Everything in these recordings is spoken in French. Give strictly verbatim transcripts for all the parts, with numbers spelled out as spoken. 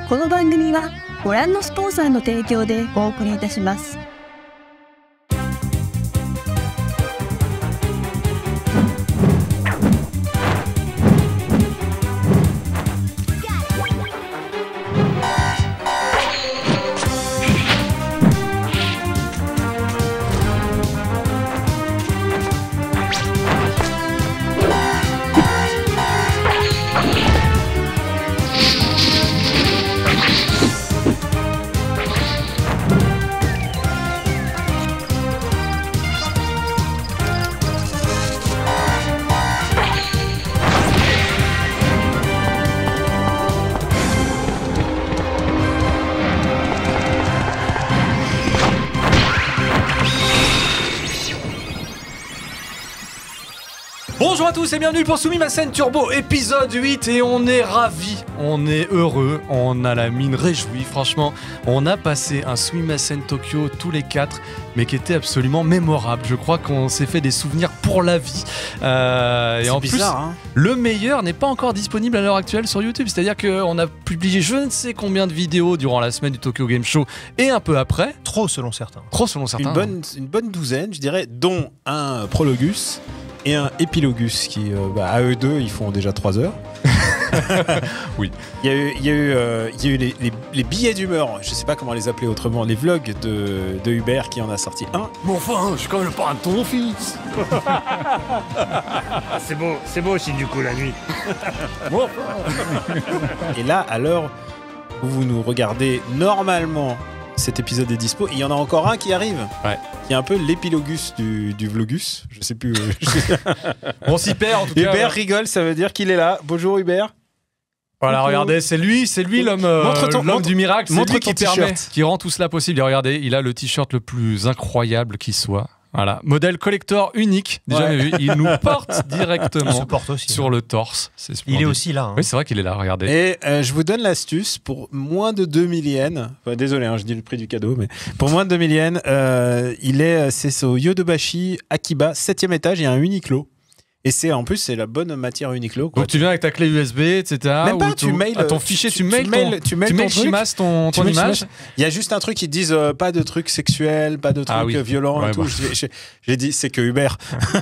この番組はご覧のスポンサーの提供でお送りいたします。 Bonjour à tous et bienvenue pour Sumimasen Turbo épisode huit et on est ravis, on est heureux, on a la mine réjouie, franchement on a passé un Sumimasen Tokyo tous les quatre mais qui était absolument mémorable, je crois qu'on s'est fait des souvenirs pour la vie euh, et en bizarre, plus hein. Le meilleur n'est pas encore disponible à l'heure actuelle sur YouTube, c'est-à-dire qu'on a publié je ne sais combien de vidéos durant la semaine du Tokyo Game Show et un peu après. Trop selon certains. Trop selon certains. Une bonne, une bonne douzaine je dirais, dont un prologus et un épilogus qui, euh, bah, à eux deux, ils font déjà trois heures. Oui. Il y a eu, il y a eu, euh, il y a eu les, les, les billets d'humeur, je sais pas comment les appeler autrement, les vlogs de, de Hubert qui en a sorti un. Mais enfin, je suis quand même pas un ton fils. Ah, c'est beau, c'est beau aussi du coup la nuit. Bon. Et là, à l'heure où vous nous regardez, normalement, cet épisode est dispo. Il y en a encore un qui arrive. Ouais. Qui est un peu l'épilogus du, du vlogus. Je sais plus. On s'y perd en tout cas. Hubert ouais. rigole, ça veut dire qu'il est là. Bonjour Hubert. Voilà, regardez, c'est lui, c'est lui l'homme, euh, l'homme montre, du miracle, c'est montre lui qui ton permet, t-shirt. qui rend tout cela possible. Et regardez, il a le t-shirt le plus incroyable qui soit. Voilà, modèle collector unique, déjà Ouais. vu. Il nous porte directement Il se porte aussi. sur le torse. C'est Il splendide. est aussi là. Hein. Oui, c'est vrai qu'il est là, regardez. Et euh, je vous donne l'astuce pour moins de deux mille yens. Enfin, désolé, hein, je dis le prix du cadeau, mais pour moins de deux mille yens, euh, il est, c'est au Yodobashi Akiba, septième étage, il y a un Uniqlo. Et c'est en plus, c'est la bonne matière Uniqlo. Quoi. Donc tu viens avec ta clé U S B, et cetera. Même pas, ou tu ton, mails, ah, ton tu- fichier, tu- tu, mails tu ton, mails- tu mails tu ton mails truc. Shimas ton, Tu ton mets le image. Shimas. Il y a juste un truc qui disent euh, pas de trucs sexuels, pas de trucs Ah oui. euh, violents Ouais, et tout. bah. Je- je- J'ai dit, c'est que Hubert.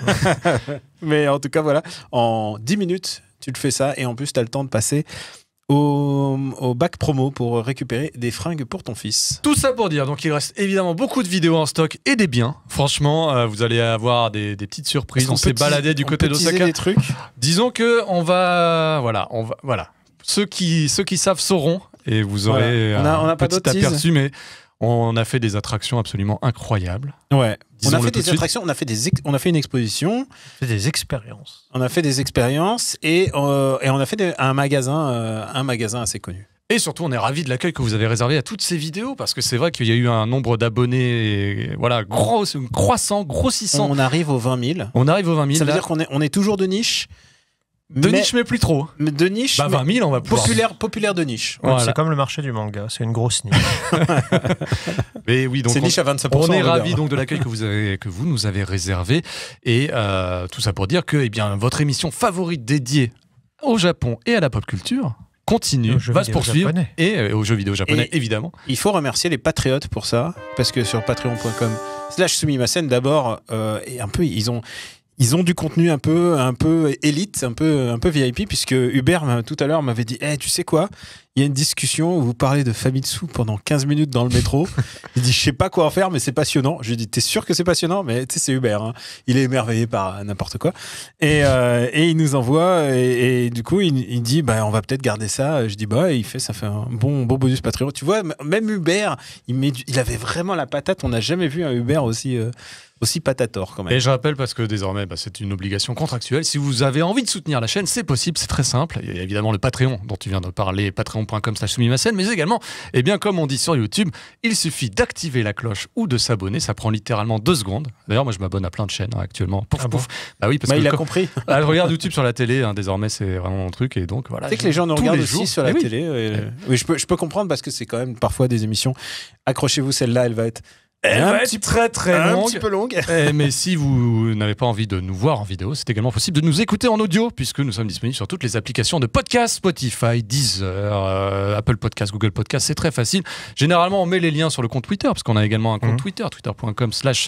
Mais en tout cas, voilà, en dix minutes, tu te fais ça et en plus, tu as le temps de passer au, au bac promo pour récupérer des fringues pour ton fils. Tout ça pour dire, donc il reste évidemment beaucoup de vidéos en stock et des biens. Franchement, euh, vous allez avoir des, des petites surprises. Est-ce On qu'on s'est peut teaser- baladé du on côté peut teaser d'Osaka. des trucs. Disons que on va, voilà, on va, voilà. Ceux qui, ceux qui savent sauront et vous aurez Voilà. On a- on un a pas petit d'autres teases. aperçu, mais on a fait des attractions absolument incroyables. Ouais. On a Disons-le fait tout de des suite. attractions, on a fait des, ex- on a fait une exposition, C'est des expériences. on a fait des expériences et, euh, et on a fait des- un magasin, euh, un magasin assez connu. Et surtout, on est ravis de l'accueil que vous avez réservé à toutes ces vidéos parce que c'est vrai qu'il y a eu un nombre d'abonnés, voilà, gros, croissant, grossissant. On arrive aux vingt mille. On arrive aux vingt mille. Ça veut là. dire qu'on est, on est toujours de niche. de mais- niche, mais plus trop. mais de niche, Bah, mais vingt mille, on va pouvoir. populaire, populaire de niche. Voilà. C'est comme le marché du manga, c'est une grosse niche. Mais oui, donc C'est on- niche à vingt-cinq pour On cent. est on va ravis dire. donc de l'accueil que vous avez que vous nous avez réservé et euh, tout ça pour dire que eh bien votre émission favorite dédiée au Japon et à la pop culture continue, Aux jeux va se vidéo poursuivre japonais. et euh, aux jeux vidéo japonais Et- évidemment. Il faut remercier les patriotes pour ça, parce que sur patreon point com slash sumimasen d'abord, euh, et un peu ils ont ils ont du contenu un peu un peu élite, un peu un peu V I P, puisque Hubert m'a- tout à l'heure m'avait dit, hey, tu sais quoi, il y a une discussion où vous parlez de Famitsu pendant quinze minutes dans le métro. Il dit, je sais pas quoi en faire, mais c'est passionnant. Je lui ai dit, t'es sûr que c'est passionnant? Mais tu sais, c'est Hubert, hein. Il est émerveillé par n'importe quoi. Et, euh, et il nous envoie, et, et du coup, il, il dit, bah, on va peut-être garder ça. Je dis, bah, et il fait, ça fait un bon, bon bonus Patreon. Tu vois, m- même Hubert, il, met du- il avait vraiment la patate. On n'a jamais vu un Hubert aussi, euh, aussi patator, quand même. Et je rappelle parce que désormais bah, c'est une obligation contractuelle. Si vous avez envie de soutenir la chaîne, c'est possible, c'est très simple. Il y a évidemment le Patreon dont tu viens de parler, patreon point com slash sumimasen, mais également, eh bien comme on dit sur YouTube, il suffit d'activer la cloche ou de s'abonner. Ça prend littéralement deux secondes. D'ailleurs, moi je m'abonne à plein de chaînes hein, actuellement. Pouf, Ah bon pouf. Bah oui, parce Bah, que il a quand- compris. Ah, je regarde YouTube sur la télé. hein, désormais, c'est vraiment mon truc et donc voilà. Tu sais que les gens nous tous regardent les aussi jours. sur la Eh oui. télé. euh, oui, je peux, je peux comprendre parce que c'est quand même parfois des émissions. Accrochez-vous, celle-là, elle va être, Elle un va petit être très très un longue. petit peu longue. Eh, mais si vous n'avez pas envie de nous voir en vidéo, c'est également possible de nous écouter en audio, puisque nous sommes disponibles sur toutes les applications de podcast, Spotify, Deezer, euh, Apple Podcast, Google Podcast, c'est très facile. Généralement, on met les liens sur le compte Twitter, parce qu'on a également un compte Mhm. Twitter, twitter point com slash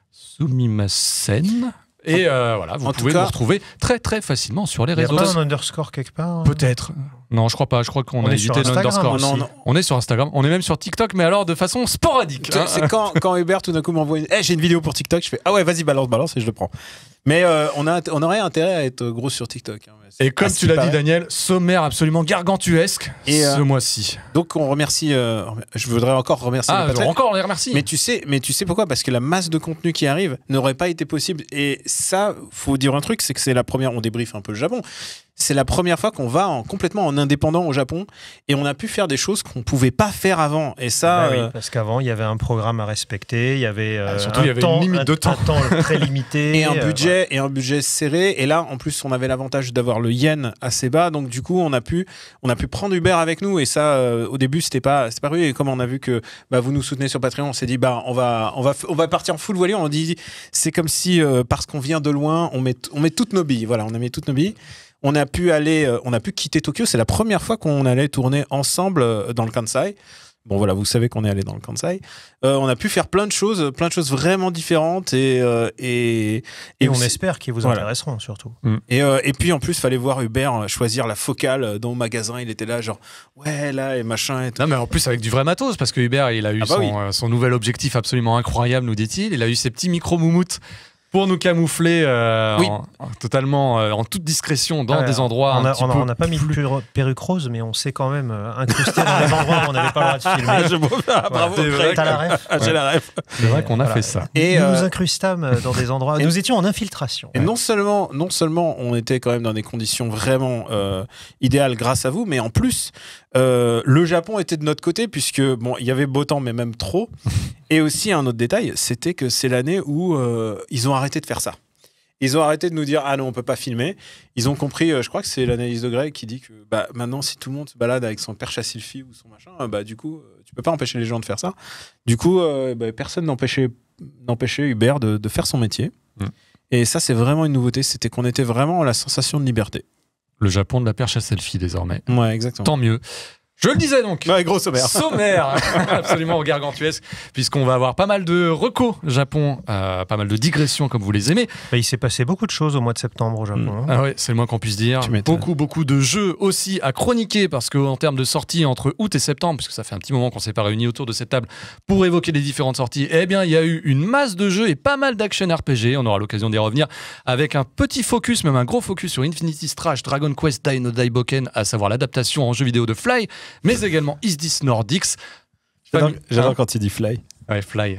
sumimasen. Et euh, voilà, vous en tout pouvez cas- nous retrouver très très facilement sur les Il n'y a réseaux. pas un underscore quelque part hein Peut-être. Non, je crois pas. Je crois qu'on On a est sur évité Instagram, l'underscore. non, aussi. non. On est sur Instagram. On est même sur TikTok, mais alors de façon sporadique. Tu sais, hein. C'est quand, quand Hubert tout d'un coup m'envoie une. Eh, j'ai une vidéo pour TikTok, je fais ah ouais, vas-y, balance, balance, et je le prends. Mais euh, on, a, on aurait intérêt à être gros sur TikTok. hein. C'est Et comme pas tu si l'as dit, pareil. Daniel, sommaire absolument gargantuesque Et, euh, ce mois-ci. Donc on remercie. euh, je voudrais encore remercier. Ah, les patrons. encore on les remercie. Mais tu sais, mais tu sais pourquoi? Parce que la masse de contenu qui arrive n'aurait pas été possible. Et ça, faut dire un truc, c'est que c'est la première. On débriefe un peu le Japon. C'est la première fois qu'on va en, complètement en indépendant au Japon et on a pu faire des choses qu'on pouvait pas faire avant. Et ça, Bah oui, euh, parce qu'avant, il y avait un programme à respecter, il y avait euh, Ah, surtout, un il y avait temps, une limite un- de temps. un temps très limité. et un euh, budget et un budget serré. Et là, en plus, on avait l'avantage d'avoir le yen assez bas. Donc du coup, on a pu, on a pu prendre Uber avec nous. Et ça, euh, au début, c'était pas, c'était pas vrai. Et comme on a vu que bah, vous nous soutenez sur Patreon, on s'est dit bah on va, on va, on va partir en full voilier. On dit c'est comme si euh, parce qu'on vient de loin, on met, on met toutes nos billes. Voilà, on a mis toutes nos billes. On a pu aller, euh, on a pu quitter Tokyo. C'est la première fois qu'on allait tourner ensemble euh, dans le Kansai. Bon voilà, vous savez qu'on est allé dans le Kansai. Euh, on a pu faire plein de choses, plein de choses vraiment différentes et euh, et, Et on aussi- espère qu'ils vous Voilà. intéresseront surtout. et, euh, et puis en plus, fallait voir Hubert euh, choisir la focale dans le magasin. Il était là, genre ouais là et machin. Et tout. Non, mais en plus avec du vrai matos, parce que Hubert, il a eu Ah bah son, oui. euh, son nouvel objectif absolument incroyable, nous dit-il. Il a eu ses petits micro-moumoutes pour nous camoufler euh, Oui. en, en- totalement euh, en toute discrétion dans Ouais, des endroits on un a- petit on a- peu on n'a pas mis de plus- per- perruque rose, mais on s'est quand même euh, incrusté dans des endroits où on n'avait pas le droit de filmer. Je vous- ah, bravo. c'est vrai T'as la ref Ah, j'ai la ref. C'est vrai qu'on a Voilà. fait ça. Et, nous euh, nous incrustâmes euh, dans des endroits. et- Nous étions en infiltration. Et non seulement, non seulement on était quand même dans des conditions vraiment euh, idéales grâce à vous, mais en plus, euh, le Japon était de notre côté, puisque bon, il y avait beau temps, mais même trop. Et aussi, un autre détail, c'était que c'est l'année où euh, ils ont arrêté de faire ça. Ils ont arrêté de nous dire ah non, on peut pas filmer. Ils ont compris, euh, je crois que c'est l'analyse de Greg qui dit que bah, maintenant, si tout le monde se balade avec son perche à selfie ou son machin, euh, bah, du coup, euh, tu peux pas empêcher les gens de faire ça. Du coup, euh, bah, personne n'empêchait n'empêchait Hubert de, de faire son métier. Mm. Et ça, c'est vraiment une nouveauté. C'était qu'on était vraiment à la sensation de liberté. Le Japon de la perche à selfie désormais. Ouais, exactement. Tant mieux. Je le disais donc. Ouais, gros sommaire. Sommaire, absolument gargantuesque, puisqu'on va avoir pas mal de recos Japon, euh, pas mal de digressions comme vous les aimez. Bah, il s'est passé beaucoup de choses au mois de septembre au Japon. hein. Ah ouais, c'est le moins qu'on puisse dire. Tu m'étonnes. Beaucoup, beaucoup de jeux aussi à chroniquer, parce qu'en termes de sorties entre août et septembre, puisque ça fait un petit moment qu'on s'est pas réunis autour de cette table pour évoquer les différentes sorties, eh bien, il y a eu une masse de jeux et pas mal d'action R P G. On aura l'occasion d'y revenir avec un petit focus, même un gros focus sur Infinity Strash, Dragon Quest Dai no Daiboken, à savoir l'adaptation en jeu vidéo de Fly, mais également Is This Nordics. J'adore- Hein J'adore quand il dit fly. Ouais, Fly.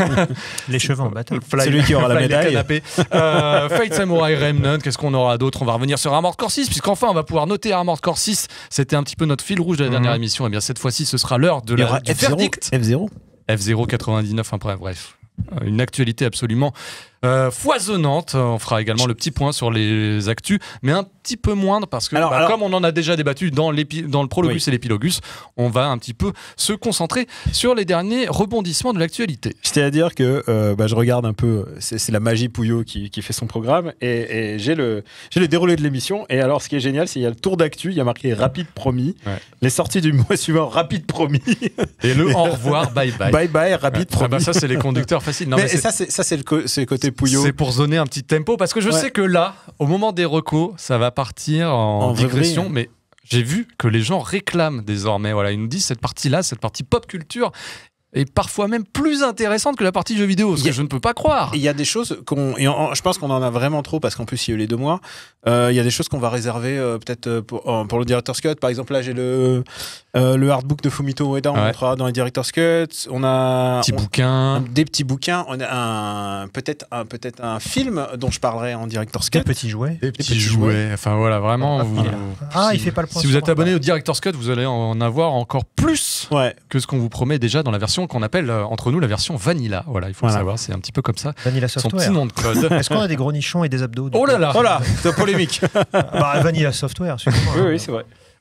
Les cheveux en bataille. Fly. Celui qui aura la Fly les médaille. canapés. Euh, Fate Samurai Remnant, qu'est-ce qu'on aura d'autre? On va revenir sur Armored Core six, puisqu'enfin on va pouvoir noter Armored Core six. C'était un petit peu notre fil rouge de la dernière Mhm. émission. Et bien cette fois-ci, ce sera l'heure de Il y la, aura du F zéro. verdict. F zéro. F zéro quatre-vingt-dix-neuf, enfin bref. Euh, Une actualité absolument euh, foisonnante. On fera également le petit point sur les actus, mais un petit peu moindre parce que, Alors, bah, alors- comme on en a déjà débattu dans, l'épi- dans le prologus Oui. et l'épilogus, on va un petit peu se concentrer sur les derniers rebondissements de l'actualité. Je tiens à dire que euh, bah, je regarde un peu, c'est c'est la magie Pouillot qui, qui fait son programme, et, et j'ai le, j'ai le déroulé de l'émission. Et alors, ce qui est génial, c'est qu'il y a le tour d'actu, il y a marqué rapide promis, Ouais. les sorties du mois suivant rapide promis, Et le au revoir, bye bye. bye bye rapide Ah promis. bah ça, c'est les conducteurs faciles. Non, mais mais c'est- ça, c'est ça, c'est le, co- c'est le côté Pouillot. C'est pour donner un petit tempo parce que je Ouais. sais que là, au moment des recos, ça va partir en, En digression, vrille. mais j'ai vu que les gens réclament désormais. Voilà, ils nous disent cette partie-là, cette partie pop culture est parfois même plus intéressante que la partie jeux vidéo, ce Il y que a- je ne peux pas croire. Il y a des choses qu'on. Et en- je pense qu'on en a vraiment trop parce qu'en plus, il y a eu les deux mois. Euh, Il y a des choses qu'on va réserver euh, peut-être euh, pour, euh, pour le Director's Cut. Par exemple, là, j'ai le, euh, le hardbook de Fumito Ueda. On Ouais. montrera dans les Director's Cut. On a. Petit on- bouquin. Des petits bouquins. On a un, peut-être un, peut-être un film dont je parlerai en Director's Des Cut. petits jouets. Des petits jouets. Enfin voilà, vraiment. vous- Voilà. Ah, il fait pas le point Si vous sur êtes moi. abonné au Director's Cut, vous allez en avoir encore plus Ouais. que ce qu'on vous promet déjà dans la version qu'on appelle euh, entre nous la version vanilla. Voilà, il faut Voilà. le savoir, c'est un petit peu comme ça. Vanilla Son Software. petit nom de code. Est-ce qu'on a des gros nichons et des abdos du Oh coup là là. Voilà, c'est polémique. Bah, Vanilla Software, excusez-moi. oui, oui, c'est vrai.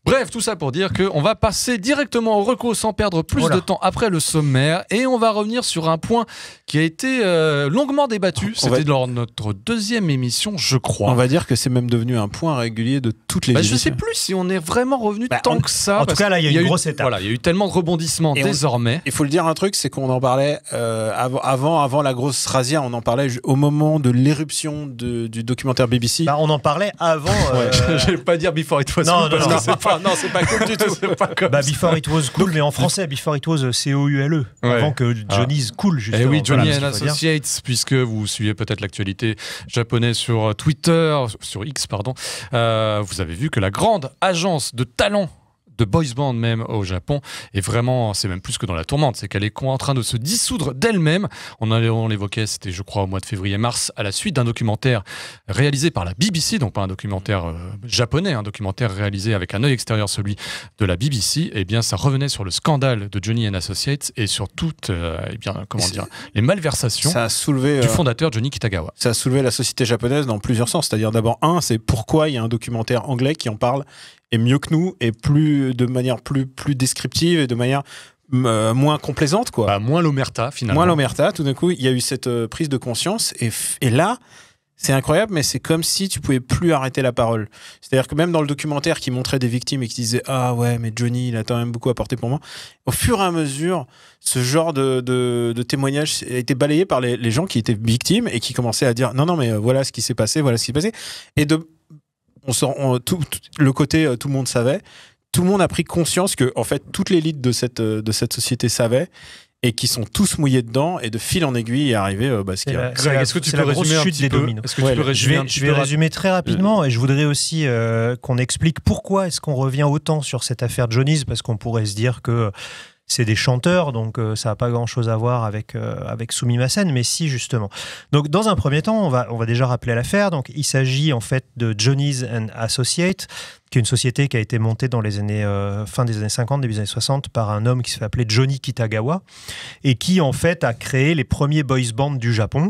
Bref, tout ça pour dire qu'on va passer directement au reco sans perdre plus Voilà. de temps après le sommaire et on va revenir sur un point qui a été euh, longuement débattu. On va- C'était lors de notre deuxième émission, je crois. On va dire que c'est même devenu un point régulier de toutes les Bah, je émissions. sais plus si on est vraiment revenu Bah, tant on- que ça. en tout parce cas, là, il y a qu'il une eu- grosse étape. Voilà, il y a eu tellement de rebondissements Et on- désormais. Il faut le dire un truc, c'est qu'on en parlait euh, avant, avant, avant la grosse razzia, on en parlait ju- au moment de l'éruption de- du documentaire B B C. Bah, on en parlait avant. euh, Je vais pas dire Before It Was Non, Cool, parce non, que non. c'est pas, non, c'est pas cool du tout. C'est pas comme Bah, ça. Before It Was Cool, mais en français, Before It Was C O U L E. Ouais. Avant que Johnny's Cool, justement. Eh oui, Johnny Voilà and ce qu'il faut dire. Associates, puisque vous suivez peut-être l'actualité japonaise sur Twitter, sur X, pardon, euh, vous avez vu que la grande agence de talent de boys band même au Japon est vraiment, c'est même plus que dans la tourmente, c'est qu'elle est en train de se dissoudre d'elle-même. On, a- on l'évoquait, c'était je crois au mois de février-mars, à la suite d'un documentaire réalisé par la B B C, donc pas un documentaire euh, japonais, un documentaire réalisé avec un œil extérieur, celui de la B B C. Eh bien, ça revenait sur le scandale de Johnny and Associates et sur toutes, euh, eh bien, comment C'est- dire, les malversations Ça a soulevé, du euh, fondateur Johnny Kitagawa. ça a soulevé la société japonaise dans plusieurs sens. C'est-à-dire d'abord, un, c'est pourquoi il y a un documentaire anglais qui en parle et mieux que nous et plus de manière plus plus descriptive et de manière euh, moins complaisante, quoi. Bah, moins l'omerta finalement. Moins l'omerta, tout d'un coup, il y a eu cette euh, prise de conscience et, f- et là, c'est incroyable, mais c'est comme si tu pouvais plus arrêter la parole. C'est-à-dire que même dans le documentaire qui montrait des victimes et qui disaient « Ah ouais, mais Johnny, il a quand même beaucoup apporté pour moi », au fur et à mesure, ce genre de, de, de témoignage a été balayé par les, les gens qui étaient victimes et qui commençaient à dire « Non, non, mais euh, voilà ce qui s'est passé, voilà ce qui s'est passé ». Et de, on sort, on- tout, tout- le côté euh, tout le monde savait, tout le monde a pris conscience que en fait toute l'élite de cette, euh, de cette société savait et qui sont tous mouillés dedans et de fil en aiguille est arrivé euh, bah, ce C'est qui a- la- Greg, la- est-ce que tu c'est peux la grosse résumer un chute petit des peu dominos. Est-ce que Ouais, tu peux je Je résumer vais, un petit je vais peu résumer très rapidement et je voudrais aussi euh, qu'on explique pourquoi est-ce qu'on revient autant sur cette affaire Johnny's, parce qu'on pourrait se dire que c'est des chanteurs, donc euh, ça n'a pas grand-chose à voir avec, euh, avec Sumimasen, mais si, justement. Donc, dans un premier temps, on va, on va déjà rappeler l'affaire. Donc, il s'agit en fait de Johnny's and Associates, qui est une société qui a été montée dans les années, euh, fin des années cinquante, début des années soixante, par un homme qui se fait appeler Johnny Kitagawa, et qui, en fait, a créé les premiers boys bands du Japon.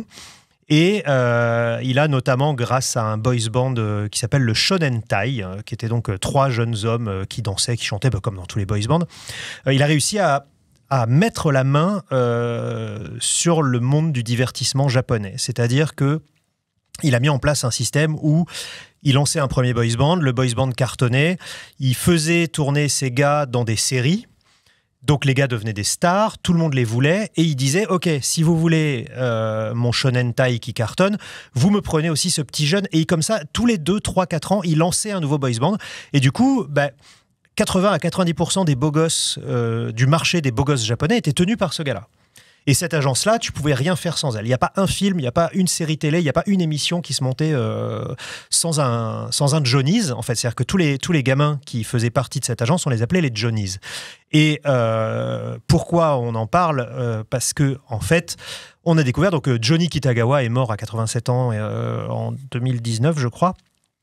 Et euh, il a notamment, grâce à un boys band euh, qui s'appelle le Shonen Tai, euh, qui était donc euh, trois jeunes hommes euh, qui dansaient, qui chantaient, bah, comme dans tous les boys bands, euh, il a réussi à, à mettre la main euh, sur le monde du divertissement japonais. C'est-à-dire que il a mis en place un système où il lançait un premier boys band, le boys band cartonnait, il faisait tourner ces gars dans des séries. Donc les gars devenaient des stars, tout le monde les voulait, et il disait « Ok, si vous voulez euh, mon shonen tai qui cartonne, vous me prenez aussi ce petit jeune. » Et comme ça, tous les deux, trois, quatre ans, il lançait un nouveau boys band. Et du coup, bah, quatre-vingts à quatre-vingt-dix pour cent des beaux gosses euh, du marché des beaux gosses japonais étaient tenus par ce gars-là. Et cette agence-là, tu pouvais rien faire sans elle. Il n'y a pas un film, il n'y a pas une série télé, il n'y a pas une émission qui se montait euh, sans un sans un Johnny's. En fait, c'est-à-dire que tous les tous les gamins qui faisaient partie de cette agence, on les appelait les Johnny's. Et euh, pourquoi on en parle euh, Parce que en fait, on a découvert donc euh, Johnny Kitagawa est mort à quatre-vingt-sept ans euh, en deux mille dix-neuf, je crois.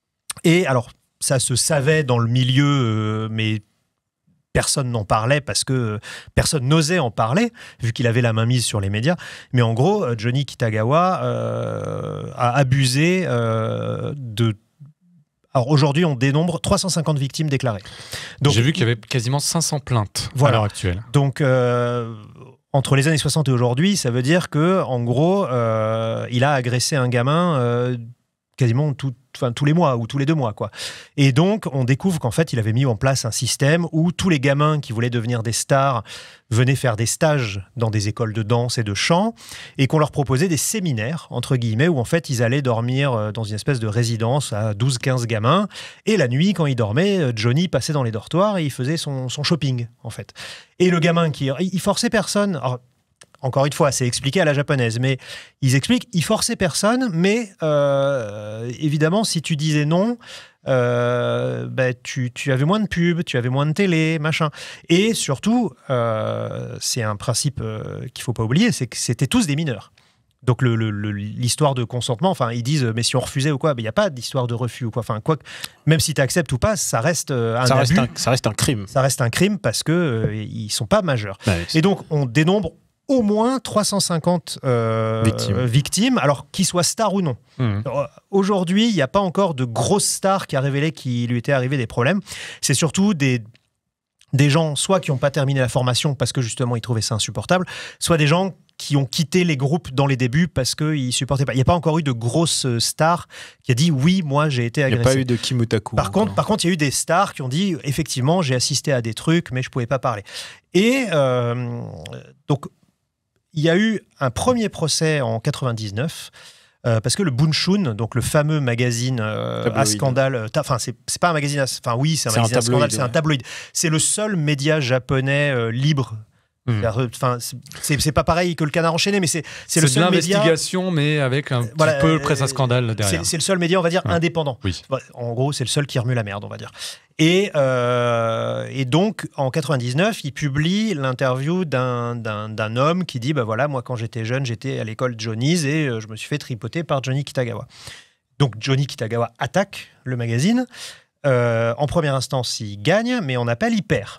Et alors, ça se savait dans le milieu, euh, mais personne n'en parlait parce que personne n'osait en parler, vu qu'il avait la main mise sur les médias. Mais en gros, Johnny Kitagawa euh, a abusé euh, de... Alors aujourd'hui, on dénombre trois cent cinquante victimes déclarées. Donc, J'ai vu qu'il y avait quasiment cinq cents plaintes Voilà. à l'heure actuelle. donc euh, entre les années soixante et aujourd'hui, ça veut dire que en gros, euh, il a agressé un gamin euh, quasiment tout, enfin, tous les mois ou tous les deux mois, quoi. Et donc, on découvre qu'en fait, il avait mis en place un système où tous les gamins qui voulaient devenir des stars venaient faire des stages dans des écoles de danse et de chant et qu'on leur proposait des séminaires, entre guillemets, où en fait, ils allaient dormir dans une espèce de résidence à douze quinze gamins. Et la nuit, quand ils dormaient, Johnny passait dans les dortoirs et il faisait son, son shopping, en fait. Et le gamin qui... Il forçait personne... Alors, encore une fois, c'est expliqué à la japonaise, mais ils expliquent, ils forçaient personne, mais euh, évidemment, si tu disais non, euh, bah, tu, tu avais moins de pubs, tu avais moins de télé, machin. Et surtout, euh, c'est un principe euh, qu'il ne faut pas oublier, c'est que c'était tous des mineurs. Donc le, le, le, l'histoire de consentement, enfin ils disent mais si on refusait ou quoi, il n'y a pas d'histoire de refus ou quoi. Enfin quoi, même si tu acceptes ou pas, ça reste euh, un ça, abus, reste un, ça reste un crime. ça reste un crime parce que euh, ils sont pas majeurs. Ouais, Et donc on dénombre au moins trois cent cinquante euh, Victimes. victimes, alors qu'ils soient stars ou non. Mmh. Alors, aujourd'hui, il n'y a pas encore de grosse star qui a révélé qu'il lui était arrivé des problèmes. C'est surtout des, des gens, soit qui n'ont pas terminé la formation parce que justement ils trouvaient ça insupportable, soit des gens qui ont quitté les groupes dans les débuts parce qu'ils ne supportaient pas. Il n'y a pas encore eu de grosse star qui a dit « oui, moi j'ai été Il n'y agressé ». a pas eu de Kimutaku. Par encore. contre, par contre, il y a eu des stars qui ont dit « effectivement, j'ai assisté à des trucs, mais je ne pouvais pas parler ». Et euh, donc, il y a eu un premier procès en quatre-vingt-dix-neuf euh, parce que le Bunshun, donc le fameux magazine euh, à scandale, enfin c'est c'est pas un magazine, à, enfin oui c'est un C'est un magazine à scandale, tabloïd, c'est un ouais. tabloïd. C'est le seul média japonais euh, libre. Mmh. Enfin, c'est c'est pas pareil que le Canard enchaîné, mais c'est c'est le C'est de seul média. l'investigation, mais avec un petit Voilà, peu euh, presse à scandale derrière. C'est c'est le seul média, on va dire, Ouais. indépendant. Oui. En gros, c'est le seul qui remue la merde, on va dire. Et, euh, et donc, en quatre-vingt-dix-neuf, il publie l'interview d'un d'un- d'un homme qui dit, bah voilà, moi, quand j'étais jeune, j'étais à l'école Johnny's et euh, je me suis fait tripoter par Johnny Kitagawa. Donc, Johnny Kitagawa attaque le magazine. Euh, en première instance, il gagne, mais en appel, il perd.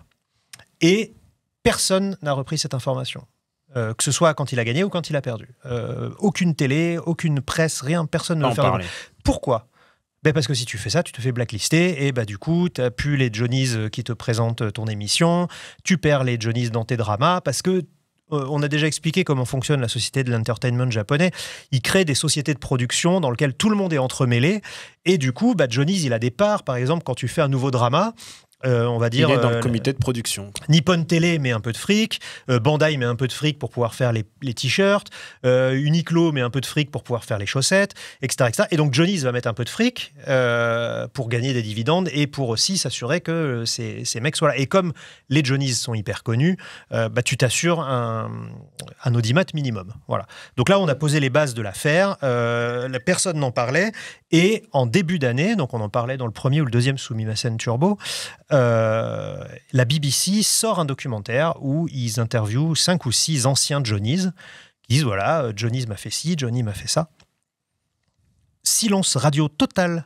Et personne n'a repris cette information. Euh, que ce soit quand il a gagné ou quand il a perdu. Euh, aucune télé, aucune presse, rien, personne ne Pas le en fait. parler. Pourquoi ? Ben parce que si tu fais ça, tu te fais blacklister et bah du coup, tu n'as plus les Johnny's qui te présentent ton émission, tu perds les Johnny's dans tes dramas parce que euh, on a déjà expliqué comment fonctionne la société de l'entertainment japonais. Ils créent des sociétés de production dans lesquelles tout le monde est entremêlé et du coup, bah, Johnny's, il a des parts. Par exemple, quand tu fais un nouveau drama, Euh, on va dire, il est dans euh, le comité de production. Nippon Télé met un peu de fric, euh, Bandai met un peu de fric pour pouvoir faire les, les t-shirts, euh, Uniqlo met un peu de fric pour pouvoir faire les chaussettes, et cetera, et cetera. Et donc Johnny's va mettre un peu de fric euh, pour gagner des dividendes et pour aussi s'assurer que ces, ces mecs soient là. Et comme les Johnny's sont hyper connus, euh, bah, tu t'assures un, un audimat minimum. Voilà. Donc là, on a posé les bases de l'affaire, euh, la personne n'en parlait, et en début d'année, donc on en parlait dans le premier ou le deuxième Sumimasen Turbo, Euh, la B B C sort un documentaire où ils interviewent cinq ou six anciens Johnny's qui disent voilà, Johnny's m'a fait ci, Johnny m'a fait ça. Silence radio total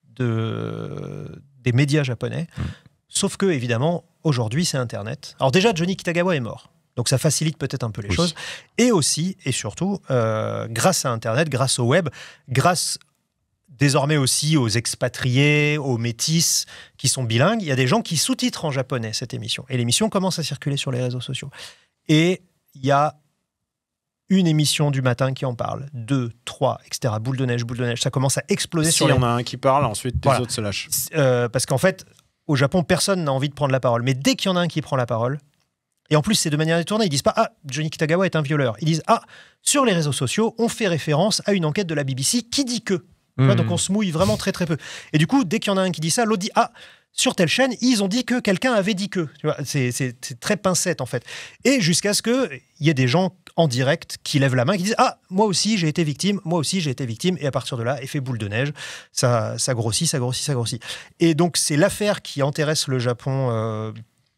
de, des médias japonais, mmh. sauf que évidemment aujourd'hui c'est Internet. Alors déjà Johnny Kitagawa est mort. Donc ça facilite peut-être un peu les oui. choses. Et aussi, et surtout, euh, grâce à Internet, grâce au web, grâce désormais aussi aux expatriés, aux métis qui sont bilingues, il y a des gens qui sous-titrent en japonais cette émission. Et l'émission commence à circuler sur les réseaux sociaux. Et il y a une émission du matin qui en parle, deux, trois, et cetera. Boule de neige, boule de neige, ça commence à exploser si sur les... il y en a un qui parle, ensuite les voilà. autres se lâchent. Euh, parce qu'en fait, au Japon, personne n'a envie de prendre la parole. Mais dès qu'il y en a un qui prend la parole, et en plus, c'est de manière détournée. Ils disent pas « Ah, Johnny Kitagawa est un violeur ». Ils disent « Ah, sur les réseaux sociaux, on fait référence à une enquête de la B B C qui dit que… ». Mmh. Donc on se mouille vraiment très très peu. Et du coup, dès qu'il y en a un qui dit ça, l'autre dit « Ah, sur telle chaîne, ils ont dit que quelqu'un avait dit que… ». C'est, c'est, c'est très pincette en fait. Et jusqu'à ce qu'il y ait des gens en direct qui lèvent la main, qui disent « Ah, moi aussi j'ai été victime, moi aussi j'ai été victime ». Et à partir de là, effet boule de neige, ça, ça grossit, ça grossit, ça grossit. Et donc c'est l'affaire qui intéresse le Japon euh,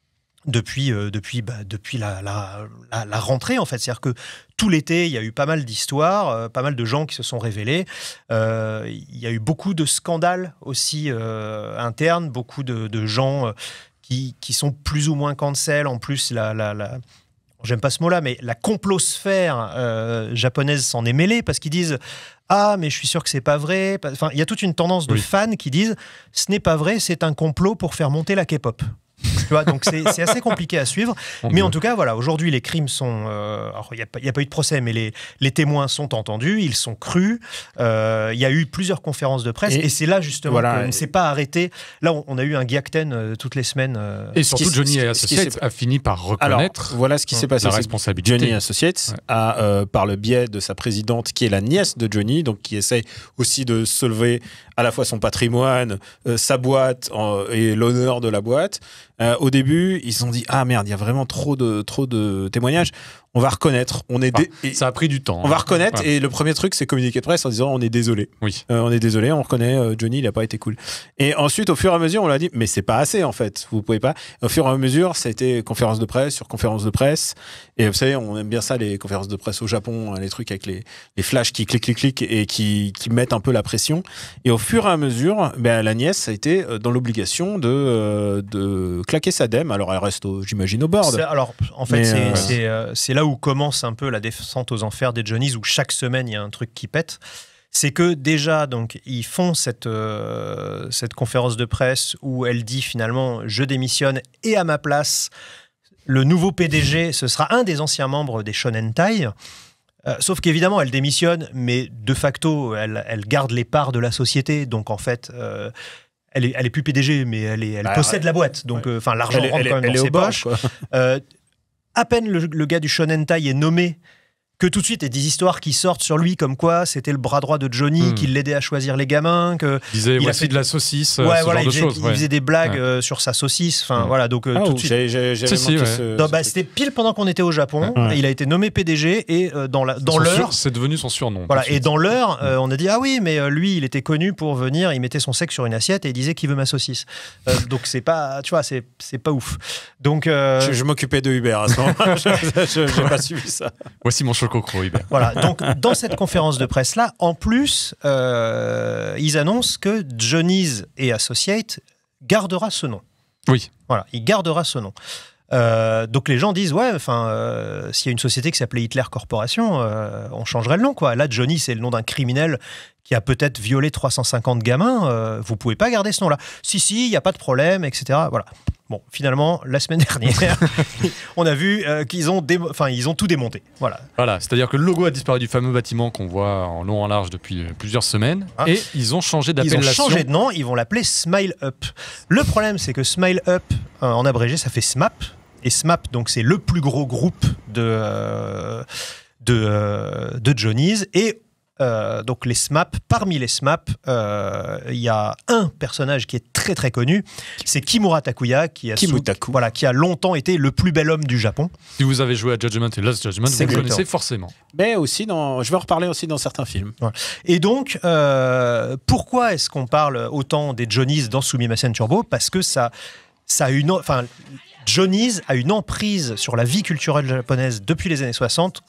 depuis, euh, depuis, bah, depuis la, la, la, la rentrée en fait. C'est-à-dire que tout l'été, il y a eu pas mal d'histoires, euh, pas mal de gens qui se sont révélés. Euh, il y a eu beaucoup de scandales aussi euh, internes, beaucoup de, de gens euh, qui, qui sont plus ou moins cancel. En plus, la, la, la, j'aime pas ce mot-là, mais la complosphère euh, japonaise s'en est mêlée parce qu'ils disent « Ah, mais je suis sûr que c'est pas vrai ». Enfin, il y a toute une tendance de oui. fans qui disent « Ce n'est pas vrai, c'est un complot pour faire monter la K-pop ». Tu vois, donc c'est, c'est assez compliqué à suivre. Mon mais Dieu. En tout cas, voilà, aujourd'hui, les crimes sont... Euh, alors, il n'y a, a pas eu de procès, mais les, les témoins sont entendus, ils sont crus. Euh, il y a eu plusieurs conférences de presse, et, et c'est là, justement, voilà, qu'on ne s'est pas arrêté. Là, on, on a eu un Gyakuten euh, toutes les semaines. Euh, et surtout, Johnny et Associates a fini par reconnaître alors, voilà ce qui s'est passé, la responsabilité. Johnny Associates ouais. a, euh, par le biais de sa présidente, qui est la nièce de Johnny, donc qui essaye aussi de sauver à la fois son patrimoine, euh, sa boîte euh, et l'honneur de la boîte. Euh, au début, ils se sont dit « Ah merde, il y a vraiment trop de, trop de témoignages. On va reconnaître. » On est dé- ah, ça a pris du temps. On hein. va reconnaître. Ouais. Et le premier truc, c'est communiquer de presse en disant « On est désolé. Oui. Euh, on est désolé, on reconnaît, euh, Johnny, il n'a pas été cool. » Et ensuite, au fur et à mesure, on l'a dit « Mais c'est pas assez, en fait. Vous pouvez pas. » Au fur et à mesure, ça a été conférence de presse sur conférence de presse. Et vous savez, on aime bien ça, les conférences de presse au Japon, les trucs avec les, les flashs qui cliquent, cliquent, cliquent et qui, qui mettent un peu la pression. Et au fur et à mesure, ben, la nièce a été dans l'obligation de, euh, de claquer sa dème. Alors, elle reste, au, j'imagine, au board. C'est, alors, en fait, c'est, euh... c'est, euh, c'est là là où commence un peu la descente aux enfers des Johnnies, où chaque semaine il y a un truc qui pète. C'est que déjà, donc, ils font cette, euh, cette conférence de presse où elle dit finalement « je démissionne et à ma place, le nouveau P D G, ce sera un des anciens membres des Shonentai ». Euh, sauf qu'évidemment, elle démissionne, mais de facto, elle, elle garde les parts de la société. Donc en fait, euh, elle, est, elle est plus P D G, mais elle, est, elle bah, possède ouais. la boîte. Donc ouais. euh, l'argent rentre elle, quand même elle dans est ses poches. Euh, à peine le, le gars du Shonentai est nommé, que tout de suite, il y a des histoires qui sortent sur lui, comme quoi c'était le bras droit de Johnny, mmh. qui l'aidait à choisir les gamins. Que il disait il voici a fait de la saucisse, ouais, ce voilà, genre il de faisait, choses. Il ouais. faisait des blagues ouais. euh, sur sa saucisse. Enfin, mmh. voilà, donc euh, ah, tout de suite. J'ai, j'ai, si, si, ouais. ce, non, ce bah, c'était pile pendant qu'on était au Japon. Ouais. Il a été nommé P D G et euh, dans, la, dans l'heure. Sur, c'est devenu son surnom. Voilà, et dans l'heure, euh, on a dit ah oui, mais euh, lui, il était connu pour venir, il mettait son sexe sur une assiette et il disait qui veut ma saucisse. Euh, donc c'est pas, tu vois, c'est, c'est pas ouf. Donc euh... je, je m'occupais de Hubert à ce moment-là. je n'ai pas suivi ça. Voici mon chococro, Hubert. Voilà, donc dans cette conférence de presse-là, en plus, euh, ils annoncent que Johnny's et Associates gardera ce nom. Oui. Voilà, il gardera ce nom. Euh, donc les gens disent, ouais, enfin, euh, s'il y a une société qui s'appelait Hitler Corporation, euh, on changerait le nom, quoi. Là, Johnny, c'est le nom d'un criminel qui a peut-être violé trois cent cinquante gamins. Euh, vous pouvez pas garder ce nom-là. Si, si, il n'y a pas de problème, et cetera. Voilà. Bon, finalement, la semaine dernière, on a vu euh, qu'ils ont, démo- enfin, ils ont tout démonté. Voilà. Voilà, c'est-à-dire que le logo a disparu du fameux bâtiment qu'on voit en long en large depuis plusieurs semaines. Ah. Et ils ont changé d'appellation. Ils ont changé de nom, ils vont l'appeler Smile Up. Le problème, c'est que Smile Up, euh, en abrégé, ça fait S M A P. Et S M A P, donc, c'est le plus gros groupe de, euh, de, euh, de Johnny's. Et Euh, donc les S M A P, parmi les S M A P, il euh, y a un personnage qui est très très connu, c'est Kimura Takuya, qui a, sous, voilà, qui a longtemps été le plus bel homme du Japon. Si vous avez joué à Judgment et Lost Judgment, c'est vous le connaissez forcément. Mais aussi, dans, je vais en reparler aussi dans certains films. Voilà. Et donc, euh, pourquoi est-ce qu'on parle autant des Johnny's dans Sumimasen Turbo ? Parce que ça, ça a une, enfin, Johnny's a une emprise sur la vie culturelle japonaise depuis les années soixante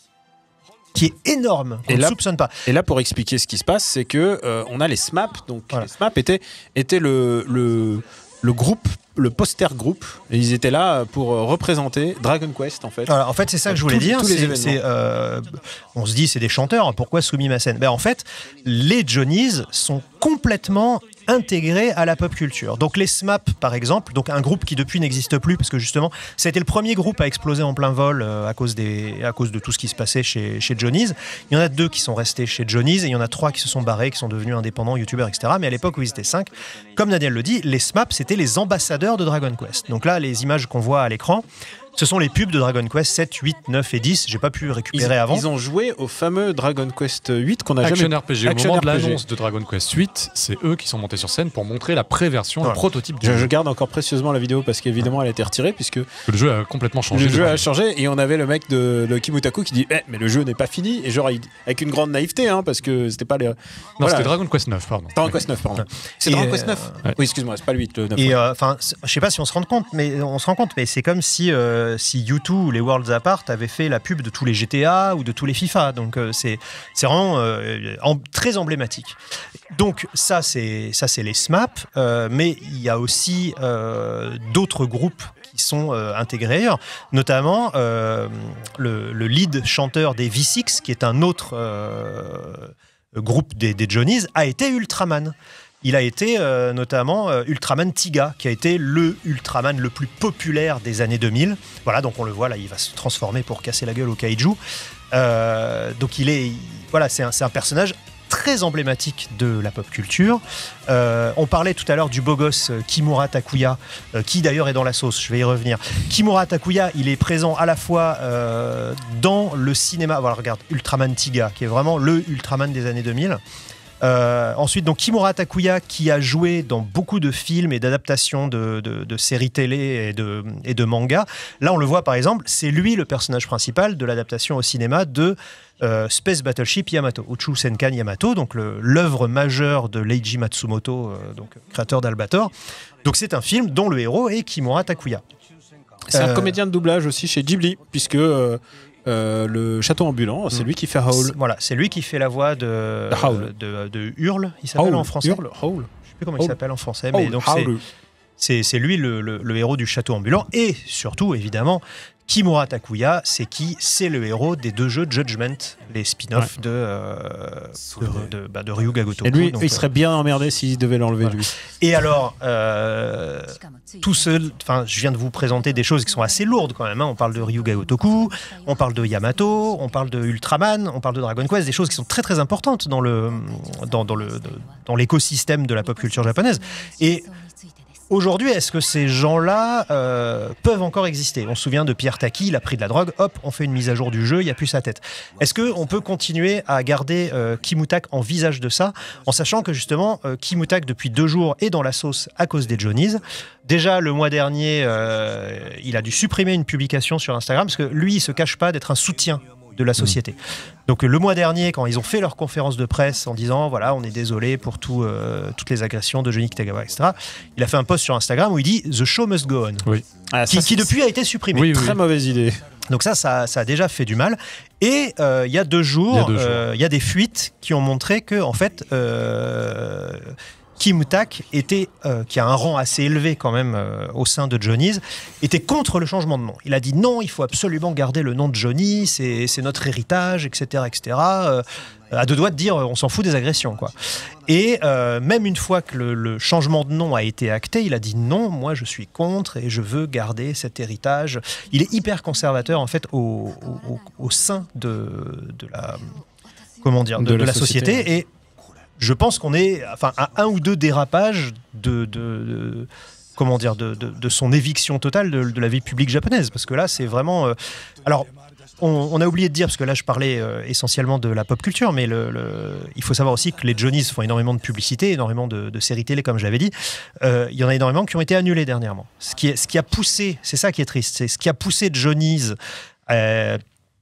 qui est énorme, qu'on ne soupçonne pas. Et là, pour expliquer ce qui se passe, c'est que euh, on a les S M A P. Donc voilà. Les S M A P étaient, étaient le, le, le groupe, le poster groupe. Et ils étaient là pour représenter Dragon Quest, en fait. Voilà, en fait, c'est ça que je voulais tous, dire. Tous les c'est, événements. c'est, euh, on se dit, c'est des chanteurs. Pourquoi Sumimasen ? Ben, en fait, les Johnny's sont complètement intégrés à la pop culture. Donc les S M A P, par exemple, donc un groupe qui depuis n'existe plus parce que justement, ça a été le premier groupe à exploser en plein vol euh, à cause des, à cause de tout ce qui se passait chez, chez Johnny's. Il y en a deux qui sont restés chez Johnny's et il y en a trois qui se sont barrés, qui sont devenus indépendants, youtubeurs, et cetera. Mais à l'époque où ils étaient cinq, comme Daniel le dit, les S M A P, c'était les ambassadeurs de Dragon Quest. Donc là, les images qu'on voit à l'écran, ce sont les pubs de Dragon Quest sept, huit, neuf et dix. J'ai pas pu récupérer ils, avant. Ils ont joué au fameux Dragon Quest huit qu'on a Action jamais... R P G. Au moment de l'annonce de Dragon Quest huit, c'est eux qui sont montés sur scène pour montrer la pré-version, voilà. Le prototype du je, jeu. Je garde encore précieusement la vidéo parce qu'évidemment elle a été retirée puisque le jeu a complètement changé. Le jeu a changé et on avait le mec de, de Kimutaku qui dit eh, mais le jeu n'est pas fini et genre il, avec une grande naïveté hein, parce que c'était pas les. Non, voilà. c'était Dragon Quest neuf, pardon. Dragon Quest neuf, pardon. C'est et Dragon euh, Quest neuf. Ouais. Oui, excuse-moi, c'est pas le huit, le neuf. Et enfin, euh, je sais pas si on se rend compte, mais on se rend compte, mais c'est comme si euh, si U deux ou les Worlds Apart avaient fait la pub de tous les G T A ou de tous les FIFA. Donc euh, c'est c'est vraiment euh, en, très emblématique. Donc ça c'est ça c'est les S M A P, euh, mais il y a aussi euh, d'autres groupes qui sont euh, intégrés, notamment euh, le, le lead chanteur des V six, qui est un autre euh, groupe des, des Johnny's, a été Ultraman. Il a été euh, notamment euh, Ultraman Tiga, qui a été le Ultraman le plus populaire des années deux mille. Voilà, donc on le voit là, il va se transformer pour casser la gueule au kaiju. Euh, donc il est, il, voilà, c'est un, c'est un personnage très emblématique de la pop culture. Euh, on parlait tout à l'heure du beau gosse Kimura Takuya, euh, qui d'ailleurs est dans la sauce, je vais y revenir. Kimura Takuya, il est présent à la fois euh, dans le cinéma, voilà, regarde, Ultraman Tiga, qui est vraiment le Ultraman des années deux mille. Euh, ensuite, donc Kimura Takuya, qui a joué dans beaucoup de films et d'adaptations de, de, de séries télé et de, et de mangas. Là, on le voit par exemple, c'est lui le personnage principal de l'adaptation au cinéma de euh, Space Battleship Yamato, Uchu Senkan Yamato, donc le, l'œuvre majeure de Leiji Matsumoto, euh, donc créateur d'Albator. Donc c'est un film dont le héros est Kimura Takuya. C'est euh, un comédien de doublage aussi chez Ghibli, puisque euh, euh, le château ambulant, c'est lui qui fait Howl. C'est, voilà, c'est lui qui fait la voix de, Howl. de, de, de Hurle, il s'appelle Howl. en français. Hurle, Howl. Je sais plus comment Howl. il s'appelle en français, Howl. mais donc Howl. c'est... C'est, c'est lui le, le, le héros du château ambulant. Et surtout, évidemment, Kimura Takuya, c'est qui? C'est le héros des deux jeux Judgment, les spin-offs ouais. de, euh, de, de, bah, de Ryuga Gotoku. Et lui, donc, il serait bien emmerdé s'il devait l'enlever, voilà. lui. Et alors, euh, tout seul, enfin, je viens de vous présenter des choses qui sont assez lourdes quand même. Hein. On parle de Ryuga Gotoku, on parle de Yamato, on parle de Ultraman, on parle de Dragon Quest, des choses qui sont très très importantes dans, le, dans, dans, le, dans l'écosystème de la pop culture japonaise. Et aujourd'hui, est-ce que ces gens-là euh, peuvent encore exister? On se souvient de Pierre Taki, il a pris de la drogue, hop, on fait une mise à jour du jeu, il n'y a plus sa tête. Est-ce qu'on peut continuer à garder euh, Kimutak en visage de ça, en sachant que justement, euh, Kimutak, depuis deux jours, est dans la sauce à cause des Johnnies. Déjà, le mois dernier, euh, il a dû supprimer une publication sur Instagram, parce que lui, il ne se cache pas d'être un soutien de la société. Donc le mois dernier, quand ils ont fait leur conférence de presse en disant voilà, on est désolé pour tout, euh, toutes les agressions de Johnny Kitagawa, et cetera, il a fait un post sur Instagram où il dit The show must go on, oui. ah, ça, qui, qui depuis a été supprimé. Oui, oui, Très oui. mauvaise idée. Donc ça, ça, ça a déjà fait du mal. Et euh, il y a deux jours, il y a, deux jours. Euh, il y a des fuites qui ont montré que en fait, euh, Kimutak était, euh, qui a un rang assez élevé quand même euh, au sein de Johnny's, était contre le changement de nom. Il a dit non, il faut absolument garder le nom de Johnny, c'est, c'est notre héritage, et cetera, et cetera. Euh, à deux doigts de dire, on s'en fout des agressions, quoi. Et euh, même une fois que le, le changement de nom a été acté, il a dit non, moi je suis contre et je veux garder cet héritage. Il est hyper conservateur en fait au, au, au sein de, de la, comment dire, de, de, de la, la société. société et je pense qu'on est enfin, à un ou deux dérapages de, de, de, comment dire, de, de, de son éviction totale de, de la vie publique japonaise. Parce que là, c'est vraiment... Euh, alors, on, on a oublié de dire, parce que là, je parlais euh, essentiellement de la pop culture, mais le, le, il faut savoir aussi que les Johnnies font énormément de publicité, énormément de, de séries télé, comme je l'avais dit. Euh, il y en a énormément qui ont été annulées dernièrement. Ce qui, est, ce qui a poussé, c'est ça qui est triste, c'est ce qui a poussé Johnnies... Euh,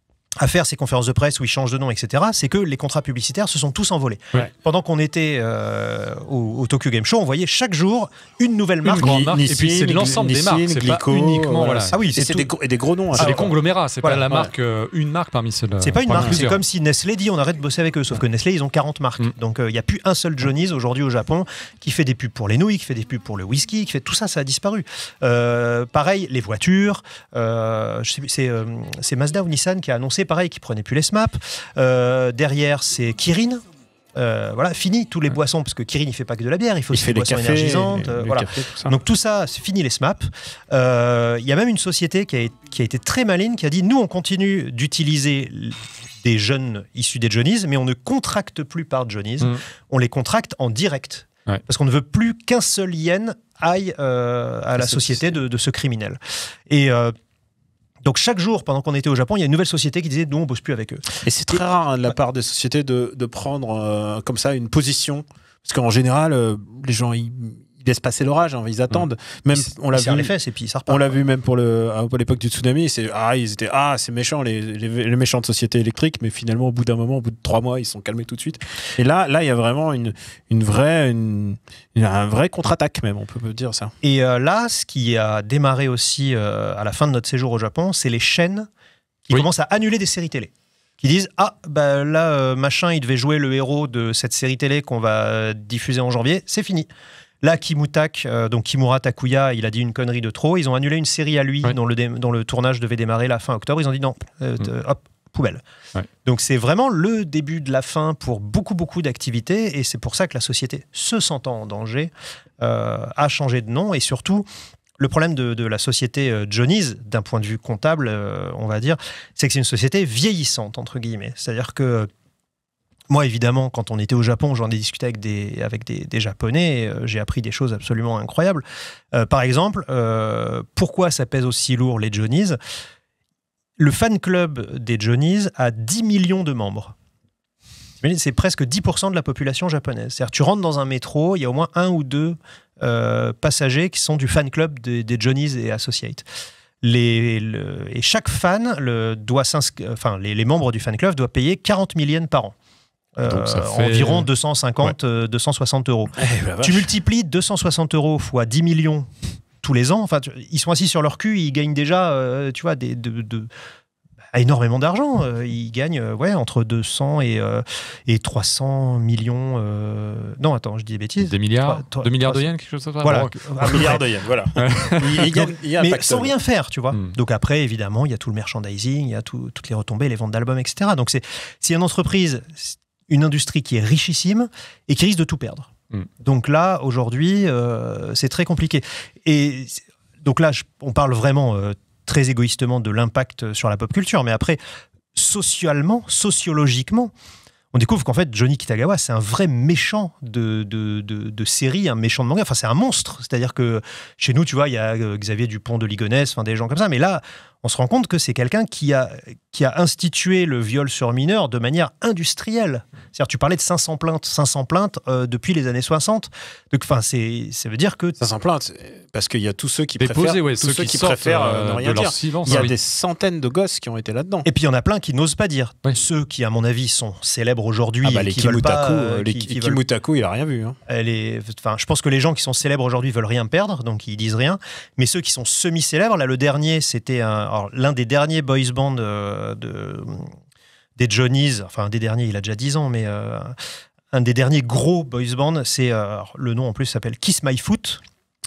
à faire ces conférences de presse où ils changent de nom, et cetera, c'est que les contrats publicitaires se sont tous envolés. Ouais. Pendant qu'on était euh, au, au Tokyo Game Show, on voyait chaque jour une nouvelle marque. Une grande marque, Nissin, et puis c'est de l'ensemble Nissin, des marques, c'est Glico, pas uniquement... Voilà. Ah oui, c'est, c'est, des, et des gros noms. C'est ah, des conglomérats, c'est voilà, pas la ouais. marque, euh, une marque parmi celles-là. C'est pas une marque, plusieurs. C'est comme si Nestlé dit on arrête de bosser avec eux, sauf que Nestlé, ils ont quarante marques. Mm. Donc il euh, n'y a plus un seul Johnnies aujourd'hui au Japon qui fait des pubs pour les nouilles, qui fait des pubs pour le whisky, qui fait tout ça, ça a disparu. Euh, pareil, les voitures, euh, je sais, c'est, euh, c'est Mazda ou Nissan qui a annoncé pareil, qui prenait plus les S M A P. Euh, derrière, c'est Kirin. Euh, voilà, fini tous les boissons, parce que Kirin, il fait pas que de la bière, il faut aussi des boissons cafés, énergisantes. Les, euh, voilà. Café, tout Donc tout ça, c'est fini les S M A P. Il euh, y a même une société qui a, qui a été très maligne, qui a dit, nous, on continue d'utiliser des jeunes issus des Johnnies, mais on ne contracte plus par Johnnies, mmh. on les contracte en direct. Ouais. Parce qu'on ne veut plus qu'un seul yen aille euh, à la société de, de ce criminel. Et... Euh, Donc chaque jour, pendant qu'on était au Japon, il y a une nouvelle société qui disait « nous, on ne bosse plus avec eux ». Et c'est très rare hein, de la part des sociétés de, de prendre euh, comme ça une position. Parce qu'en général, euh, les gens, ils, ils laissent passer l'orage, hein, ils attendent. Même, ils, on l'a ils vu, les fesses et puis ça repart. On l'a vu même pour le, à l'époque du tsunami, c'est, ah, ils étaient ah, c'est méchant, les, les, les méchantes sociétés électriques, mais finalement, au bout d'un moment, au bout de trois mois, ils se sont calmés tout de suite. Et là, là, il y a vraiment une, une vraie... Une, un vrai contre-attaque même, on peut dire ça. Et euh, là, ce qui a démarré aussi euh, à la fin de notre séjour au Japon, c'est les chaînes qui oui. commencent à annuler des séries télé. Qui disent « Ah, bah là, euh, machin, il devait jouer le héros de cette série télé qu'on va diffuser en janvier, c'est fini. » Là, Kimutak, euh, donc Kimura Takuya, il a dit une connerie de trop. Ils ont annulé une série à lui oui. dont, le dé- dont le tournage devait démarrer la fin octobre. Ils ont dit « Non, euh, mmh. hop, poubelle. Ouais. » Donc c'est vraiment le début de la fin pour beaucoup, beaucoup d'activités. Et c'est pour ça que la société, se sentant en danger, euh, a changé de nom. Et surtout, le problème de, de la société euh, Johnnies, d'un point de vue comptable, euh, on va dire, c'est que c'est une société vieillissante, entre guillemets. C'est-à-dire que moi, évidemment, quand on était au Japon, j'en ai discuté avec des, avec des, des Japonais, et, euh, j'ai appris des choses absolument incroyables. Euh, par exemple, euh, pourquoi ça pèse aussi lourd les Johnnies ? Le fan club des Johnnies a dix millions de membres. C'est presque dix pour cent de la population japonaise. C'est-à-dire, tu rentres dans un métro, il y a au moins un ou deux euh, passagers qui sont du fan club des, des Johnnies et Associates. Les, le, et chaque fan, le, doit enfin, les, les membres du fan club doivent payer quarante mille yens par an. Euh, Donc ça fait... Environ deux cent cinquante, ouais. deux cent soixante euros. Eh ben tu multiplies deux cent soixante euros fois dix millions tous les ans. Enfin, tu, ils sont assis sur leur cul, ils gagnent déjà, euh, tu vois, des, de, de, a énormément d'argent. Euh, il gagne euh, ouais, entre deux cents et, euh, et trois cents millions. Euh... Non, attends, je dis des bêtises. Des milliards trois- deux milliards de trois- yens, quelque chose comme ça. Voilà. Bon, Un milliard de yens, voilà. il, il gagne- il y a un Mais pactole. sans rien faire, tu vois. Mm. Donc après, évidemment, il y a tout le merchandising, il y a tout- toutes les retombées, les ventes d'albums, et cetera. Donc c'est c'est une entreprise, une industrie qui est richissime et qui risque de tout perdre. Mm. Donc là, aujourd'hui, euh, c'est très compliqué. Et c'est- donc là, je- on parle vraiment euh, très égoïstement de l'impact sur la pop culture, mais après, socialement, sociologiquement, on découvre qu'en fait, Johnny Kitagawa, c'est un vrai méchant de, de, de, de série, un méchant de manga. Enfin, c'est un monstre. C'est-à-dire que chez nous, tu vois, il y a euh, Xavier Dupont de Ligonnès, enfin, des gens comme ça. Mais là, on se rend compte que c'est quelqu'un qui a, qui a institué le viol sur mineur de manière industrielle. C'est-à-dire, tu parlais de cinq cents plaintes, cinq cents plaintes euh, depuis les années soixante. Donc, enfin, c'est, ça veut dire que... Ça s'en plaint, parce qu'il y a tous ceux qui Déposés, préfèrent, ouais, tous ceux ceux qui qui sortent, préfèrent euh, euh, ne rien de leur dire. silence. Il y a Ah oui. des centaines de gosses qui ont été là-dedans. Et puis, il y en a plein qui n'osent pas dire. Oui. Ceux qui, à mon avis, sont célèbres aujourd'hui Ah bah, et les qui veulent pas... Kimutaku, euh, euh, les qui- qui Ki- veulent Kimutaku, il a rien vu. Hein. Elle est, enfin, je pense que les gens qui sont célèbres aujourd'hui veulent rien perdre, donc ils disent rien. Mais ceux qui sont semi-célèbres, là, le dernier, c'était un, alors, l'un des derniers boys bands euh, de, des Johnnies. Enfin, un des derniers, il a déjà dix ans, mais euh, un des derniers gros boys bands, c'est euh, alors, le nom en plus s'appelle Kiss My Foot.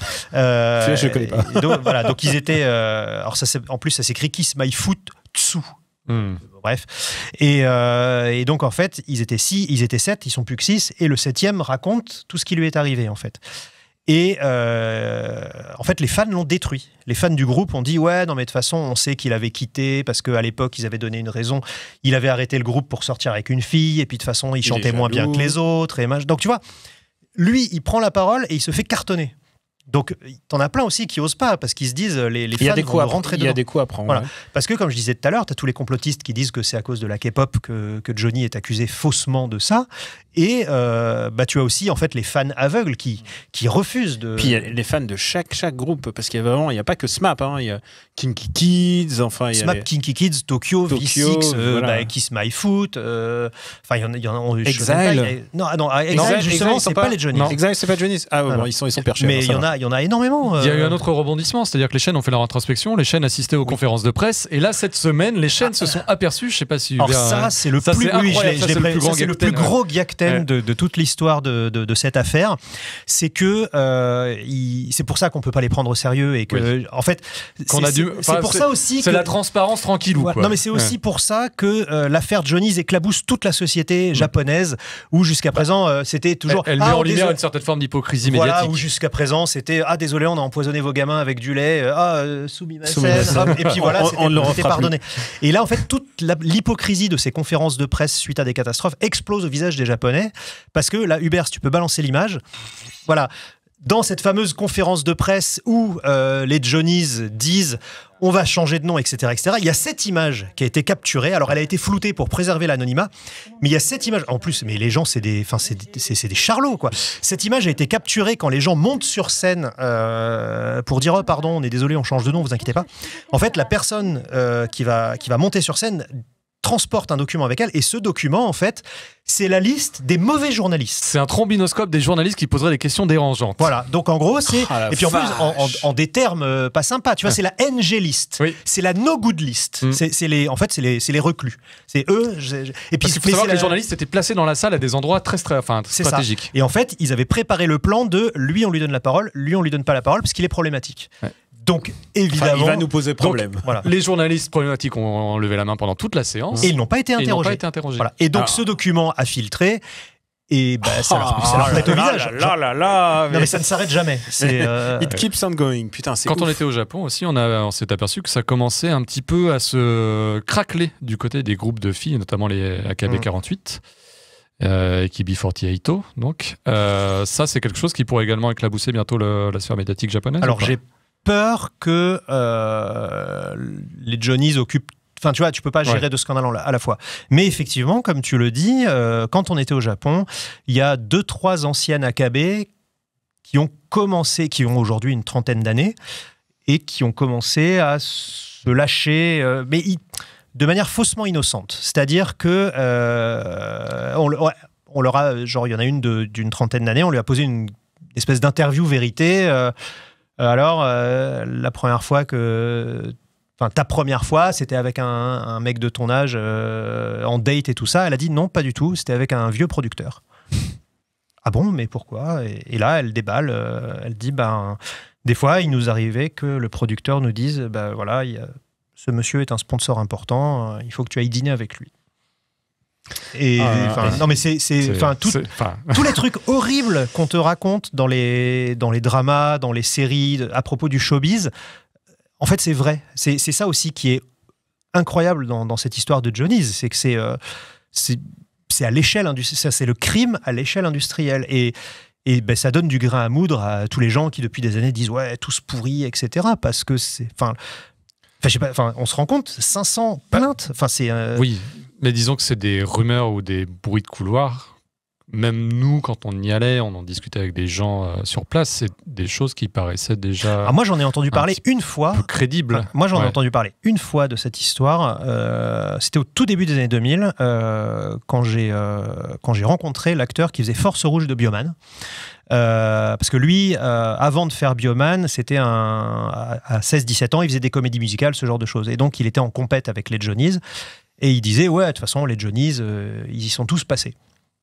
Euh, Celui-là, je le connais pas. et donc, voilà, donc ils étaient. euh, alors ça, c'est- en plus, ça s'écrit Kiss My Foot Tsu. Hmm. Bref. Et, euh, et donc, en fait, ils étaient six, ils étaient sept, ils sont plus que six, et le septième raconte tout ce qui lui est arrivé, en fait. Et euh, en fait, les fans l'ont détruit. Les fans du groupe ont dit ouais, non mais de toute façon, on sait qu'il avait quitté parce qu'à l'époque, ils avaient donné une raison. Il avait arrêté le groupe pour sortir avec une fille, et puis de toute façon, il, Il chantait est moins bien jaloux. que les autres. Et mach- donc tu vois, lui, il prend la parole et il se fait cartonner. Donc, t'en as plein aussi qui osent pas parce qu'ils se disent les, les Il y a fans des vont coups à rentrer prendre. Il y a dedans. des coups à prendre. Voilà. ouais. Parce que, comme je disais tout à l'heure, tu as tous les complotistes qui disent que c'est à cause de la K-pop que, que Johnny est accusé faussement de ça. Et euh, bah, tu as aussi en fait les fans aveugles qui, qui refusent de. Puis il y a les fans de chaque, chaque groupe, parce qu'il y a vraiment, il n'y a pas que SMAP, hein, il y a Kinky Kids, enfin il y a Smap, les- Kinky Kids, Tokyo, Tokyo, V six, euh, voilà. bah, Kiss My Foot, euh, enfin il y en a, il y en a on- je sais Exile. même pas, il y a- non, ah non, ah, Exile, Non, justement, ils sont c'est pas, les Johnny. Non. Exile, c'est pas Johnny. Ah, ouais, Ah, bon, non. ils sont, ils sont perchés. Mais alors, il ça y en va. a, il y en a énormément. Il y a eu euh, un autre rebondissement, c'est-à-dire que les chaînes ont fait leur introspection, les chaînes assistaient aux conférences de presse, et là, cette semaine, les chaînes se sont aperçues, je sais pas si Alors Hubert, ça, euh, c'est le ça, plus, c'est oui, je incroyable, l'ai- ça, je l'ai c'est le pré- plus ça, grand c'est le Gakten, plus ouais. gros Gakten Ouais. de, de toute l'histoire de, de, de cette affaire. C'est que euh, il- c'est pour ça qu'on peut pas les prendre au sérieux et que, en fait, Qu'on c'est a dû- c'est- c'est enfin, pour c'est- ça aussi c'est que la transparence tranquillou. Ouais, quoi. non, mais c'est aussi Ouais. pour ça que euh, l'affaire Johnny's éclabousse toute la société japonaise, où jusqu'à présent euh, c'était toujours. Elle, elle ah, met en on lumière désolé- une certaine forme d'hypocrisie Voilà, médiatique. où jusqu'à présent c'était ah désolé, on a empoisonné vos gamins avec du lait, euh, ah euh, Sumimasen, Sumimasen. hop, et puis voilà, On- c'était on ne le c'était refera pardonné. Et là en fait toute la- l'hypocrisie de ces conférences de presse suite à des catastrophes explose au visage des Japonais, parce que là Hubert, si tu peux balancer l'image, voilà. Dans cette fameuse conférence de presse où euh, les Johnnies disent on va changer de nom, et cetera, et cetera, il y a cette image qui a été capturée. Alors, elle a été floutée pour préserver l'anonymat, mais il y a cette image. En plus, mais les gens, c'est des, enfin, c'est, des- c'est, c'est des charlots, quoi. Cette image a été capturée quand les gens montent sur scène euh, pour dire oh pardon, on est désolé, on change de nom, vous inquiétez pas. En fait, la personne euh, qui va qui va monter sur scène transporte un document avec elle, et ce document, en fait, c'est la liste des mauvais journalistes. C'est un trombinoscope des journalistes qui poseraient des questions dérangeantes. Voilà, donc en gros, c'est. Ah, la et puis en plus, en, en- vache. en des termes euh, pas sympas, tu vois, Ouais. c'est la N G list. Oui. C'est la no good list. Mm. C'est, c'est les, en fait, c'est les, c'est les reclus. C'est eux. j'ai- j'ai- Et puis, Parce qu'il faut mais savoir c'est que les la- journalistes étaient placés dans la salle à des endroits très, stra- enfin, C'est ça. stratégiques. Et en fait, ils avaient préparé le plan de lui, on lui donne la parole, lui, on lui donne pas la parole, parce qu'il est problématique. Ouais. Donc, Enfin, évidemment. il va nous poser problème. Voilà. Les journalistes problématiques ont levé la main pendant toute la séance. Et ils n'ont pas été et ils n'ont interrogés. pas été interrogés. Voilà. Et donc, Alors. ce document a filtré. Et bah, ça leur, ça leur Ah, pète au là, visage. là, là, là, Non, mais ça ne s'arrête jamais. C'est, euh, It keeps on going. Putain, c'est Quand on ouf. était au Japon aussi, on, a, on s'est aperçu que ça commençait un petit peu à se craqueler du côté des groupes de filles, notamment les A K B quarante-huit, euh, et B quarante-huit. Donc, euh, ça, c'est quelque chose qui pourrait également éclabousser bientôt le- la sphère médiatique japonaise. Alors ou pas j'ai peur que euh, les Johnnies occupent. Enfin, tu vois, tu peux pas gérer Ouais. deux scandales en la- à la fois. Mais effectivement, comme tu le dis, euh, quand on était au Japon, il y a deux, trois anciennes A K B qui ont commencé, qui ont aujourd'hui une trentaine d'années, et qui ont commencé à se lâcher, euh, mais ils- de manière faussement innocente. C'est-à-dire que euh, on, le- ouais, on leur a, genre, il y en a une de- d'une trentaine d'années, on lui a posé une espèce d'interview vérité. euh, alors, euh, la première fois que... enfin, ta première fois, c'était avec un, un mec de ton âge euh, en date et tout ça. Elle a dit non, pas du tout, c'était avec un vieux producteur. Ah bon, mais pourquoi? et, et là, elle déballe, euh, elle dit, ben, des fois, il nous arrivait que le producteur nous dise, ben voilà, il y a, ce monsieur est un sponsor important, euh, il faut que tu ailles dîner avec lui. Et ah, non, mais c'est, c'est, tout, c'est, tous les trucs horribles qu'on te raconte dans les, dans les dramas, dans les séries, à propos du showbiz, en fait, c'est vrai. C'est, c'est ça aussi qui est incroyable dans, dans cette histoire de Johnny's, c'est que c'est, euh, c'est, c'est à l'échelle industrielle, c'est le crime à l'échelle industrielle. Et, et ben, ça donne du grain à moudre à tous les gens qui, depuis des années, disent ouais, tous pourris, et cetera. Parce que c'est. Enfin, je sais pas, enfin, on se rend compte, cinq cents plaintes. Enfin, c'est. Euh... Oui. Mais disons que c'est des rumeurs ou des bruits de couloir. Même nous, quand on y allait, on en discutait avec des gens euh, sur place, c'est des choses qui paraissaient déjà. Ah, moi, j'en ai entendu parler une fois. Plus crédible. Enfin, moi, j'en ouais. ai entendu parler une fois de cette histoire. Euh, c'était au tout début des années deux mille, euh, quand j'ai euh, quand j'ai rencontré l'acteur qui faisait Force Rouge de Bioman. Euh, parce que lui, euh, avant de faire Bioman, c'était un, à, à seize dix-sept ans, il faisait des comédies musicales, ce genre de choses. Et donc, il était en compète avec les Johnny's. Et il disait, ouais, de toute façon, les Johnny's, euh, ils y sont tous passés.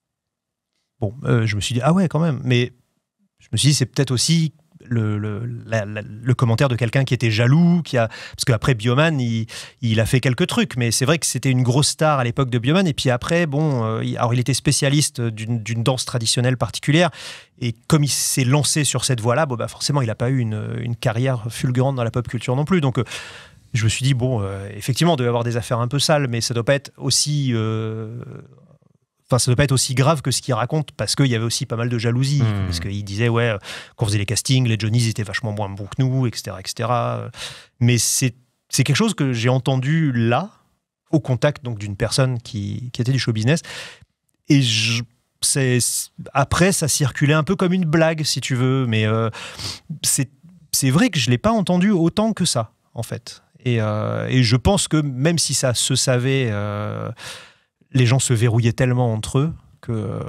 Bon, euh, je me suis dit, ah ouais, quand même. Mais je me suis dit, c'est peut-être aussi le, le, la, la, le commentaire de quelqu'un qui était jaloux, qui a... parce qu'après Bioman, il, il a fait quelques trucs, mais c'est vrai que c'était une grosse star à l'époque de Bioman. Et puis après, bon, euh, il, alors il était spécialiste d'une, d'une danse traditionnelle particulière. Et comme il s'est lancé sur cette voie-là, bon, bah forcément, il n'a pas eu une, une carrière fulgurante dans la pop culture non plus. Donc, euh, je me suis dit, bon, euh, effectivement, il doit y avoir des affaires un peu sales, mais ça ne doit pas être aussi... Euh, Enfin, ça ne doit pas être aussi grave que ce qu'il raconte, parce qu'il y avait aussi pas mal de jalousie. Mmh. Parce qu'il disait, ouais, quand on faisait les castings, les Johnny's étaient vachement moins bons que nous, et cetera et cetera. Mais c'est, c'est quelque chose que j'ai entendu là, au contact donc, d'une personne qui, qui était du show business. Et je, c'est, après, ça circulait un peu comme une blague, si tu veux. Mais euh, c'est, c'est vrai que je ne l'ai pas entendu autant que ça, en fait. Et, euh, et je pense que même si ça se savait... Euh, les gens se verrouillaient tellement entre eux que...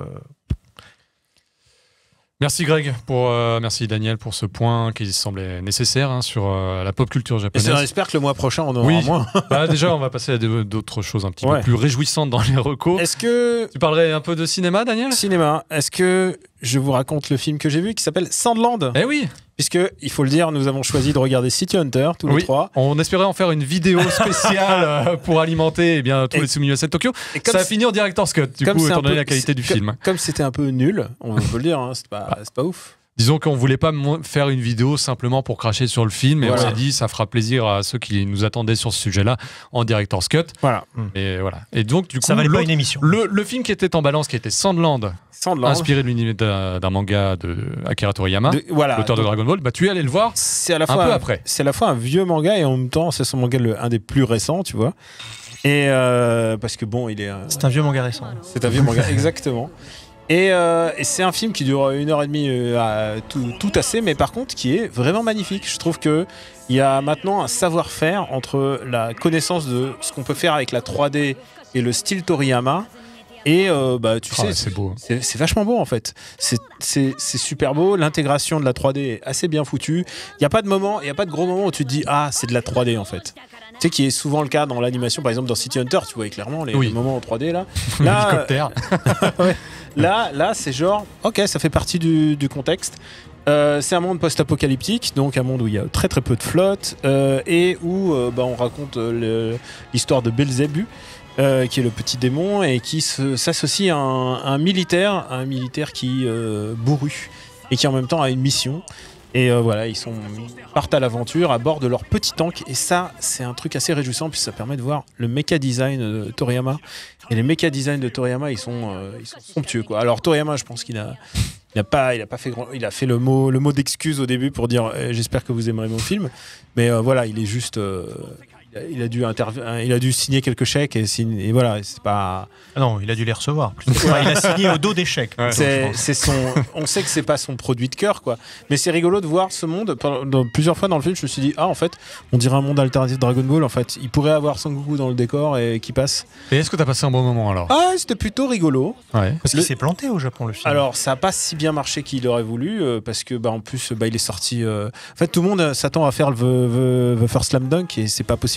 Merci Greg, pour, euh, merci Daniel pour ce point qui semblait nécessaire hein, sur euh, la pop culture japonaise. Et on espère que le mois prochain on en aura oui. moins. Bah, déjà on va passer à d'autres choses un petit ouais. peu plus réjouissantes dans les recos. Est-ce que... Tu parlerais un peu de cinéma Daniel ? Cinéma, est-ce que je vous raconte le film que j'ai vu qui s'appelle Sandland ? Eh oui. Puisque, il faut le dire, nous avons choisi de regarder City Hunter, tous oui. les trois. On espérait en faire une vidéo spéciale euh, pour alimenter eh bien, tous et, les Sumimasen Tokyo. Ça a fini en Director's Cut, du coup, étant donné la qualité du film. Comme c'était un peu nul, on peut le dire, hein, c'est pas, c'est pas ouf. Disons qu'on voulait pas faire une vidéo simplement pour cracher sur le film, et voilà. On s'est dit ça fera plaisir à ceux qui nous attendaient sur ce sujet-là en Director's Cut. Voilà. Et voilà. Et donc du coup, ça valait pas une émission. Le, le film qui était en balance, qui était Sandland, Sandland. inspiré de l'univers d'un, d'un manga de Akira Toriyama, de, voilà, l'auteur de Dragon Ball. Bah tu es allé le voir. C'est à la fois un peu après. C'est à la fois un vieux manga et en même temps c'est son manga le, un des plus récents, tu vois. Et euh, parce que bon, il est. Euh, c'est un vieux manga récent. C'est un vieux manga, exactement. Et, euh, et c'est un film qui dure une heure et demie euh, tout, tout assez, mais par contre qui est vraiment magnifique. Je trouve qu'il y a maintenant un savoir-faire entre la connaissance de ce qu'on peut faire avec la trois D et le style Toriyama. Et euh, bah, tu oh, sais, c'est, beau. C'est, c'est vachement beau en fait. C'est, c'est, c'est super beau. L'intégration de la trois D est assez bien foutue. Il n'y a pas de moment, il n'y a pas de gros moment où tu te dis ah c'est de la trois D en fait. Tu sais qui est souvent le cas dans l'animation, par exemple dans City Hunter, tu vois clairement les, oui. les moments en trois D là. Là, L'hélicoptère. ouais. Là, là, c'est genre, ok, ça fait partie du, du contexte. Euh, c'est un monde post-apocalyptique, donc un monde où il y a très très peu de flotte euh, et où euh, bah, on raconte euh, le, l'histoire de Belzébuth, euh, qui est le petit démon et qui se, s'associe à un, à un militaire, un militaire qui euh, bourru et qui en même temps a une mission. Et euh, voilà, ils, sont, ils partent à l'aventure à bord de leur petit tank. Et ça, c'est un truc assez réjouissant, puisque ça permet de voir le mecha design de Toriyama. Et les mecha design de Toriyama, ils sont, euh, ils sont somptueux, quoi. Alors Toriyama, je pense qu'il a, il a pas, il a pas fait grand, il a fait le mot, le mot d'excuse au début pour dire eh, j'espère que vous aimerez mon film. Mais euh, voilà, il est juste, euh, il, a, il a dû interv- il a dû signer quelques chèques et, signe, et voilà, c'est pas. Ah non, il a dû les recevoir. Enfin, il a signé au dos des chèques. Ouais, c'est, c'est son, on sait que c'est pas son produit de cœur, quoi. Mais c'est rigolo de voir ce monde. Dans, plusieurs fois dans le film, je me suis dit ah en fait, on dirait un monde alternatif de Dragon Ball. En fait, il pourrait avoir Sangoku dans le décor et qui passe. Et est-ce que t'as passé un bon moment alors ? Ah, c'était plutôt rigolo. Ouais. Parce qu'il le... s'est planté au Japon le film. Alors ça a pas si bien marché qu'il aurait voulu euh, parce que bah en plus bah il est sorti. Euh... En fait, tout le monde s'attend à faire le The, the, the First Slam Dunk et c'est pas possible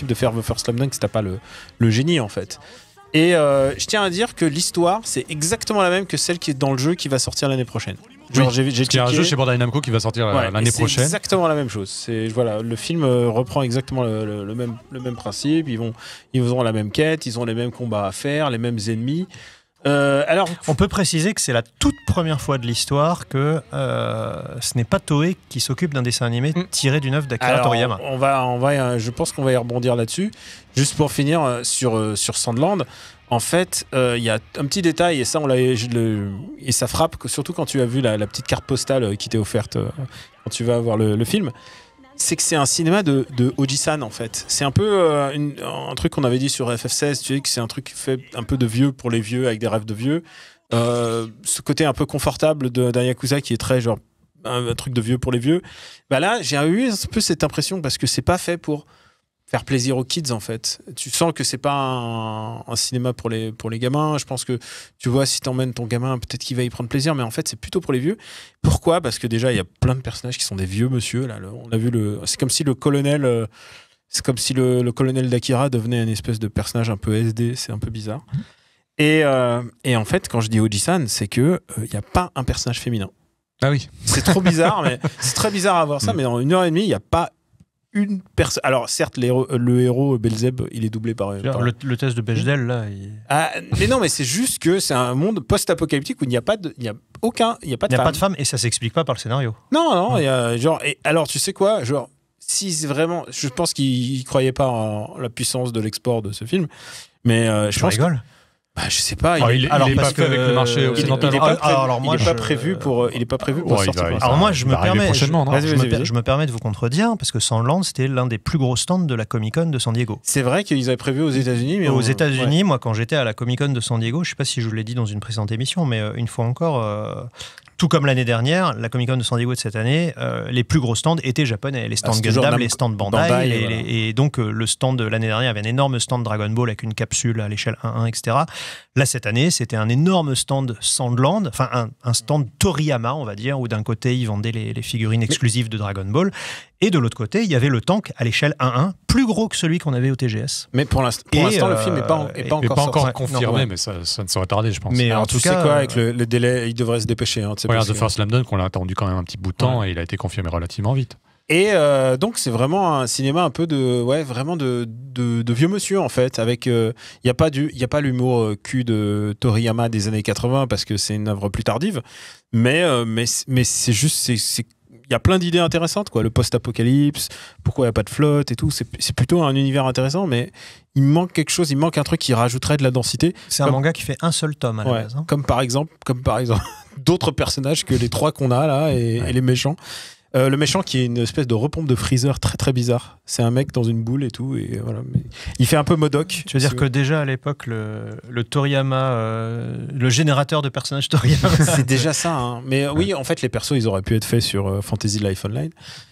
impossible de faire The First Slam Dunk si t'as pas le, le génie en fait. Et euh, je tiens à dire que l'histoire, c'est exactement la même que celle qui est dans le jeu qui va sortir l'année prochaine. Genre, Oui, j'ai, j'ai Il y a un checké. jeu chez Bandai Namco qui va sortir euh, Ouais, l'année et c'est prochaine. exactement la même chose. C'est, voilà, le film euh, reprend exactement le, le- le même, le même principe. Ils, vont, ils auront la même quête, ils ont les mêmes combats à faire, les mêmes ennemis. Euh, alors, On peut préciser que c'est la toute première fois de l'histoire que euh, ce n'est pas Toei qui s'occupe d'un dessin animé Mm. tiré d'une œuvre d'Akira alors, Toriyama. on va, on va, euh, je pense qu'on va y rebondir là-dessus. Juste pour finir euh, sur, euh, sur Sandland, en fait, euh, il y a un petit détail, et ça, on l'a, je le- et ça frappe, que- surtout quand tu as vu la, la petite carte postale euh, qui t'est offerte euh, quand tu vas voir le, le film. C'est que c'est un cinéma de, de Oji-san en fait. C'est un peu euh, une- un truc qu'on avait dit sur F F seize, tu sais, que c'est un truc fait un peu de vieux pour les vieux, avec des rêves de vieux. Euh, ce côté un peu confortable de, d'un Yakuza qui est très genre un, un truc de vieux pour les vieux. Bah là, j'ai eu un peu cette impression parce que c'est pas fait pour faire plaisir aux kids en fait. Tu sens que c'est pas un, un cinéma pour les, pour les gamins. Je pense que tu vois, si t'emmènes ton gamin, peut-être qu'il va y prendre plaisir, mais en fait, c'est plutôt pour les vieux. Pourquoi ? Parce que déjà, il y a plein de personnages qui sont des vieux monsieur. Là, Le- on a vu le. C'est comme si le colonel. euh, c'est comme si le, le colonel d'Akira devenait une espèce de personnage un peu S D. C'est un peu bizarre. Et, euh, et en fait, quand je dis Oji-san, c'est que il n'y a pas un personnage féminin. Ah oui. C'est trop bizarre, mais c'est très bizarre à voir ça. Mm. Mais dans une heure et demie, il n'y a pas une personne. Alors certes, l'héros- le héros Belzeb, il est doublé par. par- Le, le test de Bechdel, là, il Ah, mais non, mais c'est juste que c'est un monde post-apocalyptique où il n'y a pas de, il n'y a aucun, il n'y a pas de n'y a femme. pas de femme et ça s'explique pas par le scénario. Non, non, il y a genre. Et alors, tu sais quoi, genre, si c'est vraiment, je pense qu'il ne croyait pas en la puissance de l'export de ce film, mais euh, je Je pense. que- rigole. bah, je sais pas. Oh, il, il, est- alors, il est pas parce fait avec que- le marché il- occidental. il est Ah, pas prévu, alors moi, il est pas je- prévu pour, il est pas prévu pour Ouais, il sortir. va- il quoi. va- Alors moi, je il me va arriver permets, prochainement, je, non je Vas-y, me, vas-y, per- vas-y. je me permets de vous contredire parce que Sandland, c'était l'un des plus gros stands de la Comic Con de San Diego. C'est vrai qu'ils avaient prévu aux États-Unis, mais aux on- États-Unis, ouais. moi, quand j'étais à la Comic Con de San Diego, je sais pas si je vous l'ai dit dans une précédente émission, mais euh, une fois encore, euh, tout comme l'année dernière, la Comic Con de San Diego de cette année, euh, les plus gros stands étaient japonais. Les stands Ah, c'est toujours Gundam, Nam- les stands Bandai, Bandai, les- voilà. les- et donc euh, le stand de l'année dernière avait un énorme stand Dragon Ball avec une capsule à l'échelle un un, et cetera. Là, cette année, c'était un énorme stand Sandland, enfin un, un stand Toriyama, on va dire, où d'un côté, ils vendaient les, les figurines exclusives de Dragon Ball, et de l'autre côté, il y avait le tank à l'échelle un un, plus gros que celui qu'on avait au T G S. Mais pour l'instant, pour Et, l'instant, le euh, film n'est pas, en- est et- pas Mais encore pas encore sorti. confirmé, Non, mais ça, ça ne saurait tarder, je pense. Mais Alors, en tu tout sais cas, quoi, euh, avec le, le délai, il devrait se dépêcher. Hein, tu sais, Regarde parce The que- First Slam Dunk, on l'a attendu quand même un petit bout de temps et il a été confirmé relativement vite. Et euh, donc c'est vraiment un cinéma un peu de, ouais, vraiment de, de, de vieux monsieur en fait. Avec, il y a pas du, il y a pas l'humour euh, cul de Toriyama des années quatre-vingts parce que c'est une œuvre plus tardive. Mais, euh, mais, mais c'est juste, c'est, c'est, il y a plein d'idées intéressantes quoi. Le post-apocalypse, pourquoi il y a pas de flotte et tout. C'est, c'est plutôt un univers intéressant, mais il manque quelque chose, il manque un truc qui rajouterait de la densité. C'est un Comme- manga qui fait un seul tome à la Ouais, base. hein. comme par exemple, comme par exemple d'autres personnages que les trois qu'on a là et, Ouais. et les méchants. Euh, le méchant qui est une espèce de repompe de Freezer très très bizarre. C'est un mec dans une boule et tout et voilà. Mais il fait un peu Modoc. Tu veux dire Si- que déjà à l'époque, le, le Toriyama, euh, le générateur de personnages Toriyama, c'est déjà ça. Hein. Mais oui, en fait, les persos, ils auraient pu être faits sur euh, Fantasy Life Online.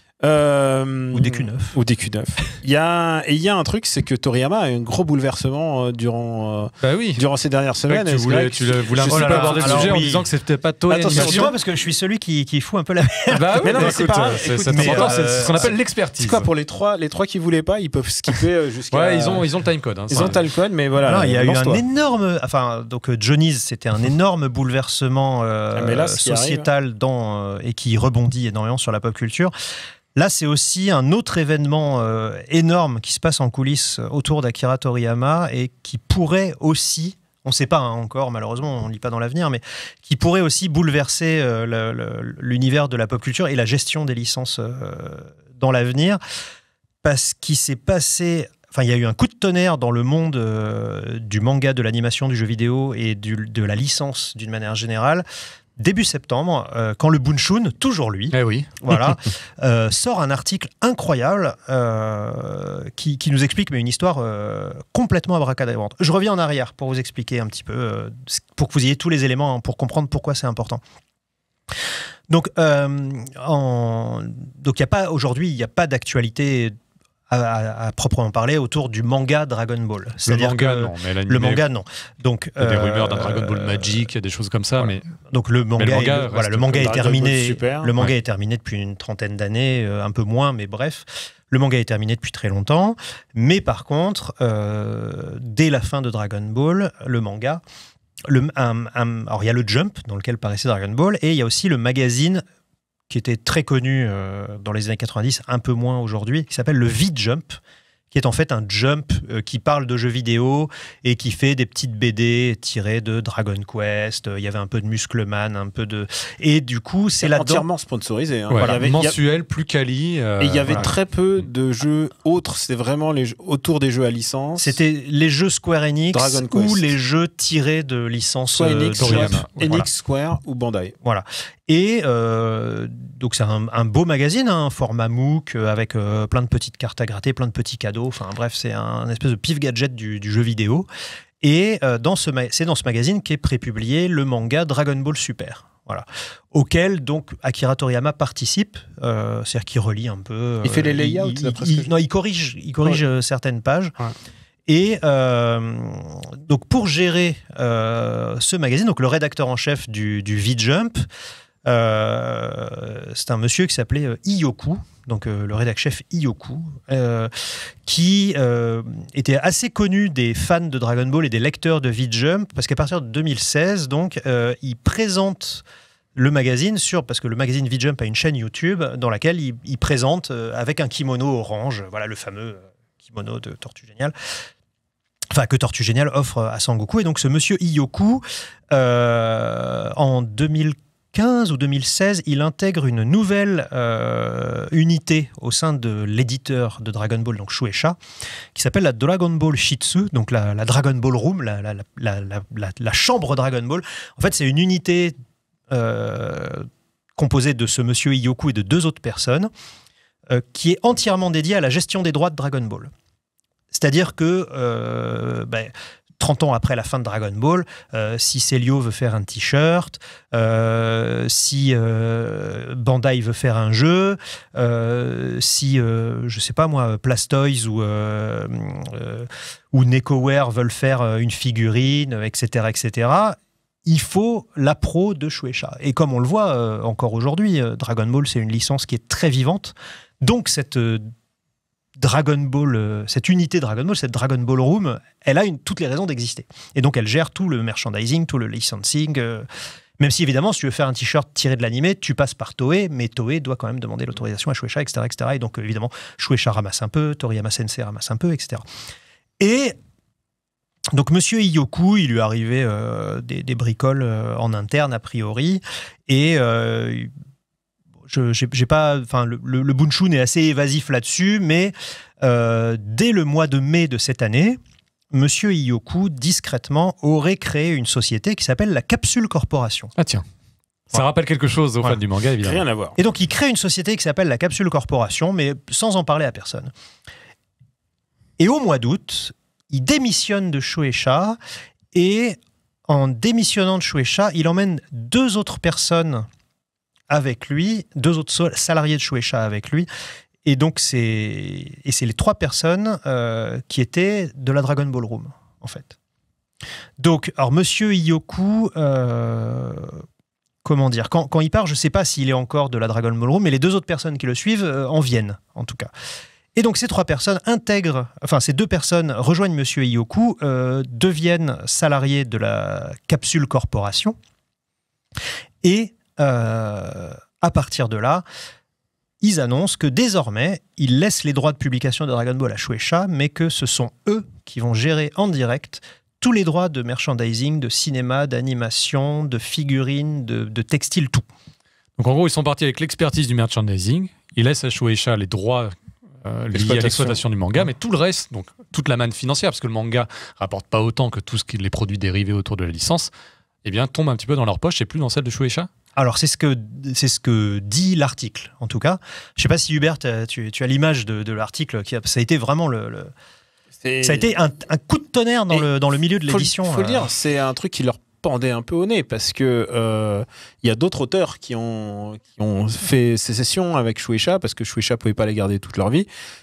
Euh, ou des Q neuf. Ou des Q neuf. Il y a, et il y a un truc, c'est que Toriyama a eu un gros bouleversement euh, durant, euh, Bah oui. durant ces dernières semaines. tu Et c'est voulais, vrai que tu le- voulais un je petit sais peu pas, aborder le alors sujet en oui. disant que c'était pas Toei Attention, Animation. Excuse-moi parce que je suis celui qui, qui fout un peu la merde. Bah oui, Mais non, bah mais c'est écoute, pas- euh, c'est écoute, c'est mais, important, c'est euh, ce qu'on appelle C'est l'expertise. quoi pour les trois, les trois qui voulaient pas, ils peuvent skipper euh, jusqu'à. Ouais, ils ont, ils ont le timecode. Hein, Ils ça. ont le code, mais voilà. Non, il y a eu un lance-toi. énorme, enfin donc euh, Johnny's, c'était un énorme bouleversement euh, Ah, mais là, ce qui sociétal dans euh, et qui rebondit énormément sur la pop culture. Là, c'est aussi un autre événement euh, énorme qui se passe en coulisses autour d'Akira Toriyama et qui pourrait aussi, on ne sait pas hein, encore, malheureusement, on ne lit pas dans l'avenir, mais qui pourrait aussi bouleverser euh, le- le- l'univers de la pop culture et la gestion des licences euh, dans l'avenir, parce qu'il s'est passé... Enfin, il y a eu un coup de tonnerre dans le monde euh, du manga, de l'animation, du jeu vidéo et du- de la licence d'une manière générale. Début septembre, euh, quand le Bunshun, toujours lui, Eh oui. voilà, euh, sort un article incroyable euh, qui, qui nous explique mais une histoire euh, complètement abracadabrante. Je reviens en arrière pour vous expliquer un petit peu, euh, pour que vous ayez tous les éléments hein, pour comprendre pourquoi c'est important. Donc, euh, en... donc, il y a pas aujourd'hui, il n'y a pas d'actualité à, à, à proprement parler autour du manga Dragon Ball. Le manga, non, mais l'anime, le manga, non. Donc, il y a des euh, rumeurs d'un Dragon Ball Magic, il y a des choses comme ça, voilà. mais donc le manga, mais le manga, est, voilà, le manga est Dragon terminé. Ball Super. Le manga Ouais. est terminé depuis une trentaine d'années, euh, un peu moins, mais bref. Le manga est terminé depuis très longtemps. Mais par contre, euh, dès la fin de Dragon Ball, le manga, le, un, un, alors il y a le Jump dans lequel paraissait Dragon Ball, et il y a aussi le magazine qui était très connu euh, dans les années quatre-vingt-dix, un peu moins aujourd'hui, qui s'appelle le V-Jump, qui est en fait un Jump euh, qui parle de jeux vidéo et qui fait des petites B D tirées de Dragon Quest. Il y avait un peu de Muscleman, un peu de... Et du coup, c'est C'est là-dedans... entièrement sponsorisé. Hein. ouais, Il y avait- il y a- mensuel, plus quali. euh, Et il y avait voilà. très peu de jeux autres. C'était vraiment les jeux autour des jeux à licence. C'était les jeux Square Enix Dragon ou Quest. les jeux tirés de licences soit euh, Enix, Toriyama. soit Voilà. Enix, Square ou Bandai. Voilà. Et euh, donc c'est un, un beau magazine, hein, un format MOOC euh, avec euh, plein de petites cartes à gratter, plein de petits cadeaux. Enfin bref, c'est un espèce de pif gadget du, du jeu vidéo. Et euh, dans ce ma- c'est dans ce magazine qu'est prépublié le manga Dragon Ball Super. Voilà. Auquel donc Akira Toriyama participe, euh, c'est-à-dire qu'il relie un peu. Il fait les layouts, il- d'après il- ce que je- Non, il corrige, il corrige Ouais. euh, certaines pages. Ouais. Et euh, donc pour gérer euh, ce magazine, donc le rédacteur en chef du, du V-Jump, euh, c'est un monsieur qui s'appelait euh, Iyoku, donc euh, le rédacteur chef Iyoku, euh, qui euh, était assez connu des fans de Dragon Ball et des lecteurs de V-Jump, parce qu'à partir de deux mille seize, donc, euh, il présente le magazine sur, parce que le magazine V-Jump a une chaîne YouTube dans laquelle il, il présente euh, avec un kimono orange, voilà le fameux euh, kimono de Tortue Géniale, enfin que Tortue Géniale offre à Sangoku. Et donc ce monsieur Iyoku, euh, en deux mille quinze ou deux mille seize, il intègre une nouvelle euh, unité au sein de l'éditeur de Dragon Ball, donc Shueisha, qui s'appelle la Dragon Ball Shitsu, donc la, la Dragon Ball Room, la, la, la, la, la, la chambre Dragon Ball. En fait, c'est une unité euh, composée de ce monsieur Iyoku et de deux autres personnes, euh, qui est entièrement dédiée à la gestion des droits de Dragon Ball. C'est-à-dire que euh, ben, trente ans après la fin de Dragon Ball, euh, si Celio veut faire un t-shirt, euh, si euh, Bandai veut faire un jeu, euh, si, euh, je sais pas moi, Plastoise ou, euh, euh, ou NecoWare veulent faire une figurine, et cetera, et cetera, il faut l'appro de Shueisha. Et comme on le voit euh, encore aujourd'hui, euh, Dragon Ball, c'est une licence qui est très vivante. Donc cette... Euh, Dragon Ball, euh, cette unité Dragon Ball, cette Dragon Ball Room, elle a une, toutes les raisons d'exister. Et donc, elle gère tout le merchandising, tout le licensing. Euh, même si, évidemment, si tu veux faire un t-shirt tiré de l'animé, tu passes par Toei, mais Toei doit quand même demander l'autorisation à Shueisha, et cetera, et cetera. Et donc, évidemment, Shueisha ramasse un peu, Toriyama Sensei ramasse un peu, et cetera. Et donc, monsieur Iyoku, il lui arrivait euh, des, des bricoles euh, en interne, a priori, et... Euh, Je, j'ai, j'ai pas, enfin, le, le, le Bunshun est assez évasif là-dessus, mais euh, dès le mois de mai de cette année, monsieur Iyoku, discrètement, aurait créé une société qui s'appelle la Capsule Corporation. Ah tiens. Ça Voilà. rappelle quelque chose aux Voilà. fans du manga, évidemment. Rien à voir. Et donc, il crée une société qui s'appelle la Capsule Corporation, mais sans en parler à personne. Et au mois d'août, il démissionne de Shueisha, et en démissionnant de Shueisha, il emmène deux autres personnes avec lui, deux autres so- salariés de Shueisha avec lui, et donc c'est et c'est les trois personnes euh, qui étaient de la Dragon Ball Room, en fait. Donc, alors monsieur Iyoku, euh, comment dire, quand, quand il part, je ne sais pas s'il est encore de la Dragon Ball Room, mais les deux autres personnes qui le suivent euh, en viennent, en tout cas. Et donc ces trois personnes intègrent, enfin ces deux personnes rejoignent monsieur Iyoku, euh, deviennent salariés de la Capsule Corporation, et Euh, à partir de là, ils annoncent que désormais, ils laissent les droits de publication de Dragon Ball à Shueisha, mais que ce sont eux qui vont gérer en direct tous les droits de merchandising, de cinéma, d'animation, de figurines, de, de textiles, tout. Donc en gros, ils sont partis avec l'expertise du merchandising. Ils laissent à Shueisha les droits euh, liés à l'exploitation du manga, mais tout le reste, donc toute la manne financière, parce que le manga rapporte pas autant que tous les produits dérivés autour de la licence, eh bien, tombe un petit peu dans leur poche et plus dans celle de Shueisha. Alors, c'est ce que, c'est ce que dit l'article, en tout cas. Je ne sais pas si Hubert, tu, tu as l'image de, de l'article. Qui a, ça a été vraiment le... le C'est... Ça a été un, un coup de tonnerre dans, Et le, dans le milieu de faut, l'édition. faut le euh, dire, c'est un truc qui leur pendait un peu au nez parce que euh, il y a d'autres auteurs qui ont, qui ont fait sécession avec Shueisha parce que Shueisha pouvait pas les garder toute leur vie.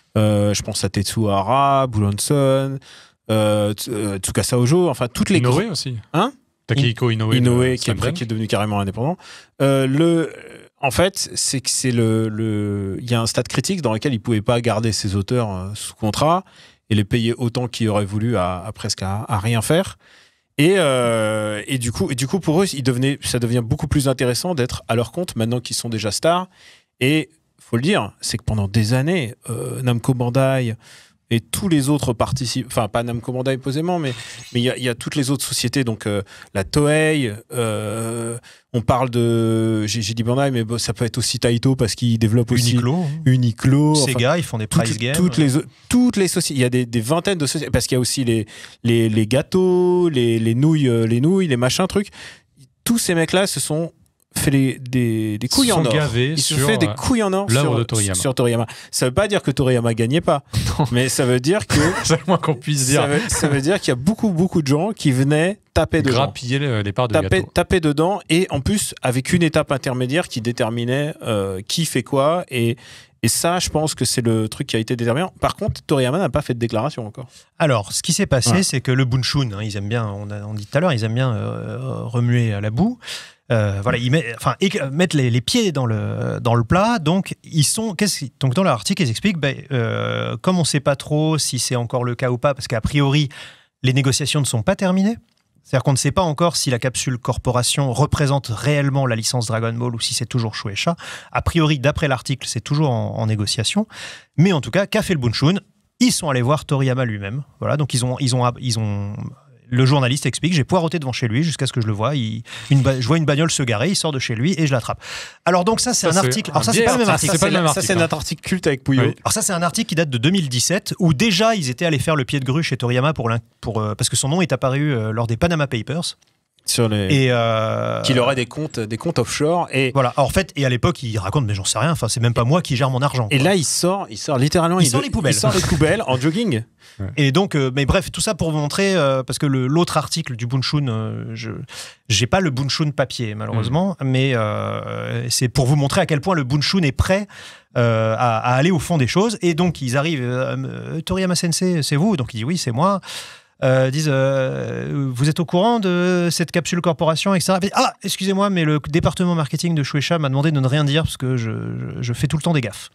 Euh, je pense à Tetsuhara, Buronson, euh, Tsukasa Ojo, enfin toutes les Inoue aussi. Hein Takehiko Inoue. Inoue qui, est, qui est devenu carrément indépendant. Euh, le, en fait, c'est que c'est le, le, il y a un stade critique dans lequel il pouvait pas garder ses auteurs euh, sous contrat et les payer autant qu'il aurait voulu à, à presque à, à rien faire. Et, euh, et du coup, et du coup pour eux, ils devenaient, ça devient beaucoup plus intéressant d'être à leur compte maintenant qu'ils sont déjà stars. Et faut le dire, c'est que pendant des années, euh, Namco Bandai et tous les autres participent, enfin pas Namco Bandai posément, mais mais il y, y a toutes les autres sociétés, donc euh, la Toei, euh, on parle de, j'ai, j'ai dit Bandai, mais bon, ça peut être aussi Taito parce qu'ils développent aussi Uniqlo, Uniqlo, Sega, enfin, ils font des toutes, prize games. toutes les toutes les sociétés, il y a des, des vingtaines de sociétés parce qu'il y a aussi les les, les gâteaux, les, les nouilles, les nouilles, les machins trucs. Tous ces mecs-là se sont fait les, des, des couilles en or. Ils se sont fait des couilles en or sur, de Toriyama. sur Toriyama. Ça veut pas dire que Toriyama gagnait pas, mais ça veut dire que c'est le moins qu'on puisse dire. Ça veut, ça veut dire qu'il y a beaucoup beaucoup de gens qui venaient taper dedans, grappiller les parts de taper, gâteau. taper dedans, et en plus avec une étape intermédiaire qui déterminait euh, qui fait quoi, et Et ça, je pense que c'est le truc qui a été déterminant. Par contre, Toriyama n'a pas fait de déclaration encore. Alors, ce qui s'est passé, ouais. c'est que le Bunshun, hein, ils aiment bien, on a on dit tout à l'heure, ils aiment bien euh, remuer à la boue. Euh, voilà, ils met, enfin, et, mettent les, les pieds dans le, dans le plat. Donc, ils sont, qu'est-ce, donc, dans leur article, ils expliquent, ben, euh, comme on ne sait pas trop si c'est encore le cas ou pas, parce qu'a priori, les négociations ne sont pas terminées. C'est-à-dire qu'on ne sait pas encore si la capsule corporation représente réellement la licence Dragon Ball ou si c'est toujours Shueisha. A priori, d'après l'article, c'est toujours en, en négociation. Mais en tout cas, qu'a fait le Bunshun ? Ils sont allés voir Toriyama lui-même. Voilà, donc ils ont, ils ont, ils ont. Le journaliste explique, j'ai poireauté devant chez lui jusqu'à ce que je le voie. Il, une, je vois une bagnole se garer, il sort de chez lui et je l'attrape. Alors donc ça, c'est ça, un c'est article. Alors ça, c'est pas le même article. Ça, c'est, la, ça, c'est notre article culte avec Pouillot. Oui. Alors ça, c'est un article qui date de deux mille dix-sept où déjà ils étaient allés faire le pied de grue chez Toriyama pour, pour euh, parce que son nom est apparu euh, lors des Panama Papers. Sur les... Et euh... qu'il aurait des comptes, des comptes offshore. Et voilà. Alors, en fait, et à l'époque, il raconte, mais j'en sais rien. Enfin, c'est même pas moi qui gère mon argent. Et quoi. là, il sort, il sort littéralement. Il, il sort de, les poubelles. Il sort les poubelles en jogging. Ouais. Et donc, euh, mais bref, tout ça pour vous montrer, euh, parce que le, l'autre article du Bunshun, euh, je j'ai pas le Bunshun papier malheureusement, mmh. mais euh, c'est pour vous montrer à quel point le Bunshun est prêt euh, à, à aller au fond des choses. Et donc, ils arrivent. Euh, Toriyama Sensei, c'est vous ? Donc, il dit oui, c'est moi. Euh, disent euh, vous êtes au courant de cette capsule corporation, et cetera. Ah, excusez-moi, mais le département marketing de Shueisha m'a demandé de ne rien dire parce que je, je, je fais tout le temps des gaffes.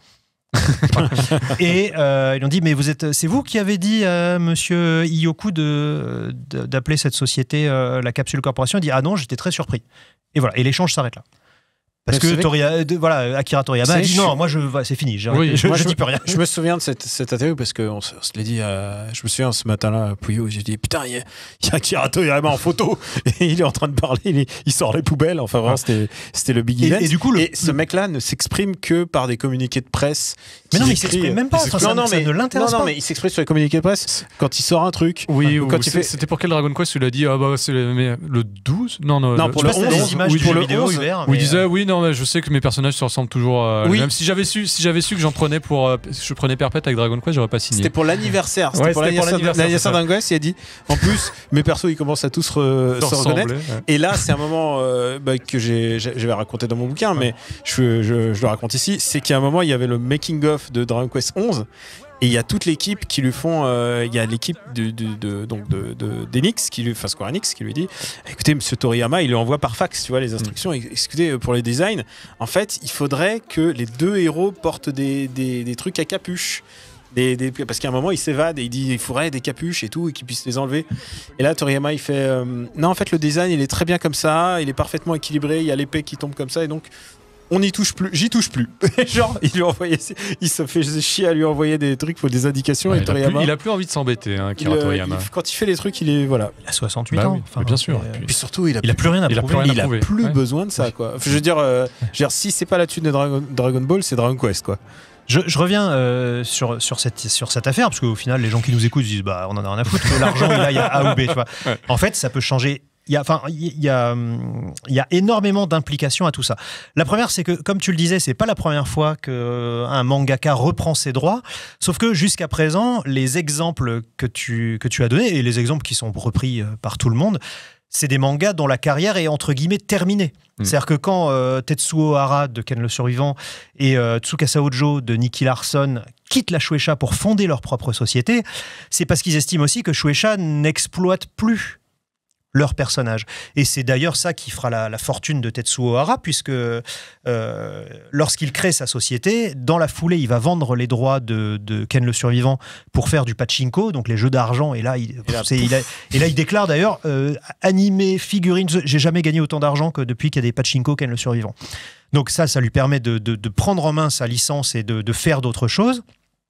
Et euh, ils ont dit mais vous êtes, c'est vous qui avez dit à Monsieur Iyoku de, de, d'appeler cette société euh, la capsule corporation. Il dit ah non, j'étais très surpris. Et voilà, et l'échange s'arrête là. Parce que Toriyama, de, voilà, Akira Toriyama a dit non, moi je, c'est fini, je, oui, je, moi, je je dis plus rien. Je me souviens de cette, cette interview parce qu'on se, on se l'est dit, euh, je me souviens ce matin-là à Pouillot, j'ai dit putain, il y, y a Akira Toriyama en photo et il est en train de parler, il, est, il sort les poubelles, enfin vraiment, c'était, c'était le big event. Et, et du coup, le, et ce le... mec-là ne s'exprime que par des communiqués de presse. Mais non, mais il s'exprime même pas, enfin, non, non, ça, mais, ça ne l'intéresse non, non, pas. mais il s'exprime sur les communiqués de presse quand il sort un truc. Oui, enfin, quand il fait... c'était pour quel Dragon Quest il a dit ah bah c'est le, le douze Non, non, non, pour le onze, oui, pour le vidéo Hubert. Où il disait oui, non, mais je sais que mes personnages se ressemblent toujours. Euh, oui. Même si j'avais su, si j'avais su que j'en prenais pour, euh, je prenais Perpète avec Dragon Quest, j'aurais pas signé. C'était pour l'anniversaire. C'était ouais, pour c'était l'anniversaire d'un Quest. Il a dit. En plus, mes persos, ils commencent à tous re, se reconnaître. Ouais. Et là, c'est un moment euh, bah, que j'ai, j'avais raconté dans mon bouquin, ouais. mais je, je, je le raconte ici. C'est qu'à un moment, il y avait le making of de Dragon Quest onze. Et il y a toute l'équipe qui lui font. Euh, il y a l'équipe de, de, de, donc de, de, d'Enix, qui lui, enfin Square Enix, qui lui dit écoutez, monsieur Toriyama, il lui envoie par fax, tu vois, les instructions. Mm. Écoutez, pour les designs, en fait, il faudrait que les deux héros portent des, des, des trucs à capuche. Des, des, parce qu'à un moment, il s'évade et il dit il faudrait des capuches et tout, et qu'ils puissent les enlever. Et là, Toriyama, il fait euh, non, en fait, le design, il est très bien comme ça, il est parfaitement équilibré, il y a l'épée qui tombe comme ça, et donc. On n'y touche plus, j'y touche plus. Genre, il lui envoyait, il se fait chier à lui envoyer des trucs, faut des indications. Ouais, et il, Toriyama, a plus, il a plus envie de s'embêter, hein, Akira il, Toriyama. Il, quand il fait les trucs, il est voilà. Il a soixante-huit bah ans. Oui, enfin, bien sûr. Et puis, puis surtout, il a, il a plus rien à il prouver. A plus rien il à a plus ouais. besoin de ça, quoi. Je veux dire, euh, je veux dire, si c'est pas la thune de Dragon, Dragon Ball, c'est Dragon Quest, quoi. Je, je reviens euh, sur, sur, cette, sur cette affaire, parce qu'au final, les gens qui nous écoutent disent bah, on en a rien à foutre, que l'argent il y a A ou B. Tu vois. Ouais. En fait, ça peut changer. Il y a, enfin, il y a, il y a énormément d'implications à tout ça. La première, c'est que, comme tu le disais, c'est pas la première fois qu'un mangaka reprend ses droits, sauf que jusqu'à présent, les exemples que tu, que tu as donnés, et les exemples qui sont repris par tout le monde, c'est des mangas dont la carrière est entre guillemets terminée. Mmh. C'est-à-dire que quand euh, Tetsuo Hara de Ken le Survivant et euh, Tsukasa Ojo de Nicky Larson quittent la Shueisha pour fonder leur propre société, c'est parce qu'ils estiment aussi que Shueisha n'exploite plus leurs personnages. Et c'est d'ailleurs ça qui fera la, la fortune de Tetsuo Hara, puisque euh, lorsqu'il crée sa société, dans la foulée, il va vendre les droits de, de Ken le Survivant pour faire du pachinko, donc les jeux d'argent. Et là, il, et là, c'est, il, a, et là il déclare d'ailleurs euh, animé, figurines, j'ai jamais gagné autant d'argent que depuis qu'il y a des pachinko Ken le Survivant. Donc ça, ça lui permet de, de, de prendre en main sa licence et de, de faire d'autres choses.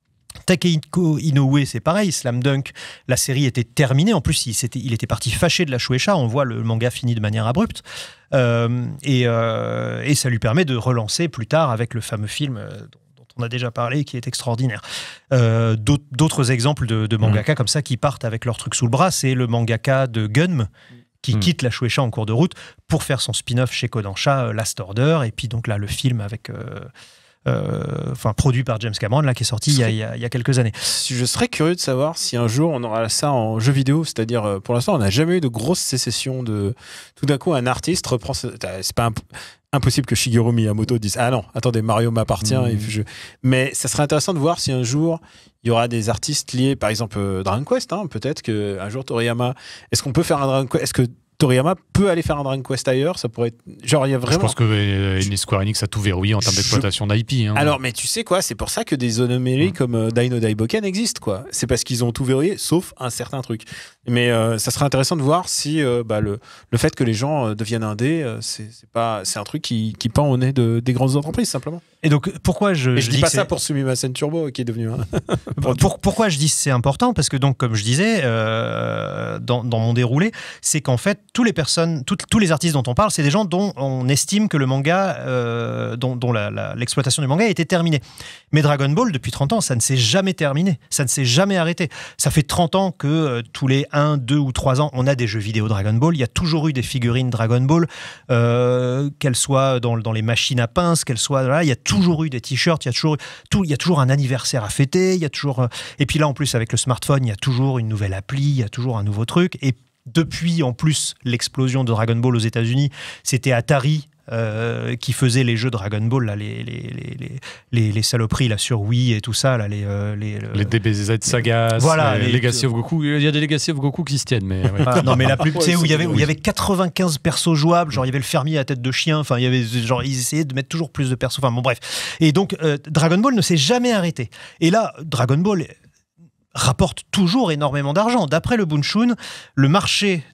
Takehiko Inoue, c'est pareil, Slam Dunk, la série était terminée. En plus, il, il était parti fâché de la Shueisha. On voit le manga fini de manière abrupte. Euh, et, euh, et ça lui permet de relancer plus tard avec le fameux film euh, dont on a déjà parlé, qui est extraordinaire. Euh, d'autres, d'autres exemples de, de mangaka mmh. comme ça qui partent avec leur truc sous le bras, c'est le mangaka de Gunm, qui mmh. quitte la Shueisha en cours de route pour faire son spin-off chez Kodansha, Last Order. Et puis donc là, le film avec... Euh, Euh, enfin produit par James Cameron là qui est sorti il y, a, il, y a, il y a quelques années. Je serais curieux de savoir si un jour on aura ça en jeu vidéo, c'est-à-dire pour l'instant on n'a jamais eu de grosse sécession de tout d'un coup un artiste reprend ce... c'est pas imp... impossible que Shigeru Miyamoto dise ah non attendez Mario m'appartient mmh. et je... mais ça serait intéressant de voir si un jour il y aura des artistes liés par exemple euh, Dragon Quest hein, peut-être qu'un jour Toriyama est-ce qu'on peut faire un Dragon Quest, est-ce que Toriyama peut aller faire un Dragon Quest ailleurs, ça pourrait être... Genre, il y a vraiment... Je pense que euh, Square Enix a tout verrouillé en termes d'exploitation d'I P. Hein. Alors, mais tu sais quoi, c'est pour ça que des onoméries mmh. comme euh, Dai no Daiboken existent, quoi. C'est parce qu'ils ont tout verrouillé, sauf un certain truc. Mais euh, ça serait intéressant de voir si euh, bah, le, le fait que les gens euh, deviennent indés, euh, c'est, c'est, pas, c'est un truc qui, qui pend au nez de, des grandes entreprises, simplement. Et donc, pourquoi je... Et je, je dis dis pas ça c'est... pour Sumimasen Turbo, qui est devenu... Hein. pour, pourquoi je dis que c'est important ? Parce que, donc, comme je disais, euh, dans, dans mon déroulé, c'est qu'en fait, tous les personnes, tout, tous les artistes dont on parle, c'est des gens dont on estime que le manga, euh, dont, dont la, la, l'exploitation du manga a été terminée. Mais Dragon Ball, depuis trente ans, ça ne s'est jamais terminé. Ça ne s'est jamais arrêté. Ça fait trente ans que euh, tous les un, deux ou trois ans, on a des jeux vidéo Dragon Ball. Il y a toujours eu des figurines Dragon Ball, euh, qu'elles soient dans, dans les machines à pince, qu'elles soient... Là, il y a toujours eu des t-shirts, il y a toujours, tout, il y a toujours un anniversaire à fêter, il y a toujours... Et puis là, en plus, avec le smartphone, il y a toujours une nouvelle appli, il y a toujours un nouveau truc. Et depuis, en plus, l'explosion de Dragon Ball aux États-Unis, c'était Atari euh, qui faisait les jeux Dragon Ball, là, les, les, les, les, les saloperies là, sur Wii et tout ça. Là, les, euh, les, le... les D B Z Sagas, voilà, les les Legacy of Goku. Il y a des Legacy of Goku qui se tiennent. Mais, ouais. ah, non, mais la plus, tu sais, où il y avait, où il y avait quatre-vingt-quinze persos jouables, genre il y avait le fermier à tête de chien, enfin, il y avait, genre, ils essayaient de mettre toujours plus de persos. Enfin, bon, bref. Et donc, euh, Dragon Ball ne s'est jamais arrêté. Et là, Dragon Ball rapporte toujours énormément d'argent. D'après le Bunshun, le marché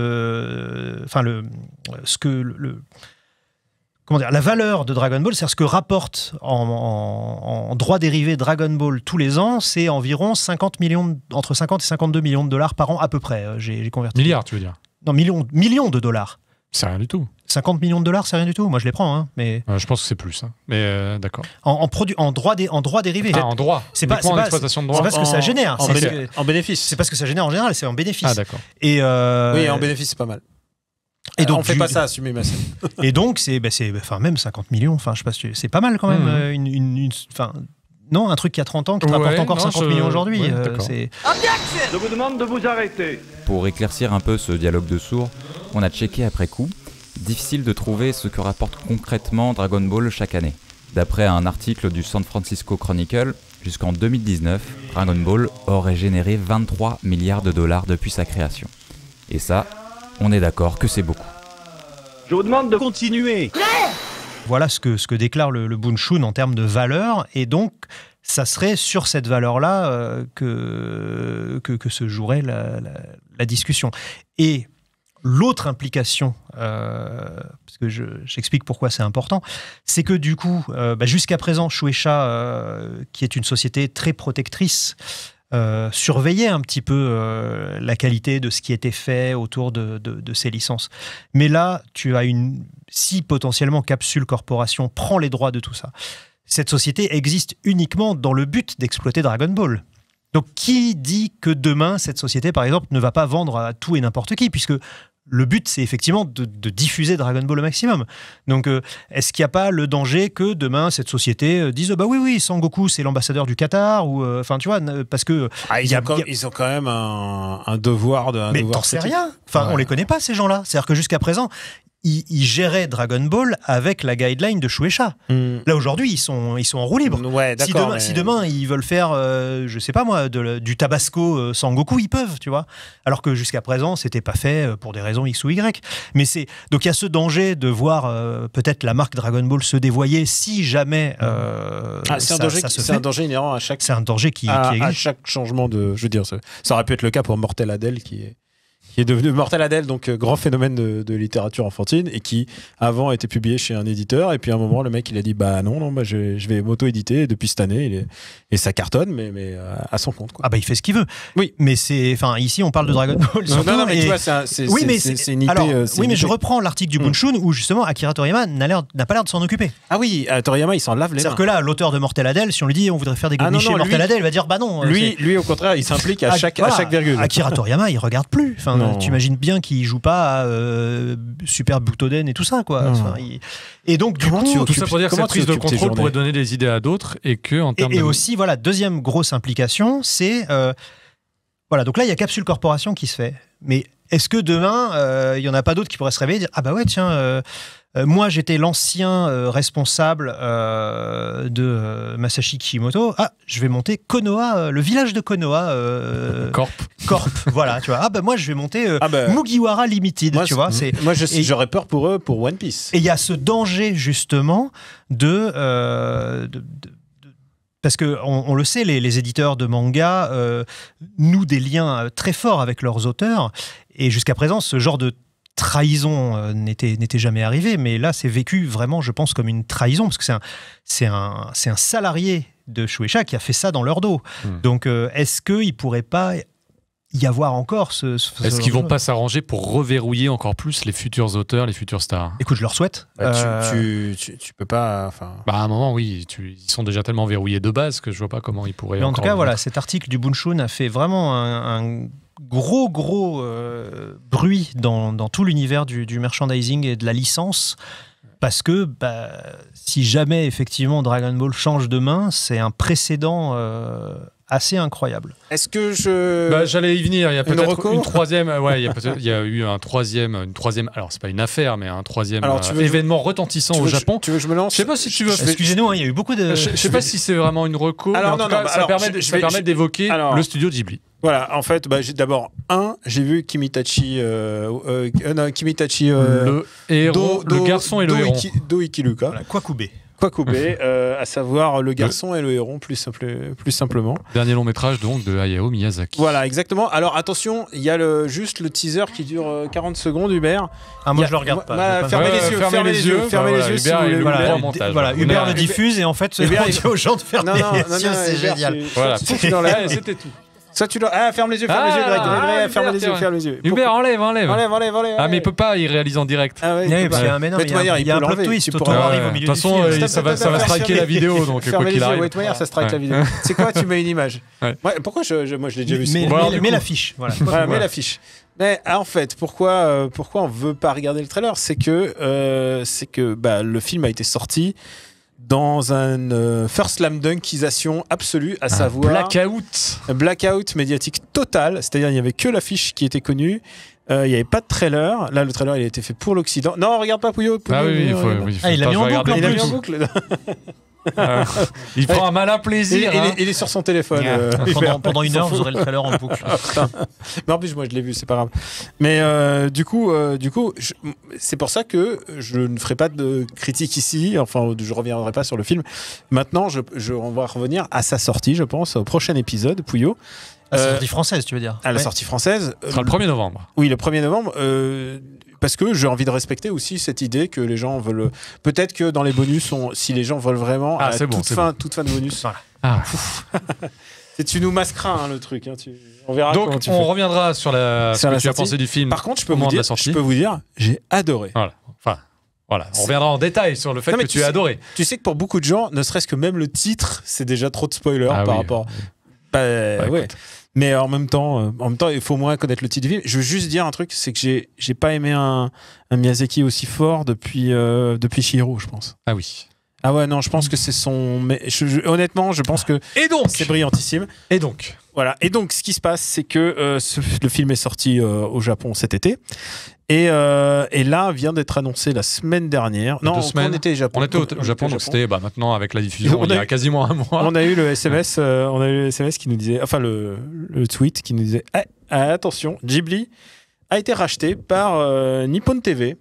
de... Enfin, le, ce que... Le, comment dire, la valeur de Dragon Ball, c'est ce que rapporte en, en, en droits dérivés Dragon Ball tous les ans, c'est environ cinquante millions, entre cinquante et cinquante-deux millions de dollars par an à peu près. J'ai, j'ai converti. Milliards, tu veux dire ? Non, millions, millions de dollars. C'est rien du tout. cinquante millions de dollars, c'est rien du tout. Moi, je les prends. Hein, mais... Euh, je pense que c'est plus. Hein. Mais euh, d'accord. En, en, produ- en, droit dé- en droit dérivé. Ah, en droit. C'est pas, c'est, pas, c'est, de droit. c'est pas ce que ça génère. En, c'est béné- que, en bénéfice. C'est pas ce que ça génère en général, c'est en bénéfice. Ah, d'accord. Et euh, oui, en bénéfice, c'est pas mal. Et donc, on fait du... pas ça, assumer ma scène. Et donc, c'est, bah, c'est enfin, même cinquante millions, enfin, je sais pas si tu... c'est pas mal quand même. Mmh. Euh, une, une, une, enfin, non, un truc qui a trente ans qui te ouais, rapporte encore non, cinquante je... millions aujourd'hui. Ouais, euh, c'est... Je vous demande de vous arrêter. Pour éclaircir un peu ce dialogue de sourds, on a checké après coup. Difficile de trouver ce que rapporte concrètement Dragon Ball chaque année. D'après un article du San Francisco Chronicle, jusqu'en deux mille dix-neuf, Dragon Ball aurait généré vingt-trois milliards de dollars depuis sa création. Et ça, on est d'accord que c'est beaucoup. Je vous demande de continuer. Voilà ce que, ce que déclare le, le Bunshun en termes de valeur, et donc ça serait sur cette valeur-là euh, que, que, que se jouerait la, la, la discussion. Et l'autre implication, euh, parce que je, j'explique pourquoi c'est important, c'est que du coup, euh, bah jusqu'à présent, Shueisha, euh, qui est une société très protectrice, euh, surveillait un petit peu euh, la qualité de ce qui était fait autour de, de, de ses licences. Mais là, tu as une... Si potentiellement Capsule Corporation prend les droits de tout ça, cette société existe uniquement dans le but d'exploiter Dragon Ball. Donc, qui dit que demain, cette société, par exemple, ne va pas vendre à tout et n'importe qui, puisque le but, c'est effectivement de, de diffuser Dragon Ball au maximum. Donc, euh, est-ce qu'il n'y a pas le danger que demain, cette société euh, dise « Bah oui, oui, Sangoku, c'est l'ambassadeur du Qatar » ou enfin, euh, tu vois, parce que... Ah, ils, y a, ont quand, y a... ils ont quand même un, un devoir de... Un Mais devoir t'en sais critique. rien. Enfin, Ouais. on les connaît pas, ces gens-là. C'est-à-dire que jusqu'à présent, ils, ils géraient Dragon Ball avec la guideline de Shueisha. Hmm. Là, aujourd'hui, ils sont, ils sont en roue libre. Ouais, Si d'accord. demain, mais- si demain, ils veulent faire, euh, je sais pas moi, de le- du Tabasco euh, Sangoku, ils peuvent, tu vois. Alors que jusqu'à présent, c'était pas fait euh, pour des raisons X ou Y. Mais c'est donc il y a ce danger de voir euh, peut-être la marque Dragon Ball se dévoyer si jamais euh, Ah, c'est un ça, danger, ça se c'est fait. un danger inhérent à chaque C'est un danger qui, à, qui à existe. chaque changement de. Je veux dire, ça, ça aurait pu être le cas pour Mortel Adèle qui est. Qui est devenu Mortel Adèle, donc euh, grand phénomène de, de littérature enfantine, et qui avant était publié chez un éditeur, et puis à un moment le mec il a dit bah non non bah je, je vais m'auto-éditer, et depuis cette année il est, et ça cartonne mais mais euh, à son compte quoi. Ah bah il fait ce qu'il veut. Oui. Mais c'est, enfin ici on parle de Dragon Ball. non, surtout, non, non mais et- tu vois c'est un- c'est oui, c'est- mais c'est- c'est- c'est une I P. alors, euh, c'est oui, une mais I P. je reprends l'article du Mm. Bunshun où justement Akira Toriyama n'a l'air- n'a pas l'air de s'en occuper. Ah oui, euh, Toriyama il s'en lave les C'est-à-dire mains. que là, l'auteur de Mortel Adèle, si on lui dit on voudrait faire des Ah non, clichés non, Mortel lui- Adèle, il va dire bah non. euh, Lui c'est- lui au contraire il s'implique à Ah, chaque voilà, à chaque virgule. Akira Toriyama, il regarde plus. Enfin, Non. tu imagines bien qu'il joue pas à euh, Super Butoden et tout ça, quoi. Non. Enfin, il- Et donc du Comment coup, tu Tout occupes- ça pour dire que comment cette tu prise de occupes tes contrôle journées pourrait donner des idées à d'autres et que en termes Et, et de... aussi, voilà, deuxième grosse implication, c'est euh, voilà. Donc là, il y a Capsule Corporation qui se fait. Mais est-ce que demain, euh, il y en a pas d'autres qui pourraient se réveiller et dire ah bah ouais tiens, euh, euh, moi j'étais l'ancien euh, responsable euh, de euh, Masashi Kishimoto. Ah, je vais monter Konoha, euh, le village de Konoha. euh, Corp. Corp, voilà, tu vois. Ah bah moi je vais monter euh, Ah bah, Mugiwara Limited, moi, tu vois. C'est moi je- et- j'aurais peur pour eux pour One Piece. et il y a ce danger justement de, euh, de- de- de- parce que on, on le sait, les, les éditeurs de manga euh, nouent des liens euh, très forts avec leurs auteurs et jusqu'à présent ce genre de trahison euh, n'était n'était jamais arrivé, mais là c'est vécu vraiment, je pense, comme une trahison parce que c'est un c'est un c'est un salarié de Shueisha qui a fait ça dans leur dos. Hmm. Donc euh, est-ce qu'il pourrait pas y avoir encore ce, ce Est-ce ce qu'ils genre vont de pas choses s'arranger pour reverrouiller encore plus les futurs auteurs, les futurs stars? Écoute, je leur souhaite. Bah, tu, Euh, tu, tu, tu peux pas. Enfin. Bah à un moment oui, tu- ils sont déjà tellement verrouillés de base que je vois pas comment ils pourraient. Mais en tout encore cas, le voilà, mettre. cet article du Bunshun a fait vraiment un, un gros, gros euh, bruit dans, dans tout l'univers du, du merchandising et de la licence. Parce que bah, si jamais, effectivement, Dragon Ball change de main, c'est un précédent euh, assez incroyable. Est-ce que je. Bah, j'allais y venir. Il y a Une peut-être reco une troisième. Ouais, il y a peut-être. Il y a eu un troisième, une troisième. Alors c'est pas une affaire, mais un troisième Alors, tu euh, veux- événement retentissant tu au veux, que je- Japon. Tu veux que je me lance? Je sais pas si tu veux. Je vais- Excusez-nous, hein, il y a eu beaucoup de... Je, je sais pas si c'est vraiment une reco. Alors, mais en non, tout cas, non, bah, ça alors, permet, je- de- je ça vais- permet je- d'évoquer alors- le studio Ghibli. Voilà, en fait, bah, j'ai- d'abord, un, j'ai vu Kimitachi. Euh, euh, euh, non, Kimitachi. Euh, le héros, Do- le Do- garçon et le Do héron. Iki- Do Ikiluka. Voilà, Kwakube. Kwakube, euh, à savoir le garçon et le héron, plus, simple, plus simplement. Dernier long métrage donc de Hayao Miyazaki. Voilà, exactement. Alors attention, il y a le, juste le teaser qui dure euh, quarante secondes, Hubert. Ah, Il moi, y a- je le regarde pas. bah, je vais pas- fermez Ouais, les ouais, yeux, fermez fermez les les yeux, yeux. fermez Bah, les yeux voilà, si Hubert, vous il voulez. le Voilà, prend en d- montage. voilà, On Hubert a- le diffuse et en fait, Hubert, on il- dit aux gens de fermer Non, non, les non, yeux, non, c'est Hubert, génial. c'est- Voilà, soit tu l'enlèves, et c'était tout. soit tu l'enlèves. Ah, ferme les yeux, ferme les yeux, Ah, Greg, Greg, ah, Greg, ferme Hubert, les yeux, tiens. ferme les yeux. Hubert, enlève, enlève. Enlève, enlève, enlève. Ah, mais il enlève. peut pas, il réalise en direct. Ah ouais, Oui, il peut parce pas. qu'il y a un- mais non, Mais il de y a un- manière, il y a un peut plot l'enlever, twist, tu Toto pourras- arrive au De milieu toute du façon, film. euh, Stop, ça va, stop, ça va stop, striker ferme la vidéo, donc quoi Ferme les qu'il yeux, arrive. White Wire, ça strike Ouais. la vidéo. C'est quoi, tu mets une image? Ouais. Ouais, pourquoi je, je- moi je l'ai déjà vu. Mais, ce Bon, alors, mais- du mais coup- l'affiche, voilà. Voilà, mais Voilà. l'affiche. Mais ah, en fait, pourquoi, euh, pourquoi on veut pas regarder le trailer, c'est que, euh, c'est que bah, le film a été sorti dans un euh, first slam dunkisation absolue, à savoir Blackout. un blackout médiatique total. C'est-à-dire il n'y avait que l'affiche qui était connue. Euh, il n'y avait pas de trailer. Là, le trailer, il a été fait pour l'Occident. Non, regarde pas Pouillot. Ah Pouillot, oui, il non, faut. regarde oui, il faut- Ah, il l'a attends, mis je en vais boucle, regarder pas. Il a mis en tout. boucle. Euh, Il prend un malin Il, plaisir. il hein. est, il est sur son téléphone. euh, Pendant, pendant une il s'en heure, fout. vous aurez le trailer en boucle. Mais en plus, moi, je l'ai vu, c'est pas grave. Mais euh, du coup, euh, du coup, je- c'est pour ça que je ne ferai pas de critique ici. Enfin, je reviendrai pas sur le film. Maintenant, je, je, on va revenir à sa sortie, je pense, au prochain épisode, Pouillot. Ah, c'est Euh, sortie française, tu veux dire. à la Ouais. sortie française. Ce sera le premier novembre. Oui, le premier novembre. euh, parce que j'ai envie de respecter aussi cette idée que les gens veulent. Peut-être que dans les bonus, on- si les gens veulent vraiment, Ah, à c'est bon, toute, c'est fin, toute fin de bonus. Voilà. Ah. Et tu nous masqueras hein, le truc. Hein, tu- On verra comment Donc, tu on fais. reviendra sur la, ce Sur que la tu as sortie. pensé du film. Par contre, je peux, au vous moment de dire, la sortie. je peux vous dire, j'ai adoré. Voilà. Enfin, voilà. On reviendra en détail sur le fait Non, mais que tu tu as sais- adoré. Tu sais que pour beaucoup de gens, ne serait-ce que même le titre, c'est déjà trop de spoilers Ah par oui. rapport. Bah, Bah, ouais. écoute. Mais en même temps, euh, en même temps, il faut au moins connaître le titre du film. Je veux juste dire un truc, c'est que j'ai, j'ai pas aimé un, un Miyazaki aussi fort depuis, euh, depuis Chihiro, je pense. Ah oui. Ah ouais, non, je pense que c'est son. Mais je- je- honnêtement, je pense que Et donc c'est brillantissime. Et donc Voilà. Et donc, ce qui se passe, c'est que euh, ce- le film est sorti euh, au Japon cet été. Et, euh, et là, vient d'être annoncé la semaine dernière. Il y a Non, deux semaines. on était au Japon. On était au, On au Japon, était donc c'était bah, maintenant avec la diffusion, On il y a a eu- quasiment un mois. On a eu le S M S, euh, on a eu le S M S qui nous disait, enfin le, le tweet qui nous disait, ah, ah, attention, Ghibli a été racheté par euh, Nippon T V.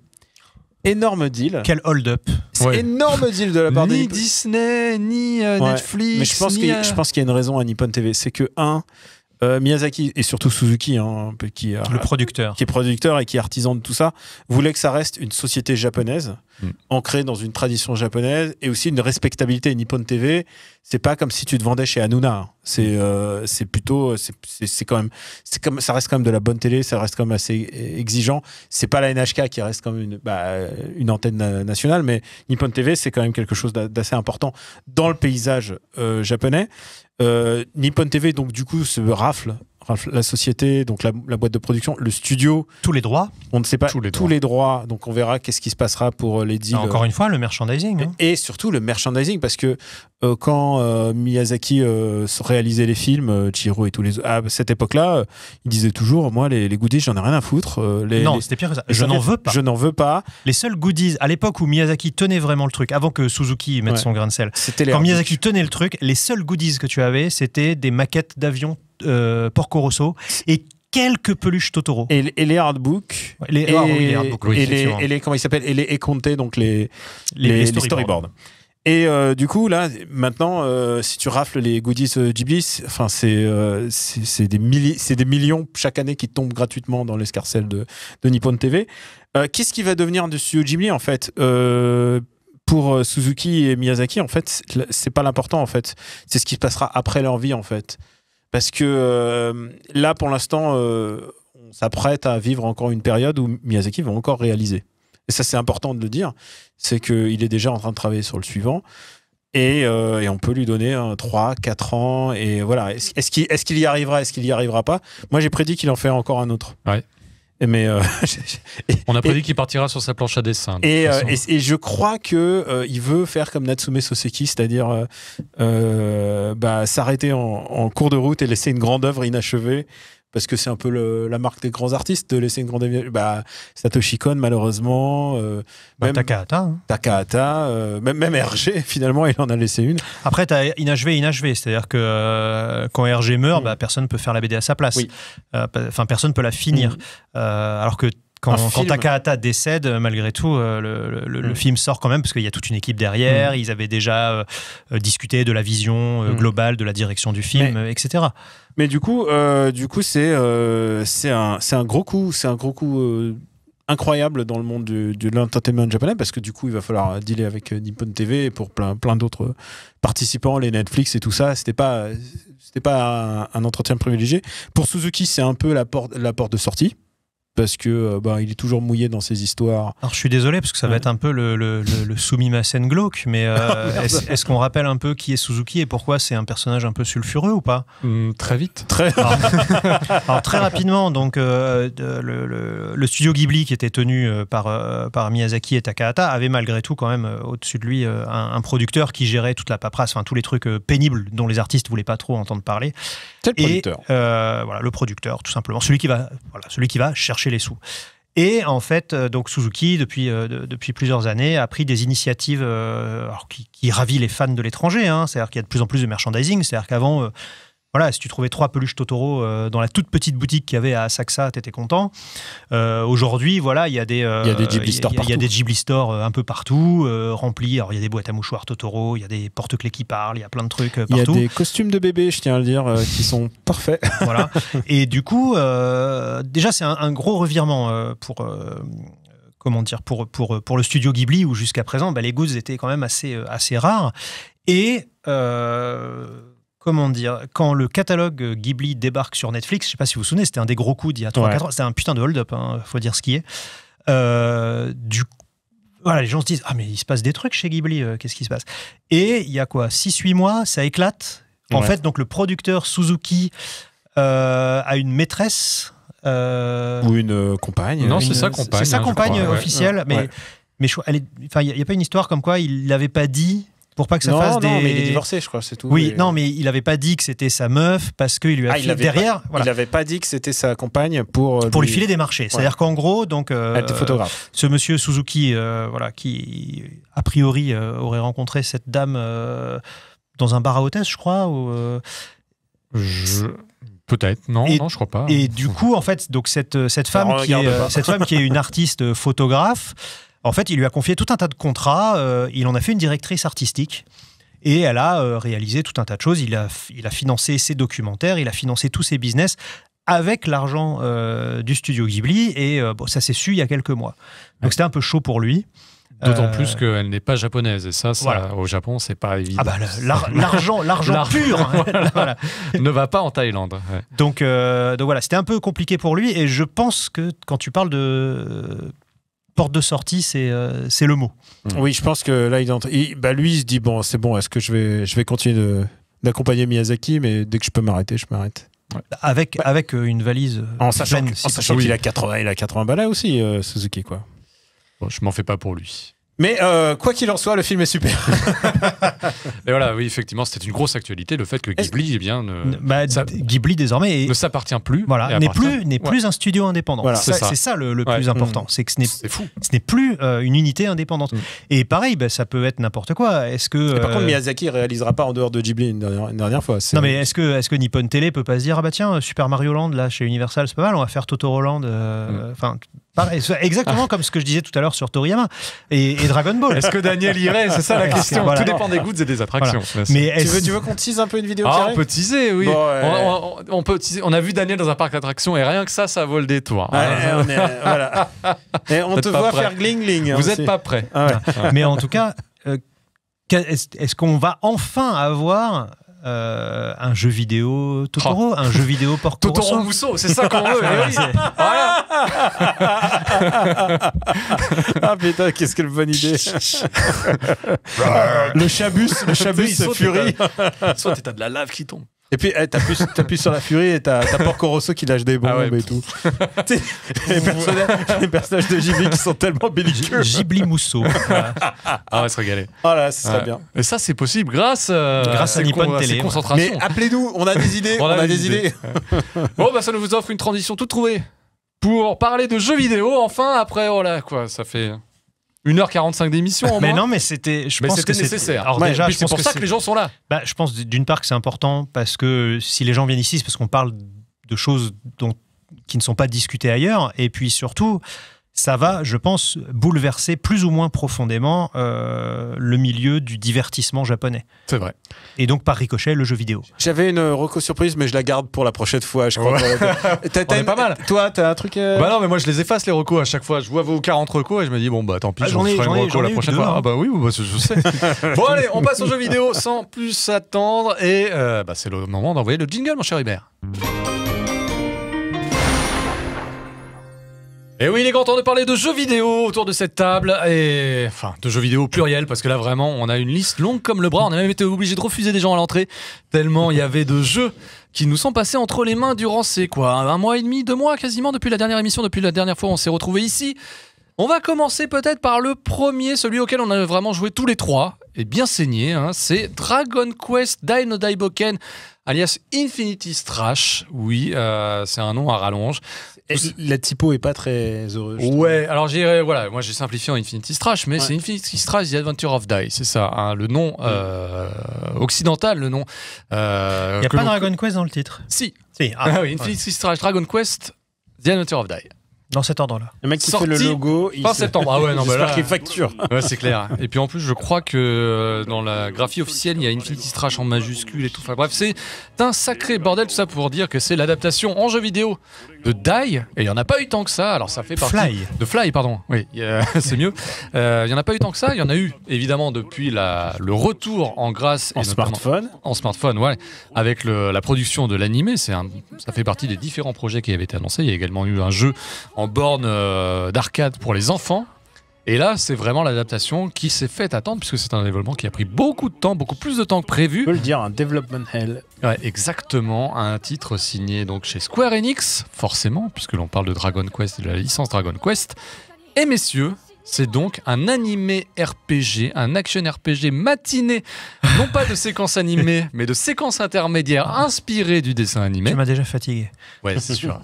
Énorme deal. Quel hold-up. C'est Ouais. énorme deal de la part de Ni Nippon. Disney, ni euh, Ouais. Netflix. Mais je pense ni, qu'il euh, je pense qu'il y a une raison à Nippon T V, c'est que un, euh, Miyazaki et surtout Suzuki, hein, un peu qui, a- Le producteur. qui est producteur et qui est artisan de tout ça, voulait que ça reste une société japonaise, Mm. ancrée dans une tradition japonaise et aussi une respectabilité. Nippon T V, c'est pas comme si tu te vendais chez Hanouna. C'est euh, c'est plutôt, c'est c'est- c'est quand même, c'est comme, ça reste quand même de la bonne télé, ça reste quand même assez exigeant. C'est pas la N H K qui reste comme une, bah, une antenne na- nationale, mais Nippon T V, c'est quand même quelque chose d'a- d'assez important dans le paysage euh, japonais. Euh, Nippon T V, donc du coup, se rafle, rafle la société, donc la, la boîte de production, le studio. Tous les droits. On ne sait pas Tous les tous droits. les droits, donc on verra qu'est-ce qui se passera pour euh, les deals. Encore une fois, le merchandising. hein. Et surtout le merchandising, parce que euh, quand euh, Miyazaki euh, réalisait les films, euh, Chihiro et tous les autres, à cette époque-là, euh, il disait toujours, moi, les, les goodies, j'en ai rien à foutre. euh, les, Non, les- c'était pire que ça. les Je n'en serviettes, veux pas. Je n'en veux pas. Les seuls goodies, à l'époque où Miyazaki tenait vraiment le truc, avant que Suzuki mette Ouais. son grain de sel, C'était les quand artbooks. Miyazaki tenait le truc, les seuls goodies que tu avais, c'était des maquettes d'avions euh, Porco Rosso et quelques peluches Totoro. Et, et les artbooks. Les, Et, ah oui, les artbooks, oui, et les, effectivement. et les- comment ils s'appellent, et les Ekonte, donc les, Les- les, les les storyboards. storyboards. Et euh, du coup, là, maintenant, euh, si tu rafles les goodies euh, Ghibli, c'est- enfin, c'est euh, c'est c'est des, milli- c'est des millions chaque année qui tombent gratuitement dans l'escarcelle de, de Nippon T V. Euh, Qu'est-ce qui va devenir de studio Ghibli, en fait euh, pour euh, Suzuki et Miyazaki, en fait, c'est- c'est pas l'important, en fait. C'est ce qui se passera après leur vie, en fait. Parce que euh, là, pour l'instant, euh, on s'apprête à vivre encore une période où Miyazaki va encore réaliser. Et ça, c'est important de le dire. C'est qu'il est déjà en train de travailler sur le suivant. Et, euh, et on peut lui donner un trois, quatre ans. Et voilà. Est-ce est-ce qu'il est-ce qu'il y arrivera, est-ce qu'il y arrivera pas? Moi, j'ai prédit qu'il en fait encore un autre. Ouais. Et mais euh, et- On a et- prédit qu'il partira sur sa planche à dessin. de et, toute euh, façon. et, et je crois que euh, il veut faire comme Natsume Soseki, c'est-à-dire euh, euh, bah, s'arrêter en, en cours de route et laisser une grande œuvre inachevée, parce que c'est un peu le- la marque des grands artistes de laisser une grande œuvre. Bah, Satoshi Kon, malheureusement, euh, Bah, même Takahata. hein. Takahata, euh, même, même R G, finalement, il en a laissé une. Après, tu as inachevé et inachevé. C'est-à-dire que euh, quand R G meurt, Mm. bah, personne ne peut faire la B D à sa place. Oui. Euh, Enfin, personne ne peut la finir. Mm. Euh, alors que quand, Un quand film. Takahata décède, malgré tout, euh, le, le- le Mm. film sort quand même parce qu'il y a toute une équipe derrière. Ils avaient déjà euh, euh, discuté de la vision euh, Mm. globale, de la direction du film, euh, et cetera. Mais du coup, euh, du coup, c'est euh, c'est un c'est un gros coup, c'est un gros coup euh, incroyable dans le monde du, de l'entertainment japonais, parce que du coup, il va falloir dealer avec euh, Nippon T V et pour plein plein d'autres participants, les Netflix et tout ça. C'était pas c'était pas un, un entretien privilégié. Pour Suzuki, c'est un peu la porte la porte de sortie, parce que euh, bah, il est toujours mouillé dans ses histoires. Alors je suis désolé parce que ça va Ouais. être un peu le, le, le, le Sumimasen glauque, mais euh, est-ce est-ce qu'on rappelle un peu qui est Suzuki et pourquoi c'est un personnage un peu sulfureux ou pas? Hum, très vite. Très Alors, alors, très rapidement, donc euh, de- le, le- le studio Ghibli qui était tenu euh, par, euh, par Miyazaki et Takahata avait malgré tout quand même euh, au-dessus de lui euh, un, un producteur qui gérait toute la paperasse, enfin tous les trucs euh, pénibles dont les artistes voulaient pas trop entendre parler. c'est le Et producteur. euh, voilà, le producteur, tout simplement, celui qui va, voilà, celui qui va chercher les sous. Et en fait, euh, donc Suzuki, depuis, euh, de- depuis plusieurs années, a pris des initiatives euh, alors, qui, qui ravit les fans de l'étranger. Hein. C'est-à-dire qu'il y a de plus en plus de merchandising. C'est-à-dire qu'avant, euh, voilà, si tu trouvais trois peluches Totoro euh, dans la toute petite boutique qu'il y avait à Asakusa, t'étais content. Euh, Aujourd'hui, voilà, il y a des, euh, Il y a des Ghibli stores il y a- il y a partout. des Ghibli stores euh, un peu partout, euh, remplis. Alors, il y a des boîtes à mouchoirs Totoro, il y a des porte-clés qui parlent, il y a plein de trucs euh, Il y a partout. des costumes de bébé, je tiens à le dire, euh, qui sont parfaits. Voilà. Et du coup, euh, déjà, c'est un, un gros revirement euh, pour. euh, Comment dire, pour, pour, pour le studio Ghibli, où jusqu'à présent, bah, les goods étaient quand même assez, euh, assez rares. Et, euh, comment dire, quand le catalogue Ghibli débarque sur Netflix, je ne sais pas si vous vous souvenez, c'était un des gros coups d'il y a trois quatre Ouais. ans, c'était un putain de hold-up, il faut dire ce qui est. Euh, du coup, voilà, les gens se disent, ah mais il se passe des trucs chez Ghibli, euh, qu'est-ce qui se passe? Et il y a quoi, six huit mois, ça éclate. En Ouais. fait, donc le producteur Suzuki euh, a une maîtresse. Euh, Ou une euh, compagne. Non, une- c'est sa compagne, C'est sa hein, je compagne crois, ouais. officielle, mais, Ouais. mais je- elle est- enfin, il n'y a pas une histoire comme quoi il l'avait pas dit pour pas que ça non, fasse non, des. mais il est divorcé, je crois, c'est tout. Oui, Et- non, mais il avait pas dit que c'était sa meuf parce qu'il lui a Ah, il filé avait derrière. pas, voilà. il avait pas dit que c'était sa compagne pour euh, Pour lui filer des marchés. C'est-à-dire qu'en gros, donc, euh, Elle était photographe. ce monsieur Suzuki, euh, voilà, qui a priori euh, aurait rencontré cette dame euh, dans un bar à hôtesse, je crois. Ou, euh, Je... Peut-être, non, Et- non, je crois pas. et du coup, en fait, donc cette cette femme Alors, on qui est regarde euh, pas. cette femme qui est une artiste photographe, en fait, il lui a confié tout un tas de contrats. euh, il en a fait une directrice artistique. Et elle a euh, réalisé tout un tas de choses. Il a, il a financé ses documentaires, il a financé tous ses business avec l'argent euh, du studio Ghibli. Et euh, bon, ça s'est su il y a quelques mois. Donc Ouais. c'était un peu chaud pour lui. D'autant Euh, plus qu'elle n'est pas japonaise. Et ça, ça Voilà. au Japon, c'est pas évident. Ah bah le- l'ar- l'argent, l'argent L'ar- pur. hein. Voilà. ne va pas en Thaïlande. Ouais. Donc, euh, donc voilà, c'était un peu compliqué pour lui. Et je pense que quand tu parles de euh, porte de sortie, c'est euh, c'est le mot. Oui, je pense que là, il, est en train- il- bah, lui, il se dit bon, c'est bon, est-ce que je vais, je vais continuer de- d'accompagner Miyazaki, mais dès que je peux m'arrêter, je m'arrête. Avec, avec euh, une valise euh, En sachant, pleine, que- si en sachant possible. qu'il a quatre-vingts, il a quatre-vingts balais aussi, euh, Suzuki, quoi. Bon, je m'en fais pas pour lui. Mais euh, quoi qu'il en soit, le film est super. Et voilà, oui, effectivement, c'était une grosse actualité, le fait que Est-ce- Ghibli, eh bien, ne, Bah, ça- Ghibli désormais est- ne s'appartient plus. voilà, et n'est appartient- plus, n'est Ouais. plus un studio indépendant. Voilà. Ça, C'est ça. c'est ça le, le Ouais. plus important. Mmh. C'est que ce n'est, C'est fou. ce n'est plus euh, une unité indépendante. Mmh. Et pareil, bah, ça peut être n'importe quoi. Est-ce que Et par euh, contre, Miyazaki ne réalisera pas en dehors de Ghibli une dernière, une dernière fois. C'est- non mais est-ce que est-ce que Nippon Télé peut pas se dire ah bah tiens Super Mario Land là chez Universal c'est pas mal, on va faire Totoro Land. euh, Enfin pareil, c'est exactement comme ce que je disais tout à l'heure sur Toriyama et, et Dragon Ball. Est-ce que Daniel irait? C'est ça la Ouais, question. voilà. Tout dépend des goûts et des attractions. Là, c'est- Mais tu est-ce- veux, tu veux qu'on tease un peu une vidéo qui Ah, on arrive peut teaser, oui. Bon, ouais. on, on- on peut teaser. On a vu Daniel dans un parc d'attractions et rien que ça, ça vaut le détour. Ouais, Ah, on est- voilà. Et on Vous te êtes pas voit prêt. faire gling-gling. hein, Vous aussi. n'êtes pas prêts. Ah ouais. Mais en tout cas, euh, qu'a- est-ce, est-ce qu'on va enfin avoir euh, un jeu vidéo Totoro, un jeu vidéo Porco Totoro Rosso? Musso, c'est ça qu'on veut. eh oui. C'est- Voilà. Ah putain, qu'est-ce quelle bonne idée. le chabus, le chabus, Il c'est saute, furie. Soit t'as de la lave qui tombe. Et puis, eh, t'appuies, t'appuies sur la furie et t'as, t'as Porco Rosso qui lâche des bombes Ah ouais. et tout. Tu sais, les, personnages, les personnages de Ghibli qui sont tellement belliqueux. Ghibli Musso. Voilà. Ah, on va se régaler. Oh là, ce serait Ouais. bien. Et ça, c'est possible grâce, euh, Grâce à ces Nippon con- Télé, ces ouais. concentrations. Mais appelez-nous, on a des idées. on, a, des idées. Bon, bah, ça nous offre une transition toute trouvée pour parler de jeux vidéo. Enfin, après, voilà, quoi, ça fait une heure quarante-cinq d'émission. au Mais moins. non, mais c'était. Je Mais pense c'était que c'est- nécessaire. Alors Ouais, déjà, Puis je c'est pense pour que ça c'est- que les gens sont là. Bah, je pense d'une part que c'est important parce que si les gens viennent ici, c'est parce qu'on parle de choses dont, qui ne sont pas discutées ailleurs. Et puis surtout, ça va, je pense, bouleverser plus ou moins profondément euh, le milieu du divertissement japonais. C'est vrai. Et donc, par ricochet, le jeu vidéo. J'avais une reco surprise, mais je la garde pour la prochaine fois, je crois. Ouais. T'as, t'as On est une- pas mal. Toi, t'as un truc. euh, Bah non, mais moi je les efface les recos à chaque fois. Je vois vos quarante recos et je me dis, bon bah tant pis, Ah, j'en j'en ai- ferai j'en une ai- reco j'en ai la eu prochaine deux, fois. hein. Ah bah oui, bah, je je sais. Bon allez, on passe aux jeux vidéo sans plus attendre. Et euh, bah, c'est le moment d'envoyer le jingle, mon cher Hubert. Et oui, il est grand temps de parler de jeux vidéo autour de cette table, et enfin de jeux vidéo pluriel, parce que là vraiment on a une liste longue comme le bras, on a même été obligé de refuser des gens à l'entrée, tellement il y avait de jeux qui nous sont passés entre les mains durant ces quoi, un mois et demi, deux mois quasiment depuis la dernière émission, depuis la dernière fois où on s'est retrouvés ici. On va commencer peut-être par le premier, celui auquel on a vraiment joué tous les trois, et bien saigné, hein, c'est Dragon Quest Dai no Daiboken, alias Infinity Strash. Oui, euh, c'est un nom à rallonge. Et la typo est pas très heureuse. je trouve. Ouais, alors j'ai voilà, moi j'ai simplifié en Infinity Strash, mais Ouais. c'est Infinity Strash The Adventure of Dai, c'est ça, hein, le nom euh, occidental, le nom. Euh, Il n'y a que pas l'on- Dragon Quest dans le titre. Si, Si, ah, ah, oui, Infinity Strash Dragon Quest The Adventure of Dai. dans cet ordre-là. Le mec qui Sorti fait le logo. il fin se- septembre. Ah ouais, non, bah J'espère là- qu'il facture. Ouais, c'est clair. Et puis en plus, je crois que euh, dans la graphie officielle, il y a Infinity Strash en majuscule et tout. Enfin bref, c'est un sacré bordel, tout ça pour dire que c'est l'adaptation en jeu vidéo de Dai. Et il n'y en a pas eu tant que ça. Alors ça fait partie. Fly. De Fly, pardon. Oui, il y a- c'est mieux. Euh, Il n'y en a pas eu tant que ça. Il y en a eu, évidemment, depuis la, le retour en grâce. En et notamment- smartphone. En smartphone, ouais. Avec le- la production de l'animé. C'est un, ça fait partie des différents projets qui avaient été annoncés. Il y a également eu un jeu en borne euh, d'arcade pour les enfants. Et là, c'est vraiment l'adaptation qui s'est faite attendre, puisque c'est un développement qui a pris beaucoup de temps, beaucoup plus de temps que prévu. On peut le dire, un development hell. Ouais, exactement, un titre signé donc chez Square Enix, forcément, puisque l'on parle de Dragon Quest et de la licence Dragon Quest. Et messieurs, c'est donc un animé R P G, un action R P G matiné, non pas de séquences animées, mais de séquences intermédiaires inspirées du dessin animé. Tu m'as déjà fatigué. Ouais, c'est sûr.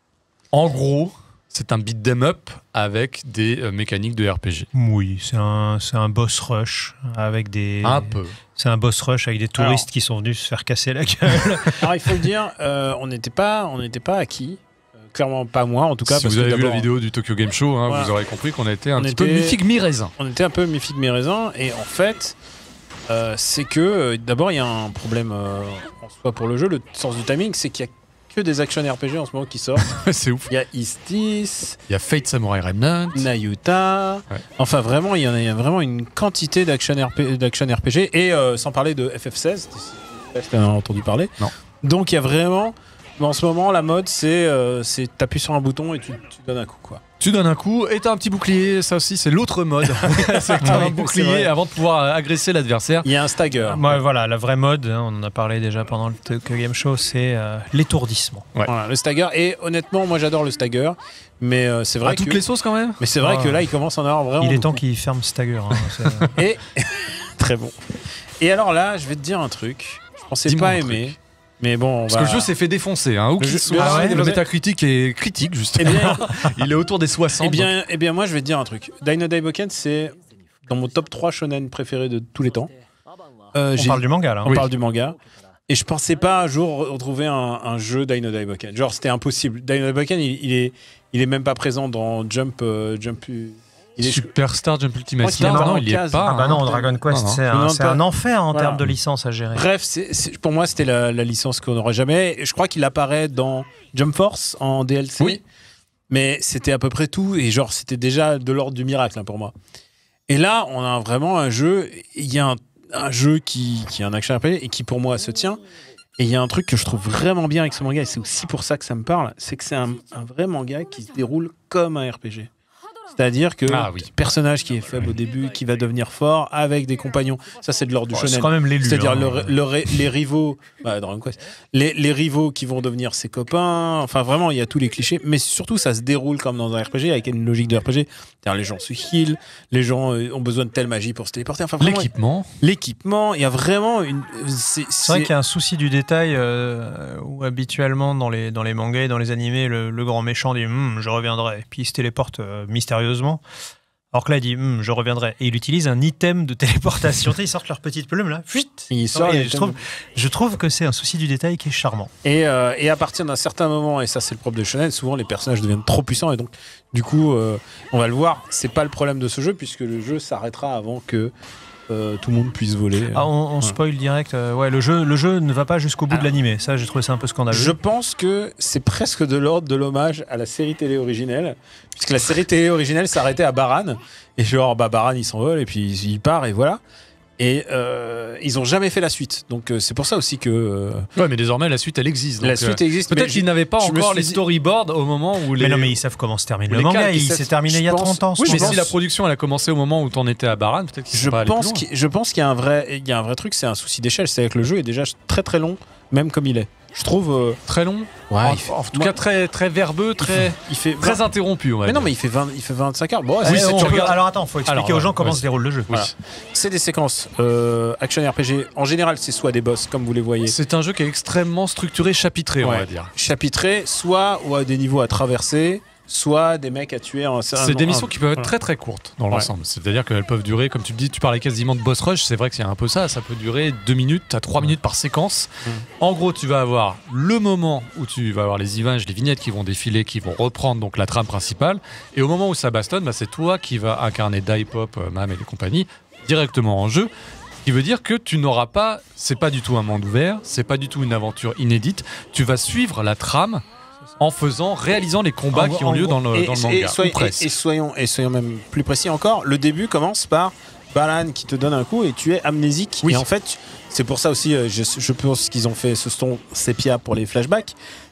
En gros, c'est un beat 'em up avec des euh, mécaniques de R P G. Oui, c'est un, c'est un boss rush avec des. Un peu. C'est un boss rush avec des touristes Alors, qui sont venus se faire casser la gueule. Alors il faut le dire, euh, on n'était pas, on n'était pas acquis. Euh, clairement pas moi en tout cas. Si parce vous que avez vu la d'abord, vidéo du Tokyo Game Show, hein, Voilà. vous aurez compris qu'on était un On petit peu était- mi-figue mi-raisin. On était un peu mi-figue mi-raisin et en fait, euh, c'est que euh, d'abord il y a un problème euh, en soi pour le jeu, le sens du timing, c'est qu'il y a que des action R P G en ce moment qui sortent. C'est ouf. Il y a Istis, Il y a Fate Samurai Remnant. Nayuta. Ouais. Enfin, vraiment, il y en a, il y a vraiment une quantité d'action R P, d'action R P G. Et euh, sans parler de F F seize, si tu as entendu parler. Non. Donc, il y a vraiment. En ce moment, la mode, c'est euh, c'est t'appuies sur un bouton et tu, tu donnes un coup, quoi. Tu donnes un coup et t'as un petit bouclier, ça aussi c'est l'autre mode. c'est que t'as Oui, un c'est bouclier vrai. avant de pouvoir euh, agresser l'adversaire. Il y a un stagger. Moi, voilà, la vraie mode, hein, on en a parlé déjà pendant le Tokyo Game Show, c'est euh, l'étourdissement. Ouais. Voilà, le stagger. Et honnêtement, moi, j'adore le stagger. Mais euh, c'est vrai À toutes que. les sauces quand même. Mais c'est vrai Ah. que là, il commence à en avoir vraiment. Il est temps beaucoup. qu'il ferme Stagger. Hein, c'est- Et. Très bon. Et alors là, je vais te dire un truc. Je pensais Dis-moi pas un aimer. Mais bon, on Parce va... que le jeu s'est fait défoncer. Hein. Où Le qu'il jeu- soit, le jeu s'est le défoncé. métacritique est critique Eh justement. bien, Il est autour des soixante. eh bien, eh bien, moi, je vais te dire un truc. Dino Daiboken, c'est dans mon top trois shonen préférés de tous les temps. Euh, On j'ai- parle du manga là. on Oui. parle du manga. Et je pensais pas un jour retrouver un, un jeu Dino Daiboken. Genre, c'était impossible. Dino Daiboken, il, il est, il est même pas présent dans Jump. euh, Jump il est, Superstar Jump Ultimate crois qu'il est Star, encore non, en il y est case. pas. Ah bah hein. non, Dragon Quest, Non, non. c'est Je me un, demande c'est pas. un enfer en Voilà. termes de licence à gérer. Bref, c'est- c'est- pour moi, c'était la, la licence qu'on n'aurait jamais. Et je crois qu'il apparaît dans Jump Force en D L C. Oui. Mais c'était à peu près tout. Et genre, c'était déjà de l'ordre du miracle hein, pour moi. Et là, on a vraiment un jeu. Il y a un, un jeu qui, qui est un action R P G et qui, pour moi, se tient. Et il y a un truc que je trouve vraiment bien avec ce manga, et c'est aussi pour ça que ça me parle, c'est que c'est un, un vrai manga qui se déroule comme un R P G. C'est-à-dire que Ah oui. personnage qui est faible au début, qui va devenir fort avec des compagnons. Ça, c'est de l'ordre du Oh, c'est shonen. quand même l'élu. C'est-à-dire hein. le- le ré- les rivaux, bah, Dragon Quest, les, les rivaux qui vont devenir ses copains. Enfin, vraiment, il y a tous les clichés. Mais surtout, ça se déroule comme dans un R P G avec une logique de R P G. C'est-à-dire, les gens se heal, les gens euh, ont besoin de telle magie pour se téléporter. Enfin, vraiment, L'équipement. l'équipement, il y a vraiment une. C'est C'est vrai qu'il y a un souci du détail euh, où habituellement dans les, dans les mangas et dans les animés, le, le grand méchant dit Hum, je reviendrai. Puis il se téléporte euh, mystérieusement. Alors que là, il dit Hum, je reviendrai. Et il utilise un item de téléportation. Tu sais, ils sortent leur petite plume là. Fuit. Il sort, Et il je, trouve, je trouve que c'est un souci du détail qui est charmant. Et, euh, et à partir d'un certain moment, et ça c'est le propre de shonen, souvent les personnages deviennent trop puissants et donc du coup, euh, on va le voir, c'est pas le problème de ce jeu puisque le jeu s'arrêtera avant que euh, tout le monde puisse voler. Ah, on, on Ouais. spoil direct. euh, ouais, le jeu, le jeu ne va pas jusqu'au bout de Alors, l'animé. Ça, j'ai trouvé ça un peu scandaleux. Je pense que c'est presque de l'ordre de l'hommage à la série télé originelle, puisque la série télé originelle s'arrêtait à Baran, et genre bah, Baran il s'envole et puis il part et voilà. Et euh, ils ont jamais fait la suite, donc euh, c'est pour ça aussi que euh, Ouais, mais désormais la suite elle existe. la donc, suite euh, existe. Peut-être mais qu'ils n'avaient pas je me encore suis les dit- storyboards au moment où les. Mais non, mais ils savent comment se termine Ou le les manga. calques, Il ils s'est savent- terminé il y a je pense- trente ans. Oui, je mais pense. si la production elle a commencé au moment où t'en étais à Baran, peut-être qu'ils Je sont pas allés plus pense, loin. qu'il- je pense qu'il y a un vrai, il y a un vrai truc, c'est un souci d'échelle. C'est que le jeu est déjà très très long, même comme il est. Je trouve. euh, Très long. ouais, en, il fait- en tout moi- cas très très verbeux, très il fait. très interrompu. On va Mais non, dire. mais il fait vingt, il fait vingt-cinq heures. Bon, Ouais, c'est- si on tu peut- regardes- Alors attends, faut expliquer Alors, aux gens ouais, comment ouais, se déroule le jeu. Voilà. C'est des séquences euh, action R P G. En général, c'est soit des boss, comme vous les voyez, C'est un jeu qui est extrêmement structuré, chapitré, on Ouais. va dire. chapitrés, soit ou à des niveaux à traverser, soit des mecs à tuer. En, C'est des missions qui peuvent être voilà. très très courtes dans Ouais. l'ensemble. C'est-à-dire qu'elles peuvent durer, comme tu me dis, tu parlais quasiment de boss rush, c'est vrai que c'est un peu ça, ça peut durer deux minutes à trois minutes par séquence. Mm. En gros, tu vas avoir le moment où tu vas avoir les images, les vignettes qui vont défiler, qui vont reprendre donc la trame principale, et au moment où ça bastonne, bah, c'est toi qui vas incarner Dai-Pop, euh, Mam et les compagnies directement en jeu. Ce qui veut dire que tu n'auras pas, c'est pas du tout un monde ouvert, c'est pas du tout une aventure inédite, tu vas suivre la trame en faisant, réalisant les combats En- qui ont en lieu gros- dans le, Et, dans le et manga. soyons, ou presque. et- et soyons, et soyons même plus précis encore, le début commence par Balan qui te donne un coup et tu es amnésique. Oui. Et en fait, c'est pour ça aussi, euh, je, je pense qu'ils ont fait ce son sépia pour les flashbacks.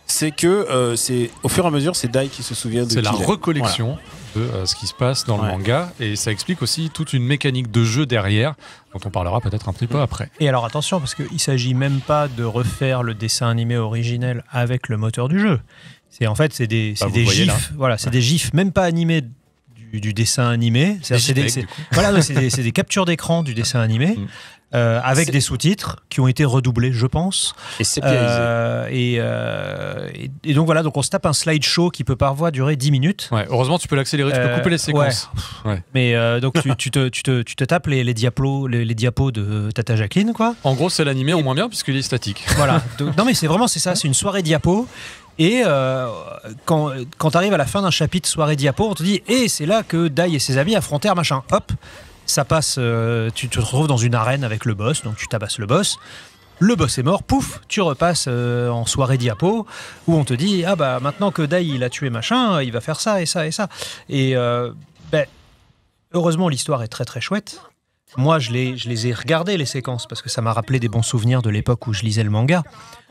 c'est que euh, c'est au fur et à mesure, c'est Dai qui se souvient de C'est la qui il est. recollection Voilà. de euh, ce qui se passe dans Ouais. le manga et ça explique aussi toute une mécanique de jeu derrière dont on parlera peut-être un petit peu après. Et alors attention, parce qu'il ne s'agit même pas de refaire le dessin animé originel avec le moteur du jeu. C'est en fait c'est des, Bah, c'est vous des voyez, gifs, voilà, c'est des gifs même pas animés du, du dessin animé. C'est, c'est, des, JPEG, c'est- du coup. voilà, ouais, c'est, des, c'est des captures d'écran du dessin animé. Mm. euh, avec C'est- des sous-titres qui ont été redoublés, je pense. Et c'est piarisé. Euh, et, euh, et, et donc voilà, donc on se tape un slideshow qui peut parfois durer dix minutes. Ouais, heureusement, tu peux l'accélérer, tu peux Euh, couper les séquences. Mais euh, donc tu, tu, te, tu, te, tu te tapes les, les, diapos, les, les diapos de Tata Jacqueline, quoi. En gros, c'est l'animé en moins bien puisqu'il est statique. Voilà. Donc, non mais c'est vraiment c'est ça, c'est une soirée diapo. Et euh, quand, quand tu arrives à la fin d'un chapitre soirée diapo, on te dit et c'est là que Dai et ses amis affrontèrent machin. Hop, ça passe. euh, tu te retrouves dans une arène avec le boss, donc tu tabasses le boss. Le boss est mort, pouf, tu repasses euh, en soirée diapo où on te dit ah bah maintenant que Dai il a tué machin, il va faire ça et ça et ça. Et euh, ben, heureusement l'histoire est très très chouette. Moi je les, je les ai regardées les séquences parce que ça m'a rappelé des bons souvenirs de l'époque où je lisais le manga.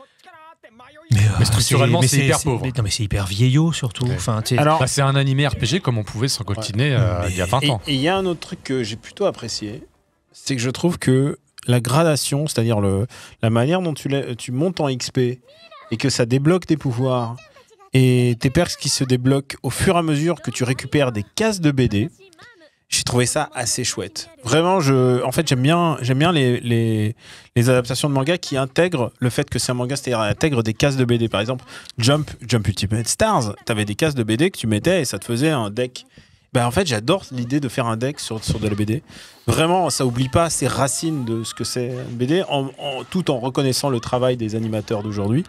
Mais, euh, Mais structurellement, c'est hyper pauvre. mais non, mais c'est hyper vieillot surtout. Ouais. Enfin, tu sais, Alors, Bah, c'est un animé R P G comme on pouvait se recotiner euh, Mais- il y a vingt et ans. et il y a un autre truc que j'ai plutôt apprécié, c'est que je trouve que la gradation, c'est-à-dire le, la manière dont tu, l'as- tu montes en X P et que ça débloque des pouvoirs et tes perks qui se débloquent au fur et à mesure que tu récupères des cases de B D, j'ai trouvé ça assez chouette. Vraiment, je, en fait, j'aime bien, j'aime bien les, les, les adaptations de manga qui intègrent le fait que c'est un manga, c'est-à-dire intègrent des cases de B D. Par exemple, Jump, Jump Ultimate Stars, t'avais des cases de B D que tu mettais et ça te faisait un deck. Ben, en fait, j'adore l'idée de faire un deck sur, sur de la B D. Vraiment, ça oublie pas ces racines de ce que c'est une B D, en, en- tout en reconnaissant le travail des animateurs d'aujourd'hui.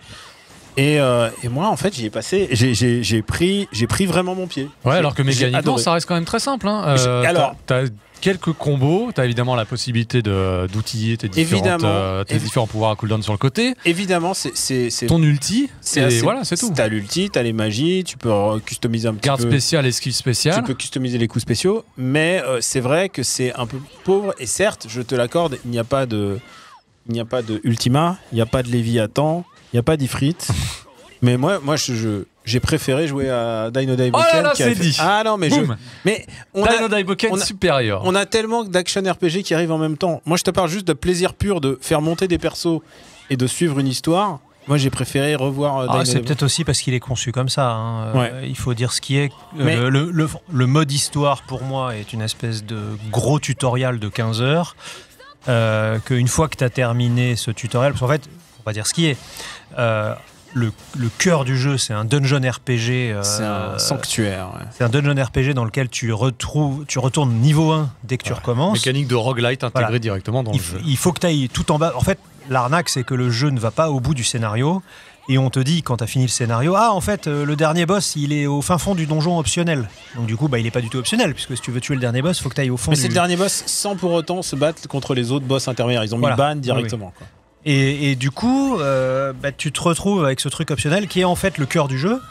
Et, euh, et moi, en fait, j'y ai passé, j'ai, j'ai, j'ai pris, j'ai pris vraiment mon pied. Ouais, J'ai- alors que j'ai mécaniquement, adoré. ça reste quand même très simple. Hein. Euh, J'ai- alors- t'as, t'as quelques combos, t'as évidemment la possibilité de, d'outiller tes, différentes, Évidemment. euh, tes Évi- différents pouvoirs à cooldown sur le côté. Évidemment, c'est, c'est, c'est, Ton ulti, c'est et assez- voilà, c'est tout. T'as l'ulti, t'as les magies, tu peux euh, customiser un petit Garde peu. spéciale, esquive Tu spéciale. peux customiser les coups spéciaux, mais euh, c'est vrai que c'est un peu pauvre. Et certes, je te l'accorde, il n'y a pas de, il n'y a pas de Ultima, il n'y a pas de Léviathan, il n'y a pas d'Ifrit. Mais moi, moi, je, je- j'ai préféré jouer à Dino Daiboken. Oh là là, qui a c'est fait- dit. Ah non, mais je, Boum. mais on Dino a, Daiboken on a- supérieur. on a tellement d'action R P G qui arrivent en même temps. Moi, je te parle juste de plaisir pur de faire monter des persos et de suivre une histoire. Moi, j'ai préféré revoir euh, ah, Dino c'est Daiboken. peut-être aussi parce qu'il est conçu comme ça. Hein. Ouais. Euh, il faut dire ce qui est. Euh, Mais- le, le- le mode histoire, pour moi, est une espèce de gros tutoriel de quinze heures. Euh, Qu'une fois que tu as terminé ce tutoriel, parce qu'en fait, on va dire ce qui est. Euh, le, le cœur du jeu, c'est un dungeon R P G. euh, C'est un sanctuaire. ouais. c'est un dungeon R P G dans lequel tu, retrouves, tu retournes niveau un dès que tu recommences. Mécanique de roguelite intégrée Voilà. directement dans Il, le jeu. il faut que tu ailles tout en bas. En fait, l'arnaque, c'est que le jeu ne va pas au bout du scénario. Et on te dit, quand tu as fini le scénario, ah, en fait, euh, le dernier boss, il est au fin fond du donjon optionnel. Donc, du coup, bah, il n'est pas du tout optionnel, puisque si tu veux tuer le dernier boss, il faut que tu ailles au fond Mais du... c'est le dernier boss sans pour autant se battre contre les autres boss intermédiaires. Ils ont Voilà. mis ban directement. quoi. Et, et du coup, euh, bah, tu te retrouves avec ce truc optionnel qui est en fait le cœur du jeu.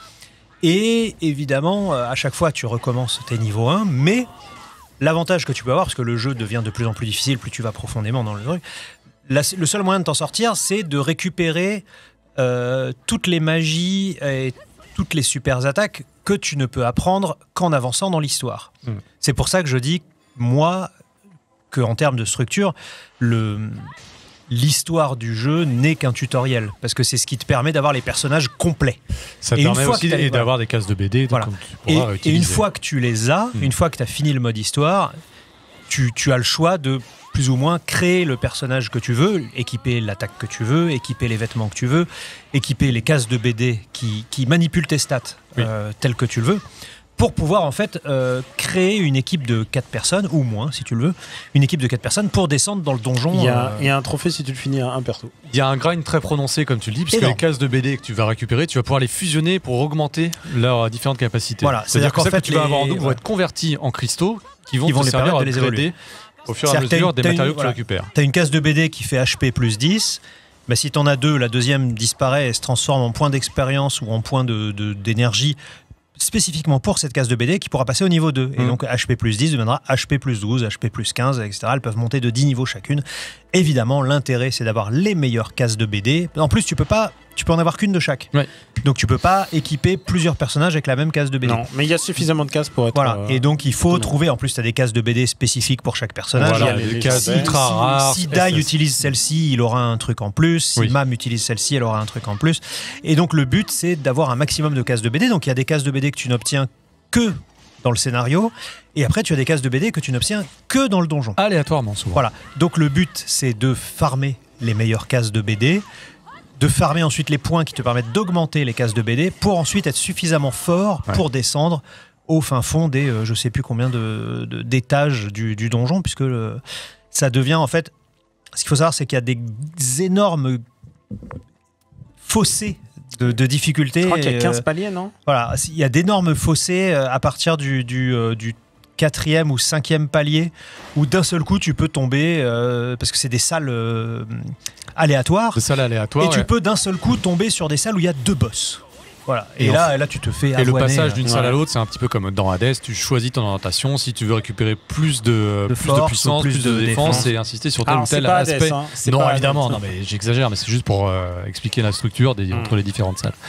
Et évidemment, euh, à chaque fois, tu recommences tes niveaux un, mais l'avantage que tu peux avoir, parce que le jeu devient de plus en plus difficile, plus tu vas profondément dans le truc, la- le seul moyen de t'en sortir, c'est de récupérer euh, toutes les magies et toutes les super attaques que tu ne peux apprendre qu'en avançant dans l'histoire. Mm. C'est pour ça que je dis, moi, qu'en termes de structure, le... l'histoire du jeu n'est qu'un tutoriel, parce que c'est ce qui te permet d'avoir les personnages complets. Ça te et une permet fois aussi que t'as- et d'avoir des cases de B D Voilà. comme tu Et, pourras et une utiliser. fois que tu les as, Mm. une fois que tu as fini le mode histoire, tu, tu as le choix de plus ou moins créer le personnage que tu veux, équiper l'attaque que tu veux, équiper les vêtements que tu veux, équiper les cases de B D qui, qui manipulent tes stats Oui. euh, telles que tu le veux, pour pouvoir en fait euh, créer une équipe de quatre personnes, ou moins si tu le veux, une équipe de quatre personnes pour descendre dans le donjon. Il y, a, euh, il y a un trophée si tu le finis à un perso. Il y a un grind très prononcé, comme tu le dis, puisque Énorme. les cases de B D que tu vas récupérer, tu vas pouvoir les fusionner pour augmenter leurs différentes capacités. Voilà, c'est-à-dire c'est-à-dire que qu'en celles fait, que tu vas les- avoir en double vont ouais. être convertis en cristaux qui vont Qui te vont les servir à permettre de les upgrader au fur et à C'est-à-dire que t'as mesure une- des t'as une- matériaux que voilà. tu récupères. T'as une case de B D qui fait H P plus dix. Bah, si t'en as deux, la deuxième disparaît et se transforme en point d'expérience ou en point de, de- d'énergie spécifiquement pour cette case de B D qui pourra passer au niveau deux. Et Mm. donc H P plus dix deviendra H P plus douze, H P plus quinze, et cetera. Elles peuvent monter de dix niveaux chacune. Évidemment, l'intérêt, c'est d'avoir les meilleures cases de B D. En plus, tu peux pas, tu peux en avoir qu'une de chaque. Ouais. Donc, tu peux pas équiper plusieurs personnages avec la même case de B D. Non, mais il y a suffisamment de cases pour être. Voilà. euh, Et donc, il faut non. trouver. En plus, tu as des cases de B D spécifiques pour chaque personnage. Voilà, il y a des les cases légendaires. ultra rares. Si S Dai S. utilise celle-ci, il aura un truc en plus. Si Oui. Mam utilise celle-ci, elle aura un truc en plus. Et donc, le but, c'est d'avoir un maximum de cases de B D. Donc, il y a des cases de B D que tu n'obtiens que dans le scénario. Et après, tu as des cases de B D que tu n'obtiens que dans le donjon. Aléatoirement, souvent. Voilà. Donc, le but, c'est de farmer les meilleures cases de B D, de farmer ensuite les points qui te permettent d'augmenter les cases de B D pour ensuite être suffisamment fort Ouais. pour descendre au fin fond des euh, je sais plus combien de, de- d'étages du, du donjon, puisque le- ça devient en fait. Ce qu'il faut savoir, c'est qu'il y a des énormes fossés de, de difficulté. Je crois qu'il y a et, quinze euh, paliers, non? voilà, il y a d'énormes fossés euh, à partir du, du, euh, du quatrième ou cinquième palier où d'un seul coup tu peux tomber euh, parce que c'est des salles euh, aléatoires C'est ça l'aléatoire. et tu ouais. peux d'un seul coup tomber sur des salles où il y a deux boss. Voilà. Et, Et là, et là, tu te fais Et le avoiner, passage euh, d'une ouais. salle à l'autre, c'est un petit peu comme dans Hades. Tu choisis ton orientation. Si tu veux récupérer plus de, De plus force de ou puissance, plus plus de, de défense, défense. et insister sur tel Alors, ou c'est tel pas Hades, aspect. hein, c'est Non, pas évidemment, Hades. non, mais j'exagère, mais c'est juste pour euh, expliquer la structure des, Mm. entre les différentes salles.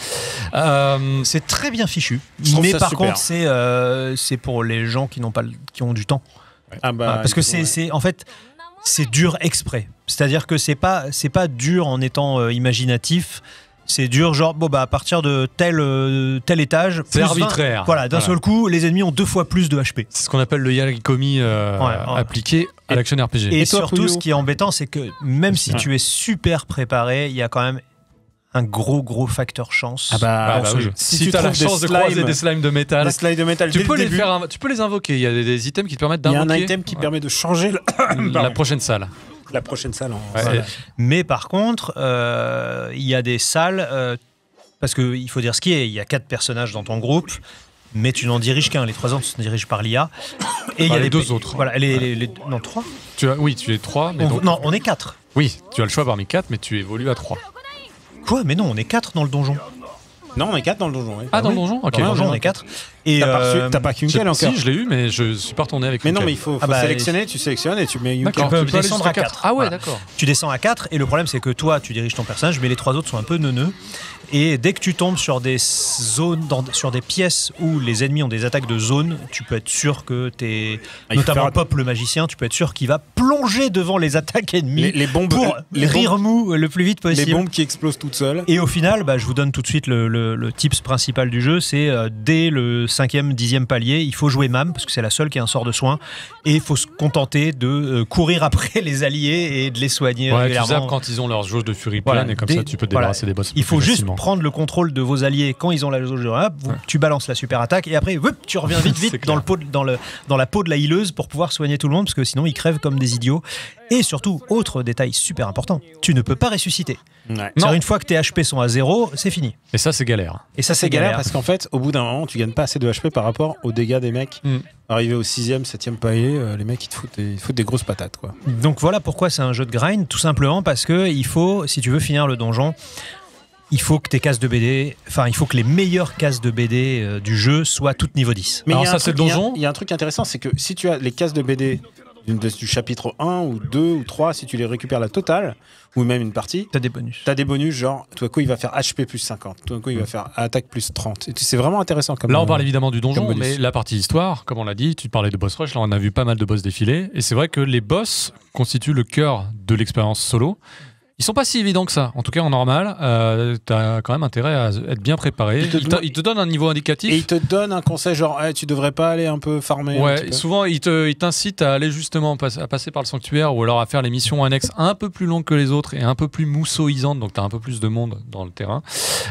Euh, C'est très bien fichu. Je trouve Mais ça par super. contre, c'est euh, c'est pour les gens qui n'ont pas le- qui ont du temps. Ah bah, Voilà, parce que il faut, c'est ouais. c'est- en fait c'est dur exprès. C'est-à-dire que c'est pas c'est pas dur en étant euh, imaginatif. C'est dur genre bon bah à partir de tel euh, tel étage. C'est plus arbitraire. vingt. Voilà, d'un Voilà. seul coup, les ennemis ont deux fois plus de H P. c'est ce qu'on appelle le Yarikomi euh, Ouais, ouais. appliqué à Et- l'action R P G. Et, Et toi, surtout, Pouillot ce qui est embêtant, c'est que même si Ouais. tu es super préparé, il y a quand même un gros gros facteur chance. Ah bah, Ah bah oui. si, Si, tu tu as la trouves des chance de slimes- croiser des slimes de métal, des slides de métal tu dès peux, le les début, faire, inv- tu peux les invoquer. Il y a des, des items qui te permettent il y a un d'invoquer item qui Ouais. permet de changer le- la Pardon. prochaine salle. la prochaine salle en Ouais, salle. et- Mais par contre, euh, il y a des salles, euh, parce qu'il faut dire ce qui est, il y a quatre personnages dans ton groupe, mais tu n'en diriges qu'un, les trois autres se dirigent par l'I A. Et il y Par a les des deux autres. Voilà, les, les- les- non, trois Tu as, oui, tu es trois, mais On- donc- Non, on est quatre. oui, tu as le choix parmi quatre, mais tu évolues à trois. Quoi? Mais non, on est quatre dans le donjon. Non, on est quatre dans le donjon. ouais. Ah, dans oui. le donjon. Ok. Dans le donjon, on est quatre. Et T'as pas euh, reçu- t'as pas qu'une Je sais seule pas encore. si je l'ai eu, mais je suis pas retourné avec. Mais une non, seule. mais il faut, faut Ah bah, sélectionner, tu sélectionnes et tu mets une D'accord, Tu peux tu peux aller descendre jusqu'à à quatre. quatre. Ah ouais, Voilà. d'accord. Tu descends à quatre et le problème c'est que toi tu diriges ton personnage mais les trois autres sont un peu neuneux et dès que tu tombes sur des zones, dans- sur des pièces où les ennemis ont des attaques de zone, tu peux être sûr que t'es, Ah, il faut notamment faire- Pop le magicien, tu peux être sûr qu'il va plonger devant les attaques ennemies les, les bombes, pour les rire bombes, mou le plus vite les possible. bombes qui explosent toutes seules. Et au final, bah, je vous donne tout de suite le, le, le tips principal du jeu, c'est euh, dès le cinquième, dixième palier, il faut jouer Mam, parce que c'est la seule qui a un sort de soin, et il faut se contenter de euh, courir après les alliés et de les soigner Ouais, tu régulièrement. zappes quand ils ont leur jauge de Fury Voilà, pleine et comme dès- ça tu peux te voilà. débarrasser des boss. Il faut plus juste facilement. prendre le contrôle de vos alliés quand ils ont la jauge de rap, vous- Ouais. tu balances la super attaque et après whoop, tu reviens vite C'est vite clair. dans, le pot de- dans, le, dans la peau de la healeuse pour pouvoir soigner tout le monde parce que sinon ils crèvent comme des idiots. Et surtout, autre détail super important, tu ne peux pas ressusciter. Ouais. C'est-à-dire une fois que tes H P sont à zéro, c'est fini. Et ça, c'est galère. Et ça C'est galère parce qu'en fait, au bout d'un moment, tu gagnes pas assez de H P par rapport aux dégâts des mecs. Mm. Arrivé au sixième, septième palier, euh, les mecs ils te foutent des, ils te foutent des grosses patates quoi. Donc voilà pourquoi c'est un jeu de grind, tout simplement parce que il faut, si tu veux finir le donjon, il faut que tes cases de B D, enfin il faut que les meilleures cases de B D euh, du jeu soient toutes niveau dix. Mais Alors il y a ça, un c'est truc- le il y a- donjon. Il y, a un truc intéressant, c'est que si tu as les cases de B D du, du chapitre un ou deux ou trois, si tu les récupères la totale, ou même une partie, T'as des bonus. t'as des bonus genre, tout à coup il va faire H P plus cinquante, tout à coup il va faire attaque plus trente. Et c'est vraiment intéressant comme Là, on euh, parle évidemment du donjon, comme bonus. mais la partie histoire, comme on l'a dit, tu parlais de boss rush, là on a vu pas mal de boss défiler, et c'est vrai que les boss constituent le cœur de l'expérience solo. Ils sont pas si évidents que ça, en tout cas en normal, euh, t'as quand même intérêt à être bien préparé. Ils te Ils te, demandent- ils te donnent un niveau indicatif. Et il te donne un conseil genre, Eh, tu devrais pas aller un peu farmer. un petit Ouais, peu. souvent ils te- ils t'incitent à aller justement pas- à passer par le sanctuaire ou alors à faire les missions annexes un peu plus longues que les autres et un peu plus mousseauisantes, donc t'as un peu plus de monde dans le terrain.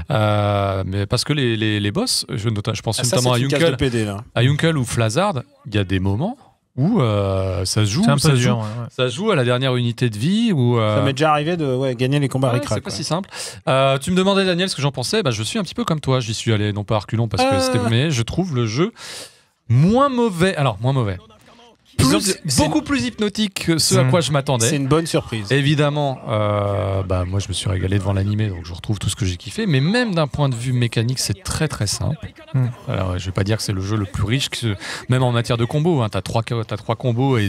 Euh, mais parce que les, les, les boss, je, nota- je pense Ah, ça, notamment à c'est une case de Yunkel, P D là. à Yunkel ou Flazard, il y a des moments où euh, ça se joue, C'est un peu ça, se dur. joue ouais, ouais. ça se joue à la dernière unité de vie ou euh, Ça m'est déjà arrivé de ouais, gagner les combats ouais, ric-rac, c'est pas quoi. si simple. Euh, tu me demandais Daniel ce que j'en pensais, bah, je suis un petit peu comme toi, j'y suis allé non pas à reculons parce que Euh. c'était, mais je trouve le jeu moins mauvais. Alors moins mauvais. Disons Plus- que c'est- beaucoup plus hypnotique que ce à Mm. quoi je C'est m'attendais. une bonne surprise. Évidemment, euh, bah, moi je me suis régalé devant l'animé, donc je retrouve tout ce que j'ai kiffé. Mais même d'un point de vue mécanique, c'est très très simple. Mm. Alors, je vais pas dire que c'est le jeu le plus riche, que ce- même en matière de combos. Hein, t'as trois, t'as trois combos et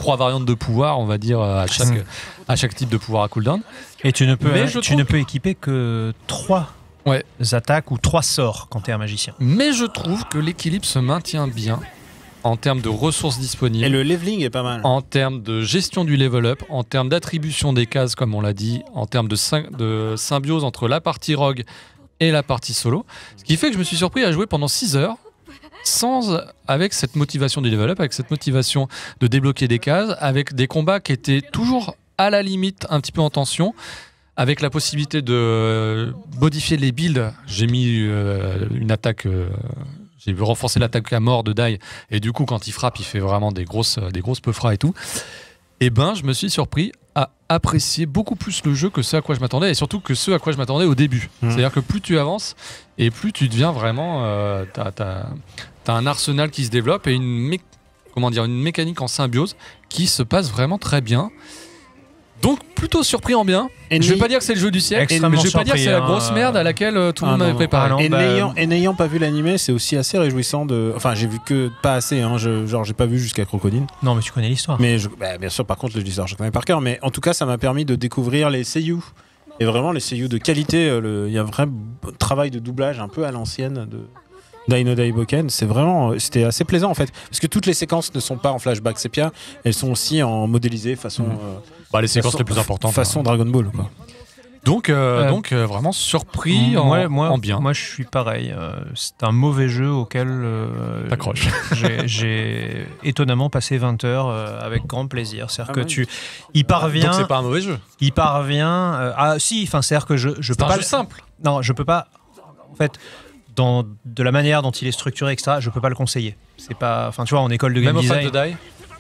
trois variantes de pouvoir, on va dire, à chaque, à chaque type de pouvoir à cooldown. Et tu ne peux, Mais je tu trouve- ne peux équiper que trois Ouais. attaques ou trois sorts quand tu es un magicien. Mais je trouve que l'équilibre se maintient bien en termes de ressources disponibles. Et le leveling est pas mal. En termes de gestion du level up, en termes d'attribution des cases, comme on l'a dit, en termes de, sym- de symbiose entre la partie rogue et la partie solo. Ce qui fait que je me suis surpris à jouer pendant six heures, sans, avec cette motivation du level up, avec cette motivation de débloquer des cases, avec des combats qui étaient toujours à la limite, un petit peu en tension, avec la possibilité de modifier les builds. J'ai mis euh, une attaque... euh, J'ai renforcé l'attaque à mort de Dai, et du coup, quand il frappe, il fait vraiment des grosses, des grosses peufras et tout. Et ben, je me suis surpris à apprécier beaucoup plus le jeu que ce à quoi je m'attendais, et surtout que ce à quoi je m'attendais au début. Mmh. C'est-à-dire que plus tu avances, et plus tu deviens vraiment... Euh, t'as, t'as, t'as un arsenal qui se développe, et une, mé- comment dire, une mécanique en symbiose qui se passe vraiment très bien. Donc, plutôt surpris en bien. Et Je vais ni- pas dire que c'est le jeu du siècle, mais Extrêmement je vais pas dire que c'est la surpris, grosse hein. merde à laquelle euh, tout le Ah monde m'avait non. préparé. Ah non. Et bah, n'ayant et n'ayant pas vu l'animé, c'est aussi assez réjouissant de. Enfin, j'ai vu que pas assez. Hein, je, genre, j'ai pas vu jusqu'à Crocodile. Non, mais tu connais l'histoire. Mais je- bah, bien sûr, par contre, l'histoire, je connais par cœur. Mais en tout cas, ça m'a permis de découvrir les seiyuu. Et vraiment, les seiyuu de qualité. euh, le- Il y a un vrai b- travail de doublage un peu à l'ancienne de Dai Daiboken. C'est vraiment, euh, c'était assez plaisant en fait, parce que toutes les séquences ne sont pas en flashback sépia, elles sont aussi en modélisé façon. Mhm. euh, Bah, les séquences façon- les plus importantes. Façon hein. Dragon Ball. Quoi. Donc, euh, Euh, donc euh, vraiment surpris en, moi, moi, en bien. Moi, je suis pareil. Euh, c'est un mauvais jeu auquel euh, T'accroches. j'ai, j'ai étonnamment passé vingt heures euh, avec grand plaisir. C'est-à-dire Ah que oui. tu, il parvient, Donc c'est pas un mauvais jeu. il parvient. euh, ah si, enfin, c'est-à-dire que je, je C'est peux un pas. jeu simple. Non, je peux pas. En fait, dans de la manière dont il est structuré, et cetera, je peux pas le conseiller. C'est pas. Enfin, tu vois, en école de game Même au fan design. de Dai.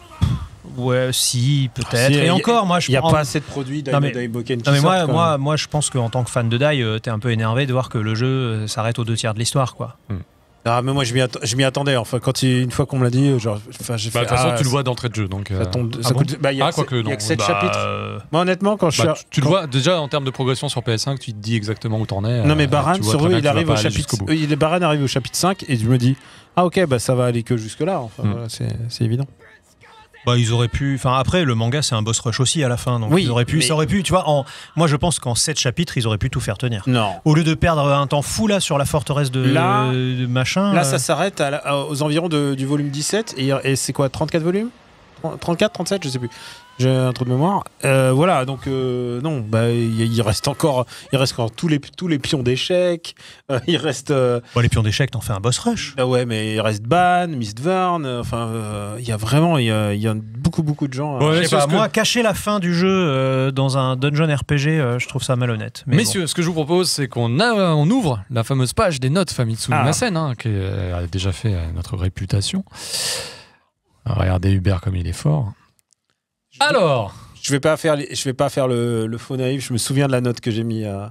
Ouais, si, peut-être. Si, Et y a- encore, moi, je Il n'y a prends- pas assez de produits Dai Non, mais- Daiboken qui Non mais moi, sortent, quand moi, même. moi, je pense qu'en tant que fan de Dai, euh, t'es un peu énervé de voir que le jeu euh, s'arrête aux deux tiers de l'histoire, quoi. Ah, mais moi, je m'y atta- je m'y attendais. Enfin, quand il- une fois qu'on me l'a dit, genre, enfin, j'ai Bah, fait. de toute façon, ah, tu le vois d'entrée de jeu. Donc, euh, Ça tombe. Ah ça bon coûte- bah, il y a Ah, que quoique, sept- il y a non. que sept Bah, chapitres. euh, Moi, honnêtement, quand je bah, suis. tu, tu le quand- vois déjà en termes de progression sur P S cinq, tu te dis exactement où t'en es. Non, mais euh, Baran, tu vois sur très eux, bien il que tu vas arrive pas au aller chapitre. jusqu'au bout. euh, il est Baran arrive au chapitre cinq et je me dis, ah ok, bah ça va aller que jusque-là. Enfin, Mm. voilà, c'est c'est évident. Bah, ils auraient pu. Enfin, après, le manga, c'est un boss rush aussi à la fin. Donc, Oui, ils auraient pu. mais- Ça aurait pu. Tu vois, en, moi, je pense qu'en sept chapitres, ils auraient pu tout faire tenir. Non. Au lieu de perdre un temps fou là sur la forteresse de, Là- de machin. Là, euh, ça s'arrête à la- à- aux environs de- du volume dix-sept. Et, et c'est quoi, trente-quatre volumes trente-quatre, trente-sept, je sais plus. J'ai un trou de mémoire. Euh, voilà, donc euh, non, bah, il il reste encore, il reste encore tous les, tous les pions d'échecs. Euh, il reste. euh, bon, les pions d'échecs, t'en fais un boss rush. ah ouais, mais il reste Ban, Mistborn. euh, Enfin, euh, il y a vraiment, il y a, il y a beaucoup, beaucoup de gens. euh, Ouais, Je sais c'est pas, ce que- moi, cacher la fin du jeu euh, dans un dungeon R P G, euh, je trouve ça malhonnête. Mais Messieurs, ce que je vous propose, c'est qu'on a- on ouvre la fameuse page des notes Famitsu Ah. Masen, hein, qui euh, a déjà fait euh, notre réputation. Regardez Hubert comme il est fort. Alors, Je vais pas faire, les- je vais pas faire le, le faux naïf. Je me souviens de la note que j'ai mis à,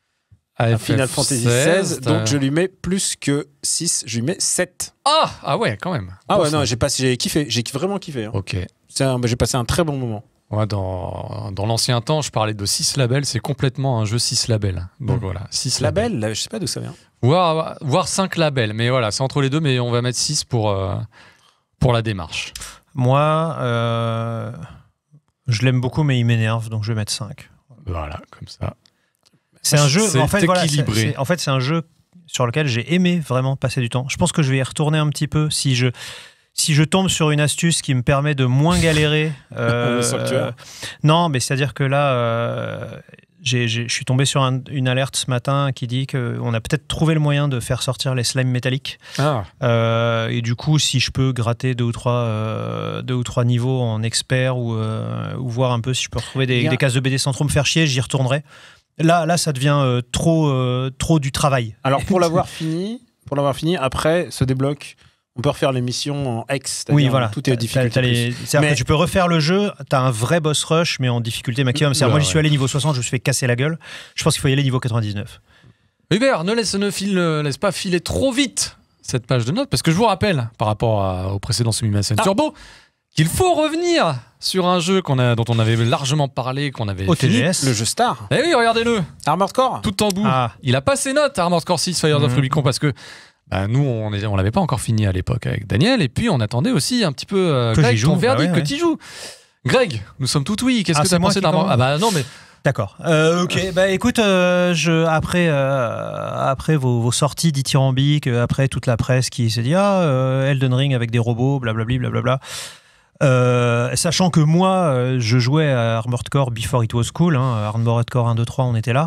à Final Fantasy seize. Donc je lui mets plus que six. Je lui mets sept. Ah, ah ouais, quand même. Ah Bon, ouais, ça- non, j'ai passé, j'ai kiffé. J'ai vraiment kiffé. hein. Ok. C'est un- j'ai passé un très bon moment. Ouais, dans dans l'ancien temps, je parlais de six labels. C'est complètement un jeu six labels. Donc voilà, six labels. Label, là, je sais pas d'où ça vient. Voire, voire cinq labels. Mais voilà, c'est entre les deux, mais on va mettre six pour, euh, pour la démarche. moi, euh, je l'aime beaucoup, mais il m'énerve, donc je vais mettre cinq. Voilà, comme ça. C'est un jeu, C'est en fait, voilà, c'est- équilibré. c'est- en fait, c'est un jeu sur lequel j'ai aimé vraiment passer du temps. Je pense que je vais y retourner un petit peu si je, si je tombe sur une astuce qui me permet de moins galérer. euh, Le sanctuaire. non, mais c'est-à-dire que là, euh, j'ai- j'ai- je suis tombé sur un- une alerte ce matin qui dit qu'on a peut-être trouvé le moyen de faire sortir les slimes métalliques. Ah, Euh, et du coup, si je peux gratter deux ou trois, euh, deux ou trois niveaux en expert ou, euh, ou voir un peu si je peux retrouver des, Il y a- des cases de B D sans trop me faire chier, j'y retournerai. Là, là, ça devient euh, trop, euh, trop du travail. Alors pour l'avoir fini, pour l'avoir fini, après se débloque. On peut refaire les missions en X. Oui, c'est-à-dire voilà. Tout est T'as- difficulté. t'as les- plus. C'est-à-dire Mais- que tu peux refaire le jeu, tu as un vrai boss rush, mais en difficulté maximum. C'est-à-dire, Oula, moi, j'y suis ouais. allé niveau soixante, je me suis fait casser la gueule. Je pense qu'il faut y aller niveau quatre-vingt-dix-neuf. Hubert, ne laisse, ne file, ne laisse pas filer trop vite cette page de notes, parce que je vous rappelle, par rapport à- au précédent Sumimasen Ah. Turbo, qu'il faut revenir sur un jeu qu'on a, dont on avait largement parlé, qu'on avait Au fini. T G S. Le jeu Star. Eh oui, regardez-le, Armored Core. tout en bout. Ah. Il a pas ses notes, Armored Core six, Fires of Mhm. Rubicon, parce que bah, nous, on est- on l'avait pas encore fini à l'époque avec Daniel, et puis on attendait aussi un petit peu euh, Que Greg, j'y joue, ton bah verdict ouais, que ouais. tu joues. Greg, nous sommes tout oui. Qu'est-ce Ah, que tu c'est as moi pensé qui d'Armor commence. Ah bah non, mais D'accord. Euh, ok. Bah écoute, euh, je, après, euh, après vos, vos sorties dithyrambiques, euh, après toute la presse qui s'est dit ah euh, Elden Ring avec des robots, blablabli, blablabla. Euh, sachant que moi, euh, je jouais à Armored Core before it was cool. Hein, Armored Core un, deux, trois, on était là.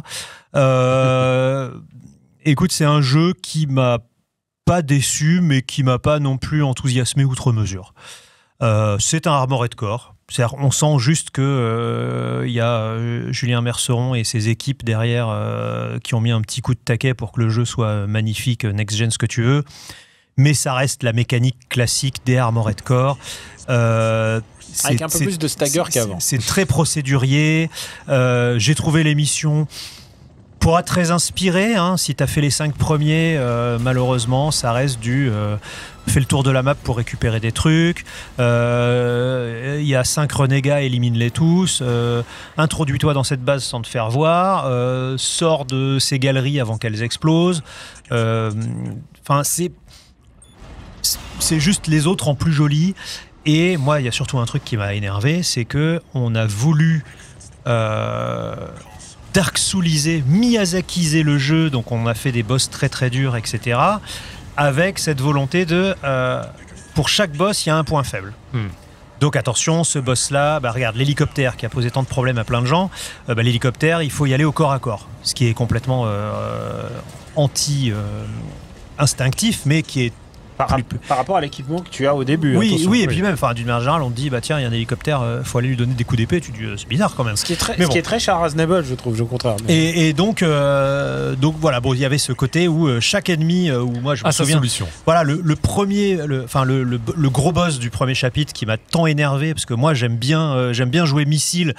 Euh, écoute, c'est un jeu qui m'a pas déçu, mais qui m'a pas non plus enthousiasmé outre mesure. Euh, c'est un Armored Core. C'est-à-dire, on sent juste que euh, y a euh, Julien Merceron et ses équipes derrière euh, qui ont mis un petit coup de taquet pour que le jeu soit magnifique, next-gen, ce que tu veux. Mais ça reste la mécanique classique des Armored Core. Euh, Avec un peu plus de stagger c'est- qu'avant. C'est c'est très procédurier. Euh, J'ai trouvé l'émission pour être très inspiré. Hein, si tu as fait les cinq premiers, euh, malheureusement, ça reste du... Euh, fais le tour de la map pour récupérer des trucs. Il euh, y a cinq renégats, élimine-les tous. Euh, Introduis-toi dans cette base sans te faire voir. Euh, sors de ces galeries avant qu'elles explosent. Enfin, euh, c'est c'est juste les autres en plus joli. Et moi, il y a surtout un truc qui m'a énervé, c'est que on a voulu euh, Dark Souliser, Miyazakiser le jeu. Donc, on a fait des boss très très durs, et cetera avec cette volonté de, euh, pour chaque boss, il y a un point faible. Hmm. Donc attention, ce boss-là, bah, regarde, l'hélicoptère qui a posé tant de problèmes à plein de gens, euh, bah, l'hélicoptère, il faut y aller au corps à corps, ce qui est complètement euh, anti-instinctif, mais qui est Par, par rapport à l'équipement que tu as au début. Oui, attention. oui, et puis même, enfin, d'une manière générale, on te dit, bah tiens, il y a un hélicoptère, euh, faut aller lui donner des coups d'épée. Tu dis, euh, c'est bizarre quand même. Ce qui est très, Mais ce bon. qui est très Char Aznavour, je trouve, au contraire. Mais... Et, et donc, euh, donc voilà, bon, il y avait ce côté où euh, chaque ennemi, euh, où moi je me à sa souviens, solution. voilà, le, le premier, le, enfin le, le, le gros boss du premier chapitre qui m'a tant énervé parce que moi j'aime bien, euh, j'aime bien jouer missile.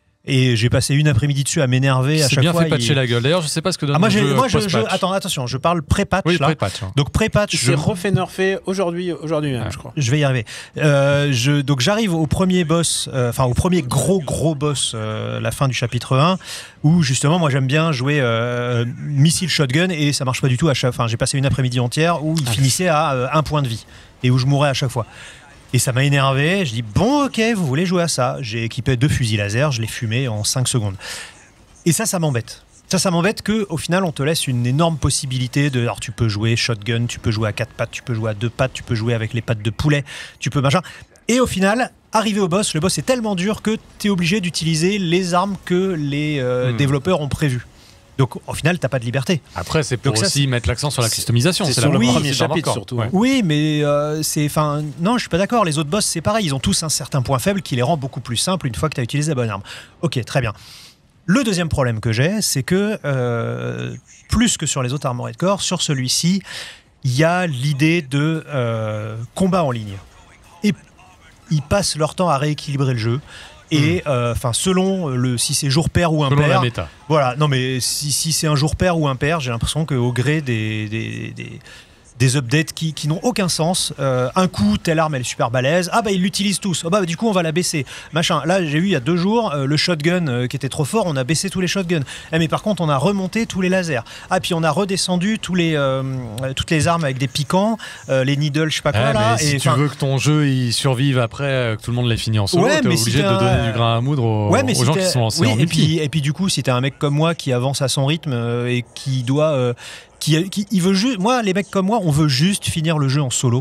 Et j'ai passé une après-midi dessus à m'énerver à C'est chaque bien fois. fait patcher il... la gueule. D'ailleurs, je sais pas ce que donne Ah, moi, le j'ai, jeu moi je, je, post-patch. attends, attention, je parle pré-patch Oui, là. pré-patch. hein. Donc pré-patch, Il je, s'est refait nerfé aujourd'hui, aujourd'hui même, Ouais. je crois. je vais y arriver. Euh, je, donc j'arrive au premier boss, euh, enfin au premier gros gros boss, euh, la fin du chapitre un, où justement moi j'aime bien jouer euh, missile shotgun et ça marche pas du tout à chaque. Enfin j'ai passé une après-midi entière où il Ah. finissait à euh, un point de vie et où je mourais à chaque fois. Et ça m'a énervé. Je dis bon ok, vous voulez jouer à ça. J'ai équipé deux fusils laser, je les fumé en cinq secondes. Et ça, ça m'embête. Ça, ça m'embête qu'au final, on te laisse une énorme possibilité de. Alors, tu peux jouer shotgun, tu peux jouer à quatre pattes, tu peux jouer à deux pattes, tu peux jouer avec les pattes de poulet, tu peux machin. Et au final, arrivé au boss, le boss est tellement dur que tu es obligé d'utiliser les armes que les euh, Hmm. développeurs ont prévues. Donc, au final, t'as pas de liberté. Après, c'est pour Donc ça, aussi c'est- mettre l'accent sur la customisation. c'est C'est sur la le même premier partie d'Armored chapitre, Core. surtout. Ouais. Oui, mais euh, c'est. Enfin, non, je suis pas d'accord. Les autres boss, c'est pareil. Ils ont tous un certain point faible qui les rend beaucoup plus simples une fois que tu as utilisé la bonne arme. Ok, très bien. Le deuxième problème que j'ai, c'est que, euh, plus que sur les autres Armored Core, sur celui-ci, il y a l'idée de euh, combat en ligne. Et ils passent leur temps à rééquilibrer le jeu. Et enfin, selon le si c'est jour pair ou Selon la impair, méta. voilà. Non, mais si, si c'est un jour pair ou impair, j'ai l'impression qu'au gré des, des, des, des updates qui, qui n'ont aucun sens, euh, un coup, telle arme, elle est super balèze. Ah bah, ils l'utilisent tous. Ah bah, du coup, on va la baisser. Machin. Là, j'ai vu il y a deux jours, euh, le shotgun euh, qui était trop fort, on a baissé tous les shotguns. Eh, mais par contre, on a remonté tous les lasers. Ah, puis on a redescendu tous les, euh, toutes les armes avec des piquants, euh, les needles, je sais pas quoi. Ouais, là. mais si Et, tu enfin, veux que ton jeu il survive après, euh, que tout le monde l'ait fini en solo, Ouais, t'es mais obligé si t'es de donner un- du grain à moudre aux, Ouais, mais aux si gens t'es- qui sont lancés oui, en et multi. puis, et puis du coup, si t'es un mec comme moi qui avance à son rythme euh, et qui doit, euh, qui, qui il veut juste, moi, les mecs comme moi, on veut juste finir le jeu en solo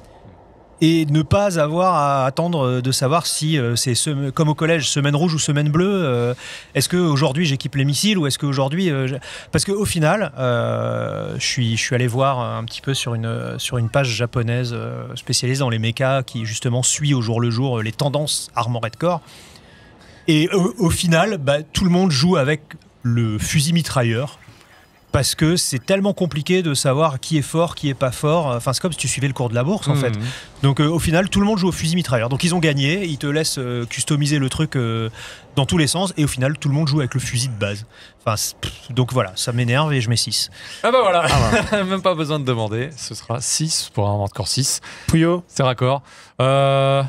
et ne pas avoir à attendre de savoir si euh, c'est sem- comme au collège, semaine rouge ou semaine bleue. euh, est-ce que aujourd'hui j'équipe les missiles ou est-ce que aujourd'hui, euh, je- parce qu'au final, euh, je suis, je suis allé voir un petit peu sur une sur une page japonaise euh, spécialisée dans les mechas qui justement suit au jour le jour euh, les tendances Armored Core. Et au, au final, bah, tout le monde joue avec le fusil mitrailleur parce que c'est tellement compliqué de savoir qui est fort, qui est pas fort. Enfin, c'est comme si tu suivais le cours de la bourse en Mmh. fait. Donc euh, au final, tout le monde joue au fusil mitrailleur. Donc ils ont gagné, ils te laissent euh, customiser le truc euh, dans tous les sens et au final, tout le monde joue avec le fusil de base. Enfin, c'est- pff, donc voilà, ça m'énerve et je mets six. Ah bah voilà, même pas besoin de demander. Ce sera six pour un Armored Core six. Pouillot. C'est raccord. Euh,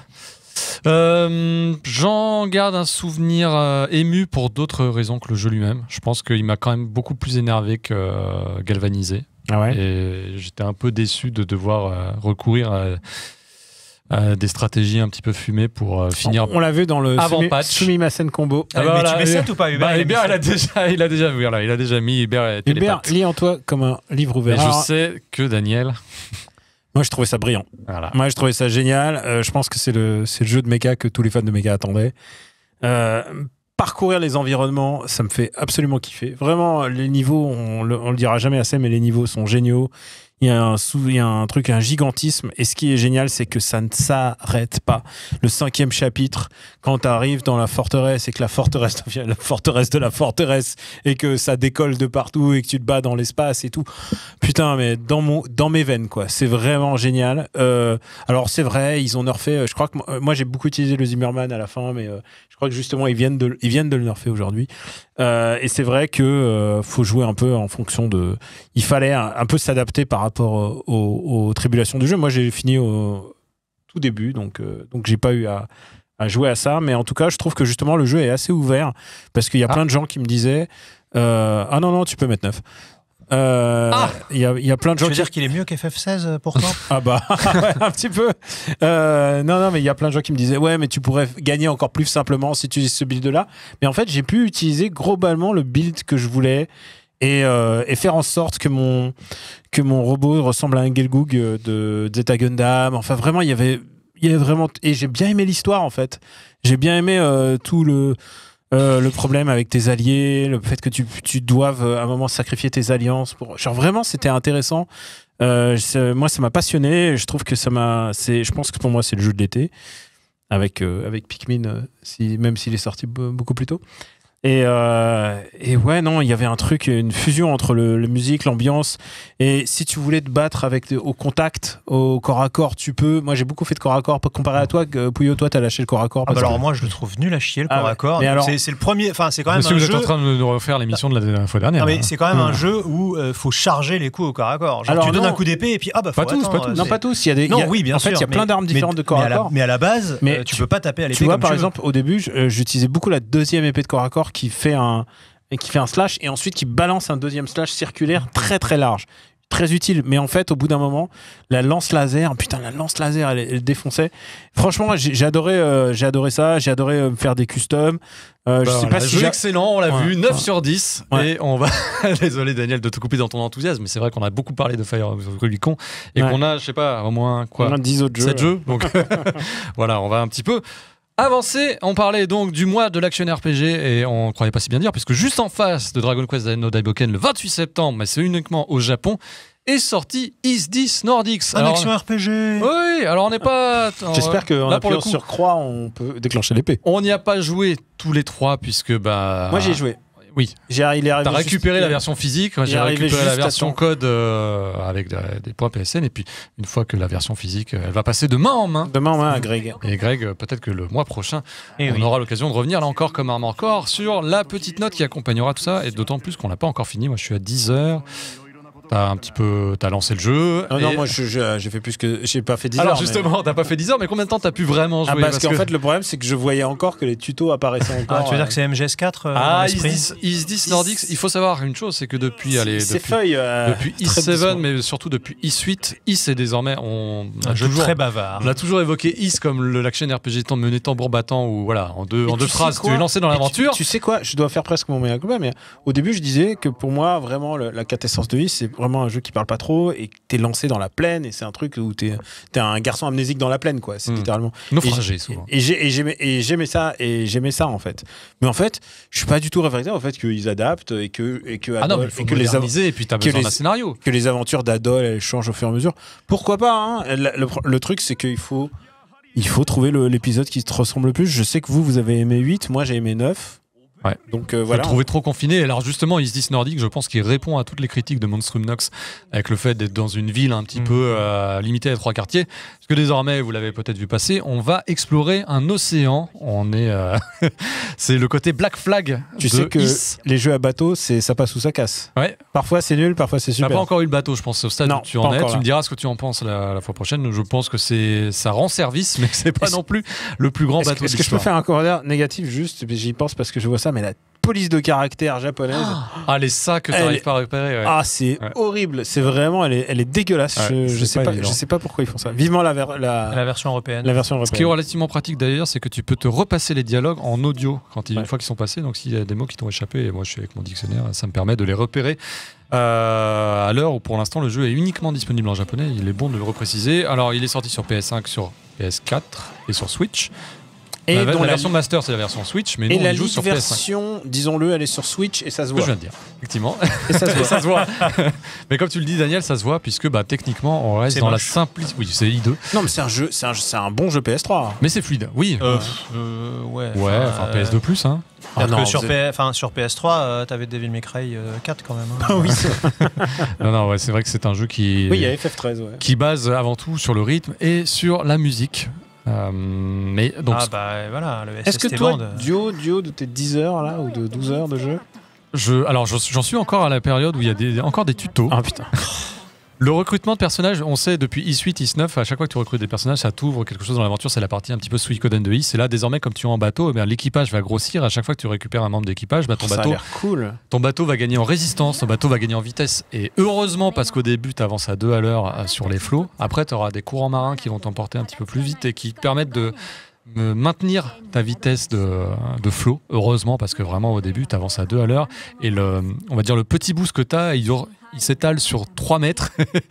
euh, J'en garde un souvenir euh, ému pour d'autres raisons que le jeu lui-même. Je pense qu'il m'a quand même beaucoup plus énervé que euh, galvanisé. Ah ouais. Et j'étais un peu déçu de devoir euh, recourir à, euh, des stratégies un petit peu fumées pour euh, finir. On, on l'a vu dans le Avant Sumi- patch. Sumimasen combo. Ah bah mais voilà, tu mets Hubert- ça ou pas, Hubert bah, il a mis Hubert, ça. il a déjà, il a déjà, voilà, il a déjà mis Hubert et Hubert, Télépathe. lis en toi comme un livre Et ouvert. je Alors, sais que Daniel, moi, je trouvais ça brillant. voilà. Moi, je trouvais ça génial. Euh, je pense que c'est le, c'est le jeu de méca que tous les fans de méca attendaient. Euh, parcourir les environnements, ça me fait absolument kiffer. Vraiment, les niveaux, on le, on le dira jamais assez, mais les niveaux sont géniaux. Il y a un, sous, il y a un truc, un gigantisme. Et ce qui est génial, c'est que ça ne s'arrête pas. Le cinquième chapitre, quand tu arrives dans la forteresse et que la forteresse devient la forteresse de la forteresse et que ça décolle de partout et que tu te bats dans l'espace et tout. Putain, mais dans, mon, dans mes veines, quoi. C'est vraiment génial. Euh, alors, c'est vrai, ils ont nerfé. Je crois que moi, moi, j'ai beaucoup utilisé le Zimmerman à la fin, mais euh, je crois que justement, ils viennent de, ils viennent de le nerfer aujourd'hui. Euh, et c'est vrai que euh, faut jouer un peu en fonction de. Il fallait un, un peu s'adapter par rapport aux, aux, aux tribulations du jeu. Moi, j'ai fini au tout début, donc euh, donc j'ai pas eu à, à jouer à ça. Mais en tout cas, je trouve que justement le jeu est assez ouvert parce qu'il y a Ah. plein de gens qui me disaient euh, ah non non, tu peux mettre neuf. Euh, Ah. Il y, a, il y a plein de Tu gens veux qui dire qu'il est mieux qu'F F seize pour toi? ah bah ouais, un petit peu. Euh, non non mais il y a plein de gens qui me disaient ouais mais tu pourrais gagner encore plus simplement si tu utilises ce build là. Mais en fait j'ai pu utiliser globalement le build que je voulais et, euh, et faire en sorte que mon que mon robot ressemble à un Gelgoog de Zeta Gundam. Enfin vraiment il y avait il y avait vraiment et j'ai bien aimé l'histoire en fait. J'ai bien aimé euh, tout le Euh, le problème avec tes alliés, le fait que tu, tu doives euh, à un moment sacrifier tes alliances. Pour... Genre vraiment, c'était intéressant. Euh, c'est- moi, ça m'a passionné. Je trouve que ça m'a. C'est, je pense que pour moi, c'est le jeu de l'été avec euh, avec Pikmin, euh, si, même s'il est sorti be- beaucoup plus tôt. Et, euh, et ouais, non, il y avait un truc, une fusion entre le, le musique, l'ambiance. Et si tu voulais te battre avec au contact, au corps à corps, tu peux. Moi, j'ai beaucoup fait de corps à corps. Comparé à toi, que- Pouillot, toi, t'as lâché le corps à corps. Ah bah parce alors que- moi je le trouve nul à chier le Ah corps ouais. à corps. Mais alors- C'est c'est le premier, enfin c'est quand même Monsieur, un vous êtes jeu. en train de nous refaire l'émission de la, de la fois dernière. Non, mais hein. c'est quand même un Mmh. jeu où il faut charger les coups au corps à corps. Genre, Alors tu donnes non. un coup d'épée et puis ah bah faut Pas tous, attendre, pas tous. Non, c'est- pas tous. Il y a des. Non, il y a- oui, bien en sûr. fait, il y a plein mais- d'armes mais- différentes de corps mais à la- corps. Mais à la base, Mais euh, tu tu- peux pas taper à l'épée. Tu vois, comme par tu veux. exemple, au début, je- euh, j'utilisais beaucoup la deuxième épée de corps à corps qui fait un, et qui fait un slash et ensuite qui balance un deuxième slash circulaire très très large. Très utile, mais en fait, au bout d'un moment, la lance laser, putain, la lance laser, elle, elle défonçait. Franchement, j'ai j'ai adoré, euh, j'ai adoré ça. J'ai adoré euh, me faire des customs. Euh, je Bah sais voilà, pas si jeu j'a- excellent, on l'a Ouais. vu, neuf Ouais. sur dix. Ouais. Et on va. Désolé Daniel de te couper dans ton enthousiasme, mais c'est vrai qu'on a beaucoup parlé de Fire Rubicon et Ouais. qu'on a, je sais pas, au moins quoi, on a dix autres jeux. sept jeux. Donc voilà, on va un petit peu avancer. On parlait donc du mois de l'action R P G et on croyait pas si bien dire, puisque juste en face de Dragon Quest no Daiboken, le vingt-huit septembre, mais c'est uniquement au Japon, est sorti Is This Nordics. Un Alors, action R P G. oui, alors on n'est pas. J'espère qu'en là, pour le appuyant coup, sur croix, on peut déclencher l'épée. on n'y a pas joué tous les trois, puisque bah. Moi, j'ai joué. Oui. J'ai, il est arrivé T'as récupéré juste- la version physique, moi, il est j'ai arrivé récupéré la juste à version temps. code euh, avec de- des points P S N, et puis une fois que la version physique, euh, elle va passer de main en main. Demain, ouais, à Greg. Et Greg, euh, peut-être que le mois prochain, Eh on oui. aura l'occasion de revenir là encore comme Armor Core sur la petite note qui accompagnera tout ça, et d'autant plus qu'on l'a pas encore fini. Moi, je suis à dix heures. T'as un petit peu, t'as lancé le jeu. Non, non, et- moi, je- je- j'ai fait plus que. J'ai pas fait dix Alors heures. mais- justement, t'as pas fait dix heures, mais combien de temps t'as pu vraiment jouer Ah, parce, qu'en que- fait, le problème, c'est que je voyais encore que les tutos apparaissaient encore. Ah, tu veux dire euh, que c'est M G S quatre euh, dans Ah, Is l'esprit This, Is This Nordics, il faut savoir une chose, c'est que depuis, allez, Ces depuis, feuilles. euh, depuis Is très sept, doucement. mais surtout depuis Is huit, Is est désormais, on Un a jeu toujours, très bavard. on a toujours évoqué Is comme le- l'action R P G temps mené tambour battant, où voilà, en deux, Et en deux tu sais phrases, quoi tu es lancé dans Et tu- l'aventure. Tu, sais quoi, je dois faire presque mon mea culpa, mais au début, je disais que pour moi, vraiment, le- la quintessence de Is, c'est vraiment un jeu qui parle pas trop et que t'es lancé dans la plaine et c'est un truc où t'es es un garçon amnésique dans la plaine, quoi. C'est Mm. littéralement. Naufragé Et- souvent. Et j'ai- et j'aimais et j'aimais ça et j'aimais ça en fait. Mais en fait, je suis pas du tout réfractaire au fait qu'ils adaptent et que et que Ah non, mais Adol- il faut et que les av- moderniser, et puis t'as que besoin les- d'un scénario. que les aventures d'Adol elles changent au fur et à mesure. Pourquoi pas hein. le, le- le truc c'est qu'il faut il faut trouver le- l'épisode qui te ressemble le plus. Je sais que vous vous avez aimé huit, moi j'ai aimé neuf. Ouais. Donc euh, Vous voilà. le trouvez trop confiné. Alors justement, Is This Nordic, je pense qu'il répond à toutes les critiques de Monstrum Nox avec le fait d'être dans une ville un petit Mhm. peu euh, limitée à trois quartiers. Parce que désormais, vous l'avez peut-être vu passer, on va explorer un océan. On est, euh, c'est le côté Black Flag. Tu de sais que Is. les jeux à bateau, c'est ça passe ou ça casse. Ouais. Parfois c'est nul, parfois c'est Tu n'as super. pas encore eu le bateau, je pense, au stade Non, où tu pas en es. encore, Tu là. me diras ce que tu en penses la, la fois prochaine. Je pense que c'est, ça rend service, mais que c'est pas Est-ce- non plus le plus grand Est-ce bateau est-ce de que je peux l'histoire. faire un commentaire négatif juste? J'y pense parce que je vois ça. ça, mais la police de caractère japonaise. Ah, les sacs que tu Elle n'arrives est- pas à repérer. Ouais. Ah, c'est Ouais. horrible. C'est vraiment, elle est, elle est dégueulasse. Ouais, je, je c'est sais pas pas, évident. je sais pas pourquoi ils font ça. Vivement la, ver- la, La version européenne. la version Ce qui est européenne. relativement pratique d'ailleurs, c'est que tu peux te repasser les dialogues en audio quand ils, Ouais. une fois qu'ils sont passés. Donc s'il y a des mots qui t'ont échappé, et moi je suis avec mon dictionnaire, ça me permet de les repérer. Euh, à l'heure où pour l'instant le jeu est uniquement disponible en japonais, il est bon de le repréciser. Alors il est sorti sur P S cinq, sur P S quatre et sur Switch. Et la, dont la la, version Master c'est la version Switch, mais nous et on la y joue League sur P S cinq. version, disons-le, elle est sur Switch et ça se Ce que voit. je viens de dire, effectivement. Et ça se Et voit. ça se voit. Mais comme tu le dis, Daniel, ça se voit puisque bah, techniquement, on reste C'est dans moche. la simplicité. Oui, c'est I deux. Non, mais c'est un jeu, c'est un, c'est un bon jeu P S trois. Mais c'est fluide. Oui. Euh, pff, euh, ouais. ouais, enfin P S deux plus. Hein. Ah C'est-à-dire non, que sur, vous P- enfin, sur P S trois, euh, t'avais Devil May Cry euh, quatre quand même. hein. Ah oui, Non, non, ouais, c'est vrai que c'est un jeu qui, oui, il y a F F treize, ouais. qui base avant tout sur le rythme et sur la musique. Euh, mais donc, Ah bah voilà, le Est-ce que S S T toi, Band. duo, duo de tes dix heures là, ou de douze heures de jeu? je, alors je- j'en suis encore à la période où il y a des, encore des tutos. Ah putain. Le recrutement de personnages, on sait depuis I huit, I neuf, à chaque fois que tu recrutes des personnages, ça t'ouvre quelque chose dans l'aventure. C'est la partie un petit peu Suikoden de Is. Et là, désormais, comme tu es en bateau, eh bien, l'équipage va grossir. À chaque fois que tu récupères un membre d'équipage, bah, ton, Ça a bateau, l'air cool. ton bateau va gagner en résistance, ton bateau va gagner en vitesse. Et heureusement, parce qu'au début, tu avances à deux à l'heure euh, sur les flots. Après, tu auras des courants marins qui vont t'emporter un petit peu plus vite et qui te permettent de me maintenir ta vitesse de, de flot, heureusement, parce que vraiment au début tu avances à deux à l'heure et le, on va dire le petit boost que tu as, il, dure- il s'étale sur trois mètres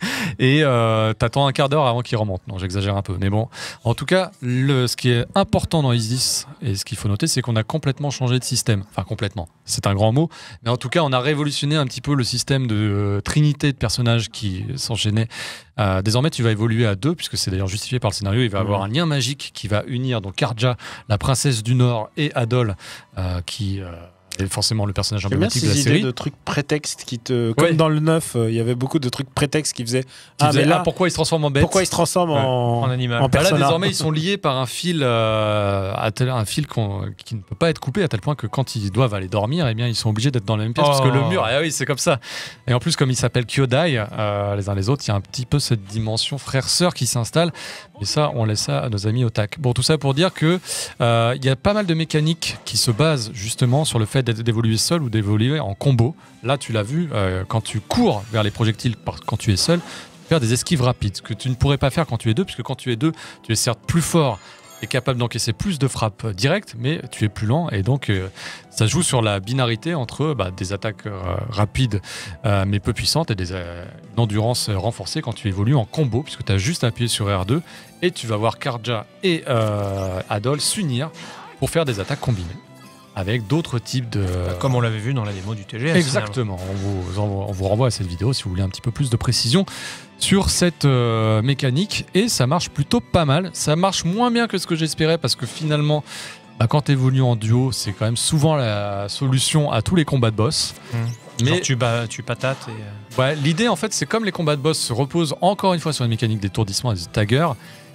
et euh, t'attends un quart d'heure avant qu'il remonte. Non, j'exagère un peu, mais bon. En tout cas, le, ce qui est important dans Is dix et ce qu'il faut noter, c'est qu'on a complètement changé de système. Enfin, complètement, c'est un grand mot, mais en tout cas, on a révolutionné un petit peu le système de euh, trinité de personnages qui s'enchaînaient. Euh, désormais, tu vas évoluer à deux, puisque c'est d'ailleurs justifié par le scénario. Il va y avoir un lien magique qui va unir donc Karja, la princesse du Nord, et Adol, euh, qui euh, est forcément le personnage J'aime bien emblématique de la ces idées série. de trucs prétextes qui te. Comme Ouais. dans le neuf, euh, il y avait beaucoup de trucs prétextes qui faisaient. Qui Ah, disait, mais là, ah, pourquoi il se transforme en bête pourquoi ils se transforment en, En animal. en Bah là, persona. désormais, ils sont liés par un fil, euh, à tel- un fil qu'on- qui ne peut pas être coupé, à tel point que quand ils doivent aller dormir, eh bien, ils sont obligés d'être dans la même pièce, parce que le Oh. mur, ah oui, c'est comme ça. Et en plus, comme ils s'appellent Kyodai, euh, les uns les autres, il y a un petit peu cette dimension frère-sœur qui s'installe. Et ça, on laisse ça à nos amis Otak. Bon, tout ça pour dire que euh, il y a pas mal de mécaniques qui se basent justement sur le fait d'être- d'évoluer seul ou d'évoluer en combo. Là, tu l'as vu, euh, quand tu cours vers les projectiles par- quand tu es seul, faire des esquives rapides, ce que tu ne pourrais pas faire quand tu es deux, puisque quand tu es deux, tu es certes plus fort et capable d'encaisser plus de frappes euh, directes, mais tu es plus lent, et donc euh, ça joue sur la binarité entre bah, des attaques euh, rapides euh, mais peu puissantes et des euh, une endurance euh, renforcée quand tu évolues en combo, puisque tu as juste appuyé sur R deux et tu vas voir Karja et euh, Adol s'unir pour faire des attaques combinées avec d'autres types de... Comme on l'avait vu dans la démo du T G S. Exactement, on vous, envoie- on vous renvoie à cette vidéo si vous voulez un petit peu plus de précision sur cette euh, mécanique, et ça marche plutôt pas mal. Ça marche moins bien que ce que j'espérais, parce que finalement, bah, quand tu évolues en duo, c'est quand même souvent la solution à tous les combats de boss. finalement. Mais Genre tu, bats, tu patates et. euh, ouais, l'idée en fait, c'est comme les combats de boss se reposent encore une fois sur une mécanique d'étourdissement et de stagger.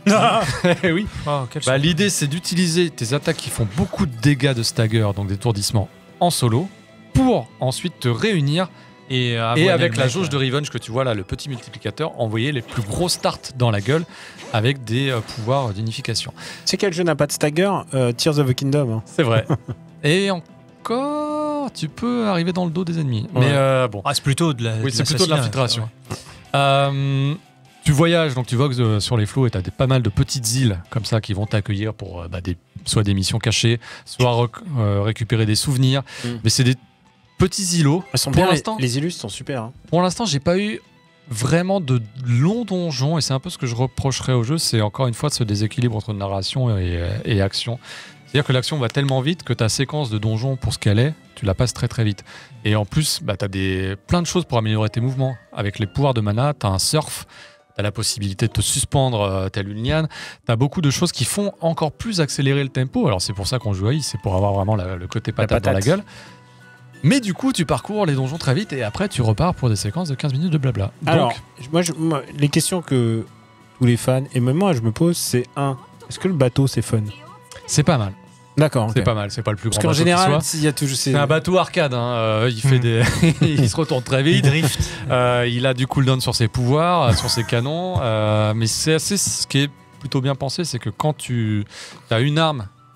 Eh oui. Oh, quel Bah, son. l'idée, c'est d'utiliser tes attaques qui font beaucoup de dégâts de stagger, donc d'étourdissement, en solo, pour ensuite te réunir Et, euh, et avoiner avec le la mec, jauge euh, de Revenge que tu vois là, le petit multiplicateur, envoyer les plus gros starts dans la gueule avec des euh, pouvoirs d'unification. C'est quel jeu n'a pas de stagger? Euh, Tears of the Kingdom. hein. C'est vrai. Et encore, tu peux arriver dans le dos des ennemis. Ouais. Mais euh, bon, Ah, c'est plutôt de la. oui, c'est plutôt de l'assassinat, l'infiltration. ça, ouais. Euh, tu voyages, donc tu vogues euh, sur les flots et tu as des, pas mal de petites îles comme ça qui vont t'accueillir pour euh, bah, des, soit des missions cachées, soit rec- euh, récupérer des souvenirs. Mm. Mais c'est des petits îlots. Ils sont Pour bien, les, l'instant- les illustres sont super. hein. Pour l'instant, j'ai pas eu vraiment de longs donjons, et c'est un peu ce que je reprocherais au jeu, c'est encore une fois ce déséquilibre entre narration et, et action. C'est-à-dire que l'action va tellement vite que ta séquence de donjon, pour ce qu'elle est, tu la passes très très vite. Et en plus, bah, tu as des, plein de choses pour améliorer tes mouvements. Avec les pouvoirs de mana, tu as un surf, tu as la possibilité de te suspendre euh, telle une liane. Tu as beaucoup de choses qui font encore plus accélérer le tempo. Alors c'est pour ça qu'on joue à I, c'est pour avoir vraiment la- le côté patate, dans la patate. gueule. Mais du coup, tu parcours les donjons très vite et après, tu repars pour des séquences de quinze minutes de blabla. Donc, Alors, moi, je- moi, les questions que tous les fans, et même moi, je me pose, c'est un, est-ce que le bateau, c'est fun? c'est pas mal. D'accord. C'est ok. pas mal. C'est pas le plus Parce grand qu'en bateau qui général, soit. s'il y a toujours. C'est un bateau arcade, hein. euh, il fait Hmm. des, il se retourne très Il vite. drift. Euh, il a du cooldown sur ses pouvoirs, euh, sur ses canons, euh, mais c'est assez ce qui est plutôt bien pensé, c'est que quand tu as une arme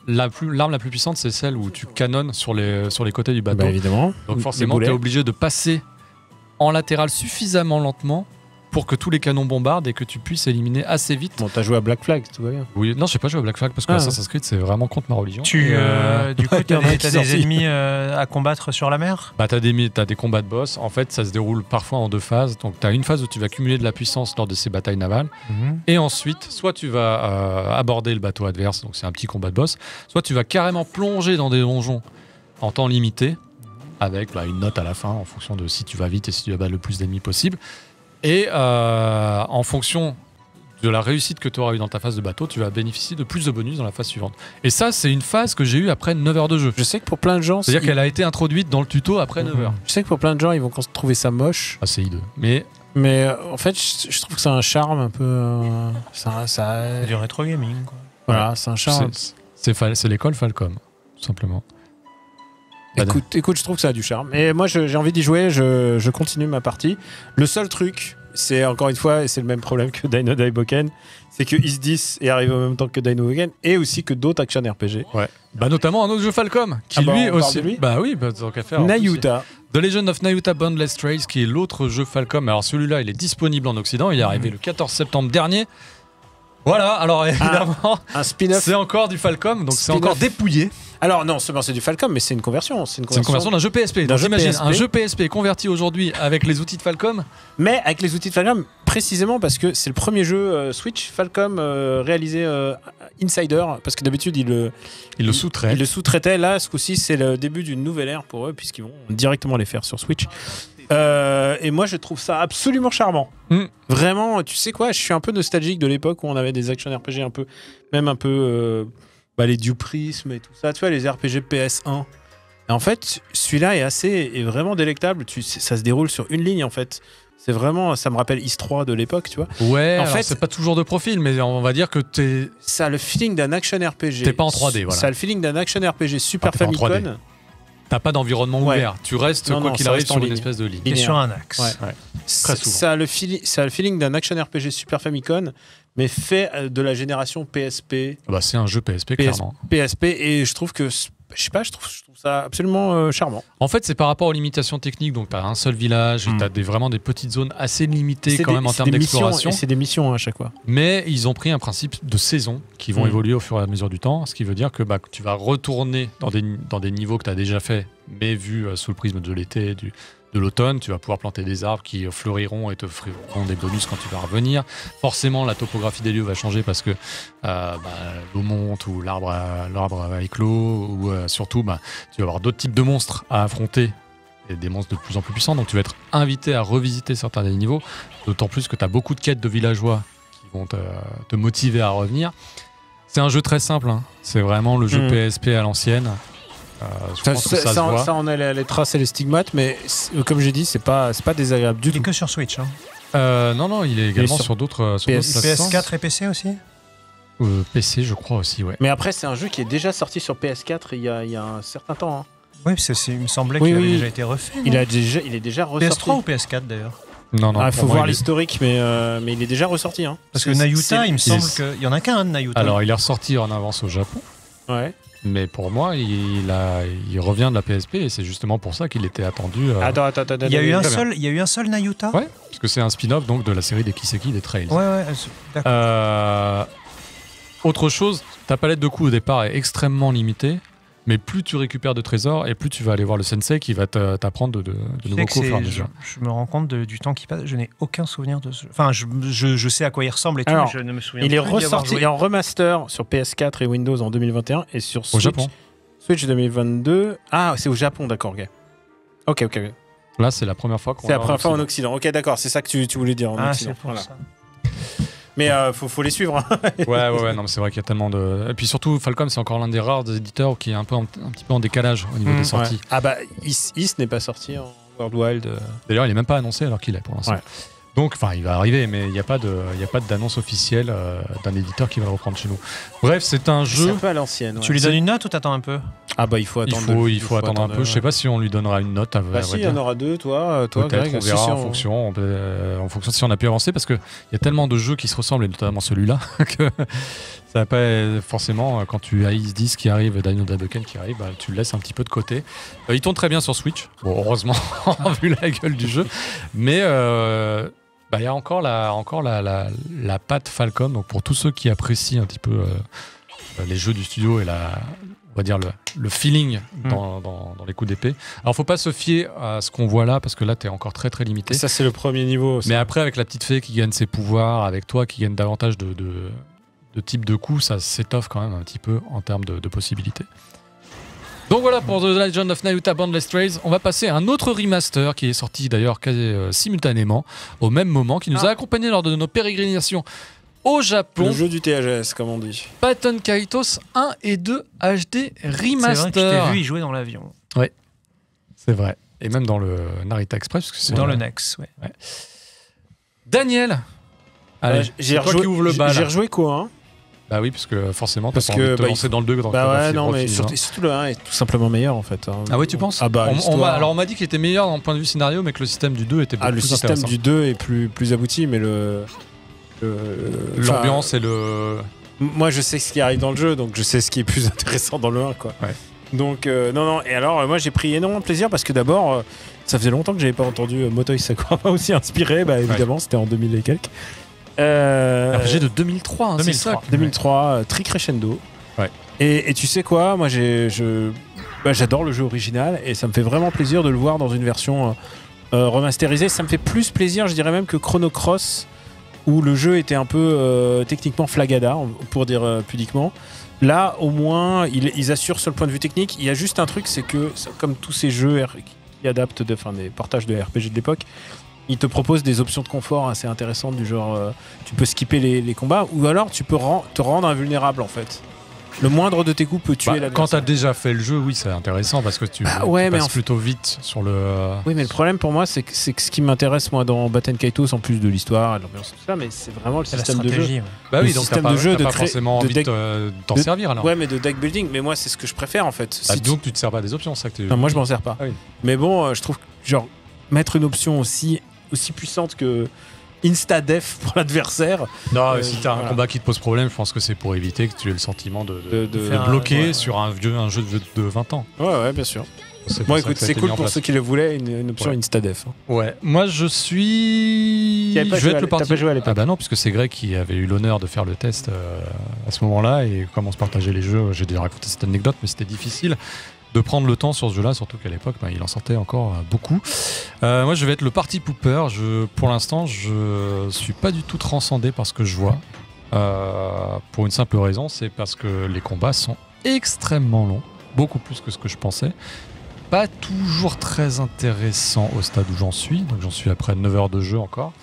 la plus, l'arme la plus puissante, c'est celle où tu canonnes sur les, sur les côtés du bateau. Bah, évidemment. Donc Les forcément, tu boulets. es obligé de passer en latéral suffisamment lentement pour que tous les canons bombardent et que tu puisses éliminer assez vite. Bon, t'as joué à Black Flag, tout va bien. Oui, non, je sais pas jouer à Black Flag parce que Ah, Assassin's Creed, c'est vraiment contre ma religion. Tu, Et, euh, du coup, il y t'as en a des, qui t'as des sortent. ennemis euh, à combattre sur la mer. Bah, t'as des, t'as des combats de boss. En fait, ça se déroule parfois en deux phases. Donc, t'as une phase où tu vas cumuler de la puissance lors de ces batailles navales. Et ensuite, soit tu vas euh, aborder le bateau adverse, donc c'est un petit combat de boss, soit tu vas carrément plonger dans des donjons en temps limité, avec bah, une note à la fin en fonction de si tu vas vite et si tu vas battre le plus d'ennemis possible. Et euh, en fonction de la réussite que tu auras eu dans ta phase de bateau, tu vas bénéficier de plus de bonus dans la phase suivante. Et ça, c'est une phase que j'ai eue après neuf heures de jeu. Je sais que pour plein de gens, C'est-à-dire ils- qu'elle a été introduite dans le tuto après neuf heures. je sais que pour plein de gens, ils vont trouver ça moche. Ah, c'est hideux. Mais Mais euh, en fait, je, je trouve que c'est un charme un peu. euh, ça, ça- C'est du rétro gaming, quoi. voilà, c'est un charme. c'est, c'est, Fal- c'est l'école Falcom, tout simplement. Bah, Écoute, écoute, je trouve que ça a du charme. Et moi, je- j'ai envie d'y jouer, je, je continue ma partie. Le seul truc, c'est encore une fois, et c'est le même problème que Dino Daiboken, c'est que Is dix est arrivé en même temps que Dino Daiboken, et aussi que d'autres action R P G. Bah, notamment un autre jeu Falcom, qui Ah bah, lui on parle aussi. de lui bah oui, bah, tant qu'à faire. en plus, Nayuta. The Legend of Nayuta Boundless Trails, qui est l'autre jeu Falcom. Alors celui-là, il est disponible en Occident. Il est arrivé le quatorze septembre dernier. Voilà, alors évidemment, Un spin-off. c'est encore du Falcom, donc c'est Spin-off. encore dépouillé. Alors, non, c'est c'est du Falcom, mais c'est une conversion. C'est une C'est une conversion d'un jeu P S P. D'un Donc jeu j'imagine P S P. un jeu P S P converti aujourd'hui avec les outils de Falcom. Mais avec les outils de Falcom, précisément parce que c'est le premier jeu euh, Switch Falcom euh, réalisé euh, Insider, parce que d'habitude, il le, Il le sous-traite. il le sous-traitait. Là, ce coup-ci, c'est le début d'une nouvelle ère pour eux, puisqu'ils vont directement les faire sur Switch. Euh, et moi, je trouve ça absolument charmant. Mm. Vraiment, tu sais quoi, je suis un peu nostalgique de l'époque où on avait des action R P G un peu, même un peu, euh, bah, les Duprism et tout ça, tu vois, les R P G P S un. Et en fait, celui-là est assez, est vraiment délectable. Tu, ça se déroule sur une ligne, en fait. C'est vraiment, ça me rappelle Is trois de l'époque, tu vois. Ouais, En en fait- fait, c'est pas toujours de profil, mais on va dire que t'es. Ça a le feeling d'un action R P G. T'es pas en trois D, voilà. Ça a le feeling d'un action R P G Super Ah, t'es pas en trois D. Famicom. T'as pas d'environnement Ouais. ouvert. Tu restes, Non, quoi non, qu'il ça arrive, reste en sur une ligne. espèce de ligne. Et Linéaire. sur un axe. Ouais. Ouais. Ça, souvent. ça a le feeling, ça a le feeling d'un action R P G Super Famicom, mais fait euh, de la génération P S P, Bah, c'est un jeu P S P, P S clairement. P S P, et je trouve que, je sais pas, je trouve, je trouve ça absolument euh, charmant. En fait, c'est par rapport aux limitations techniques. Donc, tu as un seul village, Mm. tu as des, vraiment des petites zones assez limitées C'est quand des- même en c'est termes des missions, d'exploration. et c'est des missions hein, à chaque fois. Mais ils ont pris un principe de saison qui vont Mm. évoluer au fur et à mesure du temps. Ce qui veut dire que bah, tu vas retourner dans des, dans des niveaux que tu as déjà fait, mais vus euh, sous le prisme de l'été, du, de l'automne. Tu vas pouvoir planter des arbres qui euh, fleuriront et te offriront des bonus quand tu vas revenir. Forcément, la topographie des lieux va changer parce que euh, bah, l'eau monte ou l'arbre a, l'arbre a éclos. Ou euh, surtout, bah, tu vas avoir d'autres types de monstres à affronter. Et des monstres de plus en plus puissants. Donc tu vas être invité à revisiter certains des niveaux. D'autant plus que tu as beaucoup de quêtes de villageois qui vont te, te motiver à revenir. C'est un jeu très simple. hein. C'est vraiment le jeu Mm. P S P à l'ancienne. Euh, je Ça, pense que ça, ça, se ça, voit. ça, on a les, les traces et les stigmates, mais c'est- comme j'ai dit, c'est pas, c'est pas désagréable du Il est tout. que sur Switch. Hein. Euh, non, non, il est également sur sur d'autres sur P S- d'autres P S plateformes. quatre et P C aussi. Euh, P C, je crois aussi, ouais. Mais après, c'est un jeu qui est déjà sorti sur P S quatre il y a, il y a un certain temps. hein. Oui, parce que c'est- il me semblait Oui, qu'il avait oui. déjà été refait. Il, non a déjà, il est déjà P ressorti. S trois ou P S quatre d'ailleurs. Non, non. Ah, il pour faut moi, voir il est- l'historique, mais, euh, mais il est déjà ressorti. Hein. Parce que C'est- Nayuta, c'est- il me semble c'est- qu'il y en a qu'un de Nayuta. Alors, il est ressorti en avance au Japon. Ouais. Mais pour moi, il, a, il revient de la P S P et c'est justement pour ça qu'il était attendu. euh, Attends, attends, attends. il y a eu un très bien. seul, il y a eu un seul Nayuta. Ouais, parce que c'est un spin-off donc de la série des Kiseki des Trails. ouais, ouais, c'est- d'accord. Euh, autre chose, ta palette de coups au départ est extrêmement limitée, mais plus tu récupères de trésors et plus tu vas aller voir le sensei qui va te- t'apprendre de, de, de Tu sais nouveaux que coups au fur et à c'est- je, mesure. je me rends compte de- du temps qui passe. Je n'ai aucun souvenir de ce. Enfin, je, je, je sais à quoi il ressemble et tout, Alors, mais je ne me souviens Il est plus d'y avoir ressorti joué. en remaster sur P S quatre et Windows en deux mille vingt et un et sur Au Switch, Japon. Switch deux mille vingt-deux. Ah, c'est au Japon, d'accord, ok. Ok, ok. ok. Là, c'est la première fois qu'on C'est la l'a première fois en Occident. Occident. Ok, d'accord, c'est ça que tu, tu voulais dire en Ah, Occident. c'est pour Voilà. ça. Mais euh, faut, faut les suivre. hein. Ouais, ouais, ouais, non, mais c'est vrai qu'il y a tellement de. Et puis surtout, Falcom, c'est encore l'un des rares des éditeurs qui est un, peu en- un petit peu en décalage au niveau Mmh, des Ouais. sorties. Ah bah, Is, Is n'est pas sorti en World Wild. euh. D'ailleurs, il est même pas annoncé alors qu'il est pour l'instant. Ouais. Donc, enfin, il va arriver, mais il n'y a pas de, il y a pas d'annonce officielle euh, d'un éditeur qui va le reprendre chez nous. Bref, c'est un C'est jeu. un peu à l'ancienne. ouais. Tu lui donnes une note ou t'attends un peu? Ah bah, il faut Il attendre. faut, de- il faut attendre un peu. Je sais pas si on lui donnera une note. À, à Bah vrai si, il y dire. en aura deux, toi, euh, toi Peut-être, Greg. on Si, verra si, en on- fonction, on peut- euh, en fonction de si on a pu avancer, parce qu'il y a tellement de jeux qui se ressemblent, et notamment celui-là, que Ça va pas forcément, quand tu as Ice dix qui arrive, Dino Dadoken qui arrive, bah, tu le laisses un petit peu de côté. Euh, il tourne très bien sur Switch, bon, heureusement, vu la gueule du jeu. Mais euh, bah, il y a encore la, encore la, la, la patte Falcom, donc pour tous ceux qui apprécient un petit peu euh, les jeux du studio et la, on va dire le, le feeling dans, mmh. dans, dans les coups d'épée. Alors, faut pas se fier à ce qu'on voit là, parce que là, tu es encore très très limité. Ça, c'est le premier niveau. Ça. Mais après, avec la petite fée qui gagne ses pouvoirs, avec toi qui gagne davantage de, de, de types de coups, ça s'étoffe quand même un petit peu en termes de, de possibilités. Donc voilà pour The Legend of Nayuta Boundless Trails. On va passer à un autre remaster qui est sorti d'ailleurs quasi euh, simultanément, au même moment, qui nous ah. a accompagnés lors de nos pérégrinations au Japon. Le jeu du T H S, comme on dit. Baton Kaitos un et deux H D Remaster. C'est vrai que je t'ai vu y jouer dans l'avion. Oui, c'est vrai. Et même dans le Narita Express. Parce que c'est dans le, le Nex, ouais. ouais. Daniel, allez, ouais, j'ai toi qui ouvre le bal. J'ai rejoué quoi hein Bah oui, parce que forcément, parce t'as que envie de te bah, lancer dans le deux. Dans bah le ouais, non, mais film, surtout, hein. surtout le un est tout simplement meilleur en fait. Hein. Ah oui, tu penses? Ah bah, on, on alors on m'a dit qu'il était meilleur d'un point de vue scénario, mais que le système du deux était beaucoup ah, plus intéressant. Le système du deux est plus, plus abouti, mais le... L'ambiance et le... Moi, je sais ce qui arrive dans le jeu, donc je sais ce qui est plus intéressant dans le un, quoi. Ouais. Donc, euh, non, non. Et alors, euh, moi, j'ai pris énormément de plaisir parce que d'abord, euh, ça faisait longtemps que j'avais pas entendu euh, Motoi Sakuraba aussi inspiré. Bah, évidemment, ouais. C'était en deux mille et quelques. Euh, R P G de deux mille trois, hein, deux mille trois. C'est ça. deux mille trois, euh, Tri Crescendo. Ouais. Et, et tu sais quoi, moi, j'ai, je, bah, j'adore le jeu original et ça me fait vraiment plaisir de le voir dans une version euh, euh, remasterisée. Ça me fait plus plaisir, je dirais même, que Chrono Cross, où le jeu était un peu euh, techniquement flagada, pour dire euh, pudiquement. Là, au moins, ils, ils assurent sur le point de vue technique. Il y a juste un truc, c'est que, comme tous ces jeux qui adaptent de, enfin, des portages de R P G de l'époque, ils te proposent des options de confort assez intéressantes, du genre, euh, tu peux skipper les, les combats, ou alors tu peux ren- te rendre invulnérable, en fait. Le moindre de tes coups peut tuer bah, l'adversaire. Quand t'as déjà fait le jeu, oui, c'est intéressant parce que tu, bah, ouais, tu mais passes en... plutôt vite sur le... Oui, mais le problème pour moi, c'est que, c'est que ce qui m'intéresse, moi, dans Baten Kaitos, en plus de l'histoire et de l'ambiance, tout ça, mais c'est vraiment le c'est système de jeu. Ouais. Bah le oui, donc système t'as pas, de jeu t'as de pas cré... forcément de envie deck... de t'en de... servir, alors. Ouais, mais de deck building, mais moi, c'est ce que je préfère, en fait. Bah, si donc tu... tu te sers pas des options, ça que tu... Non, moi, je m'en sers pas. Ah oui. Mais bon, euh, je trouve que, genre, mettre une option aussi, aussi puissante que insta-def pour l'adversaire. Non, euh, si t'as voilà. un combat qui te pose problème, je pense que c'est pour éviter que tu aies le sentiment de, de, De- de- de faire bloquer un- ouais, sur un, vieux, un jeu de, de vingt ans. Ouais, ouais, bien sûr. C'est pour Moi, ça écoute, que ça a c'est été cool mis en pour place. ceux qui le voulaient, une, une option Ouais. insta-def. hein. Ouais, moi je suis. Qui avait pas je joué vais à être le l'é- t'as parti. pas joué à l'époque. Ah bah non, puisque c'est Greg qui avait eu l'honneur de faire le test euh, à ce moment-là, et comme on se partageait les jeux, j'ai déjà raconté cette anecdote, mais c'était difficile de prendre le temps sur ce jeu-là, surtout qu'à l'époque, bah, il en sortait encore euh, beaucoup. Euh, moi, je vais être le party pooper. Je, pour l'instant, je suis pas du tout transcendé par ce que je vois. Euh, pour une simple raison, c'est parce que les combats sont extrêmement longs, beaucoup plus que ce que je pensais. Pas toujours très intéressant au stade où j'en suis, donc j'en suis après neuf heures de jeu encore.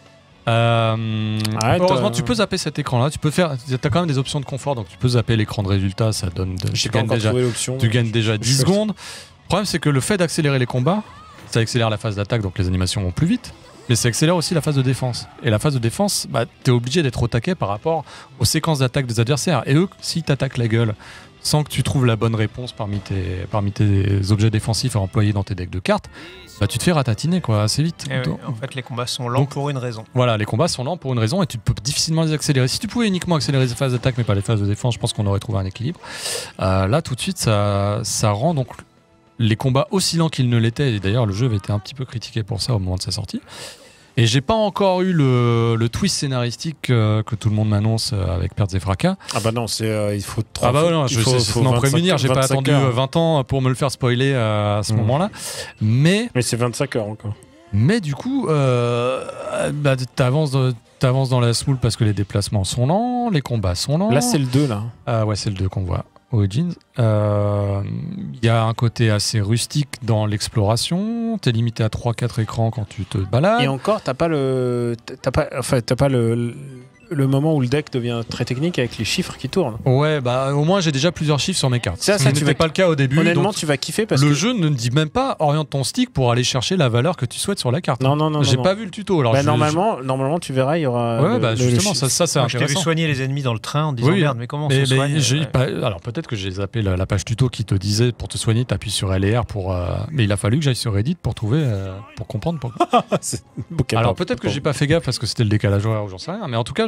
Euh, Arrête, heureusement, euh. tu peux zapper cet écran-là. Tu peux faire. T'as quand même des options de confort, donc tu peux zapper l'écran de résultat. Ça donne. De, J'ai tu pas gagnes encore déjà, trouvé l'option. tu gagnes déjà Je- dix je- secondes. Le problème, c'est que le fait d'accélérer les combats, ça accélère la phase d'attaque, donc les animations vont plus vite. Mais ça accélère aussi la phase de défense. Et la phase de défense, bah, t'es obligé d'être au taquet par rapport aux séquences d'attaque des adversaires. Et eux, s'ils t'attaquent la gueule sans que tu trouves la bonne réponse parmi tes, parmi tes objets défensifs à employer dans tes decks de cartes, bah, tu te fais ratatiner quoi, assez vite. Eh oui, Donc, en fait, les combats sont lents Donc- pour une raison. voilà, les combats sont lents pour une raison et tu peux difficilement les accélérer. Si tu pouvais uniquement accélérer les phases d'attaque mais pas les phases de défense, je pense qu'on aurait trouvé un équilibre. Euh, là, tout de suite, ça, ça rend donc les combats aussi lents qu'ils ne l'étaient. Et d'ailleurs, le jeu avait été un petit peu critiqué pour ça au moment de sa sortie. Et j'ai pas encore eu le, le twist scénaristique euh, que tout le monde m'annonce euh, avec Pertes et Fracas. Ah bah non, c'est, euh, il faut trop. Ah bah ouais, non, je sais, c'est m'en prémunir, j'ai pas attendu heures. vingt ans pour me le faire spoiler euh, à ce Mmh. moment-là. Mais, Mais c'est vingt-cinq heures encore. mais du coup, euh, bah, t'avances, de- t'avances dans la smoule parce que les déplacements sont lents, les combats sont lents. Là, c'est le deux, là. Ah ouais, c'est le deux qu'on voit. Origins. Euh, Il y a un côté assez rustique dans l'exploration. T'es limité à trois quatre écrans quand tu te balades. Et encore, t'as pas le, t'as pas, enfin, t'as pas le, le moment où le deck devient très technique avec les chiffres qui tournent. Ouais, bah au moins j'ai déjà plusieurs chiffres sur mes cartes. Ça, ça, Ce tu n'était vas- pas le cas au début. Honnêtement, donc tu vas kiffer parce le que jeu ne dit même pas oriente ton stick pour aller chercher la valeur que tu souhaites sur la carte. non, non, non, J'ai non, pas non. vu le tuto. Alors Bah, je- normalement, normalement, tu verras, il y aura. Ouais, le- bah le- justement, le ça, ça c'est Moi, je t'ai vu intéressant. soigner les ennemis dans le train en disant Oui. merde, mais comment on Mais- se mais soigne j'ai Ouais. pas- alors peut-être que j'ai zappé la, la page tuto qui te disait pour te soigner, t'appuies sur L et R pour. euh, Mais il a fallu que j'aille sur Reddit pour trouver, euh, pour comprendre pourquoi. C'est- bon, capable. Alors peut-être que j'ai pas fait gaffe parce que c'était le décalage horaire ou j'en sais rien. Mais en tout cas, je,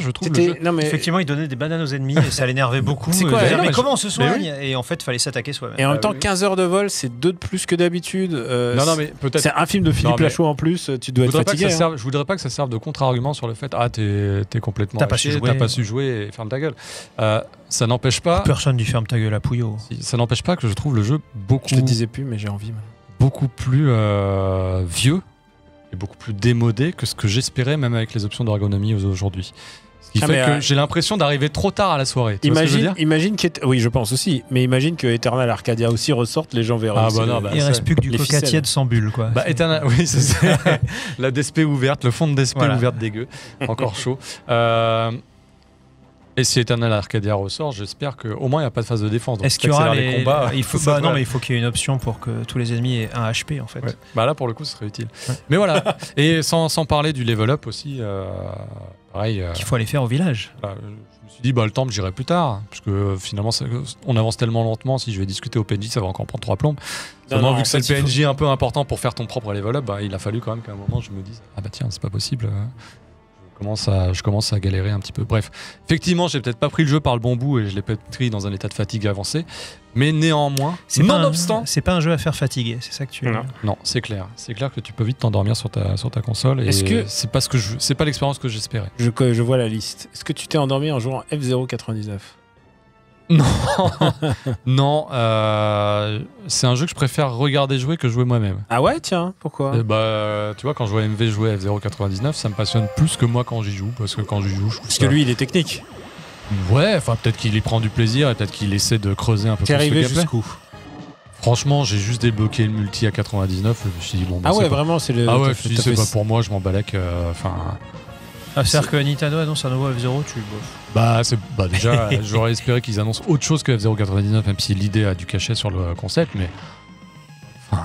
je trouve. Le jeu. Non, mais... Effectivement, il donnait des bananes aux ennemis et ça l'énervait beaucoup. C'est quoi, Euh, non, mais mais comment on se mais soigne Et en fait, il fallait s'attaquer soi-même. Et en Ah, même temps, oui. quinze heures de vol, c'est deux de plus que d'habitude. Euh, Non, non, mais peut-être. c'est un film de Philippe Non, mais- Lachaud en plus, tu dois Je être voudrais, pas que fatigué. ça hein. serve, je voudrais pas que ça serve de contre-argument sur le fait ah t'es t'es complètement T'as pas haché, su jouer. t'as pas su jouer et ferme ta gueule. Euh, ça n'empêche pas, Personne du ferme ta gueule à Pouillot. ça n'empêche pas que je trouve le jeu beaucoup Je te disais plus, mais j'ai envie. man. beaucoup plus euh, vieux et beaucoup plus démodé que ce que j'espérais même avec les options d'ergonomie aujourd'hui. Ce qui Ah, fait mais, que euh, j'ai l'impression d'arriver trop tard à la soirée. Tu vois ce que je veux Imagine, dire imagine qu'Et- oui, je pense aussi, mais imagine que Eternal Arcadia aussi ressorte, les gens verront. Ah, aussi bah non, le- bah, Il ça, reste plus que du les coca ficelles. tiède sans bulle, quoi. Bah, Eternal- oui, c'est ça. La D S P ouverte, le fond de D S P Voilà. ouverte dégueu, encore chaud. Euh, Et si Eternal Arcadia ressort, j'espère qu'au moins il n'y a pas de phase de défense. Donc Est-ce qu'il y aura t'accélères les, combats il faut, ça bah, non, va. mais il faut qu'il y ait une option pour que tous les ennemis aient un H P en fait. Ouais. Bah là, pour le coup, ce serait utile. Ouais. Mais voilà. Et sans, sans parler du level up aussi, euh, pareil. euh, Qu'il faut aller faire au village. voilà, je me suis dit, bah, le temple, j'irai plus tard. Parce que euh, finalement, ça- on avance tellement lentement. Si je vais discuter au P N J, ça va encore prendre trois plombes. Seulement, non, vu en que c'est fait, le il P N J un peu important pour faire ton propre level up, bah, il a fallu quand même qu'à un moment, je me dise, ah bah tiens, c'est pas possible. euh, Je commence, à, je commence à galérer un petit peu. Bref, effectivement, j'ai peut-être pas pris le jeu par le bon bout et je l'ai peut-être pris dans un état de fatigue avancé. Mais néanmoins, C'est pas un- nonobstant, c'est pas un jeu à faire fatiguer, c'est ça que tu veux Non. dire. non, c'est clair. C'est clair que tu peux vite t'endormir sur ta, sur ta console. Et Est-ce que- c'est pas ce que je, c'est pas l'expérience que j'espérais. Je, je vois la liste. Est-ce que tu t'es endormi en jouant F zéro quatre-vingt-dix-neuf? Non, non. euh, c'est un jeu que je préfère regarder jouer que jouer moi-même. Ah ouais, tiens, pourquoi? Et bah, tu vois, quand je vois M V jouer F zéro quatre-vingt-dix-neuf, ça me passionne plus que moi quand j'y joue, parce que quand j'y joue, je trouve Parce ça... que lui, il est technique. Ouais, enfin peut-être qu'il y prend du plaisir et peut-être qu'il essaie de creuser un peu T'es plus le arrivé gameplay. jusqu'où? Franchement, j'ai juste débloqué le multi à quatre-vingt-dix-neuf. Je me suis dit bon. Bah, Ah c'est ouais, pas- vraiment, c'est le. Ah ouais, t'as je me fait- suis dit t'as c'est fait- pas pour moi, je m'en balais que. Enfin, Ah, c'est-à-dire que Nintendo annonce un nouveau F zéro, tu le bouffes. bah c'est bah déjà, j'aurais espéré qu'ils annoncent autre chose que F zéro quatre-vingt-dix-neuf, même si l'idée a du cachet sur le concept, mais. Enfin,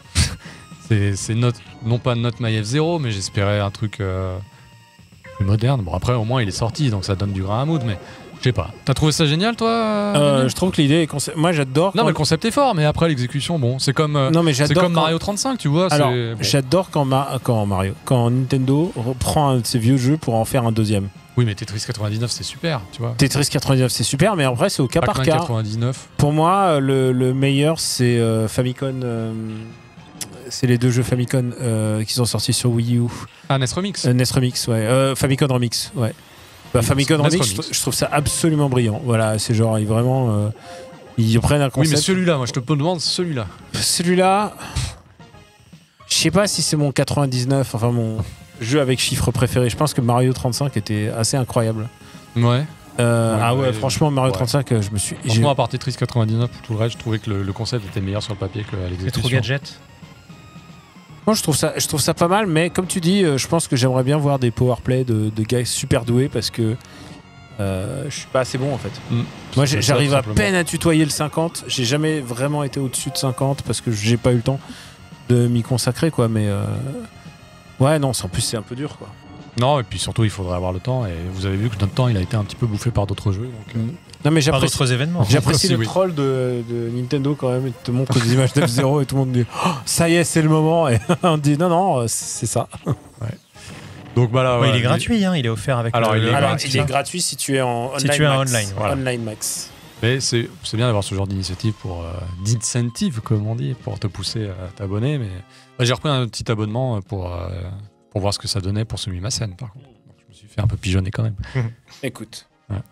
c'est c'est not- non pas Not My F zéro, mais j'espérais un truc euh, plus moderne. Bon après, au moins il est sorti, donc ça donne du grain à moudre, mais. Je sais pas. T'as trouvé ça génial, toi Euh, Daniel je trouve que l'idée est. conce- Moi, j'adore. Non, quand- mais le concept est fort, mais après l'exécution, bon, c'est comme, euh, Non, mais c'est j'adore. comme quand- Mario trente-cinq, tu vois. Alors, c'est- bon. j'adore quand, Ma- quand Mario, quand Nintendo reprend un de ses vieux jeux pour en faire un deuxième. Oui, mais Tetris quatre-vingt-dix-neuf, c'est super, tu vois. Tetris quatre-vingt-dix-neuf, c'est super, mais après, c'est au cas par Pac-Man cas. quatre-vingt-dix-neuf. Pour moi, le, le meilleur, c'est euh, Famicom. euh, c'est les deux jeux Famicom euh, qui sont sortis sur Wii U. Ah, N E S Remix. Euh, N E S Remix, ouais. Euh, Famicom Remix, ouais. Bah, Famicom N E S Remix, Remix. je, je trouve ça absolument brillant. Voilà, c'est genre, ils vraiment. euh, ils reprennent un Oui, concept. mais celui-là, moi je te demande celui-là. Celui-là, je sais pas si c'est mon quatre-vingt-dix-neuf, enfin mon jeu avec chiffre préféré. Je pense que Mario trente-cinq était assez incroyable. Ouais. Euh, Ouais, ah ouais, ouais, franchement, Mario ouais. trente-cinq, euh, je me suis. j'ai- Franchement, à part Tetris quatre-vingt-dix-neuf, pour tout le reste, je trouvais que le, le concept était meilleur sur le papier qu'à C'est l'exécution. trop gadget. Moi, je trouve ça, je trouve ça pas mal, mais comme tu dis, euh, je pense que j'aimerais bien voir des powerplay de, de gars super doués parce que euh, je suis pas assez bon en fait. Mm. Moi, C'est j'ai- ça, j'arrive tout à simplement. peine à tutoyer le cinquante. J'ai jamais vraiment été au-dessus de cinquante parce que j'ai pas eu le temps de m'y consacrer, quoi. Mais euh, ouais, non, en plus, c'est un peu dur, quoi. Non, et puis surtout, il faudrait avoir le temps. Et vous avez vu que notre temps, il a été un petit peu bouffé par d'autres jeux. Donc, euh, Non, mais Par j'apprécie. d'autres événements. J'apprécie Aussi, le oui. troll de, de Nintendo quand même. Il te montre des images d'F zéro et tout le monde dit oh, ça y est, c'est le moment. Et on dit non, non, c'est ça. donc voilà. Ouais, ouais, il est gratuit, hein, il est offert avec Alors, le, il est le Alors, Max, il c'est est ça gratuit si tu es en online. Si tu es en max. online, voilà. Online max. Mais c'est c'est bien d'avoir ce genre d'initiative pour euh, d'incentive, comme on dit, pour te pousser à t'abonner. Mais bah, j'ai repris un petit abonnement pour euh, pour voir ce que ça donnait pour Sumimasen, par contre. Donc, je me suis fait un peu pigeonner quand même. Écoute.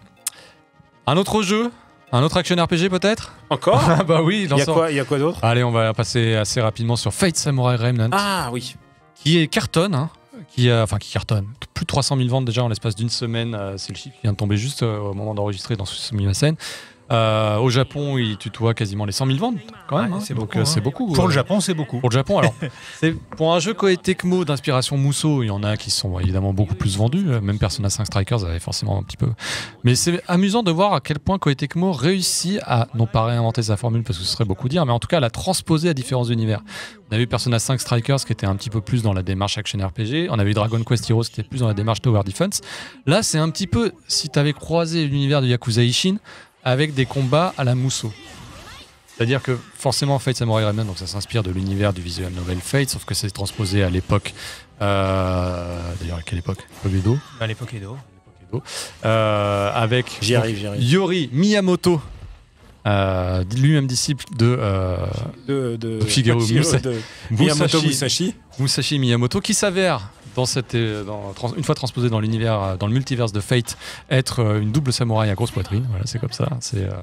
Un autre jeu, un autre action R P G peut-être. Encore Ah bah oui, il en Il y a sort. quoi, il y a quoi d'autre Allez, on va passer assez rapidement sur Fate Samurai Remnant, Ah oui. qui est cartonne, hein, qui a, enfin qui cartonne. Plus de trois cent mille ventes déjà en l'espace d'une semaine. euh, c'est le chiffre qui vient de tomber juste euh, au moment d'enregistrer dans Sumimasen. Euh, au Japon, il tutoie quasiment les cent mille ventes quand même. Ouais, hein. c'est Donc beaucoup, euh, hein. c'est beaucoup. Pour euh, le Japon, c'est beaucoup. Pour le Japon, alors, c'est pour un jeu Koei Tecmo d'inspiration Musou, il y en a qui sont évidemment beaucoup plus vendus, euh, même Persona cinq Strikers avait forcément un petit peu. Mais c'est amusant de voir à quel point Koei Tecmo réussit à, non pas réinventer sa formule parce que ce serait beaucoup dire, mais en tout cas à la transposer à différents univers. On a vu Persona cinq Strikers qui était un petit peu plus dans la démarche action R P G, on avait eu Dragon Quest Heroes qui était plus dans la démarche Tower Defense. Là, c'est un petit peu, si tu avais croisé l'univers de Yakuza Ishin, avec des combats à la Musou. C'est-à-dire que forcément Fate Samurai Remnant, donc ça s'inspire de l'univers du visual novel Fate, sauf que c'est transposé à l'époque. Euh, D'ailleurs, à quelle époque L'époque Edo. À l'époque Edo. Bedo, euh, avec J'y donc, arrive, j'y arrive. Yori Miyamoto, euh, lui-même disciple de, euh, De, de, de Shigeru de- Musa- de Miyamoto Musashi. Musashi Miyamoto, qui s'avère, dans cette, euh, dans, trans- une fois transposé dans l'univers, euh, dans le multiverse de Fate, être euh, une double samouraï à grosse poitrine. Voilà, c'est comme ça. C'est euh,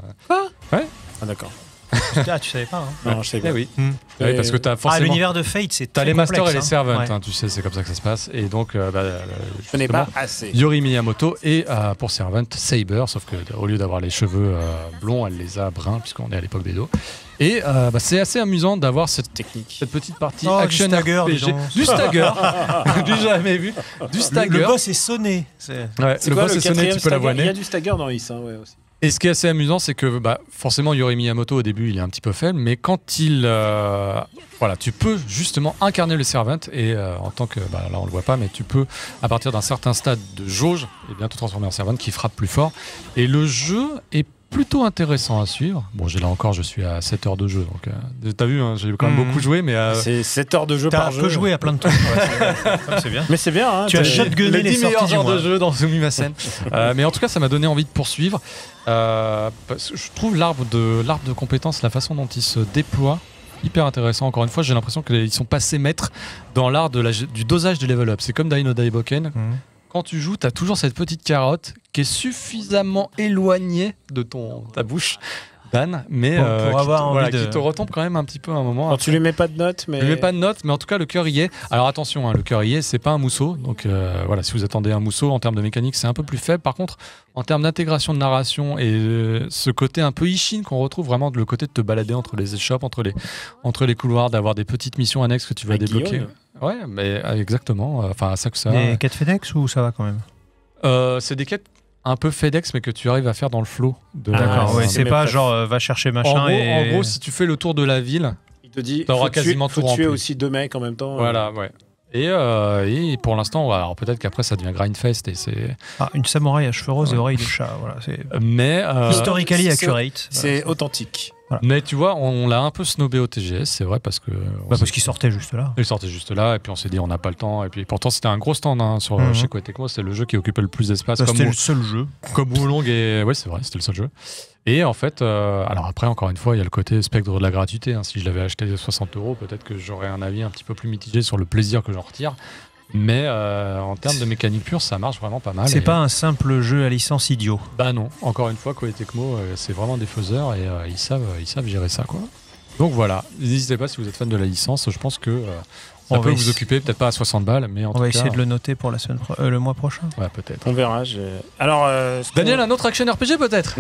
Ah, d'accord. Ah, tu savais pas. Hein. Non, je sais eh pas. oui. Hmm. Ah oui, parce que t'as Ah, forcément. l'univers de Fate, c'est T'as très les masters et complexe, les hein. servants, Ouais. hein, tu sais, c'est comme ça que ça se passe. Et donc, euh, bah, euh, Je connais justement, pas assez. Yori Miyamoto et euh, pour servant Saber, sauf que au lieu d'avoir les cheveux euh, blonds, elle les a bruns, puisqu'on est à l'époque d'Edo. Et euh, bah, c'est assez amusant d'avoir cette, Technique. cette petite partie Oh, du action stagger, R P dis G. donc. Du stagger, du jamais vu, du Le, stagger. le boss est sonné. C'est- Ouais, C'est le quoi boss le est sonné, quatrième tu peux la stagger? Il y a voir. du stagger dans Is, hein, ouais, aussi. Et ce qui est assez amusant, c'est que bah, forcément Yori Miyamoto au début il est un petit peu faible, mais quand il, euh, voilà, tu peux justement incarner le servant et euh, en tant que, bah, là on le voit pas, mais tu peux à partir d'un certain stade de jauge, et bien te transformer en servant qui frappe plus fort. Et le jeu est plutôt intéressant à suivre. Bon, j'ai là encore, je suis à sept heures de jeu, donc euh, t'as vu, hein, j'ai quand même Mhm. beaucoup joué, mais euh, C'est sept heures de jeu T'as par un jeu. peu joué à plein de trucs. Ouais, c'est- c'est bien. Mais c'est bien. Hein, Tu as t'as- shotgunné les les dix sorties meilleures du heures mois. de jeu dans Sumimasen. euh, mais en tout cas, ça m'a donné envie de poursuivre. Euh, parce que je trouve l'arbre de, l'arbre de compétences, la façon dont il se déploie, hyper intéressant. Encore une fois, j'ai l'impression qu'ils sont passés maîtres dans l'art de la- du dosage de level up. C'est comme Dai no Daiboken. Mhm. Quand tu joues, tu as toujours cette petite carotte qui est suffisamment éloignée de ton, ta bouche, Dan, mais Pour- euh, pour qui, avoir te, envie voilà, de- qui te retombe quand même un petit peu à un moment. Quand tu lui mets pas de notes, mais. Je ne mets pas de notes, mais en tout cas, le cœur y est. Alors attention, hein, le cœur y est, c'est pas un mousseau. Donc euh, voilà, si vous attendez un mousseau, en termes de mécanique, c'est un peu plus faible. Par contre, en termes d'intégration de narration et euh, ce côté un peu Ishin qu'on retrouve vraiment, de le côté de te balader entre les échoppes, entre les, entre les couloirs, d'avoir des petites missions annexes que tu vas Avec débloquer. Guillaume. Ouais, mais euh, exactement. Enfin, à ça que ça. Les quêtes FedEx ou ça va quand même? Euh, c'est des quêtes un peu FedEx, mais que tu arrives à faire dans le flow. De Ah, D'accord, ouais, c'est c'est mes pas préf- genre euh, va chercher en, machin gros, et. en gros, si tu fais le tour de la ville, Il te dit. T'auras faut tuer- quasiment faut tout tuer rempli. aussi deux mecs en même temps. voilà, ouais. Et, euh, et pour l'instant, ouais, alors peut-être qu'après ça devient Grindfest et c'est. Ah, une samouraï à cheveux roses et Ouais. oreilles de chat. Voilà, c'est Mais euh, historically c'est- accurate. C'est Voilà. authentique. Mais tu vois, on, on l'a un peu snobé au T G S, c'est vrai, parce que. on Bah, s'est- parce qu'il sortait juste là. il sortait juste là, et puis on s'est dit on n'a pas le temps. Et puis pourtant, c'était un gros stand hein, sur, Mhm. chez Koei Tecmo, c'était le jeu qui occupait le plus d'espace. Ça, Comme, C'était Wo- le seul jeu. comme Wulong et. Ouais, c'est vrai, c'était le seul jeu. Et en fait, euh, alors après, encore une fois, il y a le côté spectre de la gratuité. hein. Si je l'avais acheté à soixante euros, peut-être que j'aurais un avis un petit peu plus mitigé sur le plaisir que j'en retire. Mais euh, en termes de mécanique pure, ça marche vraiment pas mal. C'est Et- pas un simple jeu à licence idiot. Bah non, encore une fois, Koei Tecmo, euh, c'est vraiment des faiseurs et euh, ils, savent, ils savent gérer ça, quoi. Donc voilà, n'hésitez pas si vous êtes fan de la licence, je pense que euh, ça On peut va vous essayer- occuper, peut-être pas à soixante balles, mais en On tout va cas... essayer de le noter pour la semaine pro- euh, le mois prochain. Ouais, peut-être. On verra. je- Alors. euh, ce qu'on- Daniel, un autre action R P G peut-être?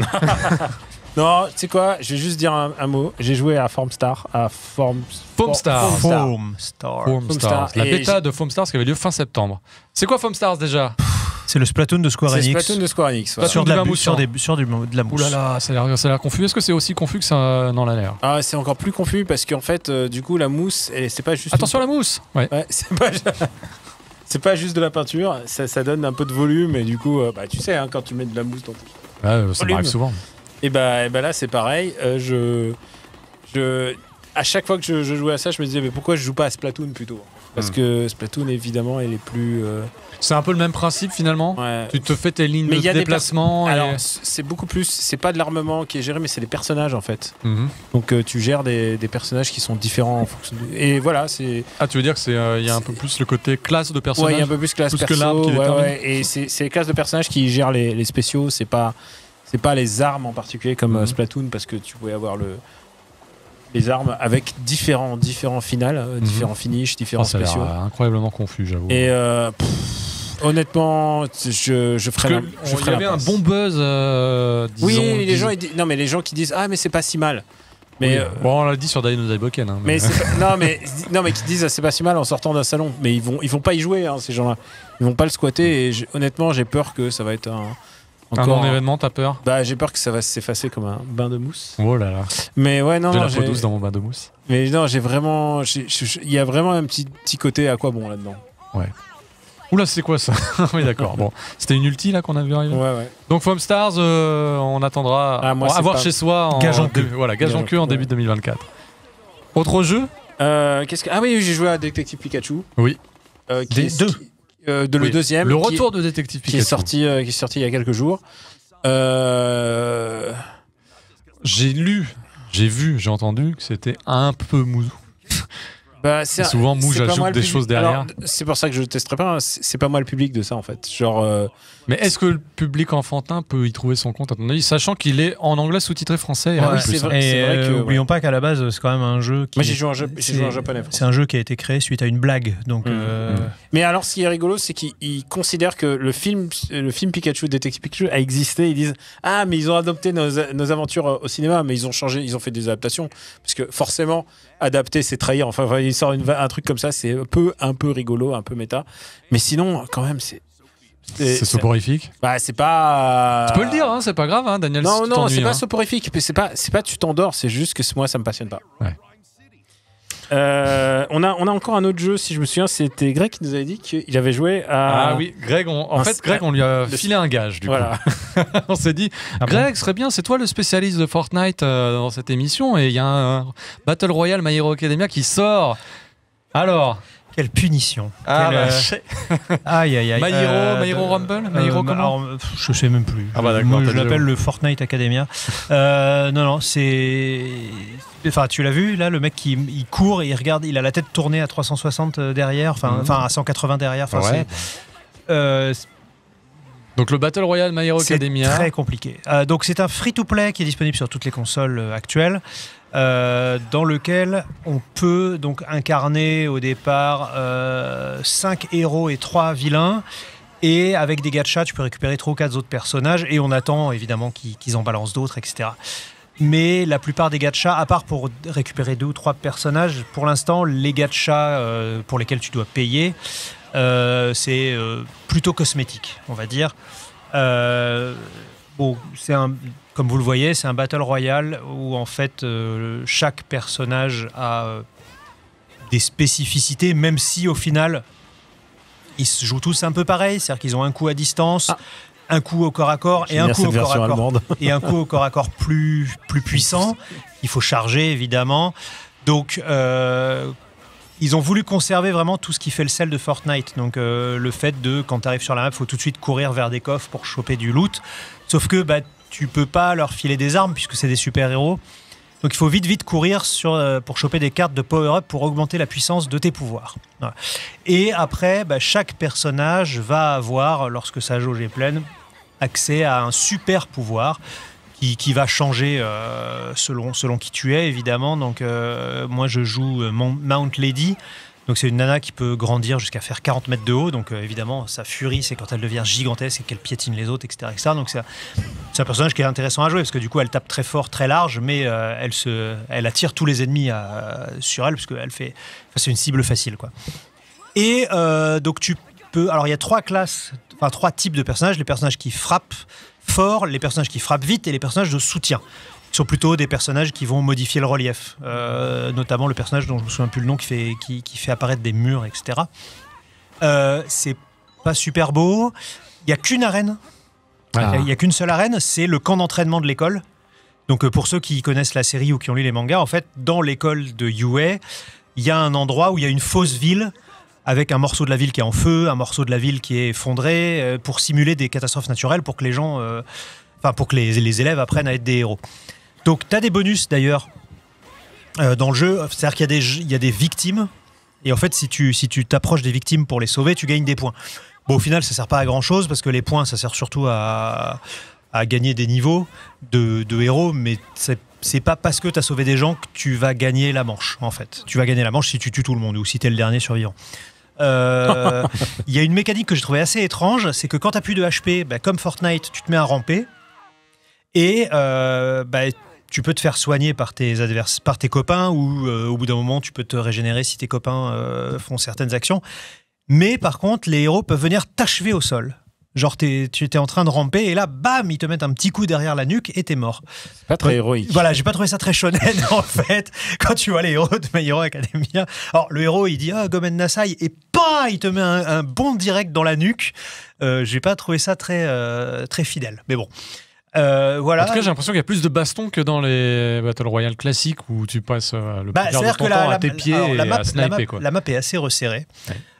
Non, tu sais quoi? Je vais juste dire un, un mot. J'ai joué à Formstar. À Form... Foam Stars. Foam Star. Foam Star. Foam Foam Stars. Star. La Et bêta j'ai- de Foam Stars qui avait lieu fin septembre. C'est quoi Foam Stars déjà? C'est le Splatoon de Square C'est Enix. Splatoon de Square Enix. voilà. Sur, du de la, bambou bu- sur, sang. des, sur du, de la mousse. Ouh là là, ça a l'air ça a l'air confus. Est-ce que c'est aussi confus que ça n'en a l'air? Ah, c'est encore plus confus parce qu'en fait, euh, du coup, la mousse, elle- c'est pas juste. Attention à la mousse. Ouais. Ouais, c'est pas. C'est pas juste de la peinture, ça, ça donne un peu de volume et du coup, euh, bah, tu sais, hein, quand tu mets de la mousse dans ton... Ouais, ça Volume. m'arrive souvent. Et bah, et bah là, c'est pareil. euh, je, je, à chaque fois que je, je jouais à ça, je me disais, mais pourquoi je joue pas à Splatoon plutôt? Parce Hmm. que Splatoon, évidemment, elle est plus. euh, C'est un peu le même principe finalement. ouais. Tu te fais tes lignes Mais de il y a des déplacement. et- Alors, c'est beaucoup plus. C'est pas de l'armement qui est géré, mais c'est des personnages en fait. Mhm. Donc, euh, tu gères des, des personnages qui sont différents en fonction. De... Et voilà, c'est. Ah, tu veux dire qu'il y a un peu plus le côté classe de Ouais, personnage? il y a un peu plus classe Plus que perso. l'arme qui ouais, détermine. ouais, et c'est c'est les classes de personnages qui gèrent les, les spéciaux. C'est pas c'est pas les armes en particulier comme euh, Mhm. Splatoon parce que tu pouvais avoir le les armes avec différents différents finales, euh, différents finishes, différents Oh, ça a l'air spéciaux. euh, incroyablement confus, j'avoue. Et euh, pff, honnêtement, je je ferai Parce la, que je on- ferai il y avait un l'impasse. bon buzz, euh, disons. Oui, les disons- gens ils disent- non mais les gens qui disent ah mais c'est pas si mal. Mais Oui, euh, bon, on l'a dit sur Dino Daiboken. Hein, mais c'est pas- non mais non mais qui disent ah, c'est pas si mal en sortant d'un salon, mais ils vont ils vont pas y jouer hein, ces gens-là. Ils vont pas le squatter et j'ai- honnêtement, j'ai peur que ça va être un un encore non-événement, t'as peur? Bah, j'ai peur que ça va s'effacer comme un bain de mousse. Oh là là, Mais ouais, non, j'ai non, la peau j'ai- douce dans mon bain de mousse. mais non, j'ai vraiment, j'ai- je- je- il y a vraiment un petit petit côté à quoi bon là-dedans. Oula, c'est quoi ça? Oui, d'accord. Bon, c'était une ulti là qu'on a vu arriver. Ouais, ouais. Donc Foam Stars, euh, on attendera Ah, moi, à c'est voir pas- chez soi. En Gage en dé- queue. Voilà, gage Gage en en queue en queue, début ouais. deux mille vingt-quatre. Autre jeu? Euh, qu'est-ce que ah oui, j'ai joué à Detective Pikachu. Oui. Euh, qui Des est- deux. qui- euh, de Oui, le deuxième. Le qui- retour de Détective qui, Pikachu. est sorti, euh, qui est sorti il y a quelques jours. Euh... J'ai lu, j'ai vu, j'ai entendu que c'était un peu mou. Bah, c'est Souvent, Mou, c'est pas j'ajoute moi le des public. choses derrière. Alors, c'est pour ça que je ne testerai pas. hein. C'est c'est pas moi le public de ça, en fait. Genre, euh, Mais est-ce que le public enfantin peut y trouver son compte, à ton avis, sachant qu'il est en anglais sous-titré français et Ouais, en c'est plus, hein. vrai. Et vrai que, euh, ouais. oublions pas qu'à la base, c'est quand même un jeu qui. moi, j'ai joué en, jap- j'ai c'est- joué en japonais. C'est un jeu qui a été créé suite à une blague. Donc, Mmh. euh, Mmh. Mais alors, ce qui est rigolo, c'est qu'ils ils considèrent que le film, le film Pikachu, Détective Pikachu, a existé. Ils disent ah, mais ils ont adopté nos, nos aventures au cinéma, mais ils ont changé, ils ont fait des adaptations, parce que forcément, adapter, c'est trahir. Enfin, enfin, il sort une, va- un truc comme ça, c'est un peu, un peu rigolo, un peu méta. Mais sinon, quand même, c'est. C'est soporifique. Bah, c'est pas. Tu peux le dire, hein, c'est pas grave, hein, Daniel. Non, si tu non, t'ennuies, c'est pas hein. soporifique. mais C'est pas, c'est pas tu t'endors, c'est juste que moi, ça me passionne pas. Ouais. Euh, on, a, on a encore un autre jeu, si je me souviens, c'était Greg qui nous avait dit qu'il avait joué à. Ah oui, Greg, on- en un- fait, Greg, on lui a le- filé un gage, du Voilà. coup. On s'est dit, Ah bon Greg, ce serait bien, c'est toi le spécialiste de Fortnite euh, dans cette émission, et il y a un Battle Royale My Hero Academia qui sort. Alors, quelle punition. ah, Quelle, bah, euh, je- Aïe, aïe, aïe. My Hero, Euh, My Hero de- Rumble, My Hero euh, comment alors, euh, pff, je sais même plus. Ah bah d'accord, Moi, t'as je déjà l'appelle vu. le Fortnite Academia. Euh, non, non, c'est. Enfin, tu l'as vu, là, le mec qui il court et il regarde, il a la tête tournée à trois cent soixante derrière, enfin, Mhm. enfin à cent quatre-vingts derrière. Enfin, Ouais. c'est- euh, Donc le Battle Royale My Hero c'est Academia. très compliqué. Euh, donc c'est un free-to-play qui est disponible sur toutes les consoles euh, actuelles, euh, dans lequel on peut donc incarner au départ cinq héros et trois vilains. Et avec des gachas, tu peux récupérer trois ou quatre autres personnages. Et on attend évidemment qu'ils qu'ils en balancent d'autres, et cetera. Mais la plupart des gachas, à part pour récupérer deux ou trois personnages, pour l'instant, les gachas euh, pour lesquels tu dois payer, euh, c'est euh, plutôt cosmétique, on va dire. Euh, bon, c'est un, comme vous le voyez, c'est un battle royale où en fait euh, chaque personnage a euh, des spécificités, même si au final ils se jouent tous un peu pareil, c'est-à-dire qu'ils ont un coup à distance, Ah. un coup au corps à corps et J'aime un bien coup cette au corps version à corps allemande. et un coup au corps à corps plus, plus puissant. Il faut charger, évidemment. Donc, euh, ils ont voulu conserver vraiment tout ce qui fait le sel de Fortnite. Donc, euh, le fait de, quand tu arrives sur la map, il faut tout de suite courir vers des coffres pour choper du loot. Sauf que bah, tu peux pas leur filer des armes puisque c'est des super-héros. Donc, il faut vite, vite courir sur, euh, pour choper des cartes de power-up pour augmenter la puissance de tes pouvoirs. Voilà. Et après, bah, chaque personnage va avoir, lorsque sa jauge est pleine, accès à un super pouvoir qui, qui va changer euh, selon, selon qui tu es, évidemment. Donc, euh, moi, je joue euh, Mon- Mount Lady. Donc, c'est une nana qui peut grandir jusqu'à faire quarante mètres de haut. Donc, euh, évidemment, sa furie, c'est quand elle devient gigantesque et qu'elle piétine les autres, et cetera et cetera. Donc, c'est un, c'est un personnage qui est intéressant à jouer parce que du coup, elle tape très fort, très large, mais euh, elle, se, elle attire tous les ennemis à- sur elle parce que elle fait, enfin, c'est une cible facile, quoi. Et euh, donc, tu peux. Alors, il y a trois classes, enfin, trois types de personnages. Les personnages qui frappent fort, les personnages qui frappent vite et les personnages de soutien. Qui sont plutôt des personnages qui vont modifier le relief. Euh, notamment le personnage dont je me souviens plus le nom qui fait, qui, qui fait apparaître des murs, et cetera. Euh, c'est pas super beau. Il n'y a qu'une arène. Ah. Il n'y a qu'une seule arène, c'est le camp d'entraînement de l'école. Donc euh, pour ceux qui connaissent la série ou qui ont lu les mangas, en fait, dans l'école de U A, il y a un endroit où il y a une fausse ville avec un morceau de la ville qui est en feu, un morceau de la ville qui est effondré, euh, pour simuler des catastrophes naturelles, pour que les gens, euh, enfin pour que les, les élèves apprennent à être des héros. Donc tu as des bonus d'ailleurs euh, dans le jeu, c'est-à-dire qu'il y a des, il y a des victimes, et en fait si tu si tu t'approches des victimes pour les sauver, tu gagnes des points. Bon, au final, ça sert pas à grand-chose parce que les points, ça sert surtout à, à gagner des niveaux de, de héros, mais c'est c'est pas parce que tu as sauvé des gens que tu vas gagner la manche, en fait. Tu vas gagner la manche si tu tues tout le monde ou si tu es le dernier survivant. Euh, Il y a une mécanique que j'ai trouvée assez étrange, c'est que quand tu n'as plus de H P, bah, comme Fortnite, tu te mets à ramper et euh, bah, tu peux te faire soigner par tes, advers- par tes copains ou euh, au bout d'un moment, tu peux te régénérer si tes copains euh, font certaines actions. Mais par contre, les héros peuvent venir t'achever au sol. Genre, t'es, tu étais en train de ramper et là, bam, ils te mettent un petit coup derrière la nuque et t'es mort. C'est pas très héroïque. Voilà, j'ai pas trouvé ça très shonen en fait. Quand tu vois les héros de My Hero Academia, alors le héros il dit ah Gomen Nasai et pas, il te met un, un bond direct dans la nuque. Euh, j'ai pas trouvé ça très euh, très fidèle. Mais bon, euh, voilà. En tout cas, j'ai l'impression qu'il y a plus de bastons que dans les Battle Royale classiques où tu passes euh, le Bah, plus clair de c'est-à-dire ton que temps la, à tes la- pieds alors, et la map, à sniper. la map- quoi. la map est assez resserrée. Ouais.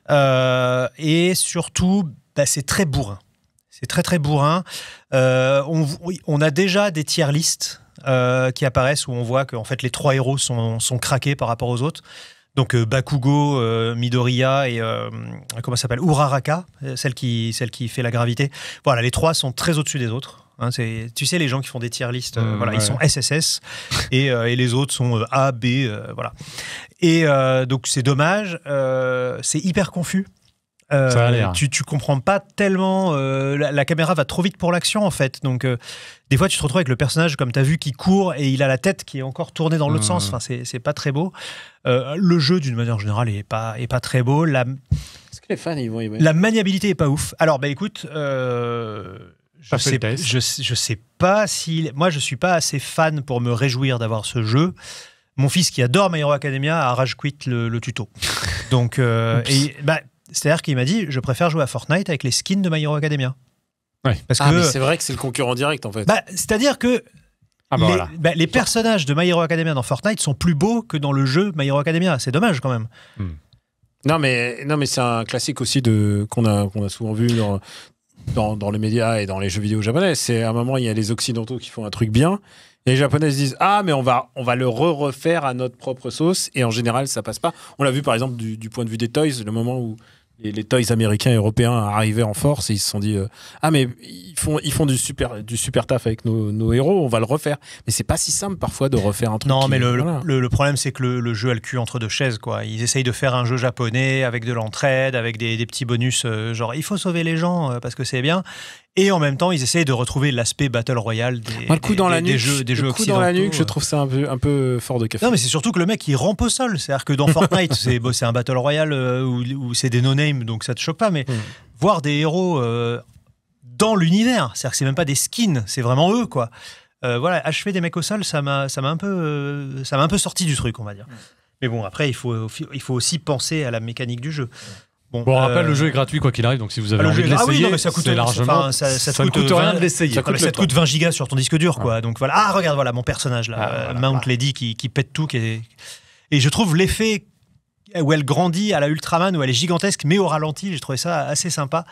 Euh, et surtout, bah, c'est très bourrin. C'est très très bourrin. Euh, on, on a déjà des tier lists euh, qui apparaissent où on voit que en fait, les trois héros sont, sont craqués par rapport aux autres. Donc euh, Bakugo, euh, Midoriya et euh, comment ça s'appelle, Uraraka, celle qui, celle qui fait la gravité. Voilà, les trois sont très au-dessus des autres. Hein, c'est, tu sais, les gens qui font des tier lists, euh, mmh, voilà, ouais. Ils sont S S S et, euh, et les autres sont euh, A, B, euh, voilà. Et euh, donc c'est dommage, euh, c'est hyper confus. Euh, Ça a l'air. Tu, tu comprends pas tellement. Euh, la, la caméra va trop vite pour l'action en fait. Donc euh, des fois tu te retrouves avec le personnage comme tu as vu qui court et il a la tête qui est encore tournée dans l'autre mmh. sens. Enfin c'est, c'est pas très beau. Euh, le jeu d'une manière générale est pas est pas très beau. La, Est-ce que les fans ils vont aimer ? La maniabilité est pas ouf. Alors bah écoute. Euh, Je sais, je, je sais pas si... Moi, je suis pas assez fan pour me réjouir d'avoir ce jeu. Mon fils, qui adore My Hero Academia, a rage quit le, le tuto. Donc, euh, et, bah, c'est-à-dire qu'il m'a dit, je préfère jouer à Fortnite avec les skins de My Hero Academia. Ouais. Parce ah, que, mais c'est vrai que c'est le concurrent direct, en fait. Bah, c'est-à-dire que ah bah les, voilà. bah, les personnages de My Hero Academia dans Fortnite sont plus beaux que dans le jeu My Hero Academia. C'est dommage, quand même. Hmm. Non, mais, non, mais c'est un classique aussi de, qu'on, a, qu'on a souvent vu dans... Dans, dans les médias et dans les jeux vidéo japonais. C'est à un moment, il y a les Occidentaux qui font un truc bien et les Japonais se disent « Ah, mais on va, on va le re-refaire à notre propre sauce » et en général, ça passe pas. On l'a vu par exemple du, du point de vue des toys, le moment où les, les toys américains et européens arrivaient en force et ils se sont dit euh, « Ah, mais ils font, ils font du, super, du super taf avec nos, nos héros, on va le refaire. » Mais c'est pas si simple parfois de refaire un truc. Non, qui, mais le, voilà. le, le problème, c'est que le, le jeu a le cul entre deux chaises, quoi. Ils essayent de faire un jeu japonais avec de l'entraide, avec des, des petits bonus, euh, genre il faut sauver les gens euh, parce que c'est bien. Et en même temps, ils essayent de retrouver l'aspect Battle Royale des, Moi, le coup des, dans des, la des nuque, jeux, des le jeux coup occidentaux. dans la nuque, je trouve ça un peu, un peu fort de café. Non, mais c'est surtout que le mec, il rampe au sol. C'est-à-dire que dans Fortnite, c'est, bon, c'est un Battle Royale euh, où, où c'est des no-name, donc ça te choque pas. Mais mm. voir des héros euh, dans l'univers, c'est-à-dire que c'est même pas des skins, c'est vraiment eux, quoi. Euh, voilà, achever des mecs au sol, ça m'a, ça m'a un peu, euh, ça m'a un peu sorti du truc, on va dire. Mm. Mais bon, après, il faut, il faut aussi penser à la mécanique du jeu. Bon, bon, on rappelle, euh... le jeu est gratuit quoi qu'il arrive, donc si vous avez ah, envie de l'essayer, ah oui, non, mais ça coûte, largement, ça, ça, ça ne coûte, coûte rien de l'essayer. Ça, coûte, ça te coûte vingt gigas sur ton disque dur, quoi. Ah. Donc voilà. Ah, regarde, voilà mon personnage là, ah, voilà, Mount voilà. Lady qui, qui pète tout, qui est... et je trouve l'effet où elle grandit à la Ultraman, où elle est gigantesque, mais au ralenti, j'ai trouvé ça assez sympa.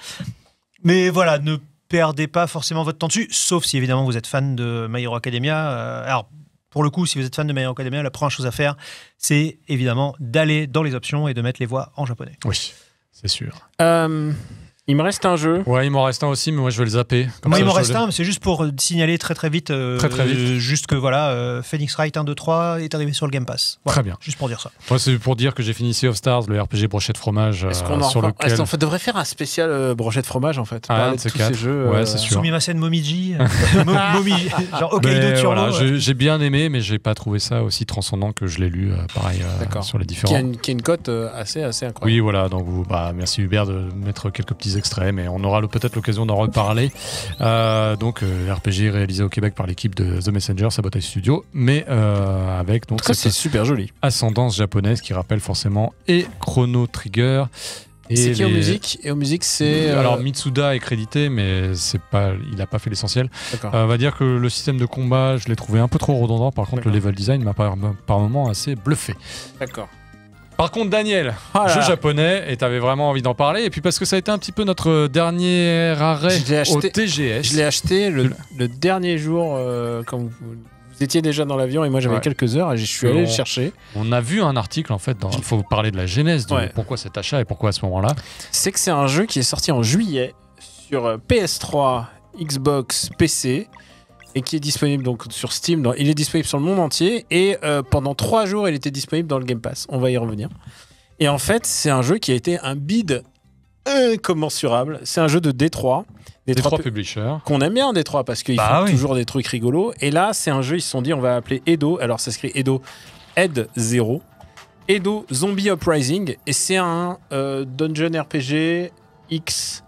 Mais voilà, ne perdez pas forcément votre temps dessus, sauf si évidemment vous êtes fan de My Hero Academia. Euh, alors. Pour le coup, si vous êtes fan de My Hero Academia, la première chose à faire, c'est évidemment d'aller dans les options et de mettre les voix en japonais. Oui, c'est sûr. Euh, il me reste un jeu. Ouais, il m'en reste un aussi, mais moi je vais le zapper. Comme moi, ça, il m'en reste un, mais c'est juste pour signaler très très vite. Euh, très très vite. Euh, juste que voilà, euh, Phoenix Wright un, deux, trois est arrivé sur le Game Pass. Voilà, très bien. Juste pour dire ça. Moi, c'est pour dire que j'ai fini Sea of Stars, le R P G brochette fromage. Est-ce qu'on euh, en sur reprend... lequel... Est-ce qu'on devrait faire un spécial euh, brochette fromage en fait. Ah, un de ces quatre. Ces jeux, ouais, euh... c'est sûr. Sumimasen Momiji. Momiji. Genre Hokkaido Turbo. Voilà, j'ai, j'ai bien aimé, mais j'ai pas trouvé ça aussi transcendant que je l'ai lu, euh, pareil, euh, sur les différents. Qui a une, qui a une cote euh, assez, assez incroyable. Oui, voilà. Donc, vous, bah, merci Hubert de mettre quelques petits extraits, mais on aura le, peut-être l'occasion d'en reparler. Euh, donc, euh, R P G réalisé au Québec par l'équipe de The Messenger, Sabotage Studio, mais euh, avec donc cette c'est super joli. Ascendance japonaise qui rappelle forcément et Chrono Trigger. Et c'est qui les... aux musiques Et aux musiques, c'est... Alors, Mitsuda est crédité, mais c'est pas, il n'a pas fait l'essentiel. Euh, on va dire que le système de combat, je l'ai trouvé un peu trop redondant. Par contre, D'accord. le level design m'a par, par moments assez bluffé. D'accord. Par contre, Daniel, ah jeu japonais, et tu avais vraiment envie d'en parler. Et puis parce que ça a été un petit peu notre dernier arrêt acheté, au T G S. Je l'ai acheté le, le dernier jour, euh, quand vous, vous étiez déjà dans l'avion, et moi j'avais ouais. quelques heures, et je suis allé on, le chercher. On a vu un article, en fait, il faut parler de la genèse, de ouais. pourquoi cet achat et pourquoi à ce moment-là. C'est que c'est un jeu qui est sorti en juillet sur P S trois, Xbox, P C... et qui est disponible donc sur Steam. Dans, il est disponible sur le monde entier et euh, pendant trois jours, il était disponible dans le Game Pass. On va y revenir. Et en fait, c'est un jeu qui a été un bid incommensurable. C'est un jeu de D trois. D trois Publisher. Qu'on aime bien en D trois parce qu'ils bah font oui. toujours des trucs rigolos. Et là, c'est un jeu, ils se sont dit, on va appeler Edo. Alors, ça s'écrit Edo Ed Zero. Edo Zombie Uprising. Et c'est un euh, dungeon R P G X...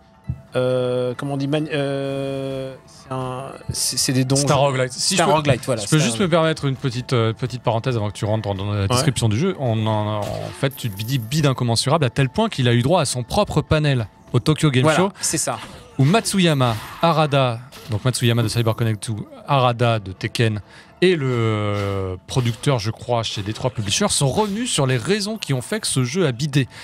Euh, comment on dit man- euh, c'est, un, c'est, c'est des dons. Star Roguelite. Si Star je peux, Roguelite, voilà. Je peux Star juste me permettre une petite, euh, petite parenthèse avant que tu rentres dans, dans la description ouais. du jeu. On en, en fait, tu te dis bid incommensurable à tel point qu'il a eu droit à son propre panel au Tokyo Game voilà, Show. C'est ça. Où Matsuyama, Arada, donc Matsuyama de CyberConnect deux, Arada de Tekken et le euh, producteur, je crois, chez D trois Publishers sont revenus sur les raisons qui ont fait que ce jeu a bidé. Ouais.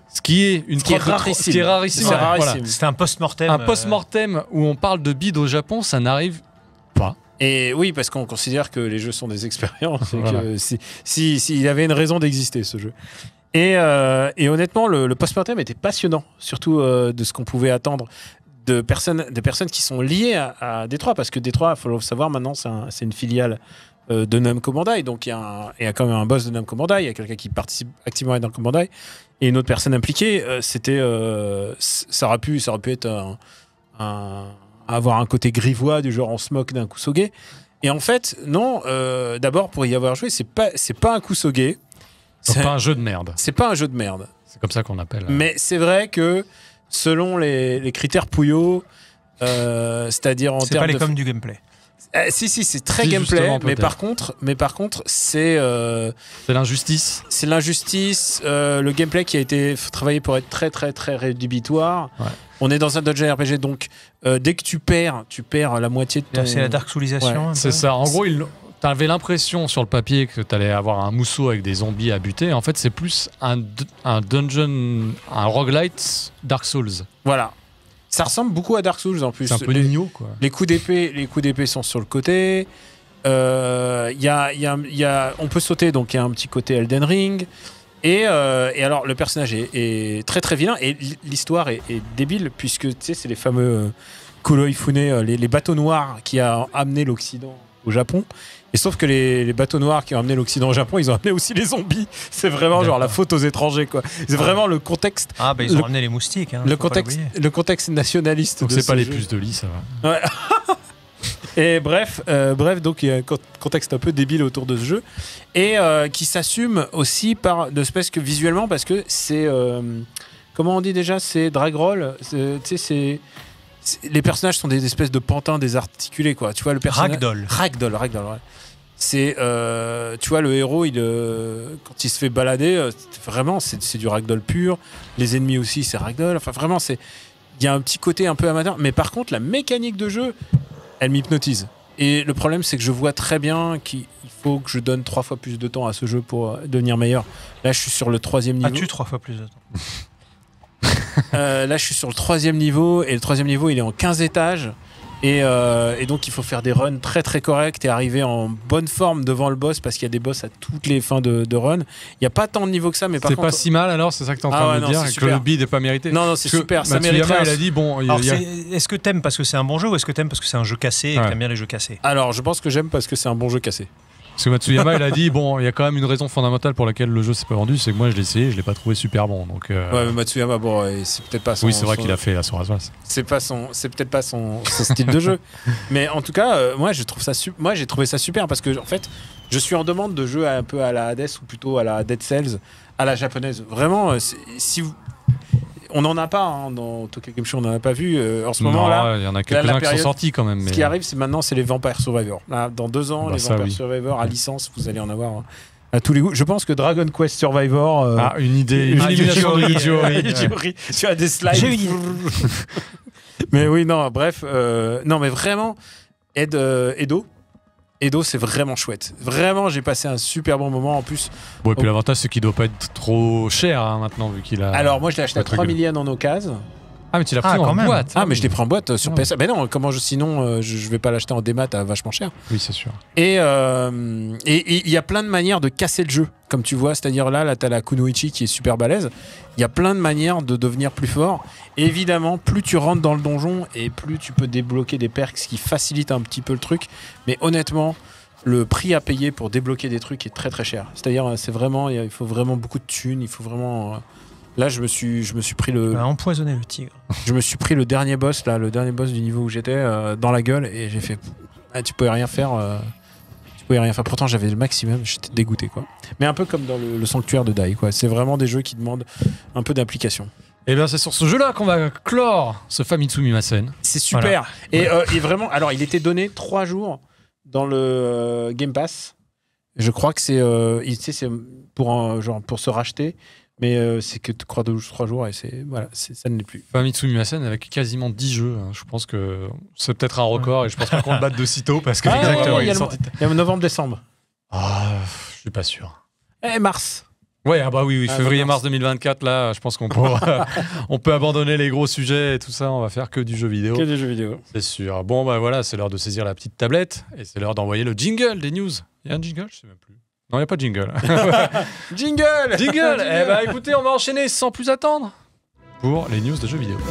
Ce qui est une Ce qui est preuve de- rarissime. ce qui est rarissime. C'est Voilà. rarissime. C'était un post-mortem. Un euh, post-mortem où on parle de bide au Japon, ça n'arrive pas. Et oui, parce qu'on considère que les jeux sont des expériences. Et Voilà. que si, si, s'il y avait une raison d'exister, ce jeu. Et, euh, et honnêtement, le, le post-mortem était passionnant, surtout euh, de ce qu'on pouvait attendre de personnes, de personnes qui sont liées à, à Détroit, parce que Détroit, il faut le savoir maintenant, c'est un- c'est une filiale euh, de Namco Bandai, donc il y, a un- il y a quand même un boss de Namco Bandai, il y a quelqu'un qui participe activement à Namco Bandai, et une autre personne impliquée. euh, C'était, euh, c- ça aurait pu, ça aurait pu être un, un- avoir un côté grivois du genre on se moque d'un Kusoge. Et en fait, non. euh, D'abord, pour y avoir joué, c'est pas, c'est pas un Kusoge. Donc C'est pas un jeu de merde. c'est pas un jeu de merde. C'est comme ça qu'on appelle. euh, Mais c'est vrai que selon les, les critères Puyo, euh, c'est-à-dire en C'est termes pas les de... coms du gameplay. Euh, si, si, c'est très Si, gameplay, justement, mais peut-être. par contre, mais par contre, c'est euh, C'est l'injustice. c'est l'injustice, euh, le gameplay qui a été f- travaillé pour être très, très, très rédhibitoire. Ouais. On est dans un dungeon R P G, donc euh, dès que tu perds, tu perds la moitié de ton... C'est la Dark Soulisation. Ouais, un peu. C'est ça. En gros, il... t'avais l'impression sur le papier que t'allais avoir un mousseau avec des zombies à buter. En fait, c'est plus un, d- un dungeon, un roguelite Dark Souls. Voilà. Ça ressemble beaucoup à Dark Souls en plus. C'est un peu Les- nigno, quoi. Les coups d'épée, les coups d'épée sont sur le côté. Euh, y a, y a- y a- on peut sauter, donc il y a un petit côté Elden Ring. Et, euh, et alors, le personnage est, est très très vilain et l'histoire est, est débile puisque tu sais, c'est les fameux euh, Kuro Ifune, euh, les, les bateaux noirs qui a amené l'Occident au Japon. Et sauf que les, les bateaux noirs qui ont amené l'Occident au Japon, ils ont amené aussi les zombies. C'est vraiment genre la faute aux étrangers, quoi. C'est vraiment le contexte, Ah, bah ils ont Le- ramené les moustiques. Hein, le faut pas contexte, l'oublier. le contexte nationaliste. Donc de c'est ce pas les jeu. puces de lit, ça va. Et bref, euh, bref, donc il y a un con- contexte un peu débile autour de ce jeu et euh, qui s'assume aussi par de espèce que visuellement parce que c'est euh, comment on dit déjà, c'est drag roll, c'est- tu sais, c'est c'est- les personnages sont des espèces de pantins désarticulés, quoi. Tu vois le personnage. Ragdoll. Ragdoll, ragdoll, ouais. C'est, euh, tu vois, le héros, il, euh, quand il se fait balader, euh, c'est- vraiment, c'est c'est du ragdoll pur. Les ennemis aussi, c'est ragdoll. Enfin, vraiment, c'est, il y a un petit côté un peu amateur. Mais par contre, la mécanique de jeu, elle m'hypnotise. Et le problème, c'est que je vois très bien qu'il il faut que je donne trois fois plus de temps à ce jeu pour euh, devenir meilleur. Là, je suis sur le troisième niveau. As-tu trois fois plus de temps? Euh, là, je suis sur le troisième niveau et le troisième niveau, il est en quinze étages. Et, euh, et donc, il faut faire des runs très très corrects et arriver en bonne forme devant le boss parce qu'il y a des boss à toutes les fins de, de run. Il n'y a pas tant de niveaux que ça, mais par C'est contre. pas si mal alors, c'est ça que t'es en Ah train ouais, de non, me dire, c'est que super. le bid n'est pas mérité. Non, non, c'est Parce que super. Ça Matsuyama, mériterait un- il a dit bon, il y a- Alors, il y a- c'est- est-ce que t'aimes parce que c'est un bon jeu ou est-ce que t'aimes parce que c'est un jeu cassé et Ouais. que t'aimes bien les jeux cassés? Alors, je pense que j'aime parce que c'est un bon jeu cassé. parce que Matsuyama, il a dit bon, il y a quand même une raison fondamentale pour laquelle le jeu s'est pas vendu, c'est que moi je l'ai essayé, je l'ai pas trouvé super bon. Donc euh, Ouais, mais Matsuyama, bon, euh, c'est peut-être pas son. oui, c'est vrai son- qu'il a fait la Sorazas. C'est pas son, c'est peut-être pas son, son style de jeu. Mais en tout cas, euh, moi, je trouve ça, su- moi, j'ai trouvé ça super parce que en fait, je suis en demande de jeux un peu à la Hades ou plutôt à la Dead Cells, à la japonaise. Vraiment, euh, c'est- si vous, on n'en a pas hein, dans Tokyo Game Show, on n'en a pas vu euh, en ce moment-là. il y en a la quelques-uns qui période- sont sortis quand même. Ce mais- qui arrive, c'est maintenant, c'est les Vampire Survivor. Là, dans deux ans, Bah, les ça, Vampire oui. Survivor à licence, vous allez en avoir hein, à tous les goûts. Je pense que Dragon Quest Survivor. euh, Ah, une idée, une Ah, élimination de Yuji Ori. Yuji Ori. Yuji Ori. Tu as des slides. J'ai une idée. Mais oui, non, bref. euh, non, mais vraiment, Ed, euh, Edo. Edo, c'est vraiment chouette. Vraiment, j'ai passé un super bon moment. En plus, Bon, et puis l'avantage, c'est qu'il doit pas être trop cher hein, maintenant, vu qu'il a. alors moi, je l'ai acheté à pas très trois gueule. millions en occasion. Ah, mais tu l'as Ah, pris quand en même. boîte. Ah, mais je l'ai pris en boîte euh, sur Non. P S. Mais non, comment je, sinon, euh, je, je vais pas l'acheter en démat à vachement cher. Oui, c'est sûr. Et euh, et- et il y a plein de manières de casser le jeu, comme tu vois. C'est-à-dire là, là, t'as la Kunoichi qui est super balèze. Il y a plein de manières de devenir plus fort. Et évidemment, plus tu rentres dans le donjon et plus tu peux débloquer des perks, ce qui facilite un petit peu le truc. Mais honnêtement, le prix à payer pour débloquer des trucs est très très cher. C'est-à-dire, c'est vraiment, il faut vraiment beaucoup de thunes. Il faut vraiment. euh, Là, je me suis, je me suis pris le, Tu as empoisonné le tigre. je me suis pris le dernier boss là, le dernier boss du niveau où j'étais euh, dans la gueule et j'ai fait, ah, tu pouvais rien faire. euh, tu pouvais rien faire. Pourtant, j'avais le maximum. J'étais dégoûté quoi. Mais un peu comme dans le, le sanctuaire de Dai quoi. C'est vraiment des jeux qui demandent un peu d'implication. Et bien, c'est sur ce jeu-là qu'on va clore ce Famitsu Mimasen. C'est super. Et, euh, et vraiment, alors il était donné trois jours dans le euh, Game Pass. Je crois que c'est, euh, il- tu sais, c'est pour un, genre pour se racheter. Mais euh, c'est que trois trois jours et c'est voilà, c'est- ça ne l'est plus. Famitsu Mimasen avec quasiment dix jeux. hein. Je pense que c'est peut-être un record et je pense pas qu'on le batte de sitôt parce que Ah, exactement, ouais, il y il a est le sorti. Il y a novembre-décembre. Ah, je suis pas sûr. Eh, mars. Ouais, ah bah oui, oui Ah, février-mars deux mille vingt-quatre, là, je pense qu'on pourra, on peut abandonner les gros sujets et tout ça, on va faire que du jeu vidéo. Que des jeux vidéo. C'est sûr. Bon, bah voilà, c'est l'heure de saisir la petite tablette et c'est l'heure d'envoyer le jingle des news. Il y a un jingle? Je sais même plus. Non, il n'y a pas de jingle. Jingle Jingle Eh bah écoutez, on va enchaîner sans plus attendre pour les news de jeux vidéo.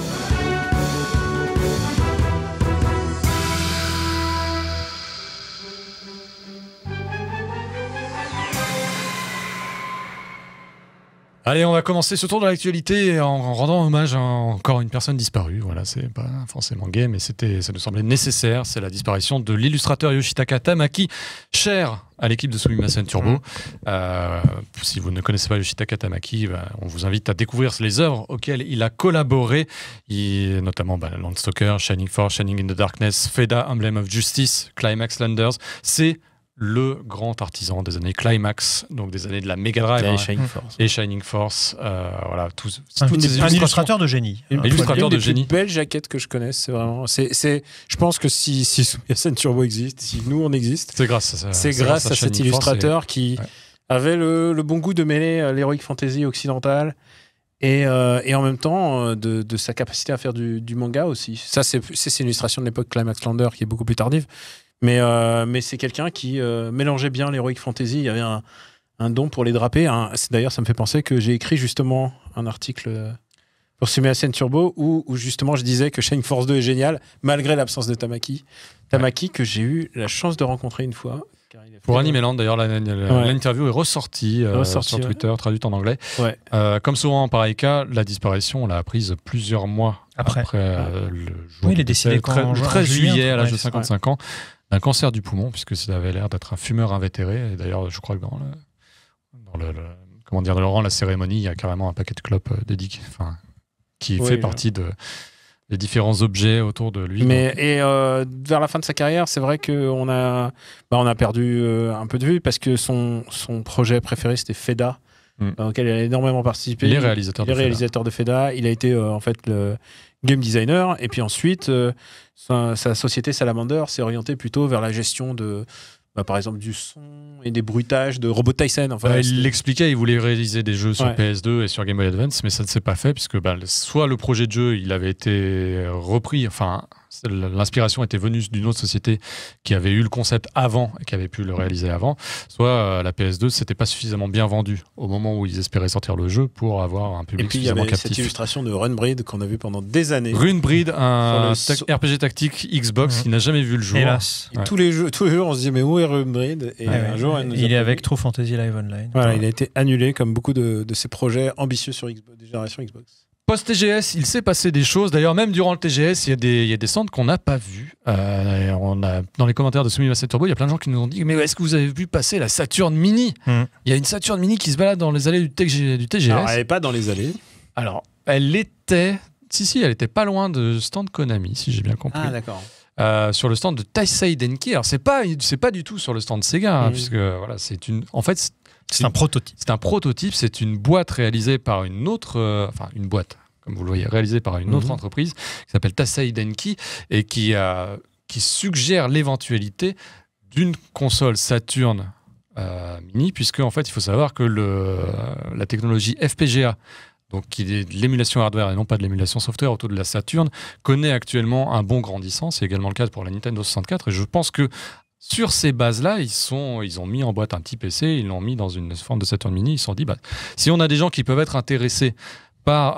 Allez, on va commencer ce tour de l'actualité en rendant hommage à encore une personne disparue. Voilà, c'est pas forcément gay, mais c'était, ça nous semblait nécessaire. C'est la disparition de l'illustrateur Yoshitaka Tamaki, cher à l'équipe de Sumimasen Turbo. Mmh. Euh, si vous ne connaissez pas Yoshitaka Tamaki, bah, on vous invite à découvrir les œuvres auxquelles il a collaboré, il, notamment bah, Landstalker, Shining Force, Shining in the Darkness, Feda, Emblem of Justice, Climax Landers. C'est le grand artisan des années Climax, donc des années de la Mega Drive, et hein, Shining Force. Et Shining Force, euh, voilà, tous, un, toutes ces un illustrateur de génie. Une, un illustrateur une de des génie. plus belles jaquettes que je connaisse, c'est vraiment. C'est, c'est, je pense que si, si Sumimasen Turbo existe, si nous on existe, c'est grâce à ça. C'est, c'est grâce, grâce à, à cet illustrateur et... qui ouais. avait le, le bon goût de mêler euh, l'heroic fantasy occidentale et, euh, et en même temps euh, de, de sa capacité à faire du, du manga aussi. Ça, c'est, c'est, c'est une illustration de l'époque Climax Lander qui est beaucoup plus tardive. Mais, euh, mais c'est quelqu'un qui euh, mélangeait bien l'heroic fantasy. Il y avait un, un don pour les draper. Hein. C'est, d'ailleurs, ça me fait penser que j'ai écrit justement un article pour Sumimasen Turbo où, où justement je disais que Shining Force deux est génial, malgré l'absence de Tamaki. Tamaki, ouais. que j'ai eu la chance de rencontrer une fois. Car il a pour Animeland, d'ailleurs, la, la, ouais. l'interview est ressortie, euh, ressortie sur Twitter, ouais. traduite en anglais. Ouais. Euh, comme souvent en pareil cas, la disparition, on l'a apprise plusieurs mois après, après euh, le jour. Oui, il est décédé quand le treize juillet, à l'âge ouais, de cinquante-cinq ouais. ans. Un cancer du poumon, puisque ça avait l'air d'être un fumeur invétéré. Et d'ailleurs, je crois que dans le, dans le, le comment dire, durant la cérémonie, il y a carrément un paquet de clopes euh, dédié, enfin, qui oui, fait oui. partie de, des différents objets autour de lui. Mais, donc. Et euh, vers la fin de sa carrière, c'est vrai qu'on a, bah, on a perdu euh, un peu de vue, parce que son, son projet préféré, c'était Feda, mm. dans lequel il a énormément participé. Il est réalisateur, il est de, réalisateur Feda. de Feda. Il a été euh, en fait le game designer, et puis ensuite euh, sa, sa société Salamander s'est orientée plutôt vers la gestion de, bah, par exemple, du son et des bruitages de Robot Tyson. Enfin, bah, il l'expliquait, il voulait réaliser des jeux sur ouais. P S deux et sur Game Boy Advance, mais ça ne s'est pas fait puisque bah, soit le projet de jeu il avait été repris, enfin l'inspiration était venue d'une autre société qui avait eu le concept avant et qui avait pu le réaliser avant, soit euh, la P S deux s'était pas suffisamment bien vendue au moment où ils espéraient sortir le jeu pour avoir un public et puis, suffisamment captif. Il y avait captif. Cette illustration de Runbreed qu'on a vu pendant des années. Runbreed, un le... R P G tactique Xbox mmh. qui n'a jamais vu le jour. Hélas. Ouais. Tous les jeux, tous les jours, on se dit mais où est Runbreed? Et ouais, un ouais. jour, il est avec True Fantasy Live Online. Voilà, ouais. il a été annulé comme beaucoup de, de ses projets ambitieux sur Xbox, des générations Xbox. Post-T G S, il s'est passé des choses. D'ailleurs, même durant le T G S, il y a des, il y a des centres qu'on n'a pas vus. Euh, on a, dans les commentaires de Sumimasen Turbo, il y a plein de gens qui nous ont dit « Mais est-ce que vous avez vu passer la Saturn Mini ?» mm. Il y a une Saturn Mini qui se balade dans les allées du, T G, du T G S. Alors, elle n'est pas dans les allées. Alors, elle était... Si, si, elle était pas loin de stand Konami, si j'ai bien compris. Ah, d'accord. Euh, sur le stand de Taisei Denki. Alors, c'est pas, c'est pas du tout sur le stand Sega, hein, mm. puisque voilà, c'est une... En fait, c'est, c'est un prototype. C'est un prototype, c'est une boîte réalisée par une autre... Euh, enfin, une boîte... comme vous le voyez, réalisé par une autre mmh. entreprise qui s'appelle Taisei Denki et qui, a, qui suggère l'éventualité d'une console Saturn euh, Mini, puisque en fait, il faut savoir que le, la technologie F P G A, donc qui est de l'émulation hardware et non pas de l'émulation software autour de la Saturn, connaît actuellement un bon grandissant. C'est également le cas pour la Nintendo soixante-quatre et je pense que sur ces bases-là, ils, sont, ils ont mis en boîte un petit P C, ils l'ont mis dans une forme de Saturn Mini, ils se sont dit, bah, si on a des gens qui peuvent être intéressés par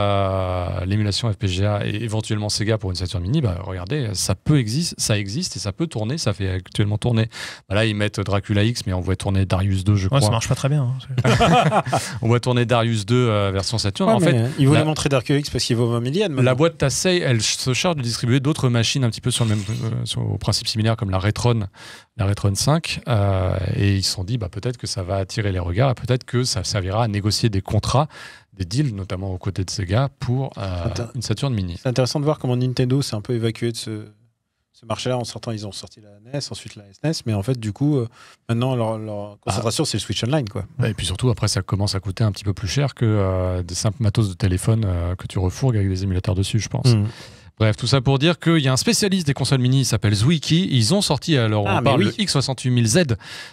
euh, l'émulation F P G A et éventuellement Sega pour une Saturn Mini, bah, regardez, ça peut existe, ça existe et ça peut tourner, ça fait actuellement tourner. Bah, là, ils mettent Dracula X, mais on voit tourner Darius deux, je ouais, crois. Ça marche pas très bien. Hein. On voit tourner Darius deux euh, version Saturn. Ouais, en fait, euh, ils voulaient la... montrer Dracula X parce qu'il vaut vingt millions. La boîte Taisei, elle se charge de distribuer d'autres machines un petit peu sur le même, euh, sur, au principe similaire comme la Retron, la Retron cinq, euh, et ils se sont dit bah, peut-être que ça va attirer les regards et peut-être que ça servira à négocier des contrats, des deals, notamment aux côtés de Sega, pour euh, Inter- une Saturn Mini. C'est intéressant de voir comment Nintendo s'est un peu évacué de ce, ce marché-là. En sortant, ils ont sorti la N E S, ensuite la S N E S, mais en fait, du coup, euh, maintenant, leur, leur concentration, ah. c'est le Switch Online, quoi. Et puis surtout, après, ça commence à coûter un petit peu plus cher que euh, des simples matos de téléphone euh, que tu refourgues avec des émulateurs dessus, je pense. Mmh. Bref, tout ça pour dire qu'il y a un spécialiste des consoles mini, il s'appelle Zwiki. Ils ont sorti, alors on Ah, mais parle oui. le X soixante-huit mille Z.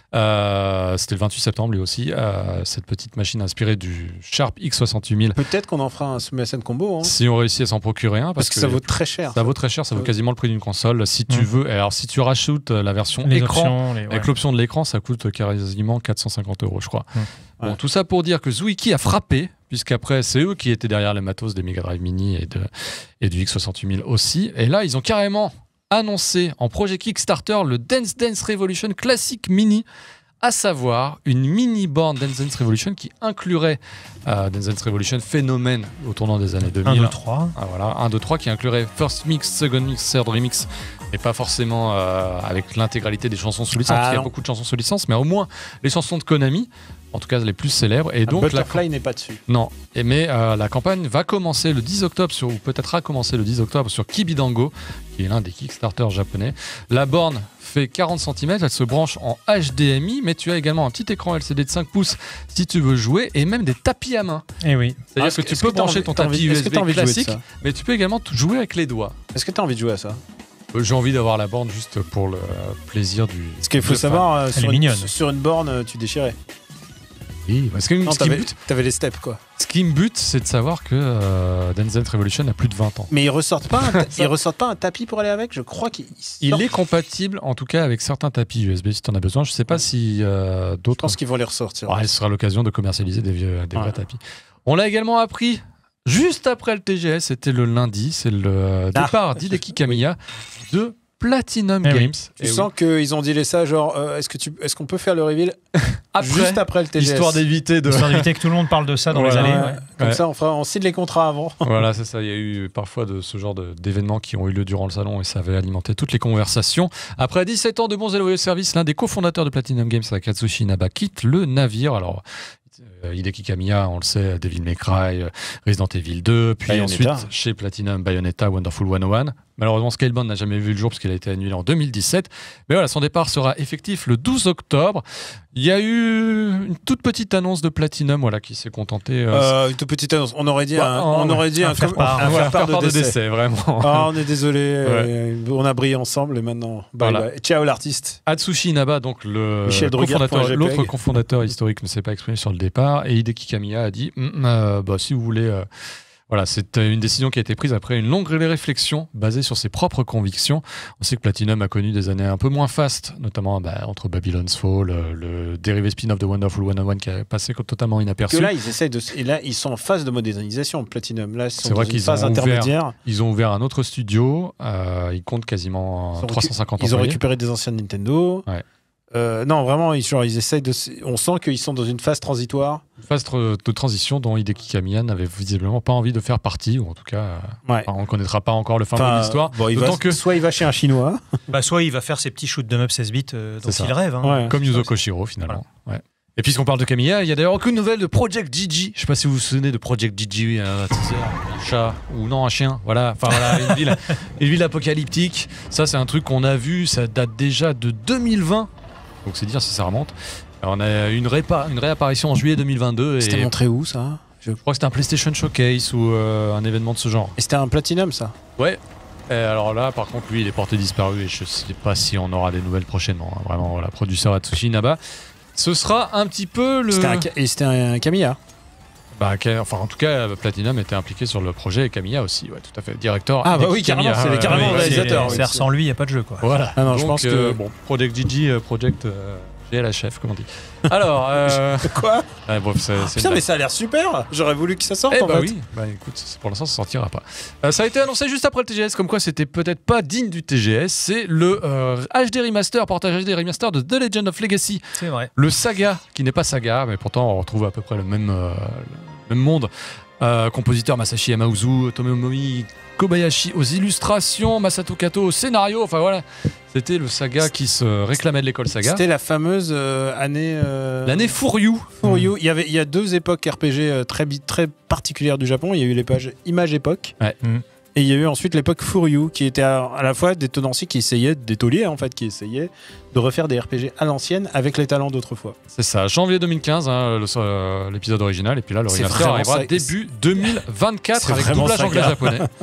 Euh, C'était le vingt-huit septembre lui aussi. Euh, cette petite machine inspirée du Sharp X soixante-huit mille. Peut-être qu'on en fera un Sumimasen combo. Hein, Si on réussit à s'en procurer un, parce que, ça vaut très cher. ça vaut très cher, ça vaut Ouais. quasiment le prix d'une console. Si tu Mmh. veux, alors si tu rajoutes la version Les écran, options, les- ouais. avec l'option de l'écran, ça coûte quasiment quatre cent cinquante euros, je crois. Mmh. Bon, Ouais. tout ça pour dire que Zwiki a frappé, puisqu'après, c'est eux qui étaient derrière les matos des Mega Drive Mini et, de, et du X soixante-huit mille aussi. Et là, ils ont carrément annoncé en projet Kickstarter le Dance Dance Revolution Classic Mini, à savoir une mini borne Dance Dance Revolution qui inclurait euh, Dance Dance Revolution phénomène au tournant des années deux mille. un, deux, trois. Ah, voilà, un, deux, trois qui inclurait First Mix, Second Mix, Third Remix, et pas forcément euh, avec l'intégralité des chansons sous licence, Ah, parce qu'il y a non. beaucoup de chansons sous licence, mais au moins les chansons de Konami, en tout cas les plus célèbres. Et donc, la... Butterfly n'est pas dessus. non, et mais euh, la campagne va commencer le dix octobre, sur, ou peut-être a commencé le dix octobre sur Kibidango, qui est l'un des Kickstarter japonais. La borne fait quarante centimètres, elle se branche en H D M I, mais tu as également un petit écran L C D de cinq pouces si tu veux jouer, et même des tapis à main. Eh oui. C'est-à-dire Est-ce que tu est-ce peux t'as brancher envie- ton t'as envie- tapis est-ce que U S B t'as envie de jouer de classique, ça mais tu peux également t- jouer avec les doigts. Est-ce que tu as envie de jouer à ça? Euh, J'ai envie d'avoir la borne juste pour le plaisir du. Parce qu'il faut de savoir, euh, Elle sur, est une, mignonne. sur une borne, euh, tu déchirais. fan. Oui, parce que Non, ce, qui me t'avais bute, t'avais les steps, quoi. ce qui me bute, c'est de savoir que euh, Dance Dance Revolution a plus de vingt ans. Mais ils ressortent pas, un ta- ils ressortent pas un tapis pour aller avec. Je crois qu'ils. Il sortent- est compatible, en tout cas, avec certains tapis U S B si tu en as besoin. Je sais pas si euh, Je d'autres. pense qu'ils vont les ressortir. Ouais, ce sera l'occasion de commercialiser des, vieux, des Ouais. vrais tapis. On l'a également appris juste après le T G S, c'était le lundi, c'est le Ah. départ d'Hideki Kamiya de Platinum Eh oui. Games. Tu Et sens qu'ils ont dit les ça, genre, euh, est-ce que tu, est-ce qu'on peut faire le reveal après, juste après le T G S, histoire d'éviter de. Histoire d'éviter que tout le monde parle de ça dans Voilà. les allées. Ouais, ouais. Comme Ouais. ça, on, fera, on signe les contrats avant. Voilà, c'est ça. Il y a eu parfois de ce genre de- d'événements qui ont eu lieu durant le salon et ça avait alimenté toutes les conversations. Après dix-sept ans de bons et loyaux services, l'un des cofondateurs de Platinum Games, Katsushi Inaba, quitte le navire. Alors, euh, Hideki Kamiya, on le sait, Devil May Cry, euh, Resident Evil deux, puis Bayonetta. ensuite chez Platinum, Bayonetta, Wonderful cent un. Malheureusement, Scalebound n'a jamais vu le jour parce qu'il a été annulé en deux mille dix-sept. Mais voilà, son départ sera effectif le douze octobre. Il y a eu une toute petite annonce de Platinum, voilà, qui s'est contenté. euh, Euh, une toute petite annonce. On aurait dit Ouais, un, oh, on aurait dit un un, faire com- part. un voilà, faire part de, décès. vraiment. Ah, on est désolé. euh, on a brillé ensemble et maintenant, bye Voilà. bye. Ciao l'artiste. Atsushi Inaba, donc le Michel Drucker cofondateur, point J P G. l'autre cofondateur historique, ne s'est pas exprimé sur le départ. Et Hideki Kamiya a dit Hum, euh, bah, si vous voulez. euh, Voilà, c'est une décision qui a été prise après une longue réflexion basée sur ses propres convictions. On sait que Platinum a connu des années un peu moins fastes, notamment bah, entre Babylon's Fall, euh, le dérivé spin-off de Wonderful cent un qui a passé totalement inaperçu. Que là, ils essayent de. Et là, ils sont en phase de modernisation, Platinum. Là, ils sont C'est dans vrai une qu'ils phase ont ouvert- intermédiaire. Ils ont ouvert un autre studio, euh, ils comptent quasiment Ils ont trois cent cinquante Ils ont employés. récupéré des anciennes Nintendo. Ouais. Euh, non, vraiment, ils, genre, ils essayent de. On sent qu'ils sont dans une phase transitoire. Une phase tr- de transition dont Hideki Kamiya n'avait visiblement pas envie de faire partie, ou en tout cas, euh, Ouais. enfin, on ne connaîtra pas encore le fin mot Enfin, de l'histoire. bon, il D'autant va- que, soit il va chez un Chinois. Bah, soit il va faire ses petits shoots de up seize bits euh, dont C'est ça. il rêve. hein. Ouais. comme Yuzo Koshiro finalement. Ouais. Et puisqu'on parle de Kamiya, il y a d'ailleurs aucune nouvelle de Project Gigi. Je sais pas si vous vous souvenez de Project Gigi, un teaser, un chat ou non un chien. Voilà, enfin voilà, une ville, une ville apocalyptique. Ça c'est un truc qu'on a vu, ça date déjà de deux mille vingt. Donc c'est dire si ça remonte. Alors, on a une, répa- une réapparition en juillet deux mille vingt-deux et C'était je montré où, ça? Je- crois que c'était un PlayStation Showcase ou euh, un événement de ce genre. Et c'était un Platinum, ça? Ouais. Et alors là, par contre, lui, il est porté disparu et je sais pas si on aura des nouvelles prochainement. hein. Vraiment, voilà, producteur Atsushi Inaba. Ce sera un petit peu le. C'était un, et c'était un Kamiya. Bah, Ka- enfin, en tout cas, Platinum était impliqué sur le projet et Kamiya aussi, ouais, tout à fait. Directeur. Ah, bah Hideki oui, carrément, Kamiya, c'est les- ouais, carrément ouais, le ouais, réalisateur, c'est- oui. C'est-à-dire, sans lui, il n'y a pas de jeu. Quoi. Voilà. Ah non, je Donc, pense que- euh, bon, Project Gigi, euh, Project euh, G L H F, comme on dit. Alors. Euh... Quoi? ouais, bon, c'est, c'est Putain, une mais ça a l'air super! J'aurais voulu que ça sorte, Eh en bah fait. oui, bah écoute, c'est- pour l'instant ça sortira pas. Euh, ça a été annoncé juste après le T G S, comme quoi c'était peut-être pas digne du T G S. C'est le euh, H D Remaster, portage H D Remaster de The Legend of Legacy. C'est vrai. Le saga, qui n'est pas saga, mais pourtant on retrouve à peu près le même, euh, le même monde. Euh, compositeur Masashi Yamauzu, Tomomi Kobayashi aux illustrations, Masato Kato au scénario, enfin voilà. C'était le saga qui se réclamait de l'école saga. C'était la fameuse euh, année. euh, L'année Furyu. For You. Il y avait, il y a deux époques R P G euh, très, bi- très particulières du Japon. Il y a eu l'époque Image Époque. Ouais. Mhm. Et il y a eu ensuite l'époque Furyu, qui était à, à la fois des tenanciers qui essayaient, des tauliers en fait, qui essayaient de refaire des R P G à l'ancienne avec les talents d'autrefois. C'est ça, janvier deux mille quinze, hein, le- euh, l'épisode original, et puis là le C'est remaster vraiment arrivera ça- début deux mille vingt-quatre c'est avec vraiment doublage saga. anglais-japonais.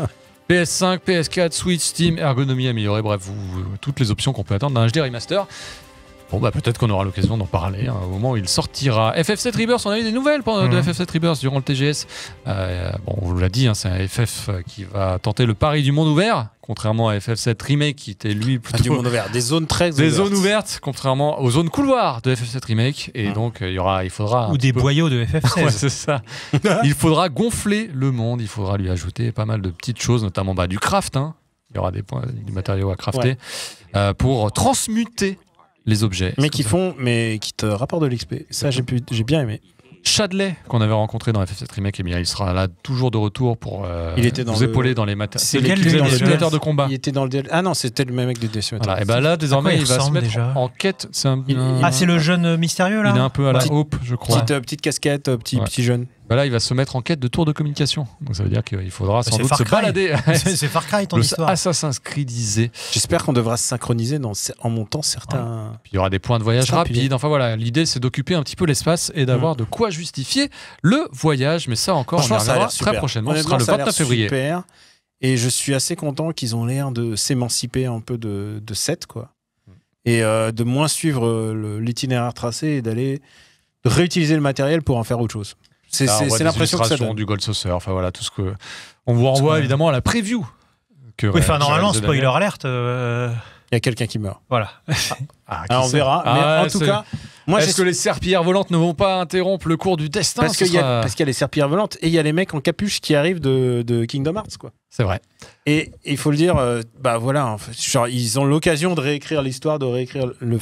P S cinq, P S quatre, Switch, Steam, ergonomie améliorée, bref, vous, vous, toutes les options qu'on peut attendre d'un H D remaster. Bon bah peut-être qu'on aura l'occasion d'en parler hein, au moment où il sortira. F F sept Rebirth, on a eu des nouvelles de mmh. F F sept Rebirth durant le T G S. Euh, bon, on vous l'a dit, hein, c'est un F F qui va tenter le pari du monde ouvert, contrairement à F F sept Remake qui était lui plutôt... Ah, du monde ouvert, des zones très Des ouvertes. zones ouvertes, contrairement aux zones couloirs de F F sept Remake. Et mmh. donc il y aura, il faudra... Ou des peu... boyaux de F F seize. Ouais, c'est ça. Il faudra gonfler le monde, il faudra lui ajouter pas mal de petites choses, notamment bah, du craft. Hein. Il y aura des points, du matériau à crafter, ouais. euh, pour transmuter les objets. Mais qui font, mais qui te rapportent de l'X P. Ça, j'ai, pu, j'ai bien aimé. Chadley, qu'on avait rencontré dans F F sept Remake, eh bien, il sera là toujours de retour pour euh, il était dans vous le... épauler dans les matériaux. C'est lequel le simulateur de combat. Il était dans le... Ah non, c'était le même mec du Decimator. Voilà. Et ben là, désormais, il, il va se mettre déjà en quête. C'est un... il... Ah, c'est le jeune mystérieux, là. Il est un peu à la petite, Hope, je crois. Petite, euh, petite casquette, petit, ouais. petit jeune. Bah là, il va se mettre en quête de tour de communication. Donc ça veut dire qu'il faudra sans c'est doute Far se Cry. balader. c'est, c'est Far Cry ton le histoire. Assassin's Creedisé. J'espère qu'on devra se synchroniser dans, en montant certains. Ouais. Puis il y aura des points de voyage rapides. Enfin voilà, l'idée c'est d'occuper un petit peu l'espace et d'avoir mmh. de quoi justifier le voyage. Mais ça encore, on y reviendra très prochainement. Ce sera le vingt-neuf février. Super. Et je suis assez content qu'ils ont l'air de s'émanciper un peu de, de sept, quoi. Mmh. Et euh, de moins suivre le, l'itinéraire tracé et d'aller réutiliser le matériel pour en faire autre chose. C'est, Alors, c'est, c'est l'impression que ça donne. Du Gold Saucer, enfin voilà, tout ce que on vous renvoie évidemment à la preview. Que oui, enfin normalement spoiler alerte. Euh... Il y a quelqu'un qui meurt. Voilà. Ah, Alors on verra. Ah, mais ouais, en tout c'est... cas, moi, est-ce que les serpillères volantes ne vont pas interrompre le cours du destin? Parce qu'il sera... y a, parce qu'il y a les serpillères volantes et il y a les mecs en capuche qui arrivent de, de Kingdom Hearts, quoi. C'est vrai. Et il faut le dire, euh, bah voilà, en fait, genre, ils ont l'occasion de réécrire l'histoire, de réécrire le.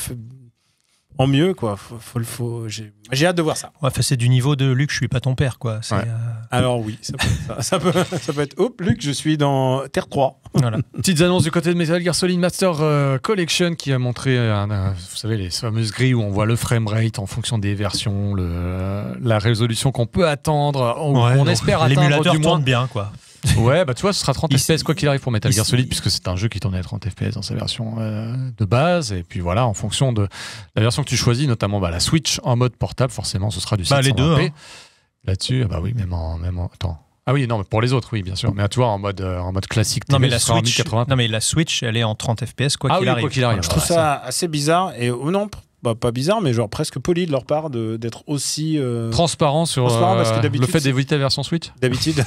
En mieux, quoi. Faut, faut, faut, j'ai... j'ai hâte de voir ça. Ouais, c'est du niveau de Luc, je suis pas ton père, quoi. C'est, ouais. euh... Alors oui, ça peut, ça, ça, peut, ça peut être. Hop, Luc, je suis dans Terre trois. Voilà. Petites annonces du côté de Metal Gear Solid Master euh, Collection qui a montré, un, un, vous savez, les fameuses grilles où on voit le framerate en fonction des versions, le, la résolution qu'on peut attendre, on, ouais, on non, espère atteindre l'émulateur du moins. Tourne bien, quoi. Ouais, bah tu vois, ce sera trente il F P S quoi qu'il arrive pour Metal Gear il Solid, puisque c'est un jeu qui tournait à trente F P S dans sa version euh, de base. Et puis voilà, en fonction de la version que tu choisis, notamment bah, la Switch en mode portable, forcément, ce sera du bah, sept cent vingt p. Les deux, hein. Là-dessus, bah oui, même en, même en... Attends. Ah oui, non, mais pour les autres, oui, bien sûr. Mais tu vois, en mode, euh, en mode classique, non, mais la Switch, non, mais la Switch, elle est en trente F P S, quoi ah qu'il oui, arrive. Quoi qu'il arrive. Je trouve ça, ça assez bizarre. Et oh non, bah, pas bizarre, mais genre presque poli de leur part de, d'être aussi. Euh... Transparent sur Transparent parce que euh, d'habitude, le fait d'éviter la version Switch. D'habitude.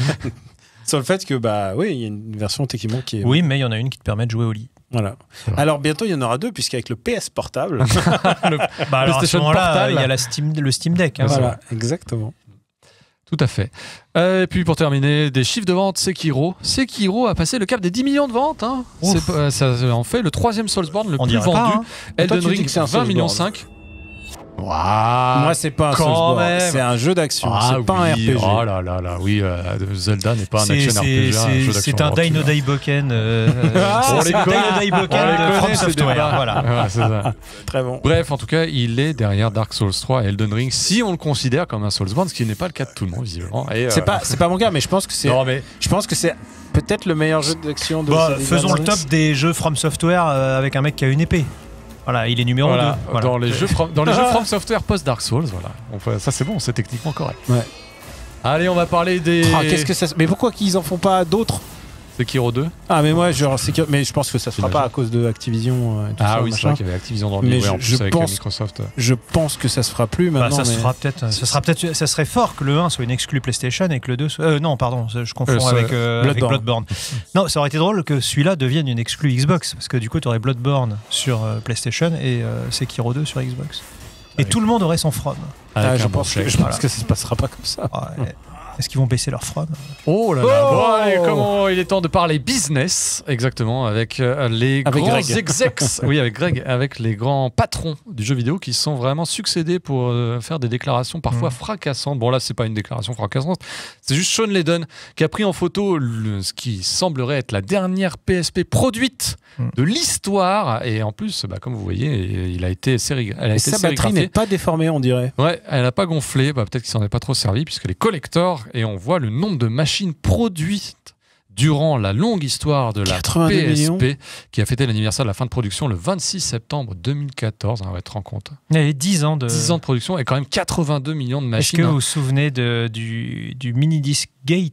Sur le fait que, bah oui, il y a une version techniquement qui est. Oui, mais il y en a une qui te permet de jouer au lit. Voilà. Alors bientôt, il y en aura deux, puisqu'avec le P S portable. le bah, alors, à ce moment-là, il y a la Steam, le Steam Deck. Hein, voilà, exactement. Tout à fait. Euh, et puis pour terminer, des chiffres de vente Sekiro. Sekiro a passé le cap des dix millions de ventes. Hein. C'est pas, ça en fait le troisième Soulsborne le On plus vendu. Pas, hein. Elden Toi, Ring, vingt virgule cinq millions. Wow. Moi, c'est pas un Soulsborne, c'est un jeu d'action, ah, c'est pas oui. un R P G. Oh là là là, oui, euh, Zelda n'est pas un c'est, action c'est, R P G, c'est, un jeu d'action. C'est un Dino Daiboken. Euh, on c'est les un connaît, Dino Daiboken de From Software. Voilà. Ouais, c'est ça. Très bon. Bref, en tout cas, il est derrière Dark Souls trois et Elden Ring, si on le considère comme un Soulsborne, ce qui n'est pas le cas de tout le monde visiblement. Et, c'est euh... pas, c'est pas mon cas, mais je pense que c'est. Non, mais... Je pense que c'est peut-être le meilleur jeu d'action de. Bah, faisons le top des jeux From Software euh, avec un mec qui a une épée. Voilà, il est numéro voilà, deux. Voilà. Dans les jeux From, dans les jeux From Software post Dark Souls, voilà. On peut, ça c'est bon, c'est techniquement correct. Ouais. Allez, on va parler des. Ah, qu'est-ce que ça. Mais pourquoi qu'ils en font pas d'autres? Sekiro deux. Ah, mais moi, genre, Sekiro... mais je pense que ça se fera pas à cause de Activision. Euh, et tout ah ça, oui, machin. c'est vrai qu'il y avait Activision dans le livre, en plus avec pense, Microsoft. Je pense que ça se fera plus maintenant. Bah, ça mais... se fera peut-être. Ça sera peut-être. Ça serait fort que le un soit une exclue PlayStation et que le deux soit. Euh, non, pardon, je confonds euh, avec, euh, Bloodborne. avec Bloodborne. Non, ça aurait été drôle que celui-là devienne une exclue Xbox parce que du coup, tu aurais Bloodborne sur euh, PlayStation et euh, Sekiro deux sur Xbox. Et avec... tout le monde aurait son From. Ah, je pense, que, je pense que ça se passera pas comme ça. Ouais. Est-ce qu'ils vont baisser leur From? Oh là là. Oh bon, allez, comment il est temps de parler business, exactement, avec euh, les avec grands Greg. execs. Oui, avec Greg, avec les grands patrons du jeu vidéo qui sont vraiment succédés pour euh, faire des déclarations parfois mmh. fracassantes. Bon, là, c'est pas une déclaration fracassante, c'est juste Sean Layden qui a pris en photo le, ce qui semblerait être la dernière P S P produite mmh. de l'histoire. Et en plus, bah, comme vous voyez, il a été séri- elle a Et été sa batterie n'est pas déformée, on dirait. Ouais, elle n'a pas gonflé. Bah, peut-être qu'il s'en est pas trop servi puisque les collectors. Et on voit le nombre de machines produites durant la longue histoire de la P S P millions. Qui a fêté l'anniversaire de la fin de production le vingt-six septembre deux mille quatorze. On va te rendre compte. Il y avait dix ans de... dix ans de production et quand même quatre-vingt-deux millions de machines. Est-ce que vous vous souvenez de, du, du mini-disc Gate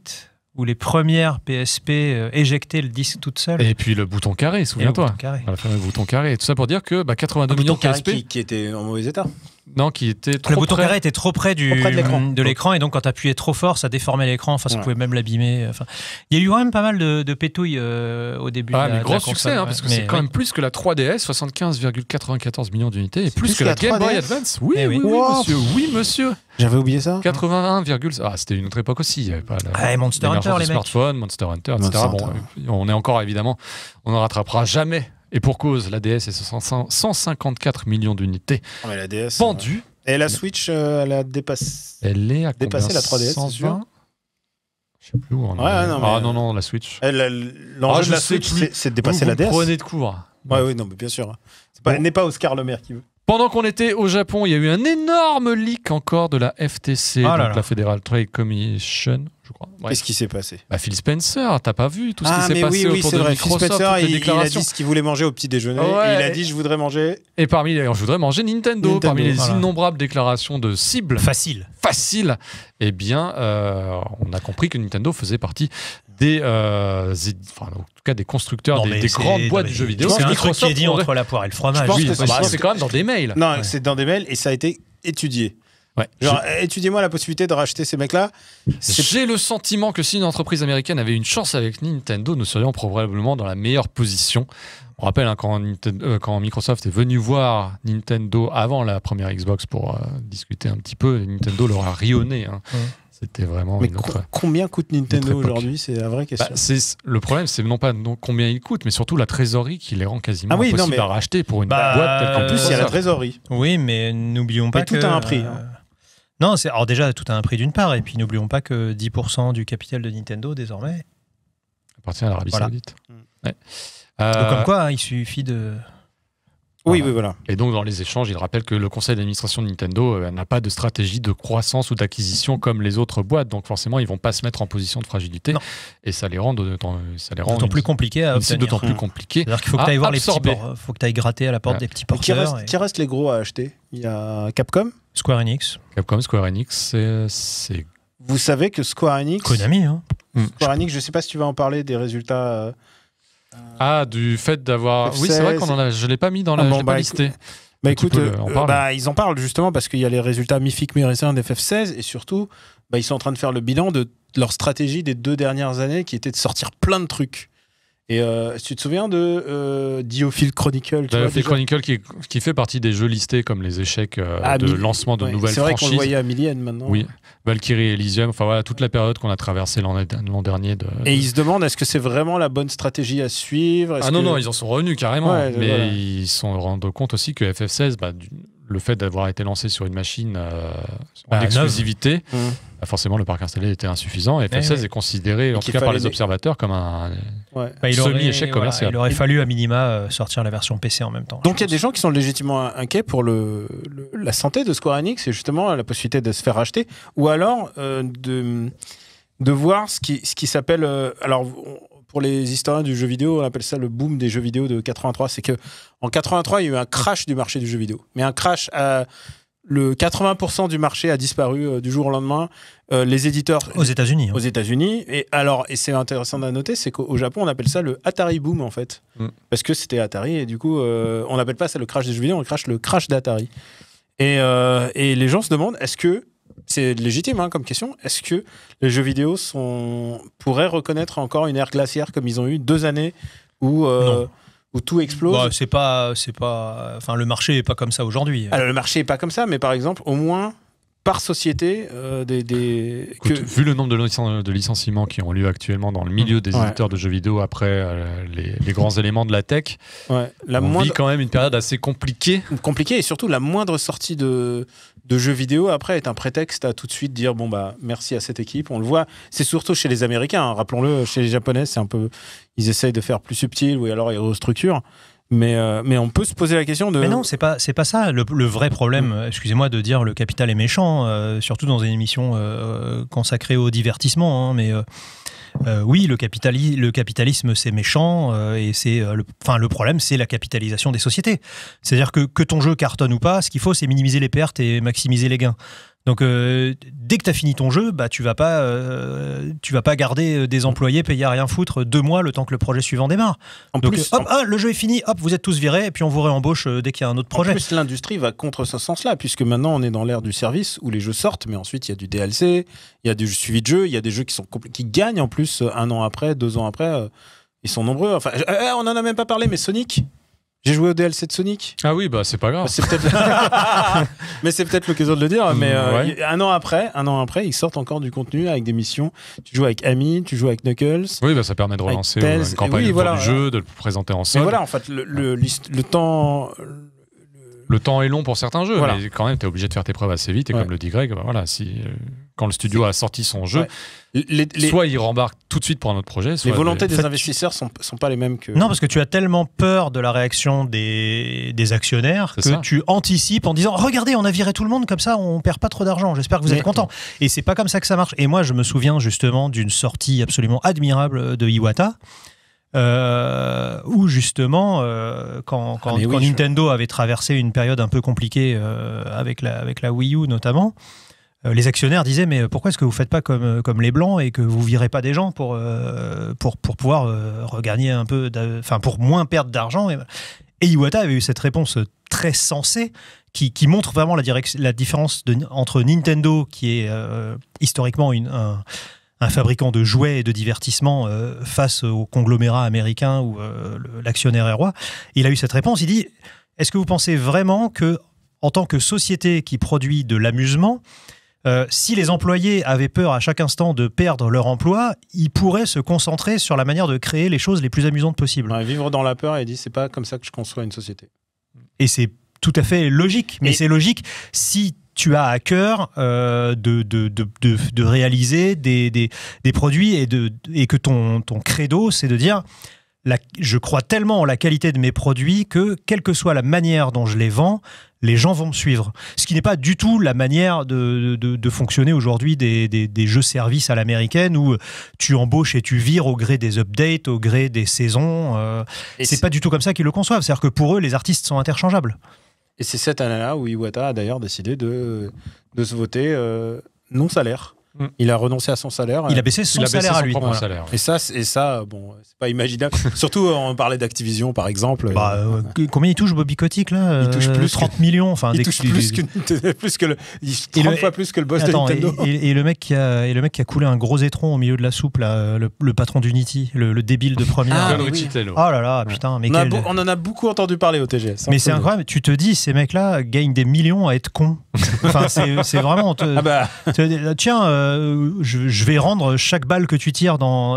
où les premières P S P euh, éjectaient le disque toute seule. Et puis le bouton carré, souviens-toi. le bouton carré. Le fameux bouton carré. Tout ça pour dire que bah, quatre-vingt-deux Un millions bouton de P S P. carré qui, qui était en mauvais état. Non, qui était trop Le bouton près. carré était trop près, du, Trop près de l'écran. de l'écran et donc quand tu appuyais trop fort, ça déformait l'écran. Enfin, ça Ouais. pouvait même l'abîmer. Enfin, il y a eu quand même pas mal de, de pétouilles euh, au début. Ah, de la, mais de gros la succès, console, hein, ouais. parce que Mais c'est quand oui. même plus que la trois D S, soixante-quinze virgule quatre-vingt-quatorze millions d'unités, et plus, plus que que la la Game Boy trois D S. Advance. Oui, Eh oui, oui. oui, Wow. monsieur. Oui, monsieur. J'avais oublié ça. quatre-vingt-un, ah, c'était une autre époque aussi. Il y avait pas la, Ah, et Monster l'émergence Hunter, du les mecs. smartphone, Monster Hunter, et Monster cetera. Bon, Hunter. euh, on est encore évidemment, on ne rattrapera jamais. Et pour cause, la D S est cent cinquante-quatre millions d'unités Oh, mais la D S. vendues. Et la Switch, euh, elle a dépassé. Elle est à Dépassé combien la trois D S, c'est sûr. cent vingt? Je sais plus où on en Ouais, est. non, mais- Ah non, non, la Switch. Elle, elle- L'enjeu Ah, je de la sais Switch, plus. c'est- c'est de dépasser Vous la vous D S. prenez de court. Ouais, oui, non, mais bien sûr. C'est pas- Bon. N'est pas Oscar Le Maire qui veut. Pendant qu'on était au Japon, il y a eu un énorme leak encore de la F T C, Ah là donc là. la Federal Trade Commission, je crois. Ouais. Qu'est-ce qui s'est passé? Bah, Phil Spencer, t'as pas vu tout ce qui Ah, s'est mais passé oui, oui, autour c'est de vrai. Phil Microsoft, Spencer, toutes les il, il a déclarations. dit ce qu'il voulait manger au petit déjeuner. Ouais. Et il a dit je voudrais manger. Et parmi les, je voudrais manger Nintendo, Nintendo, parmi les voilà. innombrables déclarations de cibles Facile. faciles, eh bien, euh, on a compris que Nintendo faisait partie des, euh, zé- enfin, en tout cas, des constructeurs, Non, des, mais des c'est- grandes boîtes non, de mais jeux vidéo. C'est un truc qui est Microsoft dit aurait- entre la poire et le fromage. Je pense Oui, que bah, c'est- c'est quand même dans des mails. Non, Ouais. c'est dans des mails et ça a été étudié. Ouais. Genre, étudiez-moi la possibilité de racheter ces mecs-là. C'est- J'ai le sentiment que si une entreprise américaine avait une chance avec Nintendo, nous serions probablement dans la meilleure position. On rappelle hein, quand, Nintendo- euh, quand Microsoft est venu voir Nintendo avant la première Xbox pour euh, discuter un petit peu, Nintendo leur a rionné. hein. Ouais. C'était vraiment Mais une co- autre... combien coûte Nintendo époque. aujourd'hui? C'est la vraie question. Bah, c'est- le problème, c'est non pas non, combien il coûte, mais surtout la trésorerie qui les rend quasiment Ah oui, non, impossibles mais- à racheter pour une Bah, boîte telle en qu'en plus, il y a la euh, trésorerie. Oui, mais n'oublions pas Mais tout que... a un prix, euh, hein. Non, c'est alors déjà tout a un prix d'une part, et puis n'oublions pas que dix pour cent du capital de Nintendo désormais. appartient à l'Arabie Voilà. Saoudite. Mm. Ouais. Donc, Euh, comme quoi, hein, il suffit de. Oui, Voilà. oui, voilà. Et donc, dans les échanges, il rappelle que le conseil d'administration de Nintendo euh, n'a pas de stratégie de croissance ou d'acquisition comme les autres boîtes. Donc, forcément, ils vont pas se mettre en position de fragilité. Non. Et ça les rend d'autant ça les rend D'autant une- plus compliqué à une cible obtenir. d'autant plus compliqué. C'est-à-dire qu'il faut que à tu ailles voir absorber. les petits ports, faut que tu ailles gratter à la porte Ouais. des petits Mais qui, porteurs. reste, et- qui reste les gros à acheter? Il y a Capcom. Square Enix, Capcom, Square Enix, c'est- c'est Vous savez que Square Enix. Konami, hein. Square Enix, je sais pas si tu vas en parler des résultats. euh, ah du fait d'avoir. F Oui, c'est vrai seize. qu'on en a. Je l'ai pas mis dans la. Ah je bon, l'ai pas bah, listé. Bah Tu écoute, peux euh, en parler. bah, ils en parlent justement parce qu'il y a les résultats mi-fic, mi-récents d'F F seize et surtout, bah, ils sont en train de faire le bilan de leur stratégie des deux dernières années qui était de sortir plein de trucs. Et euh, tu te souviens de euh, Diophile Chronicle tu vois, Diophile déjà Chronicle qui, qui fait partie des jeux listés comme les échecs euh, Ah, de mi- lancement de ouais, nouvelles C'est vrai qu'on le franchises. voyait à Millienne maintenant. Oui, Valkyrie Elysium, enfin voilà, toute la période qu'on a traversée l'an l'an dernier. De, Et ils se demandent est-ce que c'est vraiment la bonne stratégie à suivre? Est-ce Ah non, que- non, ils en sont revenus carrément. Ouais, mais voilà. ils se sont rendus compte aussi que F F seize, bah, du- le fait d'avoir été lancé sur une machine euh, en Bah, exclusivité, Mmh. bah, forcément le parc installé était insuffisant. Et F F Eh seize oui. est considéré, en tout qu'il cas par fallait les les- observateurs, comme un Ouais. Bah, il aurait- semi-échec voilà, commercial. il aurait fallu à minima euh, sortir la version P C en même temps. Donc il y a je des gens qui sont légitimement inquiets pour le, le- la santé de Square Enix et justement la possibilité de se faire racheter ou alors euh, de, de voir ce qui, ce qui s'appelle... euh, alors on- pour les historiens du jeu vidéo, on appelle ça le boom des jeux vidéo de quatre-vingt-trois. C'est que en quatre-vingt-trois, il y a eu un crash du marché du jeu vidéo. Mais un crash, à, le quatre-vingts pour cent du marché a disparu euh, du jour au lendemain. Euh, les éditeurs... pense. Aux États-Unis. hein. aux États-Unis. Et alors, et c'est intéressant à noter, c'est qu'au Japon, on appelle ça le Atari Boom en fait, Mm. parce que c'était Atari et du coup, euh, on n'appelle pas ça le crash des jeux vidéo, on crash le crash d'Atari. Et, euh, et les gens se demandent, est-ce que c'est légitime hein, comme question, est-ce que les jeux vidéo sont pourraient reconnaître encore une ère glaciaire comme ils ont eu deux années où euh, Non. où tout explose? Bah, c'est pas, c'est pas, enfin le marché est pas comme ça aujourd'hui. Alors le marché est pas comme ça, mais par exemple, au moins par société, euh, des, des Écoute, que- vu le nombre de, licen- de licenciements qui ont lieu actuellement dans le milieu des Ouais. éditeurs de jeux vidéo après euh, les, les grands éléments de la tech, ouais, la on moindre vit quand même une période assez compliquée. compliqué et surtout la moindre sortie de, de jeux vidéo après est un prétexte à tout de suite dire bon bah merci à cette équipe. On le voit, c'est surtout chez les Américains, hein, rappelons-le, chez les Japonais c'est un peu, ils essayent de faire plus subtil ou alors ils restructurent. Mais, euh, mais on peut se poser la question de... Mais non, c'est pas, c'est pas ça. Le, le vrai problème, euh, excusez-moi de dire le capital est méchant, euh, surtout dans une émission euh, consacrée au divertissement. hein, mais euh, euh, oui, le, capitali- le capitalisme c'est méchant euh, et c'est, euh, le, enfin, le problème c'est la capitalisation des sociétés. C'est-à-dire que que ton jeu cartonne ou pas, ce qu'il faut c'est minimiser les pertes et maximiser les gains. Donc, euh, dès que tu as fini ton jeu, bah, tu vas pas, euh, tu vas pas garder des employés payés à rien foutre deux mois le temps que le projet suivant démarre. En Donc, plus, hop, en... ah, le jeu est fini, hop, vous êtes tous virés, et puis on vous réembauche dès qu'il y a un autre projet. En plus, l'industrie va contre ce sens-là, puisque maintenant on est dans l'ère du service où les jeux sortent, mais ensuite il y a du D L C, il y a du suivi de jeu, il y a des jeux qui, sont compl- qui gagnent en plus un an après, deux ans après. Euh, ils sont nombreux. Enfin, euh, on en a même pas parlé, mais Sonic. J'ai joué au D L C de Sonic. Ah oui, bah c'est pas grave. C'est peut-être... mais c'est peut-être l'occasion de le dire. Mais euh, Ouais. un an après, un an après, ils sortent encore du contenu avec des missions. Tu joues avec Amy, tu joues avec Knuckles. Oui, bah ça permet de relancer Avec euh, Tails. une campagne Et oui, autour voilà. du jeu, de le présenter en Mais solde. voilà, en fait, le, le, le temps. Le temps est long pour certains jeux, Voilà. mais quand même, tu es obligé de faire tes preuves assez vite. Et Ouais. comme le dit Greg, bah voilà, si, euh, quand le studio a sorti son jeu, Ouais. Les, les, soit il rembarque tout de suite pour un autre projet, soit les volontés des En fait, investisseurs sont, sont pas les mêmes que. Non, parce que tu as tellement peur de la réaction des, des actionnaires C'est que ça. tu anticipes en disant regardez, on a viré tout le monde, comme ça on perd pas trop d'argent. J'espère que vous Mais- êtes contents. Et c'est pas comme ça que ça marche. Et moi, je me souviens justement d'une sortie absolument admirable de Iwata. Euh, où justement, euh, quand, quand, Ah, mais oui, quand je- Nintendo avait traversé une période un peu compliquée euh, avec, la, avec la Wii U notamment, euh, les actionnaires disaient mais pourquoi est-ce que vous faites pas comme, comme les blancs et que vous virez pas des gens pour, euh, pour, pour pouvoir euh, regagner un peu, d'a- enfin pour moins perdre d'argent. Et, et Iwata avait eu cette réponse très sensée qui, qui montre vraiment la, direc- la différence de, entre Nintendo qui est euh, historiquement une, un un fabricant de jouets et de divertissement euh, face au conglomérat américain où euh, le- l'actionnaire est roi. Il a eu cette réponse, il dit « Est-ce que vous pensez vraiment que, en tant que société qui produit de l'amusement, euh, si les employés avaient peur à chaque instant de perdre leur emploi, ils pourraient se concentrer sur la manière de créer les choses les plus amusantes possibles ?» Ouais, vivre dans la peur, et il dit c'est pas comme ça que je conçois une société. Et c'est tout à fait logique, mais Et- c'est logique si tu as à cœur euh, de, de, de, de, de réaliser des, des, des produits et, de, et que ton, ton credo, c'est de dire la, je crois tellement en la qualité de mes produits que, quelle que soit la manière dont je les vends, les gens vont me suivre. Ce qui n'est pas du tout la manière de, de, de fonctionner aujourd'hui des, des, des jeux-services à l'américaine où tu embauches et tu vires au gré des updates, au gré des saisons. Euh, Et c'est pas du tout comme ça qu'ils le conçoivent. C'est-à-dire que pour eux, les artistes sont interchangeables. Et c'est cette année-là où Iwata a d'ailleurs décidé de, de se voter euh, non-salaire. Mm. Il a renoncé à son salaire. Il a baissé son Il a baissé salaire son à lui. propre Voilà. salaire. Et ça, c'est- et ça bon, c'est pas imaginable. Surtout, on parlait d'Activision, par exemple. Bah, Euh, euh, combien il touche Bobby Kotick là Il touche Euh, plus trente millions. Enfin, il dès touche que- plus que, plus que le, il- Et trente le- fois plus que le boss Attends, de et, Nintendo. et- et le mec qui a et le mec qui a coulé un gros étron au milieu de la soupe là, le, le patron d'Unity, le, le débile de première. Ah, John oui. Riccitello. Oh là là, putain, mais on, a quel- beau- on en a beaucoup entendu parler au T G S. mais c'est Entre nous. incroyable. Tu te dis, ces mecs-là gagnent des millions à être cons. Enfin, c'est c'est vraiment. te- Ah bah, te- tiens, euh, je, je vais rendre chaque balle que tu tires dans.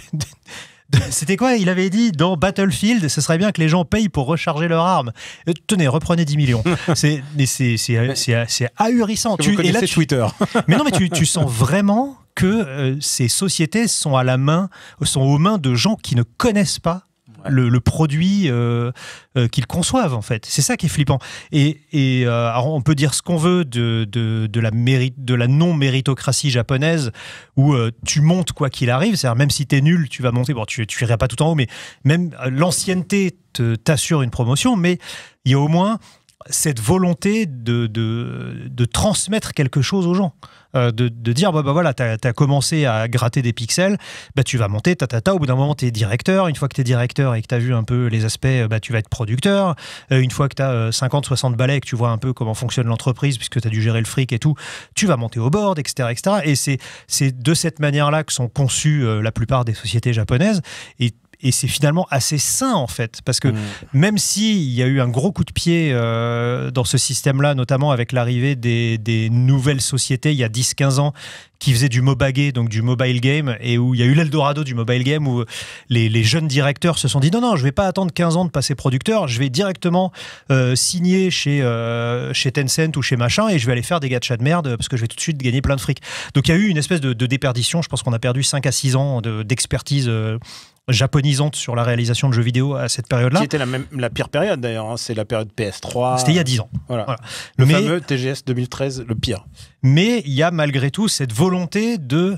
C'était quoi? Il avait dit dans Battlefield, ce serait bien que les gens payent pour recharger leur arme. Euh, Tenez, reprenez dix millions. C'est mais c'est c'est c'est c'est ahurissant. vous Tu- et là, connaissez tu- Twitter. mais non, mais tu, tu sens vraiment que euh, ces sociétés sont à la main, sont aux mains de gens qui ne connaissent pas Ouais. le, le produit euh, euh, qu'ils conçoivent en fait. C'est ça qui est flippant. Et, et euh, alors on peut dire ce qu'on veut de, de, de la mérite, de la non méritocratie japonaise où euh, tu montes quoi qu'il arrive. C'est-à-dire même si t'es nul, tu vas monter. Bon, tu tu iras pas tout en haut, mais même euh, l'ancienneté te- t'assure une promotion. Mais il y a au moins cette volonté de, de, de transmettre quelque chose aux gens. Euh, de, de dire, bah, bah voilà, tu as commencé à gratter des pixels, bah, tu vas monter, ta, ta, ta, au bout d'un moment, tu es directeur. Une fois que tu es directeur et que tu as vu un peu les aspects, bah, tu vas être producteur. Euh, une fois que tu as cinquante soixante balais et que tu vois un peu comment fonctionne l'entreprise, puisque tu as dû gérer le fric et tout, tu vas monter au board, et cetera et cetera. Et c'est c'est de cette manière-là que sont conçues euh, la plupart des sociétés japonaises. Et Et c'est finalement assez sain, en fait, parce que Mm. même s'il y a eu un gros coup de pied euh, dans ce système-là, notamment avec l'arrivée des, des nouvelles sociétés il y a dix quinze ans qui faisaient du mobagé, donc du mobile game, et où il y a eu l'Eldorado du mobile game, où les, les jeunes directeurs se sont dit non, non, je ne vais pas attendre quinze ans de passer producteur, je vais directement euh, signer chez, euh, chez Tencent ou chez machin, et je vais aller faire des gachas de merde, parce que je vais tout de suite gagner plein de fric. Donc il y a eu une espèce de, de déperdition, je pense qu'on a perdu cinq à six ans de- d'expertise euh, japonisante sur la réalisation de jeux vidéo à cette période-là. Qui était la, même, la pire période d'ailleurs. hein. C'est la période P S trois. C'était il y a dix ans. Voilà. Voilà. Le Mais- fameux T G S deux mille treize, le pire. Mais il y a malgré tout cette volonté de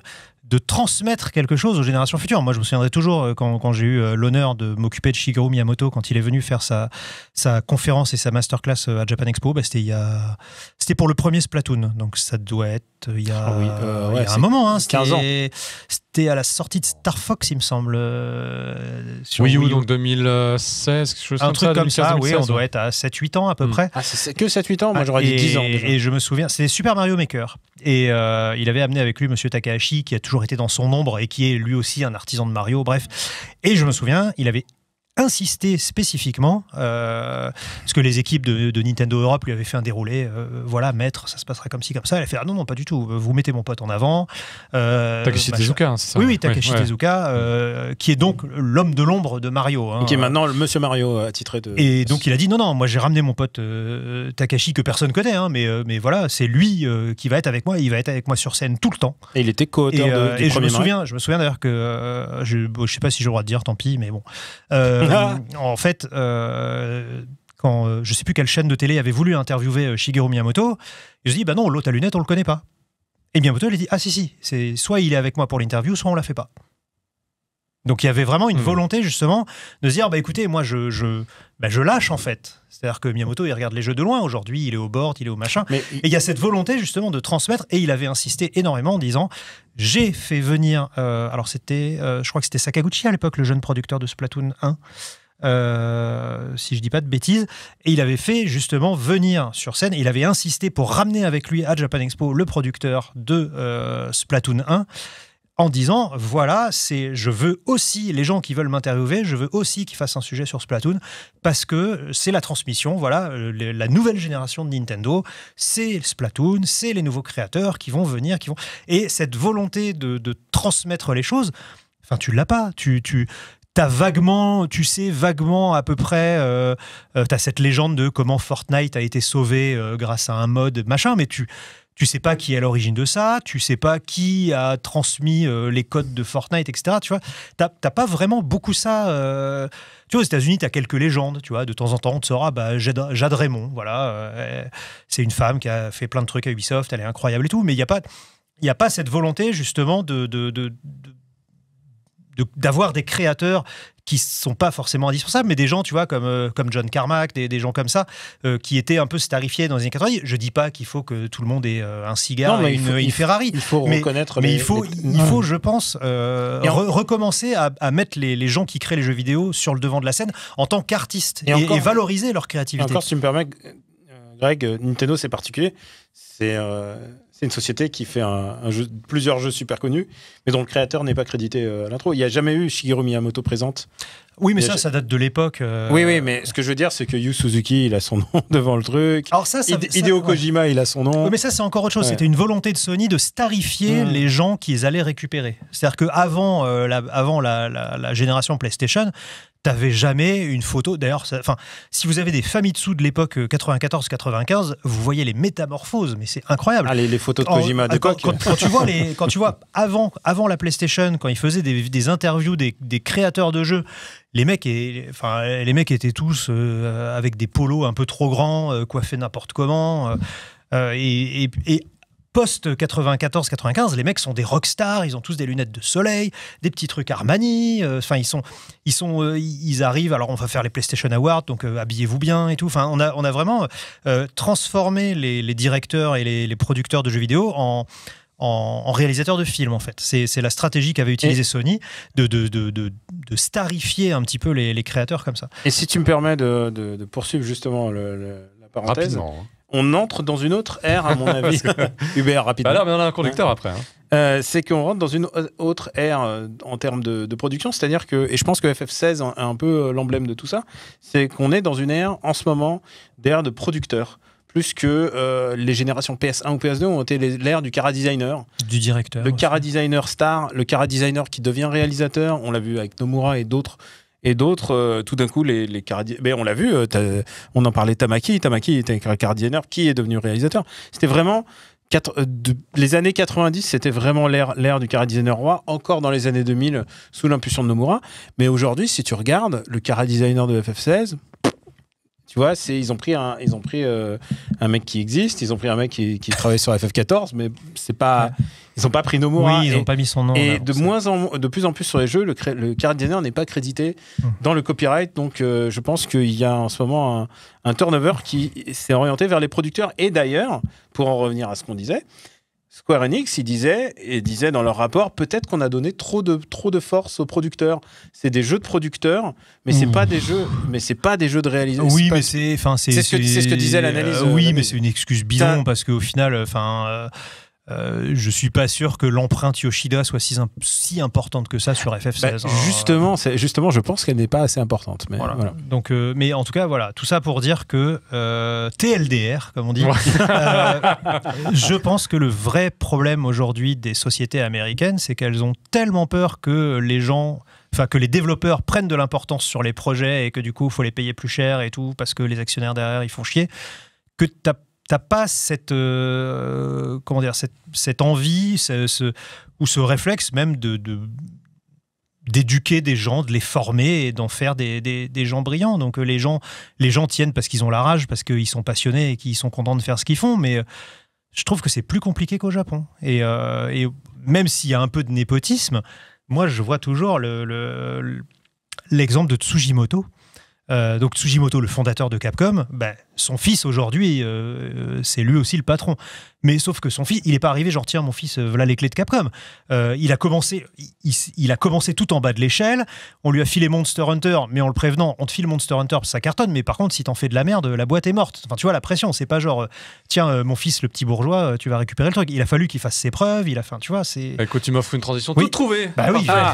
de transmettre quelque chose aux générations futures. Moi, je me souviendrai toujours euh, quand, quand j'ai eu euh, l'honneur de m'occuper de Shigeru Miyamoto quand il est venu faire sa, sa conférence et sa masterclass euh, à Japan Expo. Bah, c'était, il y a... c'était pour le premier Splatoon. Donc, ça doit être euh, il y a, Ah oui, euh, il ouais, y a un c'est moment. Hein, quinze ans. c'était, c'était à la sortie de Star Fox, il me semble. Euh, sur Wii U, Wii U. donc deux mille seize, quelque chose Un comme truc ça. comme ça, oui, on deux mille quinze, doit être à sept huit ans à peu Mm. près. Ah, c'est, c'est que sept huit ans. Moi, j'aurais dit et, dix ans déjà. et je me souviens, c'était Super Mario Maker. Et euh, il avait amené avec lui Monsieur Takahashi, qui a toujours été dans son ombre et qui est lui aussi un artisan de Mario, bref. Et je me souviens, il avait insisté spécifiquement, euh, parce que les équipes de, de Nintendo Europe lui avaient fait un déroulé, euh, voilà, maître, ça se passera comme ci, comme ça. Elle a fait, ah non, non, pas du tout, vous mettez mon pote en avant. Euh, Takashi machin. Tezuka, hein, c'est ça? Oui, oui, Takashi Ouais, ouais. Tezuka, euh, qui est donc l'homme de l'ombre de Mario. Hein, Qui est maintenant le Monsieur Mario attitré de. et donc il a dit non, non, moi j'ai ramené mon pote euh, Takashi que personne connaît, hein, mais, euh, mais voilà, c'est lui euh, qui va être avec moi, il va être avec moi sur scène tout le temps. Et il était co-auteur Et, euh, de, du et je premier me Mario. souviens, je me souviens d'ailleurs que euh, je, bon, je sais pas si j'ai le droit de dire, tant pis, mais bon. Euh, en fait, euh, quand euh, je sais plus quelle chaîne de télé avait voulu interviewer euh, Shigeru Miyamoto, je dis bah non, l'autre à lunettes on le connaît pas. Et Miyamoto il a dit ah si si, c'est soit il est avec moi pour l'interview, soit on la fait pas. Donc il y avait vraiment une Mmh. volonté justement de se dire bah écoutez moi je je bah, je lâche en fait. C'est-à-dire que Miyamoto il regarde les jeux de loin aujourd'hui, il est au board, il est au machin. Mais Et il y a cette volonté justement de transmettre, et il avait insisté énormément en disant j'ai fait venir, euh, alors c'était, euh, je crois que c'était Sakaguchi à l'époque, le jeune producteur de Splatoon un, euh, si je dis pas de bêtises, et il avait fait justement venir sur scène, et il avait insisté pour ramener avec lui à Japan Expo le producteur de euh, Splatoon un, en disant voilà, c'est, je veux aussi, les gens qui veulent m'interviewer, je veux aussi qu'ils fassent un sujet sur Splatoon, parce que c'est la transmission, voilà, euh, les- la nouvelle génération de Nintendo, c'est Splatoon, c'est les nouveaux créateurs qui vont venir, qui vont... Et cette volonté de, de transmettre les choses, enfin, tu l'as pas, tu... tu T'as vaguement, tu sais vaguement à peu près, euh, euh, t'as cette légende de comment Fortnite a été sauvé euh, grâce à un mode machin, mais tu tu sais pas qui est à l'origine de ça, tu sais pas qui a transmis euh, les codes de Fortnite, et cetera. Tu vois, t'as t'as pas vraiment beaucoup ça. euh, Tu vois, aux États-Unis, t'as quelques légendes. Tu vois, de temps en temps, on te saura, bah, Jade, Jade Raymond, voilà, euh, c'est une femme qui a fait plein de trucs à Ubisoft, elle est incroyable et tout, mais il y a pas, il y a pas cette volonté justement de, de, de, de de- d'avoir des créateurs qui sont pas forcément indispensables, mais des gens, tu vois, comme, euh, comme John Carmack, des, des gens comme ça, euh, qui étaient un peu starifiés dans les années quatre-vingt-dix. Je dis pas qu'il faut que tout le monde ait euh, un cigare Non, mais et il une, faut- une il faut- Ferrari. Il faut Mais- reconnaître. Mais les- il faut, les- il faut, je pense, euh, Et en- re- recommencer à, à mettre les, les gens qui créent les jeux vidéo sur le devant de la scène en tant qu'artistes Et et, encore- et valoriser leur Et créativité. encore, si tu me permets, euh, Greg, euh, Nintendo, c'est particulier. C'est euh, c'est une société qui fait un, un jeu, plusieurs jeux super connus, mais dont le créateur n'est pas crédité euh, à l'intro. Il n'y a jamais eu Shigeru Miyamoto présente. Oui, mais il y a- ça, ça date de l'époque. euh, Oui, oui, mais ce que je veux dire, c'est que Yu Suzuki, il a son nom devant le truc. Alors ça, ça, Hide- ça- Hideo ouais. Kojima, il a son nom. Oui, mais ça, c'est encore autre chose. Ouais. C'était une volonté de Sony de starifier Mmh. les gens qu'ils allaient récupérer. C'est-à-dire qu'avant euh, la, avant la, la- la génération PlayStation, t'avais jamais une photo. D'ailleurs, ça- enfin, si vous avez des Famitsu de l'époque euh, quatre-vingt-quatorze quatre-vingt-quinze, vous voyez les métamorphoses, mais c'est incroyable. Ah, les, les photos de En- Kojima quand, d'époque. quand- quand tu vois les, quand tu vois avant, avant la PlayStation, quand ils faisaient des, des interviews des, des créateurs de jeux, les mecs, et, enfin, les mecs étaient tous euh, avec des polos un peu trop grands, euh, coiffés n'importe comment, euh, euh, et, et- et post quatre-vingt-quatorze quatre-vingt-quinze, les mecs sont des rockstars, ils ont tous des lunettes de soleil, des petits trucs Armani, euh, enfin ils sont, ils sont, euh, ils arrivent. Alors on va faire les PlayStation Awards, donc euh, habillez-vous bien et tout. Enfin on a, on a vraiment euh, transformé les, les directeurs et les, les producteurs de jeux vidéo en En, en réalisateur de films, en fait. C'est c'est la stratégie qu'avait utilisée Sony de, de, de, de, de starifier un petit peu les, les créateurs comme ça. Et si tu me permets de, de- de poursuivre justement le- le- la parenthèse, Rapidement. hein. on entre dans une autre ère, à mon avis. Hubert, rapidement. Bah là, mais on a un conducteur après. hein. Euh, c'est qu'on rentre dans une au- autre ère euh, en termes de, de production, c'est-à-dire que, et je pense que F F seize est un peu euh, l'emblème de tout ça, c'est qu'on est dans une ère en ce moment d'ère de producteurs, plus que euh, les générations P S un ou P S deux ont été les- l'ère du cara designer. Du directeur. Le aussi. cara designer star, le cara designer qui devient réalisateur, on l'a vu avec Nomura et d'autres. Et d'autres, euh, tout d'un coup, les, les cara mais on l'a vu, euh, t'as- on en parlait Tamaki, Tamaki était un cara designer qui est devenu réalisateur. C'était vraiment, quatre- euh, de- les années quatre-vingt-dix, c'était vraiment l'ère l'ère du cara designer roi, encore dans les années deux mille, sous l'impulsion de Nomura. Mais aujourd'hui, si tu regardes, le cara designer de F F seize, Tu vois, c'est, ils ont pris, un, ils ont pris euh, un mec qui existe, ils ont pris un mec qui, qui travaille sur F F quatorze, mais c'est pas, ouais. ils n'ont pas pris Nomura. Oui, ils n'ont et, pas mis son nom. Et là, de, moins en, de plus en plus sur les jeux, le, cré, le character designer n'est pas crédité mmh. dans le copyright. Donc, euh, je pense qu'il y a en ce moment un, un turnover qui s'est orienté vers les producteurs. Et d'ailleurs, pour en revenir à ce qu'on disait, Square Enix, ils disaient, et disaient dans leur rapport, peut-être qu'on a donné trop de, trop de force aux producteurs. C'est des jeux de producteurs, mais c'est mmh. pas des jeux, mais c'est pas des jeux de réalisation. Oui, pas... mais c'est, enfin, c'est, c'est, ce que, c'est ce que disait l'analyse. Euh, oui, l'analyse. mais c'est une excuse bidon parce qu'au final, enfin. Euh, Euh, je suis pas sûr que l'empreinte Yoshida soit si, imp- si importante que ça sur F F seize. Bah, justement, c'est, justement, je pense qu'elle n'est pas assez importante. Mais, voilà. Voilà. Donc, euh, mais en tout cas, voilà, tout ça pour dire que euh, T L D R, comme on dit, euh, je pense que le vrai problème aujourd'hui des sociétés américaines, c'est qu'elles ont tellement peur que les gens, enfin que les développeurs prennent de l'importance sur les projets et que du coup, il faut les payer plus cher et tout parce que les actionnaires derrière, ils font chier, que t'as t'as pas cette, euh, comment dire, cette, cette envie ce, ce, ou ce réflexe même de, de, d'éduquer des gens, de les former et d'en faire des, des, des gens brillants. Donc les gens, les gens tiennent parce qu'ils ont la rage, parce qu'ils sont passionnés et qu'ils sont contents de faire ce qu'ils font, mais je trouve que c'est plus compliqué qu'au Japon. Et, euh, et même s'il y a un peu de népotisme, moi je vois toujours le, le, l'exemple de Tsujimoto. Euh, donc Tsujimoto, le fondateur de Capcom, bah, son fils aujourd'hui, euh, c'est lui aussi le patron. Mais sauf que son fils, il n'est pas arrivé genre tiens mon fils, euh, voilà les clés de Capcom. Euh, il a commencé, il, il a commencé tout en bas de l'échelle. On lui a filé Monster Hunter, mais en le prévenant, on te file Monster Hunter parce que ça cartonne. Mais par contre, si t'en fais de la merde, la boîte est morte. Enfin, tu vois la pression, c'est pas genre euh, tiens euh, mon fils le petit bourgeois, euh, tu vas récupérer le truc. Il a fallu qu'il fasse ses preuves. Il a fait, tu vois, c'est. Écoute, tu m'offres une transition oui. toute trouvée. Bah oui. Ah.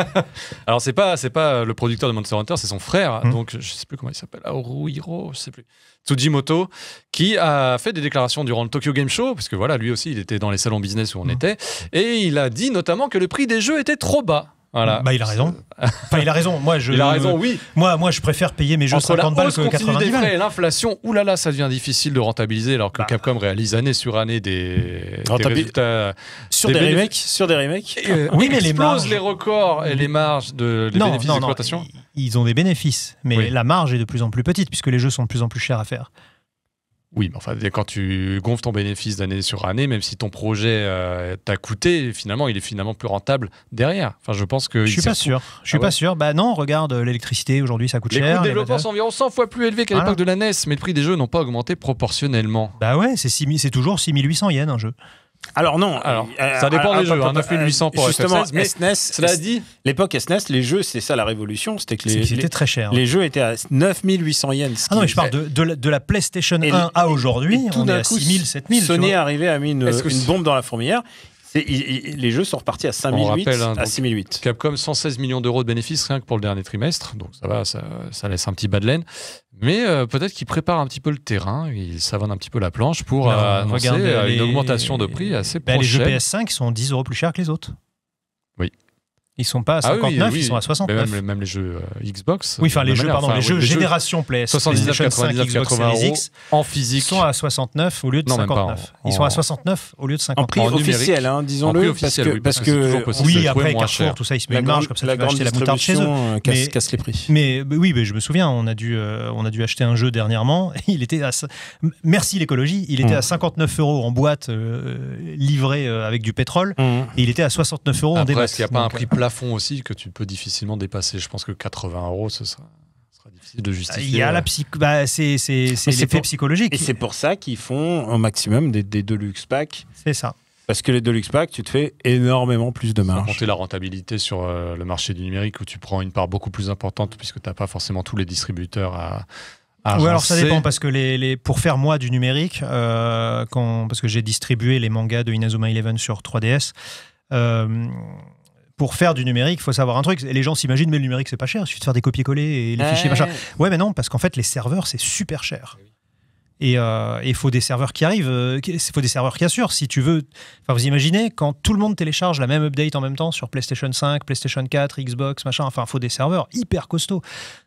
Alors c'est pas, c'est pas le producteur de Monster Hunter, c'est son frère. Hum. Donc je sais plus comment il s'appelle, Haruhiro, je sais plus. Tsujimoto, qui a fait des déclarations durant le Tokyo Game Show, parce que voilà, lui aussi, il était dans les salons business où on mmh. était, et il a dit notamment que le prix des jeux était trop bas. Voilà. Bah il a raison. Enfin il a raison. Moi je. Il a raison, oui. Moi moi je préfère payer mes jeux entre cinquante balles que quatre-vingt-dix des balles. frais et l'inflation, oulala, ça devient difficile de rentabiliser alors que bah. Capcom réalise année sur année des, des résultats sur des, des bénéfices. remakes, sur des remakes. Euh, oui, mais les marges, les records et les marges de les non, bénéfices non, d'exploitation. Non, ils ont des bénéfices, mais oui. la marge est de plus en plus petite puisque les jeux sont de plus en plus chers à faire. Oui, mais enfin, quand tu gonfles ton bénéfice d'année sur année, même si ton projet euh, t'a coûté, finalement, il est finalement plus rentable derrière. Enfin, je pense que. Je suis pas sûr. Je suis ah ouais. pas sûr. Bah non, regarde, l'électricité aujourd'hui, ça coûte les cher. Les coûts de développement sont environ cent fois plus élevés qu'à voilà. l'époque de la N E S, mais le prix des jeux n'ont pas augmenté proportionnellement. Bah ouais, c'est, six mille, c'est toujours six mille huit cents yens un jeu. Alors non, alors, euh, ça dépend euh, des euh, jeux, hein, neuf mille huit cents pour justement, F F seize, mais S N E S, cela dit, l'époque S N E S, les jeux, c'est ça la révolution, c'était que les, c'était les, très cher. Les jeux étaient à neuf mille huit cents yens. Ah non, mais je parle de, de, la, de la PlayStation et un à aujourd'hui, on est à six mille, sept mille. Sony est arrivé à mis une, une bombe dans la fourmilière. C'est, il, il, les jeux sont repartis à cinq mille huit rappelle, hein, à six mille huit. Capcom, cent seize millions d'euros de bénéfices rien que pour le dernier trimestre, donc ça va, ça, ça laisse un petit bas de laine. Mais euh, peut-être qu'ils préparent un petit peu le terrain, ils savonnent un petit peu la planche pour non, euh, annoncer euh, les... une augmentation de prix assez bah, prochaine. Les jeux P S cinq sont dix euros plus chers que les autres. Oui. Ils sont pas à cinquante-neuf, ah oui, oui, ils sont à soixante-neuf. Même, même les jeux euh, Xbox. Oui, enfin les jeux, pardon, enfin, les oui, jeux les génération P S, soixante-dix-neuf, quatre-vingt-dix-neuf, Xbox Series X en physique sont à soixante-neuf au lieu de non, cinquante-neuf. En, ils sont à soixante-neuf au lieu de cinquante-neuf. En prix en officiel, hein, disons-le, parce que oui, parce que oui, après Carrefour, tout ça, ils se mettent une marge comme ça, tu vas acheter la moutarde chez eux. Casse, casse les prix. Mais oui, mais je me souviens, on a dû, euh, on a dû acheter un jeu dernièrement. Il était à, merci l'écologie, il était mmh. à cinquante-neuf euros en boîte euh, livré euh, avec du pétrole, mmh. et il était à soixante-neuf euros en débat. Est-ce qu'il n'y a pas un prix plafond aussi que tu peux difficilement dépasser? Je pense que quatre-vingts euros, ce sera, ce sera difficile de justifier. Il y a la psy... bah, c'est, c'est, c'est l'effet pour... psychologique. Et c'est pour ça qu'ils font au maximum des, des Deluxe Packs. C'est ça. Parce que les Deluxe Packs, tu te fais énormément plus de marge. Sans compter la rentabilité sur euh, le marché du numérique où tu prends une part beaucoup plus importante puisque tu n'as pas forcément tous les distributeurs à... Ah, oui, alors ça dépend parce que les, les, pour faire moi du numérique, euh, quand, parce que j'ai distribué les mangas de Inazuma Eleven sur trois D S, euh, pour faire du numérique, il faut savoir un truc. Les gens s'imaginent, mais le numérique, c'est pas cher. Il suffit de faire des copier-coller et les ouais. fichiers, machin. Ouais, mais non, parce qu'en fait, les serveurs, c'est super cher. Et il euh, faut des serveurs qui arrivent, il euh, faut des serveurs qui assurent. Si tu veux, enfin, vous imaginez, quand tout le monde télécharge la même update en même temps sur PlayStation cinq, PlayStation quatre, Xbox, machin, enfin, il faut des serveurs hyper costauds.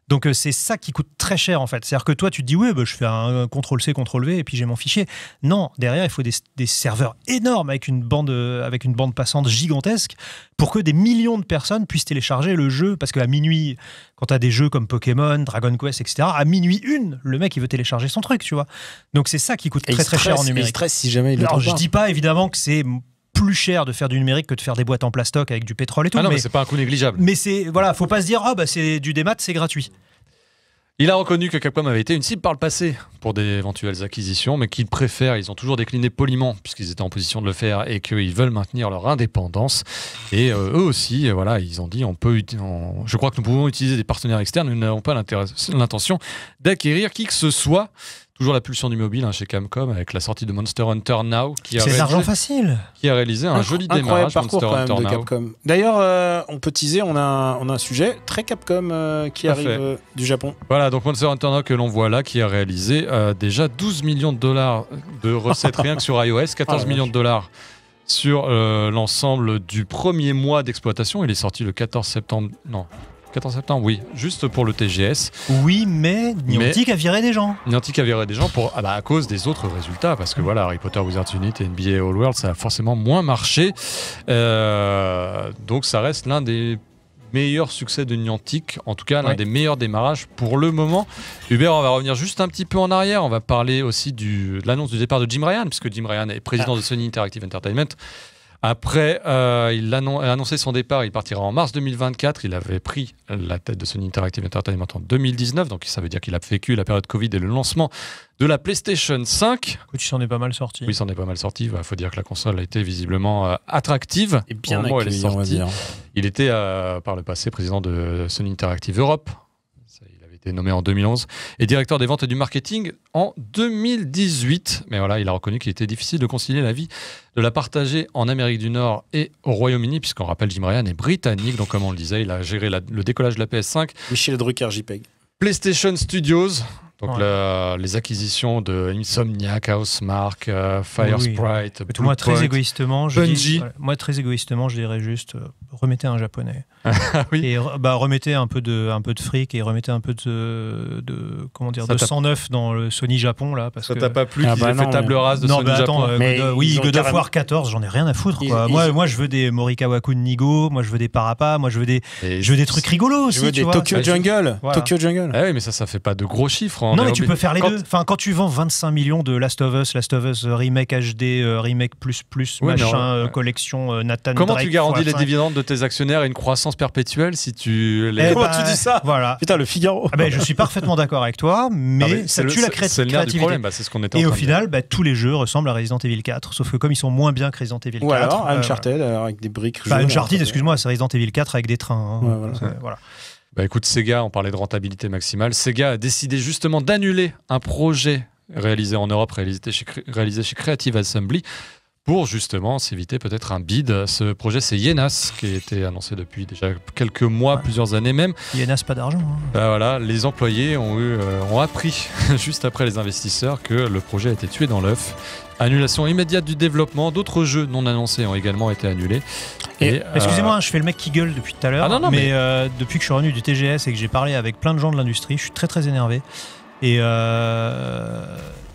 Donc euh, c'est ça qui coûte très cher en fait. C'est-à-dire que toi tu te dis ouais bah, je fais un contrôle C, contrôle V et puis j'ai mon fichier. Non, derrière il faut des, des serveurs énormes avec une bande euh, avec une bande passante gigantesque pour que des millions de personnes puissent télécharger le jeu. Parce qu'à minuit, quand tu as des jeux comme Pokémon, Dragon Quest, et cetera, à minuit une, le mec il veut télécharger son truc, tu vois. Donc c'est ça qui coûte Et très il très cher en stresse- numérique. Il stresse si jamais il le Alors trouve je pas. dis pas évidemment que c'est plus cher de faire du numérique que de faire des boîtes en plastoc avec du pétrole et tout. Ah non, mais, mais c'est pas un coût négligeable. mais c'est voilà, faut pas se dire ah bah c'est du démat, c'est gratuit. Il a reconnu que Capcom avait été une cible par le passé pour d'éventuelles acquisitions, mais qu'ils préfèrent, ils ont toujours décliné poliment, puisqu'ils étaient en position de le faire, et qu'ils veulent maintenir leur indépendance. Et euh, eux aussi, euh, voilà, ils ont dit, on peut, uti- on- je crois que nous pouvons utiliser des partenaires externes, nous n'avons pas l'intérêt- l'intention d'acquérir qui que ce soit. Toujours la pulsion du mobile hein, chez Capcom, avec la sortie de Monster Hunter Now, qui a, C'est de l'argent réalisé, facile. qui a réalisé un Incro- joli incroyable démarrage, parcours Monster quand même Hunter de Now. Capcom. D'ailleurs, euh, on peut teaser, on a, un, on a un sujet très Capcom euh, qui Tout à arrive fait. euh, du Japon. Voilà, donc Monster Hunter Now que l'on voit là, qui a réalisé euh, déjà douze millions de dollars de recettes rien que sur iOS, quatorze Ah, la millions vache. de dollars sur euh, l'ensemble du premier mois d'exploitation. Il est sorti le quatorze septembre. Non, quatorze septembre, oui, juste pour le T G S. Oui, mais Niantic a viré des gens. Niantic a viré des gens pour, ah bah, à cause des autres résultats, parce que voilà, Harry Potter Wizards Unite et N B A All World, ça a forcément moins marché. Euh, donc ça reste l'un des meilleurs succès de Niantic, en tout cas l'un Ouais. des meilleurs démarrages pour le moment. Hubert, on va revenir juste un petit peu en arrière, on va parler aussi du, de l'annonce du départ de Jim Ryan, puisque Jim Ryan est président de Sony Interactive Entertainment. Après, euh, il annon- a annoncé son départ, il partira en mars deux mille vingt-quatre. Il avait pris la tête de Sony Interactive Entertainment en deux mille dix-neuf, donc ça veut dire qu'il a vécu la période Covid et le lancement de la PlayStation cinq. Écoute, il s'en est pas mal sorti. Oui, il s'en est pas mal sorti. Il faut dire que la console a été visiblement euh, attractive. Et bien Au moment où elle est accueilli, on va sortie. dire. Il était euh, par le passé président de Sony Interactive Europe. Ça, il avait été nommé en deux mille onze et directeur des ventes et du marketing en deux mille dix-huit. Mais voilà, il a reconnu qu'il était difficile de concilier la vie, de la partager en Amérique du Nord et au Royaume-Uni, puisqu'on rappelle, Jim Ryan est britannique. Donc, comme on le disait, il a géré la- le décollage de la P S cinq, Michel Drucker JPEG. PlayStation Studios. Donc Ouais. la- les acquisitions de Insomniac, Housemarque, euh, Fire Oui, oui. Sprite, Écoute, moi, très Bluepoint. égoïstement, je Bungie. dis, voilà, moi, très égoïstement, je dirais juste, euh, remettez un japonais. Ah oui. Et re- bah, remettez un peu de, un peu de fric et remettez un peu de, de comment dire, Ça de t'a- sang neuf dans le Sony Japon là, parce Ça que. t'a pas plu Ah qu'il bah ait fait non, table mais- rase de non, Sony mais attends, Japon euh, Mais God of- oui, ils ont God of carrément- War quatorze, j'en ai rien à foutre. Ils- Quoi. ils- Moi, moi, je veux des Morikawa Kun Nigo, moi, je veux des Parappa, moi, je veux des, Et je veux des trucs rigolos aussi. Je veux tu des vois, Tokyo ça- Jungle. Voilà. Tokyo Jungle. Ah oui, mais ça, ça fait pas de gros chiffres. hein. Non, On mais est tu obli- peux faire les Quand- deux. Enfin, quand tu vends vingt-cinq millions de Last of Us, Last of Us euh, remake H D, euh, remake plus plus, Oui, mais machin, on- euh, collection euh, Nathan Comment Drake tu garantis fois les cinq. dividendes de tes actionnaires et une croissance perpétuelle si tu les... Eh Comment ben, tu dis ça Voilà. Putain, le Figaro. Ah ben, je suis parfaitement d'accord avec toi, mais, Ah, mais ça le- tue la c'est- cré- C'est le nerf du créativité. problème, bah, c'est ce qu'on était en Et train au de dire. final, bah, tous les jeux ressemblent à Resident Evil quatre, sauf que comme ils sont moins bien que Resident Evil Ou quatre. alors euh, Uncharted alors, avec des briques Bah, jaunes. Uncharted, excuse-moi, c'est Resident Evil quatre avec des trains. hein. Ouais, voilà. C'est- voilà. Bah écoute, Sega, on parlait de rentabilité maximale. Sega a décidé justement d'annuler un projet réalisé en Europe, réalisé chez, réalisé chez Creative Assembly, pour justement s'éviter peut-être un bid. Ce projet, c'est Yenas, qui a été annoncé depuis déjà quelques mois, Ouais. plusieurs années même. Il y en a pas d'argent. hein. Bah voilà, les employés ont, eu, euh, ont appris, juste après les investisseurs, que le projet a été tué dans l'œuf. Annulation immédiate du développement. D'autres jeux non annoncés ont également été annulés. Et- euh, Excusez-moi, hein, je fais le mec qui gueule depuis tout à l'heure. Ah non, non, mais mais- euh, depuis que je suis revenu du T G S et que j'ai parlé avec plein de gens de l'industrie, je suis très très énervé. Et euh,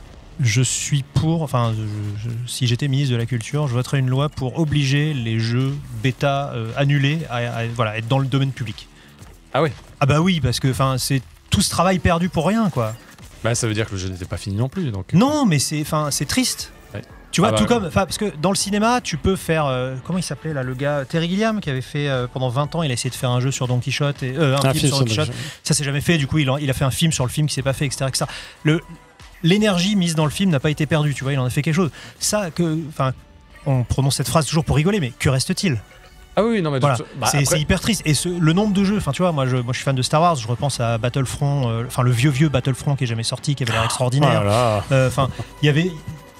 je suis pour. Enfin, je- je- si j'étais ministre de la Culture, je voterais une loi pour obliger les jeux bêta euh, annulés à, à- voilà, être dans le domaine public. Ah oui. Ah bah oui, parce que enfin, c'est tout ce travail perdu pour rien, quoi. Bah, ça veut dire que le jeu n'était pas fini non plus. Donc... Non, mais c'est, enfin, c'est triste. Ouais. Tu vois, Ah bah tout ouais. comme, enfin, parce que dans le cinéma, tu peux faire, euh, comment il s'appelait là, le gars Terry Gilliam qui avait fait euh, pendant vingt ans, il a essayé de faire un jeu sur Don Quichotte, et, euh, un Un film film sur Don sur Quichotte. Don Ça s'est jamais fait. Du coup, il a, il a fait un film sur le film qui s'est pas fait, et cetera, et cetera. Le, l'énergie mise dans le film n'a pas été perdue. Tu vois, il en a fait quelque chose. Ça, que, enfin, on prononce cette phrase toujours pour rigoler, mais que reste-t-il? Ah oui, non, mais de Voilà, toute- bah, c'est, après- c'est hyper triste. Et ce- le nombre de jeux, enfin tu vois, moi je, moi je suis fan de Star Wars, je repense à Battlefront, euh, enfin le vieux vieux Battlefront qui est jamais sorti, qui avait l'air Oh extraordinaire. là là. Euh, Enfin, il y avait,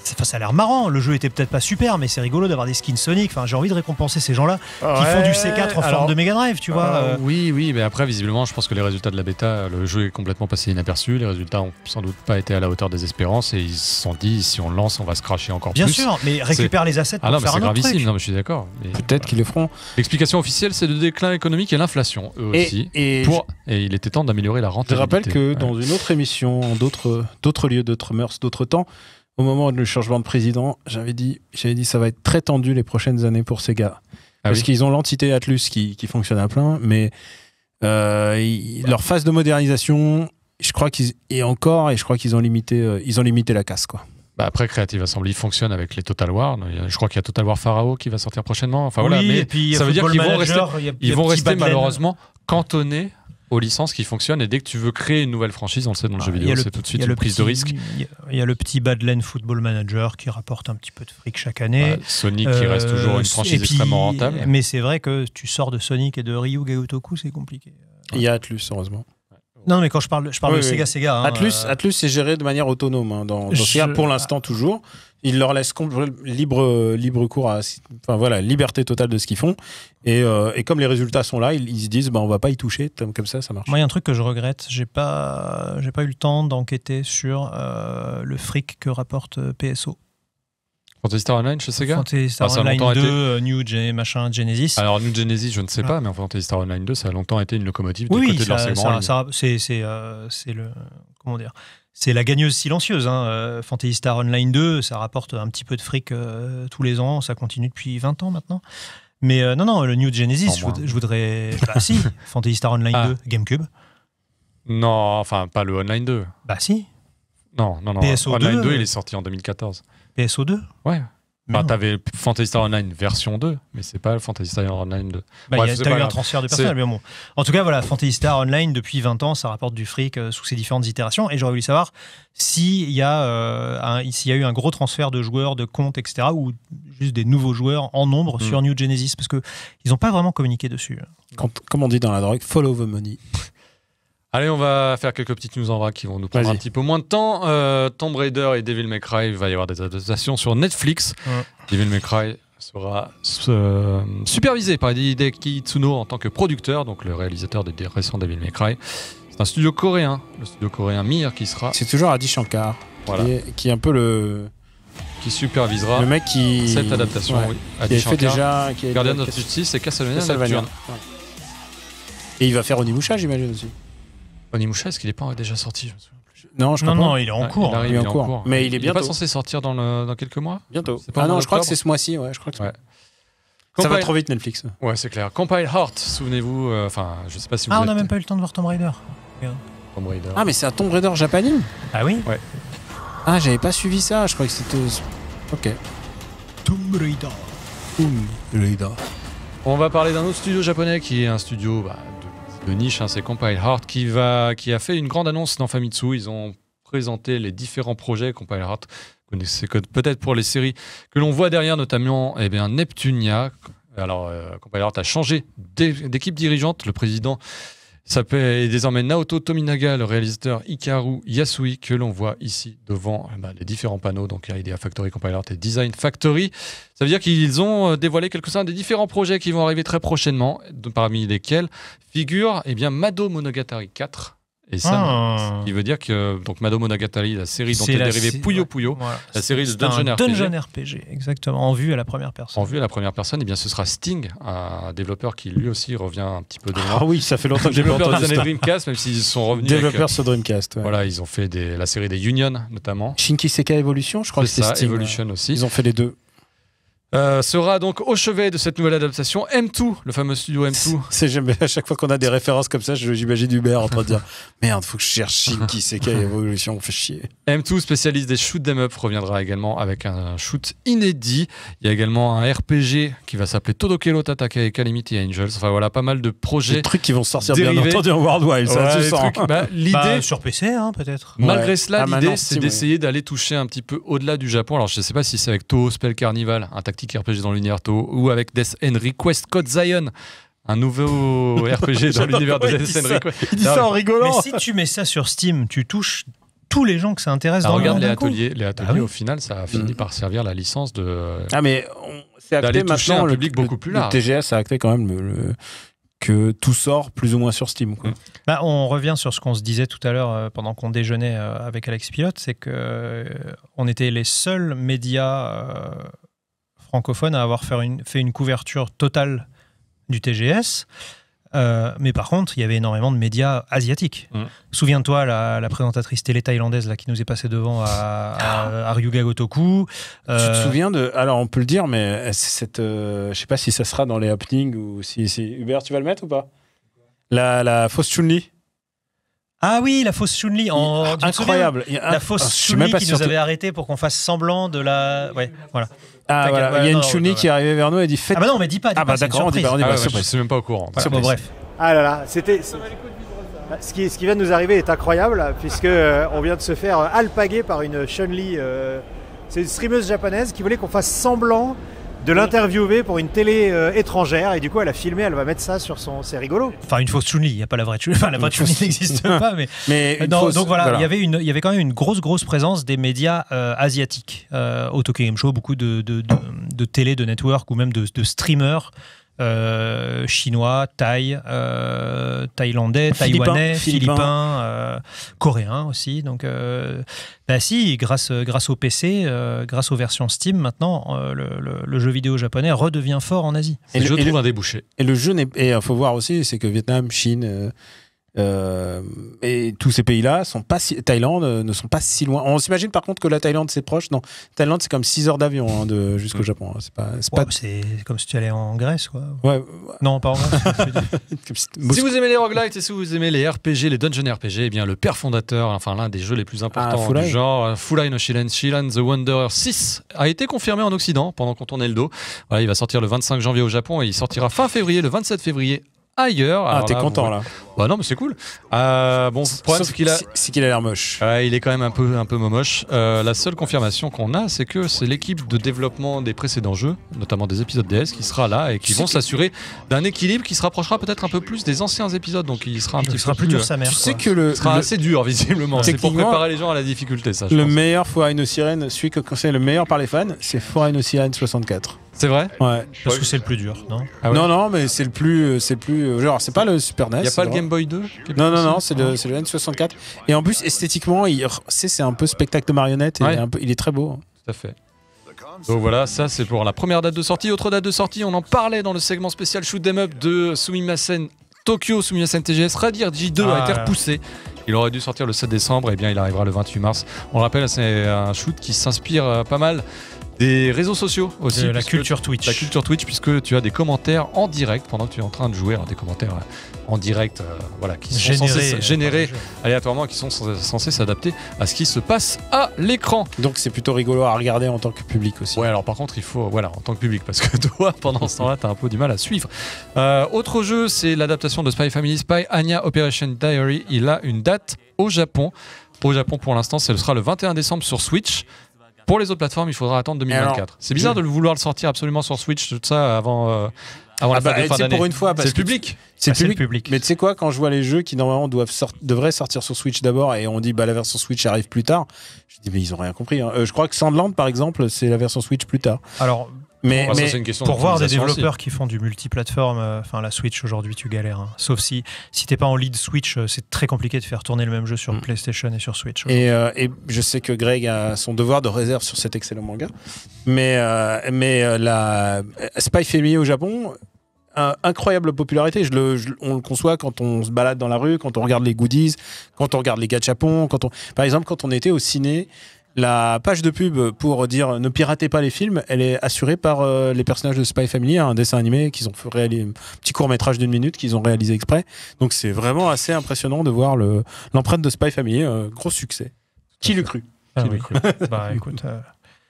Enfin, ça a l'air marrant. Le jeu était peut-être pas super, mais c'est rigolo d'avoir des skins Sonic. Enfin, j'ai envie de récompenser ces gens-là qui font du C quatre en alors, forme de Mega Drive, tu vois. Euh, euh. Oui, oui, mais après, visiblement, je pense que les résultats de la bêta, le jeu est complètement passé inaperçu. Les résultats ont sans doute pas été à la hauteur des espérances et ils se sont dit, si on le lance, on va se cracher encore Bien plus. sûr, mais récupère les assets pour Ah non, mais faire c'est un autre gravissime, truc. non, mais je suis d'accord. Mais Peut-être voilà. qu'ils le feront. L'explication officielle, c'est le déclin économique et l'inflation, eux Et, aussi. et Pour... Et il était temps d'améliorer la je rentabilité. rappelle que Ouais. dans une autre émission, en d'autres d'autres lieux, d'autres mœurs, d'autres temps, au moment du changement de président, j'avais dit, j'avais dit ça va être très tendu les prochaines années pour Sega. Ah Parce oui. qu'ils ont l'entité Atlus qui, qui fonctionne à plein, mais euh, ils- leur phase de modernisation, je crois qu'ils et encore, et je crois qu'ils ont limité, euh, ils ont limité la casse, quoi. Bah après, Creative Assembly fonctionne avec les Total War. Je crois qu'il y a Total War Pharaoh qui va sortir prochainement. Enfin Oui, voilà, mais et puis, il y a ça veut dire Football qu'ils vont rester, Manager, il y a- il y ils a vont petit rester Badland. malheureusement cantonnés aux licences qui fonctionnent. Et dès que tu veux créer une nouvelle franchise, on le sait dans le jeu Ah, il y vidéo, a le- c'est tout de il suite y a une le prise petit- de risque. Il y a- il y a le petit Badland Football Manager qui rapporte un petit peu de fric chaque année. Ouais, Sonic qui reste toujours une Euh, franchise et puis- extrêmement rentable. Mais c'est vrai que tu sors de Sonic et de Ryu Gaotoku, c'est compliqué. Il y a Atlus, heureusement. Non, mais quand je parle, je parle Oui, de oui. Sega Sega. hein, Atlus, euh, Atlus est géré de manière autonome hein, dans, dans Je- Sega, pour l'instant toujours. Ils leur laissent compl- libre, libre cours à, enfin voilà, liberté totale de ce qu'ils font. Et, euh, et comme les résultats sont là, ils, ils se disent, bah, on va pas y toucher. Comme comme ça, ça marche. Moi, il y a un truc que je regrette, j'ai pas, j'ai pas eu le temps d'enquêter sur euh, le fric que rapporte euh, P S O. Fantasy Star Online chez Sega. Fantasy Star Ah, ça a Online longtemps deux, été- euh, New Gen, machin, Genesis. Alors New Genesis, je ne sais Voilà. pas, mais en Fantasy Star Online deux, ça a longtemps été une locomotive du oui, côté oui, de leur ça, segment. en ça, ligne. ça- c'est, c'est, euh, c'est le, comment dire, c'est la gagneuse silencieuse. Hein. Euh, Fantasy Star Online deux, ça rapporte un petit peu de fric euh, tous les ans, ça continue depuis vingt ans maintenant. Mais euh, non, non, le New Genesis, Non, je, moins. voud- je voudrais. Bah si, Fantasy Star Online Ah. deux, GameCube. Non, enfin pas le Online deux. Bah si, Non, non, non. P S O deux, Online deux, euh, il est sorti en deux mille quatorze. P S O deux. Ouais. Mais Enfin, non. t'avais Fantasy Star Online version deux, mais c'est pas le Fantasy Star Online deux. Bah, Bref, il y a c'est t'as pas eu un grave. transfert de C'est- personnel, mais bon. En tout cas, voilà, Fantasy Star Online, depuis vingt ans, ça rapporte du fric euh, sous ses différentes itérations. Et j'aurais voulu savoir s'il y, a, euh, un- s'il y a eu un gros transfert de joueurs, de comptes, et cetera, ou juste des nouveaux joueurs en nombre Mm. sur New Genesis, parce qu'ils n'ont pas vraiment communiqué dessus. Quand- comme on dit dans la drogue, follow the money. Allez, on va faire quelques petites news en vrac qui vont nous prendre Vas-y. un petit peu moins de temps. Euh, Tomb Raider et Devil May Cry, il va y avoir des adaptations sur Netflix. Ouais. Devil May Cry sera euh, supervisé par Hideki Itsuno en tant que producteur, donc le réalisateur des récents Devil May Cry. C'est un studio coréen, le studio coréen Mir, qui sera, C'est toujours Adi Shankar, voilà, qui, est, qui est un peu le, qui supervisera le mec qui. cette adaptation. Ouais, Oui. qui Adi avait fait Shankar, déjà. Qui a- Guardian qui a- of Justice et Castlevania Castlevania. Nocturne. Ouais. Et il va faire Onimusha, j'imagine aussi. Onimusha, est-ce qu'il n'est pas déjà sorti? Je me souviens plus. Non, je Non, crois non, pas. il est en Ouais, cours. il arrive, il est en il est en cours. cours. Mais il est Il n'est pas bientôt. censé sortir dans, le- dans quelques mois? Bientôt. C'est pas Ah en non, je crois que octobre c'est ce mois-ci. Ouais, je crois que c'est- Ouais. Ça va Compile- trop vite, Netflix. Ouais, c'est clair. Compile Heart, souvenez-vous, euh, enfin, je sais pas si vous Ah, on êtes n'a même pas eu le temps de voir Tomb Raider. Tomb Raider. Ah, mais c'est un Tomb Raider japonais. Ah oui Ah, j'avais pas suivi ça. Je crois que c'était. Ok. Tomb Raider. Tomb Raider. On va parler d'un autre studio japonais qui est un studio bah, de, de niche, hein, c'est Compile Heart, qui, va, qui a fait une grande annonce dans Famitsu. Ils ont présenté les différents projets Compile Heart. Vous connaissez que- peut-être pour les séries que l'on voit derrière, notamment eh bien, Neptunia. Alors, euh, Compile Heart a changé d'é- d'équipe dirigeante. Le président s'appelle est désormais Naoto Tominaga, le réalisateur Hikaru Yasui, que l'on voit ici devant bah, les différents panneaux. Donc, il y a Idea Factory, Compile Heart et Design Factory. Ça veut dire qu'ils ont euh, dévoilé quelques-uns des différents projets qui vont arriver très prochainement, de- parmi lesquels figure eh bien, Mado Monogatari quatre. Et ça, Ah. ce qui veut dire que donc, Mado Monogatari, la série dont C'est est la dérivé sé- Puyo ouais. Puyo, Voilà. la série de C'est un Dungeon R P G. Dungeon R P G, exactement, en vue à la première personne. En vue à la première personne, eh bien, ce sera Sting, un développeur qui lui aussi revient un petit peu de Ah loin. oui, ça fait longtemps que j'ai pas Développeur des entendu années ça. Dreamcast, même s'ils sont revenus. avec, Développeur sur Dreamcast. ouais. voilà, ils ont fait des, la série des Union notamment. Shinki Sekai Evolution, je crois que C'est c'était ça, Steam. Evolution aussi. Ils ont fait les deux. Euh, sera donc au chevet de cette nouvelle adaptation M deux, le fameux studio M deux. C'est jamais à chaque fois qu'on a des références comme ça, je- j'imagine Hubert en train de dire merde, faut que je cherche Shinki Sekai Evolution, on fait chier. M deux, spécialiste des shoot 'em up, reviendra également avec un shoot inédit. Il y a également un R P G qui va s'appeler Todokero Tataka et Calamity Angels. Enfin voilà, pas mal de Des projets. trucs qui vont sortir bien dérivés. entendu en World Wild, ça Ouais, tu des sens. trucs- bah, l'idée, Bah, sur P C, hein, peut-être. malgré Ouais. cela, Ah, l'idée maintenant, c'est Steam, d'essayer d'aller toucher un petit peu au-delà du Japon. Alors je ne sais pas si c'est avec Toho Spell Carnival, un tactique R P G dans l'univers Toho, ou avec Death and Request Code Zion, un nouveau R P G dans J'adore l'univers de comment il Death dit and ça. Request. Il dit Non, ça en Mais rigolant. si tu mets ça sur Steam, tu touches tous les gens que ça intéresse Ah, dans le regarde monde les d'un coup. ateliers, les ateliers Ah oui. au final, ça a fini Mm. par servir la licence de. Ah, mais on- c'est acté D'aller toucher maintenant un le public beaucoup plus le large. T G S a acté quand même le, le- que tout sort plus ou moins sur Steam. Quoi. Mm. Bah, on revient sur ce qu'on se disait tout à l'heure euh, pendant qu'on déjeunait euh, avec Alex Pilote, c'est que euh, on était les seuls médias euh, francophones à avoir fait une, fait une couverture totale du T G S. Euh, mais par contre, il y avait énormément de médias asiatiques. Mm. Souviens-toi, la, la présentatrice télé thaïlandaise là, qui nous est passée devant à, à, à Ryuga Gotoku. Tu Euh, te souviens de. Alors, on peut le dire, mais c'est cette. euh, je sais pas si ça sera dans les happenings ou si. si... Hubert, tu vas le mettre ou pas la, la fausse Chun-Li. Ah oui, la fausse Chun-Li. En, tu te souviens Incroyable. Il y a un- La fausse Ah, je suis même Chun-Li pas qui sûr nous de- avait arrêté pour qu'on fasse semblant de la. Ouais, voilà. Ah, T'inquiète, voilà. ouais, Il y a non, une non, Chun-Li ouais. qui est arrivée vers nous et dit faites. Ah bah non, mais dis pas. Dis Ah pas, bah c'est une d'accord, on dit surprise. pas, on dit Ah pas, ouais, moi, je surprise. suis même pas au courant. Voilà, bon, bref. Ah là là, c'était. c'est- Ce qui, ce qui vient de nous arriver est incroyable, puisque euh, on vient de se faire alpaguer par une Chun-Li. euh, c'est une streameuse japonaise qui voulait qu'on fasse semblant de l'interviewer pour une télé euh, étrangère, et du coup elle a filmé, elle va mettre ça sur son. C'est rigolo. Enfin, une fausse Chun-Li, il n'y a pas la vraie Chun-Li. Enfin, la vraie Chun-Li n'existe pas, mais. Mais une Non, fausse- donc voilà, il y avait une, il y avait quand même une grosse, grosse présence des médias euh, asiatiques euh, au Tokyo Game Show, beaucoup de, de, de, de télé, de network ou même de, de streamers euh, chinois, thaï, euh, thaïlandais, Philippins, taïwanais, Philippins. philippins, euh, coréens aussi. Donc, euh, bah si, grâce, grâce au P C, euh, grâce aux versions Steam, maintenant, euh, le, le, le jeu vidéo japonais redevient fort en Asie. Et Et le- je et trouve le- un débouché. Et le jeu n'est. Et il faut voir aussi, c'est que Vietnam, Chine. euh, euh, et tous ces pays-là sont pas si, Thaïlande euh, ne sont pas si loin. On s'imagine par contre que la Thaïlande c'est proche. Non, Thaïlande c'est comme six heures d'avion hein, de jusqu'au Mm. Japon. hein. C'est pas, c'est Ouais, pas. c'est comme si tu allais en Grèce, quoi. Ouais, Non, pas en Grèce. comme si- Si vous aimez les roguelites et si vous aimez les R P G, les dungeon R P G, eh bien le père fondateur, enfin l'un des jeux les plus importants Ah, Fulai. du genre, euh, Fulai no Shiren, Shiren the Wanderer six, a été confirmé en Occident pendant qu'on tournait le dos. Voilà, il va sortir le vingt-cinq janvier au Japon et il sortira fin février, le vingt-sept février ailleurs. Ah, Alors t'es là, content vous- là. Bah non, mais c'est cool. Euh, bon, le problème Sauf c'est qu'il a. c'est- c'est qu'il a l'air moche. Ouais, il est quand même un peu, un peu moche. Euh, la seule confirmation qu'on a, c'est que c'est l'équipe de développement des précédents jeux, notamment des épisodes D S, qui sera là et qui Tu sais vont que- s'assurer d'un équilibre qui se rapprochera peut-être un peu plus des anciens épisodes. Donc il sera un petit Il sera peu plus dur sa mère. Tu sais quoi. que le, Il sera le, assez dur, visiblement. C'est pour Techniquement, préparer les gens à la difficulté, ça. je le pense. meilleur Foreign no Siren, celui que c'est le meilleur par les fans, c'est Foreign no Siren soixante-quatre. C'est vrai. Ouais. Parce que c'est le plus dur, non Ah ouais. Non, non, mais c'est le plus, euh, c'est le plus. euh, Genre, c'est pas le Super N E S. Il n'y a c'est pas le drôle. Game Boy deux qui est Non, non, possible non, c'est le, c'est le N soixante-quatre. Et en plus, esthétiquement, il, c'est, c'est un peu spectacle de marionnettes. Et Ouais. un peu, il est très beau. Tout à fait. Donc voilà, ça c'est pour la première date de sortie. Autre date de sortie, on en parlait dans le segment spécial Shoot 'em Up de Sumimasen Tokyo, Sumimasen T G S. Radir J deux Ah, a été là. repoussé. Il aurait dû sortir le sept décembre, et bien il arrivera le vingt-huit mars. On le rappelle, c'est un shoot qui s'inspire euh, pas mal des réseaux sociaux aussi. De la puisque- culture Twitch. La culture Twitch, puisque tu as des commentaires en direct pendant que tu es en train de jouer. Alors, des commentaires euh, en direct, euh, voilà, qui sont Générés, censés euh, générer par le jeu. aléatoirement, qui sont censés censés s'adapter à ce qui se passe à l'écran. Donc, c'est plutôt rigolo à regarder en tant que public aussi. Ouais, alors par contre, il faut, voilà, en tant que public, parce que toi, pendant ce temps-là, t'as un peu du mal à suivre. Euh, autre jeu, c'est l'adaptation de Spy Family Spy Anya Operation Diary. Il a une date au Japon. Au Japon, pour l'instant, ce sera le vingt et un décembre sur Switch. Pour les autres plateformes, il faudra attendre deux mille vingt-quatre. Alors, C'est bizarre je- de le vouloir le sortir absolument sur Switch, tout ça, avant, euh, avant Ah la bah, fin de fin c'est d'année. pour une fois, C'est parce le que public. C'est Ah, c'est le public. public. Mais tu sais quoi, quand je vois les jeux qui normalement doivent sort- devraient sortir sur Switch d'abord et on dit bah la version Switch arrive plus tard, je dis mais ils ont rien compris. hein. Euh, je crois que Sandland par exemple, c'est la version Switch plus tard. Alors, Mais, Enfin, ça, mais c'est une question pour voir des d'optimisation aussi. développeurs qui font du multiplateforme, euh, enfin la Switch aujourd'hui tu galères. hein. Sauf si si t'es pas en lead Switch, euh, c'est très compliqué de faire tourner le même jeu sur Mm. PlayStation et sur Switch. Et, euh, et je sais que Greg a son devoir de réserve sur cet excellent manga. Mais, euh, mais euh, la Spy Family au Japon, euh, incroyable popularité. Je le, je- on le conçoit quand on se balade dans la rue, quand on regarde les goodies, quand on regarde les gachapons. Quand on... Par exemple, quand on était au ciné, la page de pub pour dire ne piratez pas les films, elle est assurée par euh, les personnages de Spy Family, un dessin animé qu'ils ont fait réaliser, un petit court métrage d'une minute qu'ils ont réalisé exprès. Donc c'est vraiment assez impressionnant de voir le, l'empreinte de Spy Family. euh, gros succès. Qui l'eût cru? Ah Qui oui. le cru. Bah écoute. euh,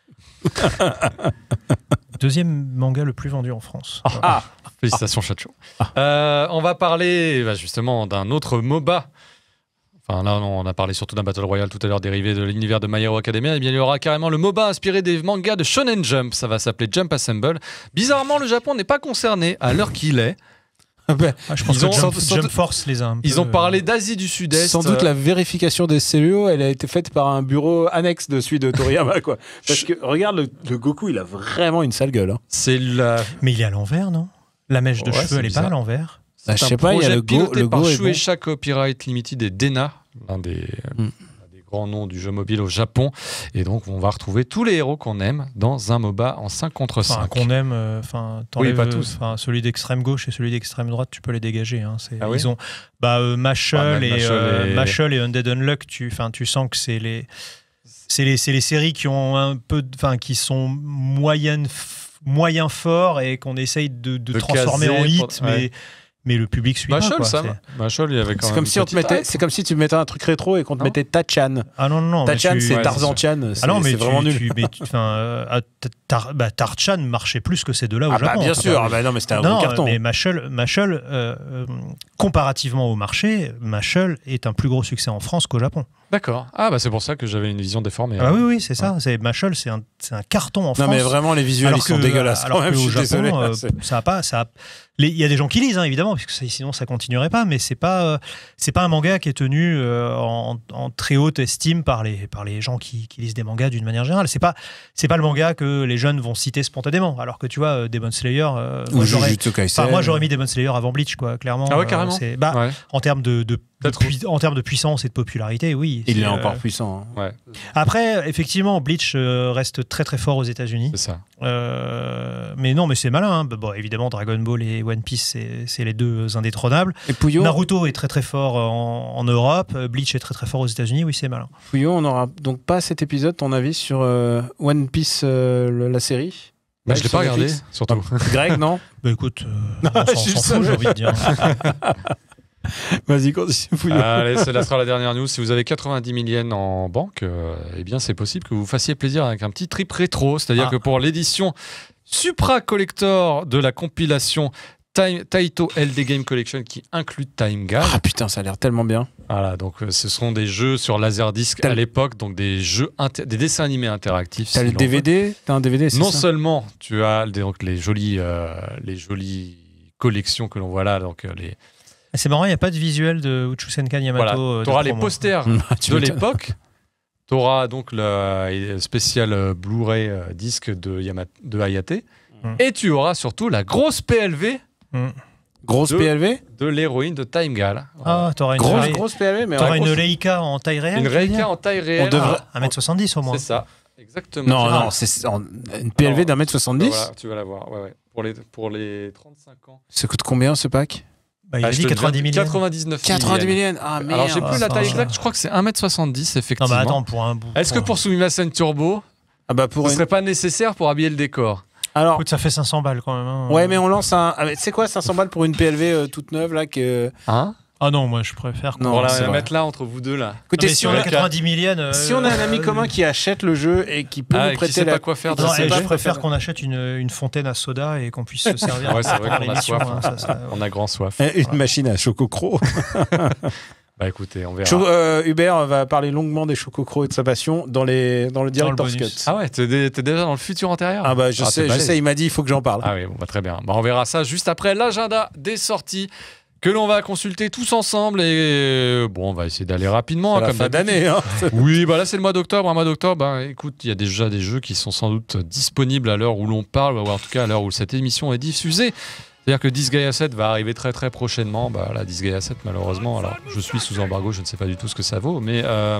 Deuxième manga le plus vendu en France. Ah, Félicitations, Chacho. Euh, on va parler bah, justement d'un autre MOBA. Enfin, là, on a parlé surtout d'un Battle Royale tout à l'heure dérivé de l'univers de My Hero Academia. Et bien, il y aura carrément le MOBA inspiré des mangas de Shonen Jump. Ça va s'appeler Jump Assemble. Bizarrement, le Japon n'est pas concerné à l'heure qu'il est. Ben, Ah, je pense Ils que ont- Jump, sans- Jump Force les a un Ils peu, ont parlé euh, d'Asie du Sud-Est. Sans doute la vérification des cellules, elle a été faite par un bureau annexe de celui de Toriyama, quoi. Parce que regarde, le, le Goku, il a vraiment une sale gueule. Hein. C'est la. Mais il est à l'envers, non? La mèche de Ouais, cheveux, c'est elle est pas bizarre. à l'envers. Bah, je C'est sais un pas, il y a projet le Go, piloté le par Go est bon. Shueisha Copyright Limited et Dena, l'un des, Mm. des grands noms du jeu mobile au Japon. Et donc, on va retrouver tous les héros qu'on aime dans un MOBA en cinq contre cinq. Enfin, qu'on aime, euh, enfin, Oui, pas euh, tous. enfin, celui d'extrême gauche et celui d'extrême droite, tu peux les dégager. Hein. C'est- Ah oui ils ont, bah, euh, Mashal Ah, même et, Mashal euh, et- Mashal et Undead Unluck. Tu, enfin, tu sens que c'est les, c'est les, c'est les séries qui ont un peu, de- enfin, qui sont moyennes, f- moyen forts et qu'on essaye de, de De transformer caser en hit, pour- mais ouais. mais le public suit pas. Machol, quoi. ça. C'est- Machol, il y avait quand C'est même. comme, une si on te petite mettait, hype. c'est comme si tu mettais un truc rétro et qu'on te Non. mettait Tachan. Ah non, non, non. mais Tachan, tu- c'est ouais, Tarzan c'est Chan. Ah non, c'est- mais c'est tu, vraiment nul. tu- mais tu- enfin, euh, ah, Tar- bah, Tarchan marchait plus que ces deux-là au Ah bah Japon. bien Enfin, sûr, ah bah non mais c'était un non, gros carton. mais Mashal, Mashal euh, euh, comparativement au marché, Mashal est un plus gros succès en France qu'au Japon. D'accord. Ah, bah c'est pour ça que j'avais une vision déformée. Ah hein. oui, oui, c'est ça. C'est Mashal, c'est un, c'est un carton en Non France. mais vraiment les visuels alors ils sont que, dégueulasses. alors quand même, qu'au je suis Japon, désolé. euh, C'est- ça a pas, ça. a- les- Il y a des gens qui lisent, hein, évidemment, parce que ça- sinon ça continuerait pas. Mais c'est pas, euh, c'est pas un manga qui est tenu euh, en, en très haute estime par les, par les gens qui, qui lisent des mangas d'une manière générale. C'est pas, c'est pas le manga que les jeunes vont citer spontanément. Alors que tu vois, euh, Demon Slayer, euh, Ou moi, j'aurais, Jujutsu Kaisen. enfin, moi j'aurais mis Demon Slayer avant Bleach, quoi. Clairement. Ah ouais, euh, carrément. c'est- bah, Ouais. en termes de, de, de Peut-être. pui- en termes de puissance et de popularité, oui. Il c'est, est euh, encore puissant. hein. Ouais, Après, effectivement, Bleach euh, reste très très fort aux États-Unis. c'est ça. Euh, mais non, mais c'est malin. Hein. Bon, évidemment, Dragon Ball et One Piece, c'est, c'est les deux indétrônables. Et Puyo, Naruto est très très fort en, en Europe. Bleach est très très fort aux États-Unis. Oui, c'est malin. Puyo, on n'aura donc pas cet épisode, ton avis sur euh, One Piece, euh, le- la série Bah, je l'ai Sur pas regardé, Netflix surtout. Greg, non Bah écoute, euh, on s'en, je s'en savais. fout, j'ai envie de dire. Vas-y, continue, Puyo. Allez, ce sera la dernière news. Si vous avez quatre-vingt-dix mille yens en banque, euh, eh bien, c'est possible que vous vous fassiez plaisir avec un petit trip rétro. C'est-à-dire Ah. que pour l'édition Supra Collector de la compilation Time- Taito L D Game Collection qui inclut Time Guard. Ah putain, ça a l'air tellement bien. Voilà, donc euh, ce seront des jeux sur Laserdisc T'as à le- l'époque, donc des jeux, inter- des dessins animés interactifs. T'as si le l'on D veut. V D T'as un D V D, c'est Non ça seulement tu as des- donc, les jolies, euh, les jolies collections que l'on voit là, donc euh, les C'est marrant, il n'y a pas de visuel de Uchusenkan Yamato. voilà, euh, de tu auras les promo. posters Ah, tu de m'étonnes. l'époque. Tu auras donc le euh, spécial euh, Blu-ray euh, disque de, Yama- de Hayate. Mm. Et tu auras surtout la grosse P L V Mm. Grosse de- P L V de l'héroïne de Time Gal. Ah, t'auras une, Grosse, Rei- grosse P L V, mais t'auras ouais, une grosse- Leica en taille réelle. Une tu veux Reika dire en taille réelle. On devrait- Ah, un mètre soixante-dix au moins. C'est ça, exactement. Non, Ah, non, c'est en- une P L V Alors, d'un mètre bah soixante-dix. voilà, tu vas la voir. Ouais, ouais. Pour, les, pour les trente-cinq ans. Ça coûte combien ce pack Bah, il Ah, a je dit te quatre-vingt-dix mille. quatre-vingt-dix-neuf mille quatre-vingt-dix mille yens. yens. Ah merde. Alors, j'ai Ah, plus la ça taille va. exacte, je crois que c'est un mètre soixante-dix, Non, effectivement. bah attends, pour un bout. Est-ce que pour Sumimasen Turbo, Ah bah pour ce une- serait pas nécessaire pour habiller le décor? Alors, Écoute, ça fait cinq cents balles quand même. hein. ouais, mais on lance un. Ah, mais c'est quoi cinq cents balles pour une P L V euh, toute neuve là que... Hein? Ah non, moi je préfère. qu'on- Non, On va c'est la vrai. mettre là, entre vous deux, là. Écoutez, mais si si on on a a, quatre-vingt-dix mille yens. euh, si on a un ami euh, commun qui achète le jeu et qui peut Ah, nous et qui prêter sait la... pas quoi faire de Non, ses et jeux. je préfère qu'on achète une, une fontaine à soda et qu'on puisse se servir. Ouais, c'est vrai pendant qu'on a l'émission, soif. hein, ça, ça- On a grand soif. Eh, une machine à chococro. Bah écoutez, on verra. Cho- euh, Hubert va parler longuement des chococro et de sa passion dans, les... dans le Director's bonus. Cut. Ah ouais, t'es, dé- t'es déjà dans le futur antérieur? Ah bah je Ah, sais, t'es je balèze. sais, il m'a dit il faut que j'en parle. Ah oui, bon, bah, très bien. Bah, on verra ça juste après l'agenda des sorties que l'on va consulter tous ensemble. Et bon, on va essayer d'aller rapidement. C'est hein, la comme fin d'habitude. d'année. Hein. Oui, bah là c'est le mois d'octobre. Un mois d'octobre, bah, écoute, il y a déjà des jeux qui sont sans doute disponibles à l'heure où l'on parle, ou en tout cas à l'heure où cette émission est diffusée. C'est-à-dire que Disgaea sept va arriver très très prochainement. Bah là, Disgaea sept, malheureusement, alors je suis sous embargo, je ne sais pas du tout ce que ça vaut, mais, euh,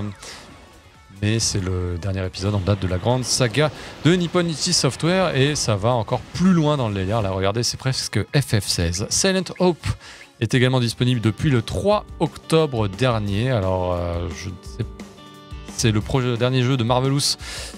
mais c'est le dernier épisode en date de la grande saga de Nippon Ichi Software et ça va encore plus loin dans le délire. Là, regardez, c'est presque F F seize. Silent Hope est également disponible depuis le trois octobre dernier. Alors, euh, je ne sais c'est le projet, le dernier jeu de Marvelous.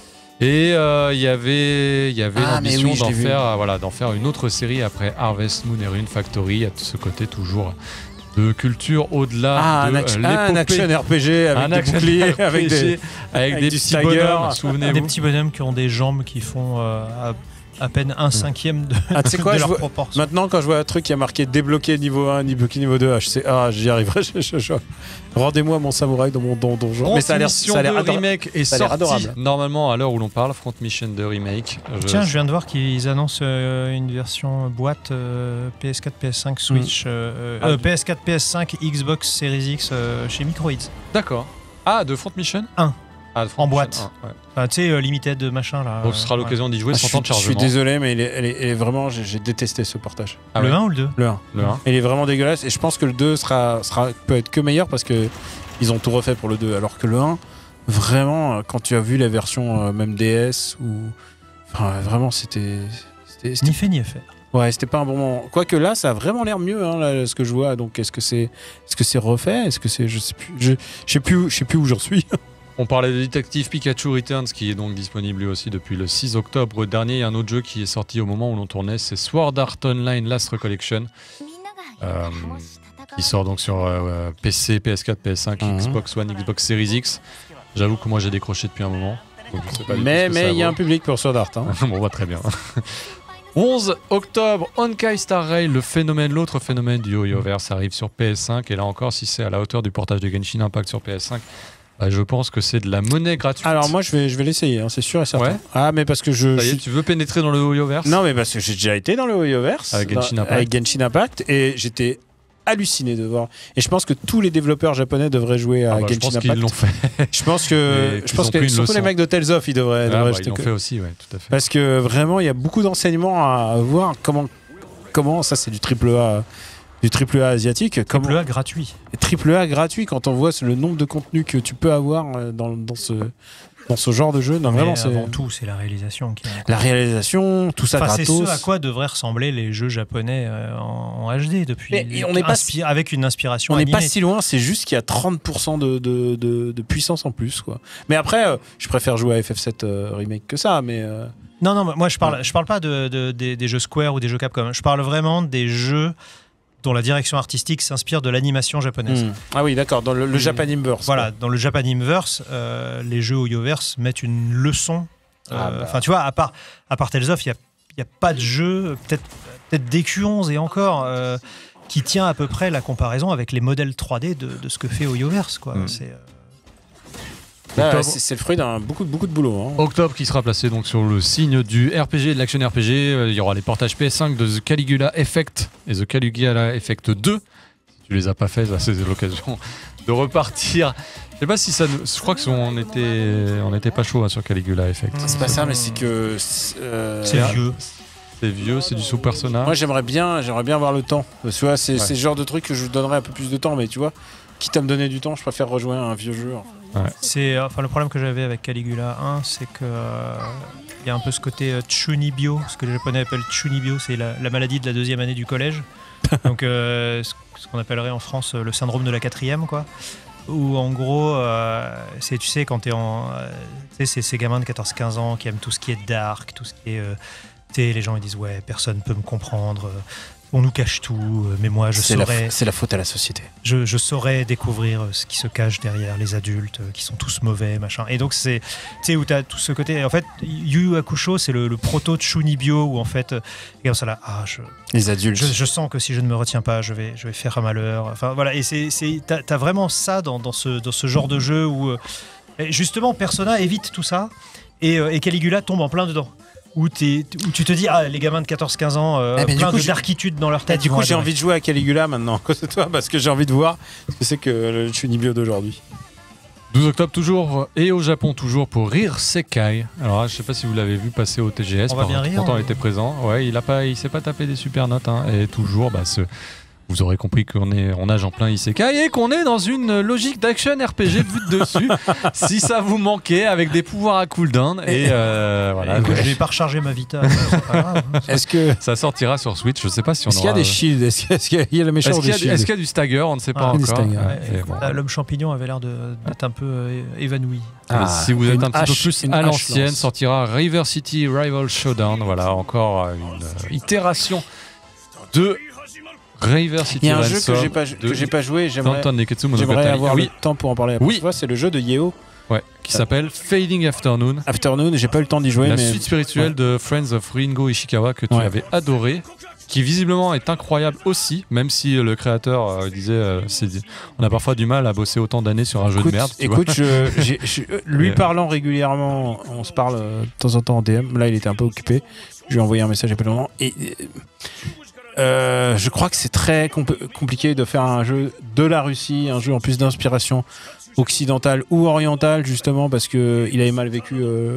Et euh, il y avait, il y avait Ah, mais l'ambition oui, je d'en l'ai vu. faire, euh, voilà, d'en faire une autre série après Harvest Moon et Rune Factory. Il y a ce côté toujours de culture au-delà Ah, de un, action, euh, ah, un l'épopée. action R P G avec Un des action boucliers, R P G, avec des... avec avec des du petits stagger. bonhommes, Des souvenez-vous. petits bonhommes qui ont des jambes qui font euh, à à peine un cinquième de, Ah, tu sais quoi, de je leur vois- proportion. Maintenant, quand je vois un truc qui a marqué débloqué niveau un, débloqué niveau deux, ah, je sais, ah, j'y arriverai. je- je- je- Rendez-moi mon samouraï dans mon don- donjon. Mais ça a l'air, Mission ça a l'air deux adora- remake est ça a l'air sorti adorable. normalement à l'heure où l'on parle. Front Mission deux remake. Je- Tiens, je viens de voir qu'ils annoncent euh, une version boîte euh, P S quatre, P S cinq, Switch, euh, Ah, euh, du- P S quatre, P S cinq, Xbox Series X euh, chez Microids. D'accord. Ah, de Front Mission Un. Ah, de Front En Mission boîte. un, ouais. Enfin, tu sais, euh, limited machin là. Donc ce sera euh, l'occasion d'y jouer Ah, sans je, temps de suis, je suis chargement. désolé, mais il est, elle est- elle est vraiment, j'ai, j'ai détesté ce portage. Ah le ouais. un ou le deux? Le un. Le un. Il est vraiment dégueulasse et je pense que le deux sera, sera, peut être que meilleur parce que ils ont tout refait pour le deux. Alors que le un, vraiment, euh, quand tu as vu la version euh, même D S ou. Enfin, vraiment, c'était. c'était- c'était- Ni fait ni à faire. Ouais, c'était pas un bon moment. Quoique là, ça a vraiment l'air mieux, hein, là, ce que je vois. Donc, est-ce que c'est, est-ce que c'est refait? Est-ce que c'est, je sais plus, je, je sais plus, où- je sais plus où j'en suis. On parlait de Detective Pikachu Returns qui est donc disponible lui aussi depuis le six octobre dernier. Il y a un autre jeu qui est sorti au moment où l'on tournait, c'est Sword Art Online Last Recollection. Euh, qui sort donc sur euh, P C, P S quatre, P S cinq, Mhm. Xbox One, Xbox Series X. J'avoue que moi j'ai décroché depuis un moment. Donc je sais pas du tout Mais, ce que ça mais il y a vaut. un public pour Sword Art. Hein. Bon, bah, très bien. onze octobre, Honkai Star Rail, le phénomène, l'autre phénomène du Yoyoverse arrive sur P S cinq. Et là encore, si c'est à la hauteur du portage de Genshin Impact sur P S cinq, bah, je pense que c'est de la monnaie gratuite. Alors moi, je vais, je vais l'essayer, hein, c'est sûr et certain. Ouais. Ah, mais parce que je. Ça y est, je- tu veux pénétrer dans le Yoyoverse? Non, mais parce que j'ai déjà été dans le Yoyoverse Avec Genshin dans- Impact. avec Genshin Impact et j'étais halluciné de voir. Et je pense que tous les développeurs japonais devraient jouer à Ah bah, je Genshin pense qu'ils Impact. l'ont fait. Je pense Et que, qu'ils je pense ont que pris une surtout leçon. les mecs de Tales of, ils devraient. Ah, devraient bah, jeter ils l'ont que- fait aussi, ouais, tout à fait. Parce que vraiment, il y a beaucoup d'enseignements à voir. Comment, comment ça, c'est du triple A, du triple A asiatique. Comment, Triple A gratuit. triple A gratuit quand on voit le nombre de contenus que tu peux avoir euh, dans, dans ce dans ce genre de jeu. Non, Mais vraiment, c'est avant tout, c'est la réalisation qui est la réalisation, tout ça Enfin, c'est gratos. ce à quoi devraient ressembler les jeux japonais euh, en, en H D depuis. Mais on n'est pas Inspi- avec une inspiration On n'est pas animée. si loin, c'est juste qu'il y a trente pour cent de, de, de, de puissance en plus, quoi. Mais après, euh, je préfère jouer à F F sept euh, remake que ça, mais euh, Non, non, moi je parle, je parle pas de, de- des, des jeux Square ou des jeux Capcom. Je parle vraiment des jeux dont la direction artistique s'inspire de l'animation japonaise. hmm. ah oui, d'accord, dans le, le Hmm. Japanimverse. Voilà, dans le Japanimverse, euh, les jeux Oyoverse mettent une leçon. euh, Ah bah. Enfin, tu vois, à part, à part Tales of, il n'y a, a pas de jeu, peut-être peut-être D Q onze et encore, euh, qui tient à peu près la comparaison avec les modèles trois D de, de ce que fait Oyoverse. Quoi. Hmm. C'est, euh, Là, Octobre. c'est, c'est le fruit d'un beaucoup, beaucoup de boulot. Hein. Octobre qui sera placé donc sur le signe du R P G, de l'action R P G. Euh, Il y aura les portages P S cinq de The Caligula Effect et The Caligula Effect deux. Si tu les as pas fait, bah, c'est l'occasion de repartir. Je sais pas si ça nous... Je crois que on était, on était pas chaud hein, sur Caligula Effect. C'est pas ça, mais c'est que. c'est, euh, c'est vieux. C'est vieux, c'est du sous persona. Moi, j'aimerais bien, j'aimerais bien avoir le temps. Tu vois, c'est, Ouais. c'est le genre de truc que je donnerais un peu plus de temps, mais tu vois, quitte à me donner du temps, je préfère rejoindre un vieux jeu. C'est, enfin, le problème que j'avais avec Caligula un, c'est que euh, il y a un peu ce côté euh, chunibyo, ce que les Japonais appellent chunibyo, c'est la, la maladie de la deuxième année du collège. Donc, euh, ce, ce qu'on appellerait en France euh, le syndrome de la quatrième, quoi. Où en gros, euh, c'est, tu sais, quand t'es en. euh, tu sais, c'est ces gamins de quatorze quinze ans qui aiment tout ce qui est dark, tout ce qui est. euh, tu sais, les gens ils disent, ouais, personne peut me comprendre, euh, on nous cache tout, euh, mais moi je c'est, la, saurais. c'est la faute à la société. je, je saurais découvrir ce qui se cache derrière les adultes euh, qui sont tous mauvais, machin. Et donc, c'est, tu sais, où tu as tout ce côté. En fait, Yu Yu Hakusho, c'est le, le proto de Shunibyo où en fait, euh, et comme ça là, ah, je, Les adultes. je, je sens que si je ne me retiens pas, je vais, je vais faire un malheur. Enfin, voilà. Et c'est, c'est, t'as, t'as vraiment ça dans, dans, ce, dans ce genre de jeu où, euh, et justement, Persona évite tout ça et, euh, et Caligula tombe en plein dedans. Où, t'es, où tu te dis, ah, les gamins de quatorze quinze ans, euh, Eh ben, du plein coup, de j'ai- darkitude dans leur Et tête. du ils vont coup, j'ai adorer. envie de jouer à Caligula maintenant, à cause de toi, parce que j'ai envie de voir ce que c'est que le Chunibyo d'aujourd'hui. douze octobre toujours, et au Japon toujours pour Rire Sekai. Alors là, je sais pas si vous l'avez vu passer au T G S, On va bien rire, pourtant on- il était présent. Ouais, il a pas, il s'est pas tapé des super notes, hein, et toujours, bah, ce, vous aurez compris qu'on est, on nage en plein Isekai et qu'on est dans une logique d'action R P G de vue de dessus. Si ça vous manquait, avec des pouvoirs à cooldown, et euh, voilà. Et que je vais pas recharger ma Vita, c'est pas grave. hein. Est-ce que. Ça sortira sur Switch, je sais pas si on Est-ce qu'il y a aura... des shields? Est-ce qu'il y a- est-ce qu'il y a le méchant Est-ce ou qu'il y, des a du- shields? est-ce qu'il y a du stagger? On ne sait pas Ah, du encore. stagger. Ouais, et bon. Ah, l'homme champignon avait l'air de- d'être un peu euh, évanoui. Mais Ah, si vous êtes une un petit hache- peu plus une à hache l'ancienne, lance. sortira River City Rival Showdown. Voilà, encore euh, une euh, itération de River City Il y a un jeu Ransom que j'ai pas, de que j'ai pas joué, j'aimerais, Danton Neketsu j'aimerais Monogatari. avoir Oui, le temps pour en parler. La Oui. prochaine fois, c'est le jeu de Yeo. Ouais. qui s'appelle Fading Afternoon. Afternoon, j'ai pas eu le temps d'y jouer. La mais... suite spirituelle ouais. de Friends of Ringo Ishikawa que tu Ouais. avais adoré, qui visiblement est incroyable aussi, même si le créateur euh, disait euh, c'est, on a parfois du mal à bosser autant d'années sur un jeu Écoute, de merde. Tu écoute vois. je, j'ai, je- lui Ouais. parlant régulièrement, on se parle euh, de temps en temps en D M. Là, il était un peu occupé. Je lui ai envoyé un message il y a pas longtemps. Et euh, je crois que c'est très compl- compliqué de faire un jeu de la Russie, un jeu en plus d'inspiration occidentale ou orientale, justement, parce que il avait mal vécu euh,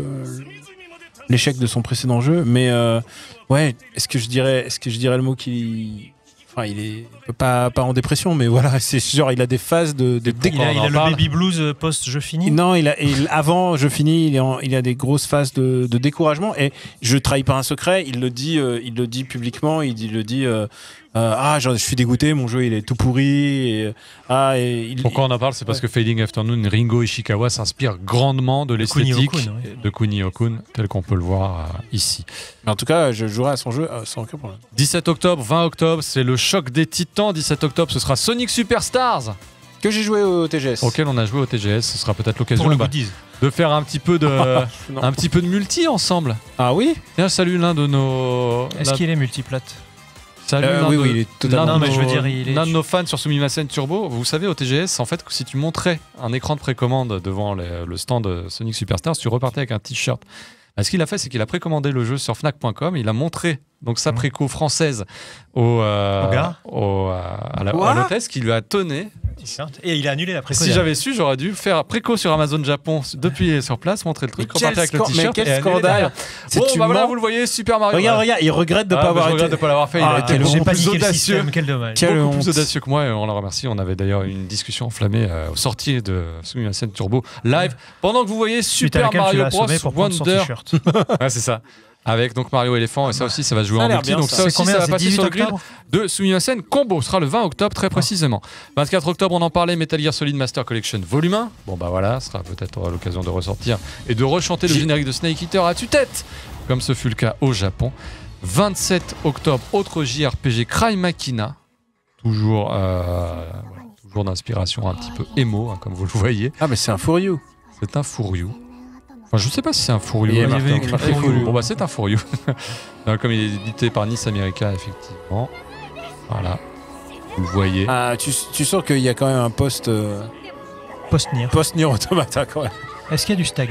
l'échec de son précédent jeu. Mais euh, ouais, est-ce que je dirais, est-ce que je dirais le mot qu'il, enfin, il est pas pas en dépression, mais voilà, c'est genre il a des phases de, de pourquoi Il a, on il en a le parle baby blues euh, post-jeu fini. non, il a, il- avant, je finis, il, est en- il a des grosses phases de, de découragement et je trahis pas un secret. Il le dit, euh, il le dit publiquement. Il, dit- il le dit. euh, euh, ah, genre, je suis dégoûté. Mon jeu, il est tout pourri. Et, ah, et il, Pourquoi on en parle, c'est parce que Fading Afternoon, Ringo Ishikawa s'inspire grandement de l'esthétique Kunio-kun, oui. de Kunio-kun, tel qu'on peut le voir euh, ici. Mais en tout cas, je jouerai à son jeu euh, sans aucun problème. dix-sept octobre, vingt octobre, c'est le choc des titans. dix-sept octobre, ce sera Sonic Superstars, Que j'ai joué au T G S. auquel on a joué au T G S. Ce sera peut-être l'occasion Pour le bah, goodies. de faire un petit peu de, Non. un petit peu de multi ensemble. Ah oui. Tiens, salut l'un de nos. Est-ce l'un- qu'il est multiplate? Salut Euh, l'un oui, de- oui, il est totalement- l'un de Non, mais nos- je veux dire, il est- l'un de nos fans sur Sumimasen Turbo. Vous savez, au T G S, en fait, si tu montrais un écran de précommande devant les- le stand de Sonic Superstars, tu repartais avec un t-shirt. Bah, ce qu'il a fait, c'est qu'il a précommandé le jeu sur Fnac point com. Il a montré donc sa préco française au, euh, Au gars au, euh, à la- Quoi à l'hôtesse qui lui a tonné. Et il a annulé la préco. Si j'avais su, j'aurais dû faire préco sur Amazon Japon depuis sur place, montrer le truc, Mais quel repartir avec le scan- mais t-shirt. quel et annuler scandale. derrière. C'est Bon, tu bah voilà, mens. vous le voyez, Super Mario. Regarde, Ouais. regarde, il regrette de Ah, pas bah, avoir je regrette été. de pas l'avoir fait. Il Ah, a été quel beaucoup J'ai honte. pas plus dit quel audacieux. système, quel dommage. Quelle beaucoup plus honte. audacieux que moi et on le remercie. On avait d'ailleurs eu une discussion enflammée euh, au sortie de Sumimasen Turbo live pendant que vous voyez Suite à Super laquelle tu Mario l'as Bros assommé pour prendre son Wonder. t-shirt. Ouais, c'est ça. Avec donc Mario éléphant et ça aussi ça va se jouer Ça a en l'air multi. bien, Donc ça. ça C'est aussi combien? ça va C'est passer dix-huit sur le grid octobre de Sumimasen Combo. Ce sera le vingt octobre très précisément. vingt-quatre octobre on en parlait, Metal Gear Solid Master Collection Volume un. Bon bah voilà, ce sera peut-être l'occasion de ressortir et de rechanter le J'ai- générique de Snake Eater à tue-tête comme ce fut le cas au Japon. vingt-sept octobre, autre J R P G Cry Machina. Toujours, euh, voilà, toujours d'inspiration un petit peu émo, hein, comme vous le voyez. Ah, mais c'est un for you. C'est un Furiou. Enfin, je sais pas si c'est un Furiou. Il y a hein, marqué- Martin. marqué Martin Furiou. Bon, bah, c'est un Furiou. Non, comme il est édité par Nice America, effectivement. Voilà. Vous le voyez. Ah, tu, tu sens qu'il y a quand même un post euh, Post-Nier. post Nier Automata quand même. Est-ce qu'il y a du stag?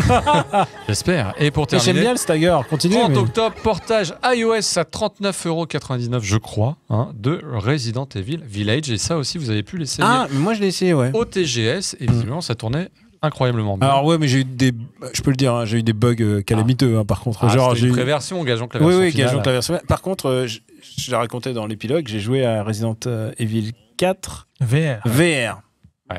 J'espère. Et pour Et J'aime terminer, bien le stagger. Continue. trente mais- octobre, portage iOS à trente-neuf euros quatre-vingt-dix-neuf, je crois, hein, de Resident Evil Village. Et ça aussi, vous avez pu l'essayer Ah, mais moi je l'ai essayé, ouais. au T G S. Et visiblement, ça tournait incroyablement bien. Alors ouais, mais j'ai eu des, je peux le dire, hein, j'ai eu des bugs euh, calamiteux. hein, par contre, Ah, genre c'était j'ai une eu. préversion, gageons que la Oui, version oui, finale- gageons que la version. Par contre, euh, je, je l'ai raconté dans l'épilogue, j'ai joué à Resident Evil quatre V R. V R. Ouais.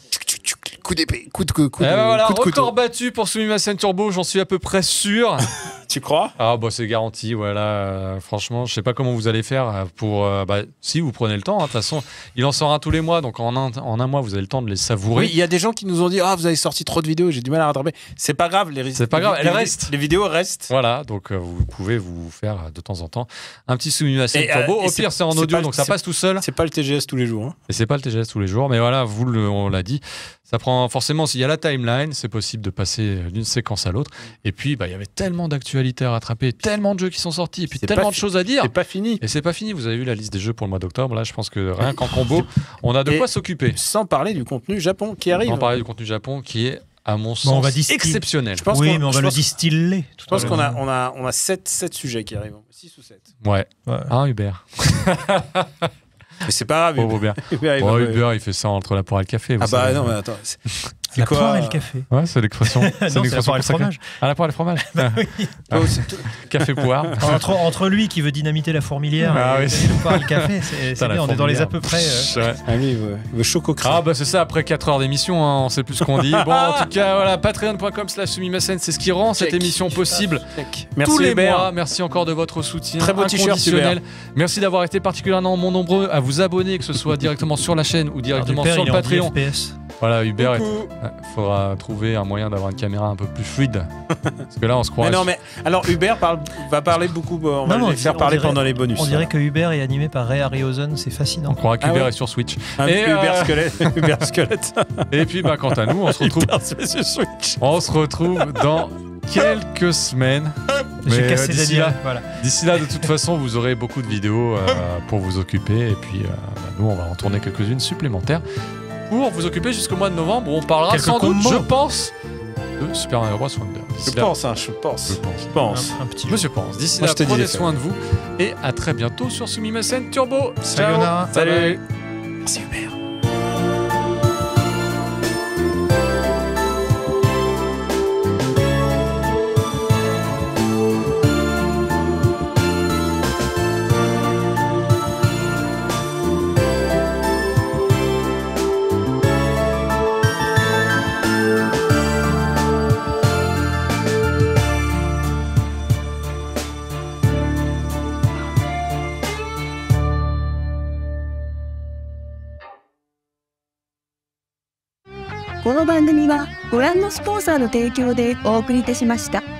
Coup d'épée, coup de coup, coup Eh de, ben voilà, coup de couteau. record battu pour Sumimasen Turbo, j'en suis à peu près sûr. Tu crois? Ah bah c'est garanti, voilà. euh, franchement, je sais pas comment vous allez faire euh, pour. euh, bah, si vous prenez le temps, hein, de toute façon, il en sort un tous les mois, donc en un, en un mois vous avez le temps de les savourer. Oui, il y a des gens qui nous ont dit ah vous avez sorti trop de vidéos, j'ai du mal à rattraper. C'est pas grave, les C'est pas grave, les- elles les- restent. Les vidéos restent. Voilà, donc euh, vous pouvez vous faire euh, de temps en temps un petit Sumimasen Et, euh, Turbo. et Au c'est- pire, c'est en c'est audio, pas- donc ça c'est- passe tout seul. C'est pas le T G S tous les jours. hein. Et c'est pas le T G S tous les jours, mais voilà, vous le- on l'a dit, ça prend forcément, s'il y a la timeline, c'est possible de passer d'une séquence à l'autre. Et puis, bah, il y avait tellement d'actualités à rattraper, tellement de jeux qui sont sortis, et puis C'est tellement pas de fi- choses à dire. C'est pas fini. Et c'est pas fini, vous avez vu la liste des jeux pour le mois d'octobre, là je pense que rien qu'en combo, on a de Et- quoi s'occuper. Sans parler du contenu Japon qui arrive. On va parler du contenu Japon qui est, à mon Bon, sens, on va distiller. exceptionnel. Je pense Oui, qu'on- mais on je va le pense- distiller. Je pense qu'on a, on a, on a sept, sept sujets qui arrivent. six ou sept. Ouais. Ouais. Hein, Hubert. Mais c'est pas grave. Pauvre Hubert. Hubert, il Bon, va- Hubert, il fait ça entre la poire et le café. vous Ah bah savez. non, mais attends. C'est c'est La quoi poire et le café. Ouais, c'est l'expression. Non, c'est la l'expression poire et le consacrée. fromage. Ah, la poire et le fromage. Oh, c'est tout- Café poire. Entre, entre lui qui veut dynamiter la fourmilière Ah et, oui. et le poire et le café, c'est c'est Putain, la bien, on est dans les à peu fourmilière. près. euh, Ouais. Ah lui, il veut, il veut choco crème. Ah bah c'est ça, après quatre heures d'émission, hein, on sait plus ce qu'on dit. Bon, en tout cas, voilà, patreon point com slash sumimasen, c'est ce qui rend cette Check. émission possible. Merci tous les Hubert. mois. Merci encore de votre soutien Très beau t-shirt, inconditionnel. Merci d'avoir été particulièrement nombreux à vous abonner, que ce soit directement sur la chaîne ou alors, directement du père, sur il le est en dix Patreon. F P S. Voilà, Uber, il Coucou. faudra trouver un moyen d'avoir une caméra un peu plus fluide. Parce que là, on se croit. Mais non, mais alors Uber parle, va parler beaucoup. On va Non, on les faire dirait- parler on dirait- pendant les bonus. On dirait que Uber est animé par Ray Harryhausen, c'est On fascinant. croira qu'Uber Ah ouais. est sur Switch. Un Et, Uber euh, squelette. Uber squelette. Et puis, bah, quant à nous, on se retrouve, Uber sur Switch. on se retrouve dans quelques semaines. J'ai Mais, euh, cassé d'ici Daniel. là- Voilà. D'ici là, de toute façon, vous aurez beaucoup de vidéos euh, pour vous occuper. Et puis, euh, bah, nous, on va en tourner quelques-unes supplémentaires pour vous occuper jusqu'au mois de novembre où on parlera Quelques sans doute, combos. je pense, de Super Mario Bros. Wonder. D'ici Je là- pense, hein, je pense. Je pense. Je pense. Un, un petit jeu. Monsieur Pense. D'ici Moi, là, je te dis prenez les faits. soin de vous et à très bientôt sur Sumimasen Turbo. Ciao. Sayonara. Salut. Merci Uber. この番組はご覧のスポンサーの提供でお送りいたしました。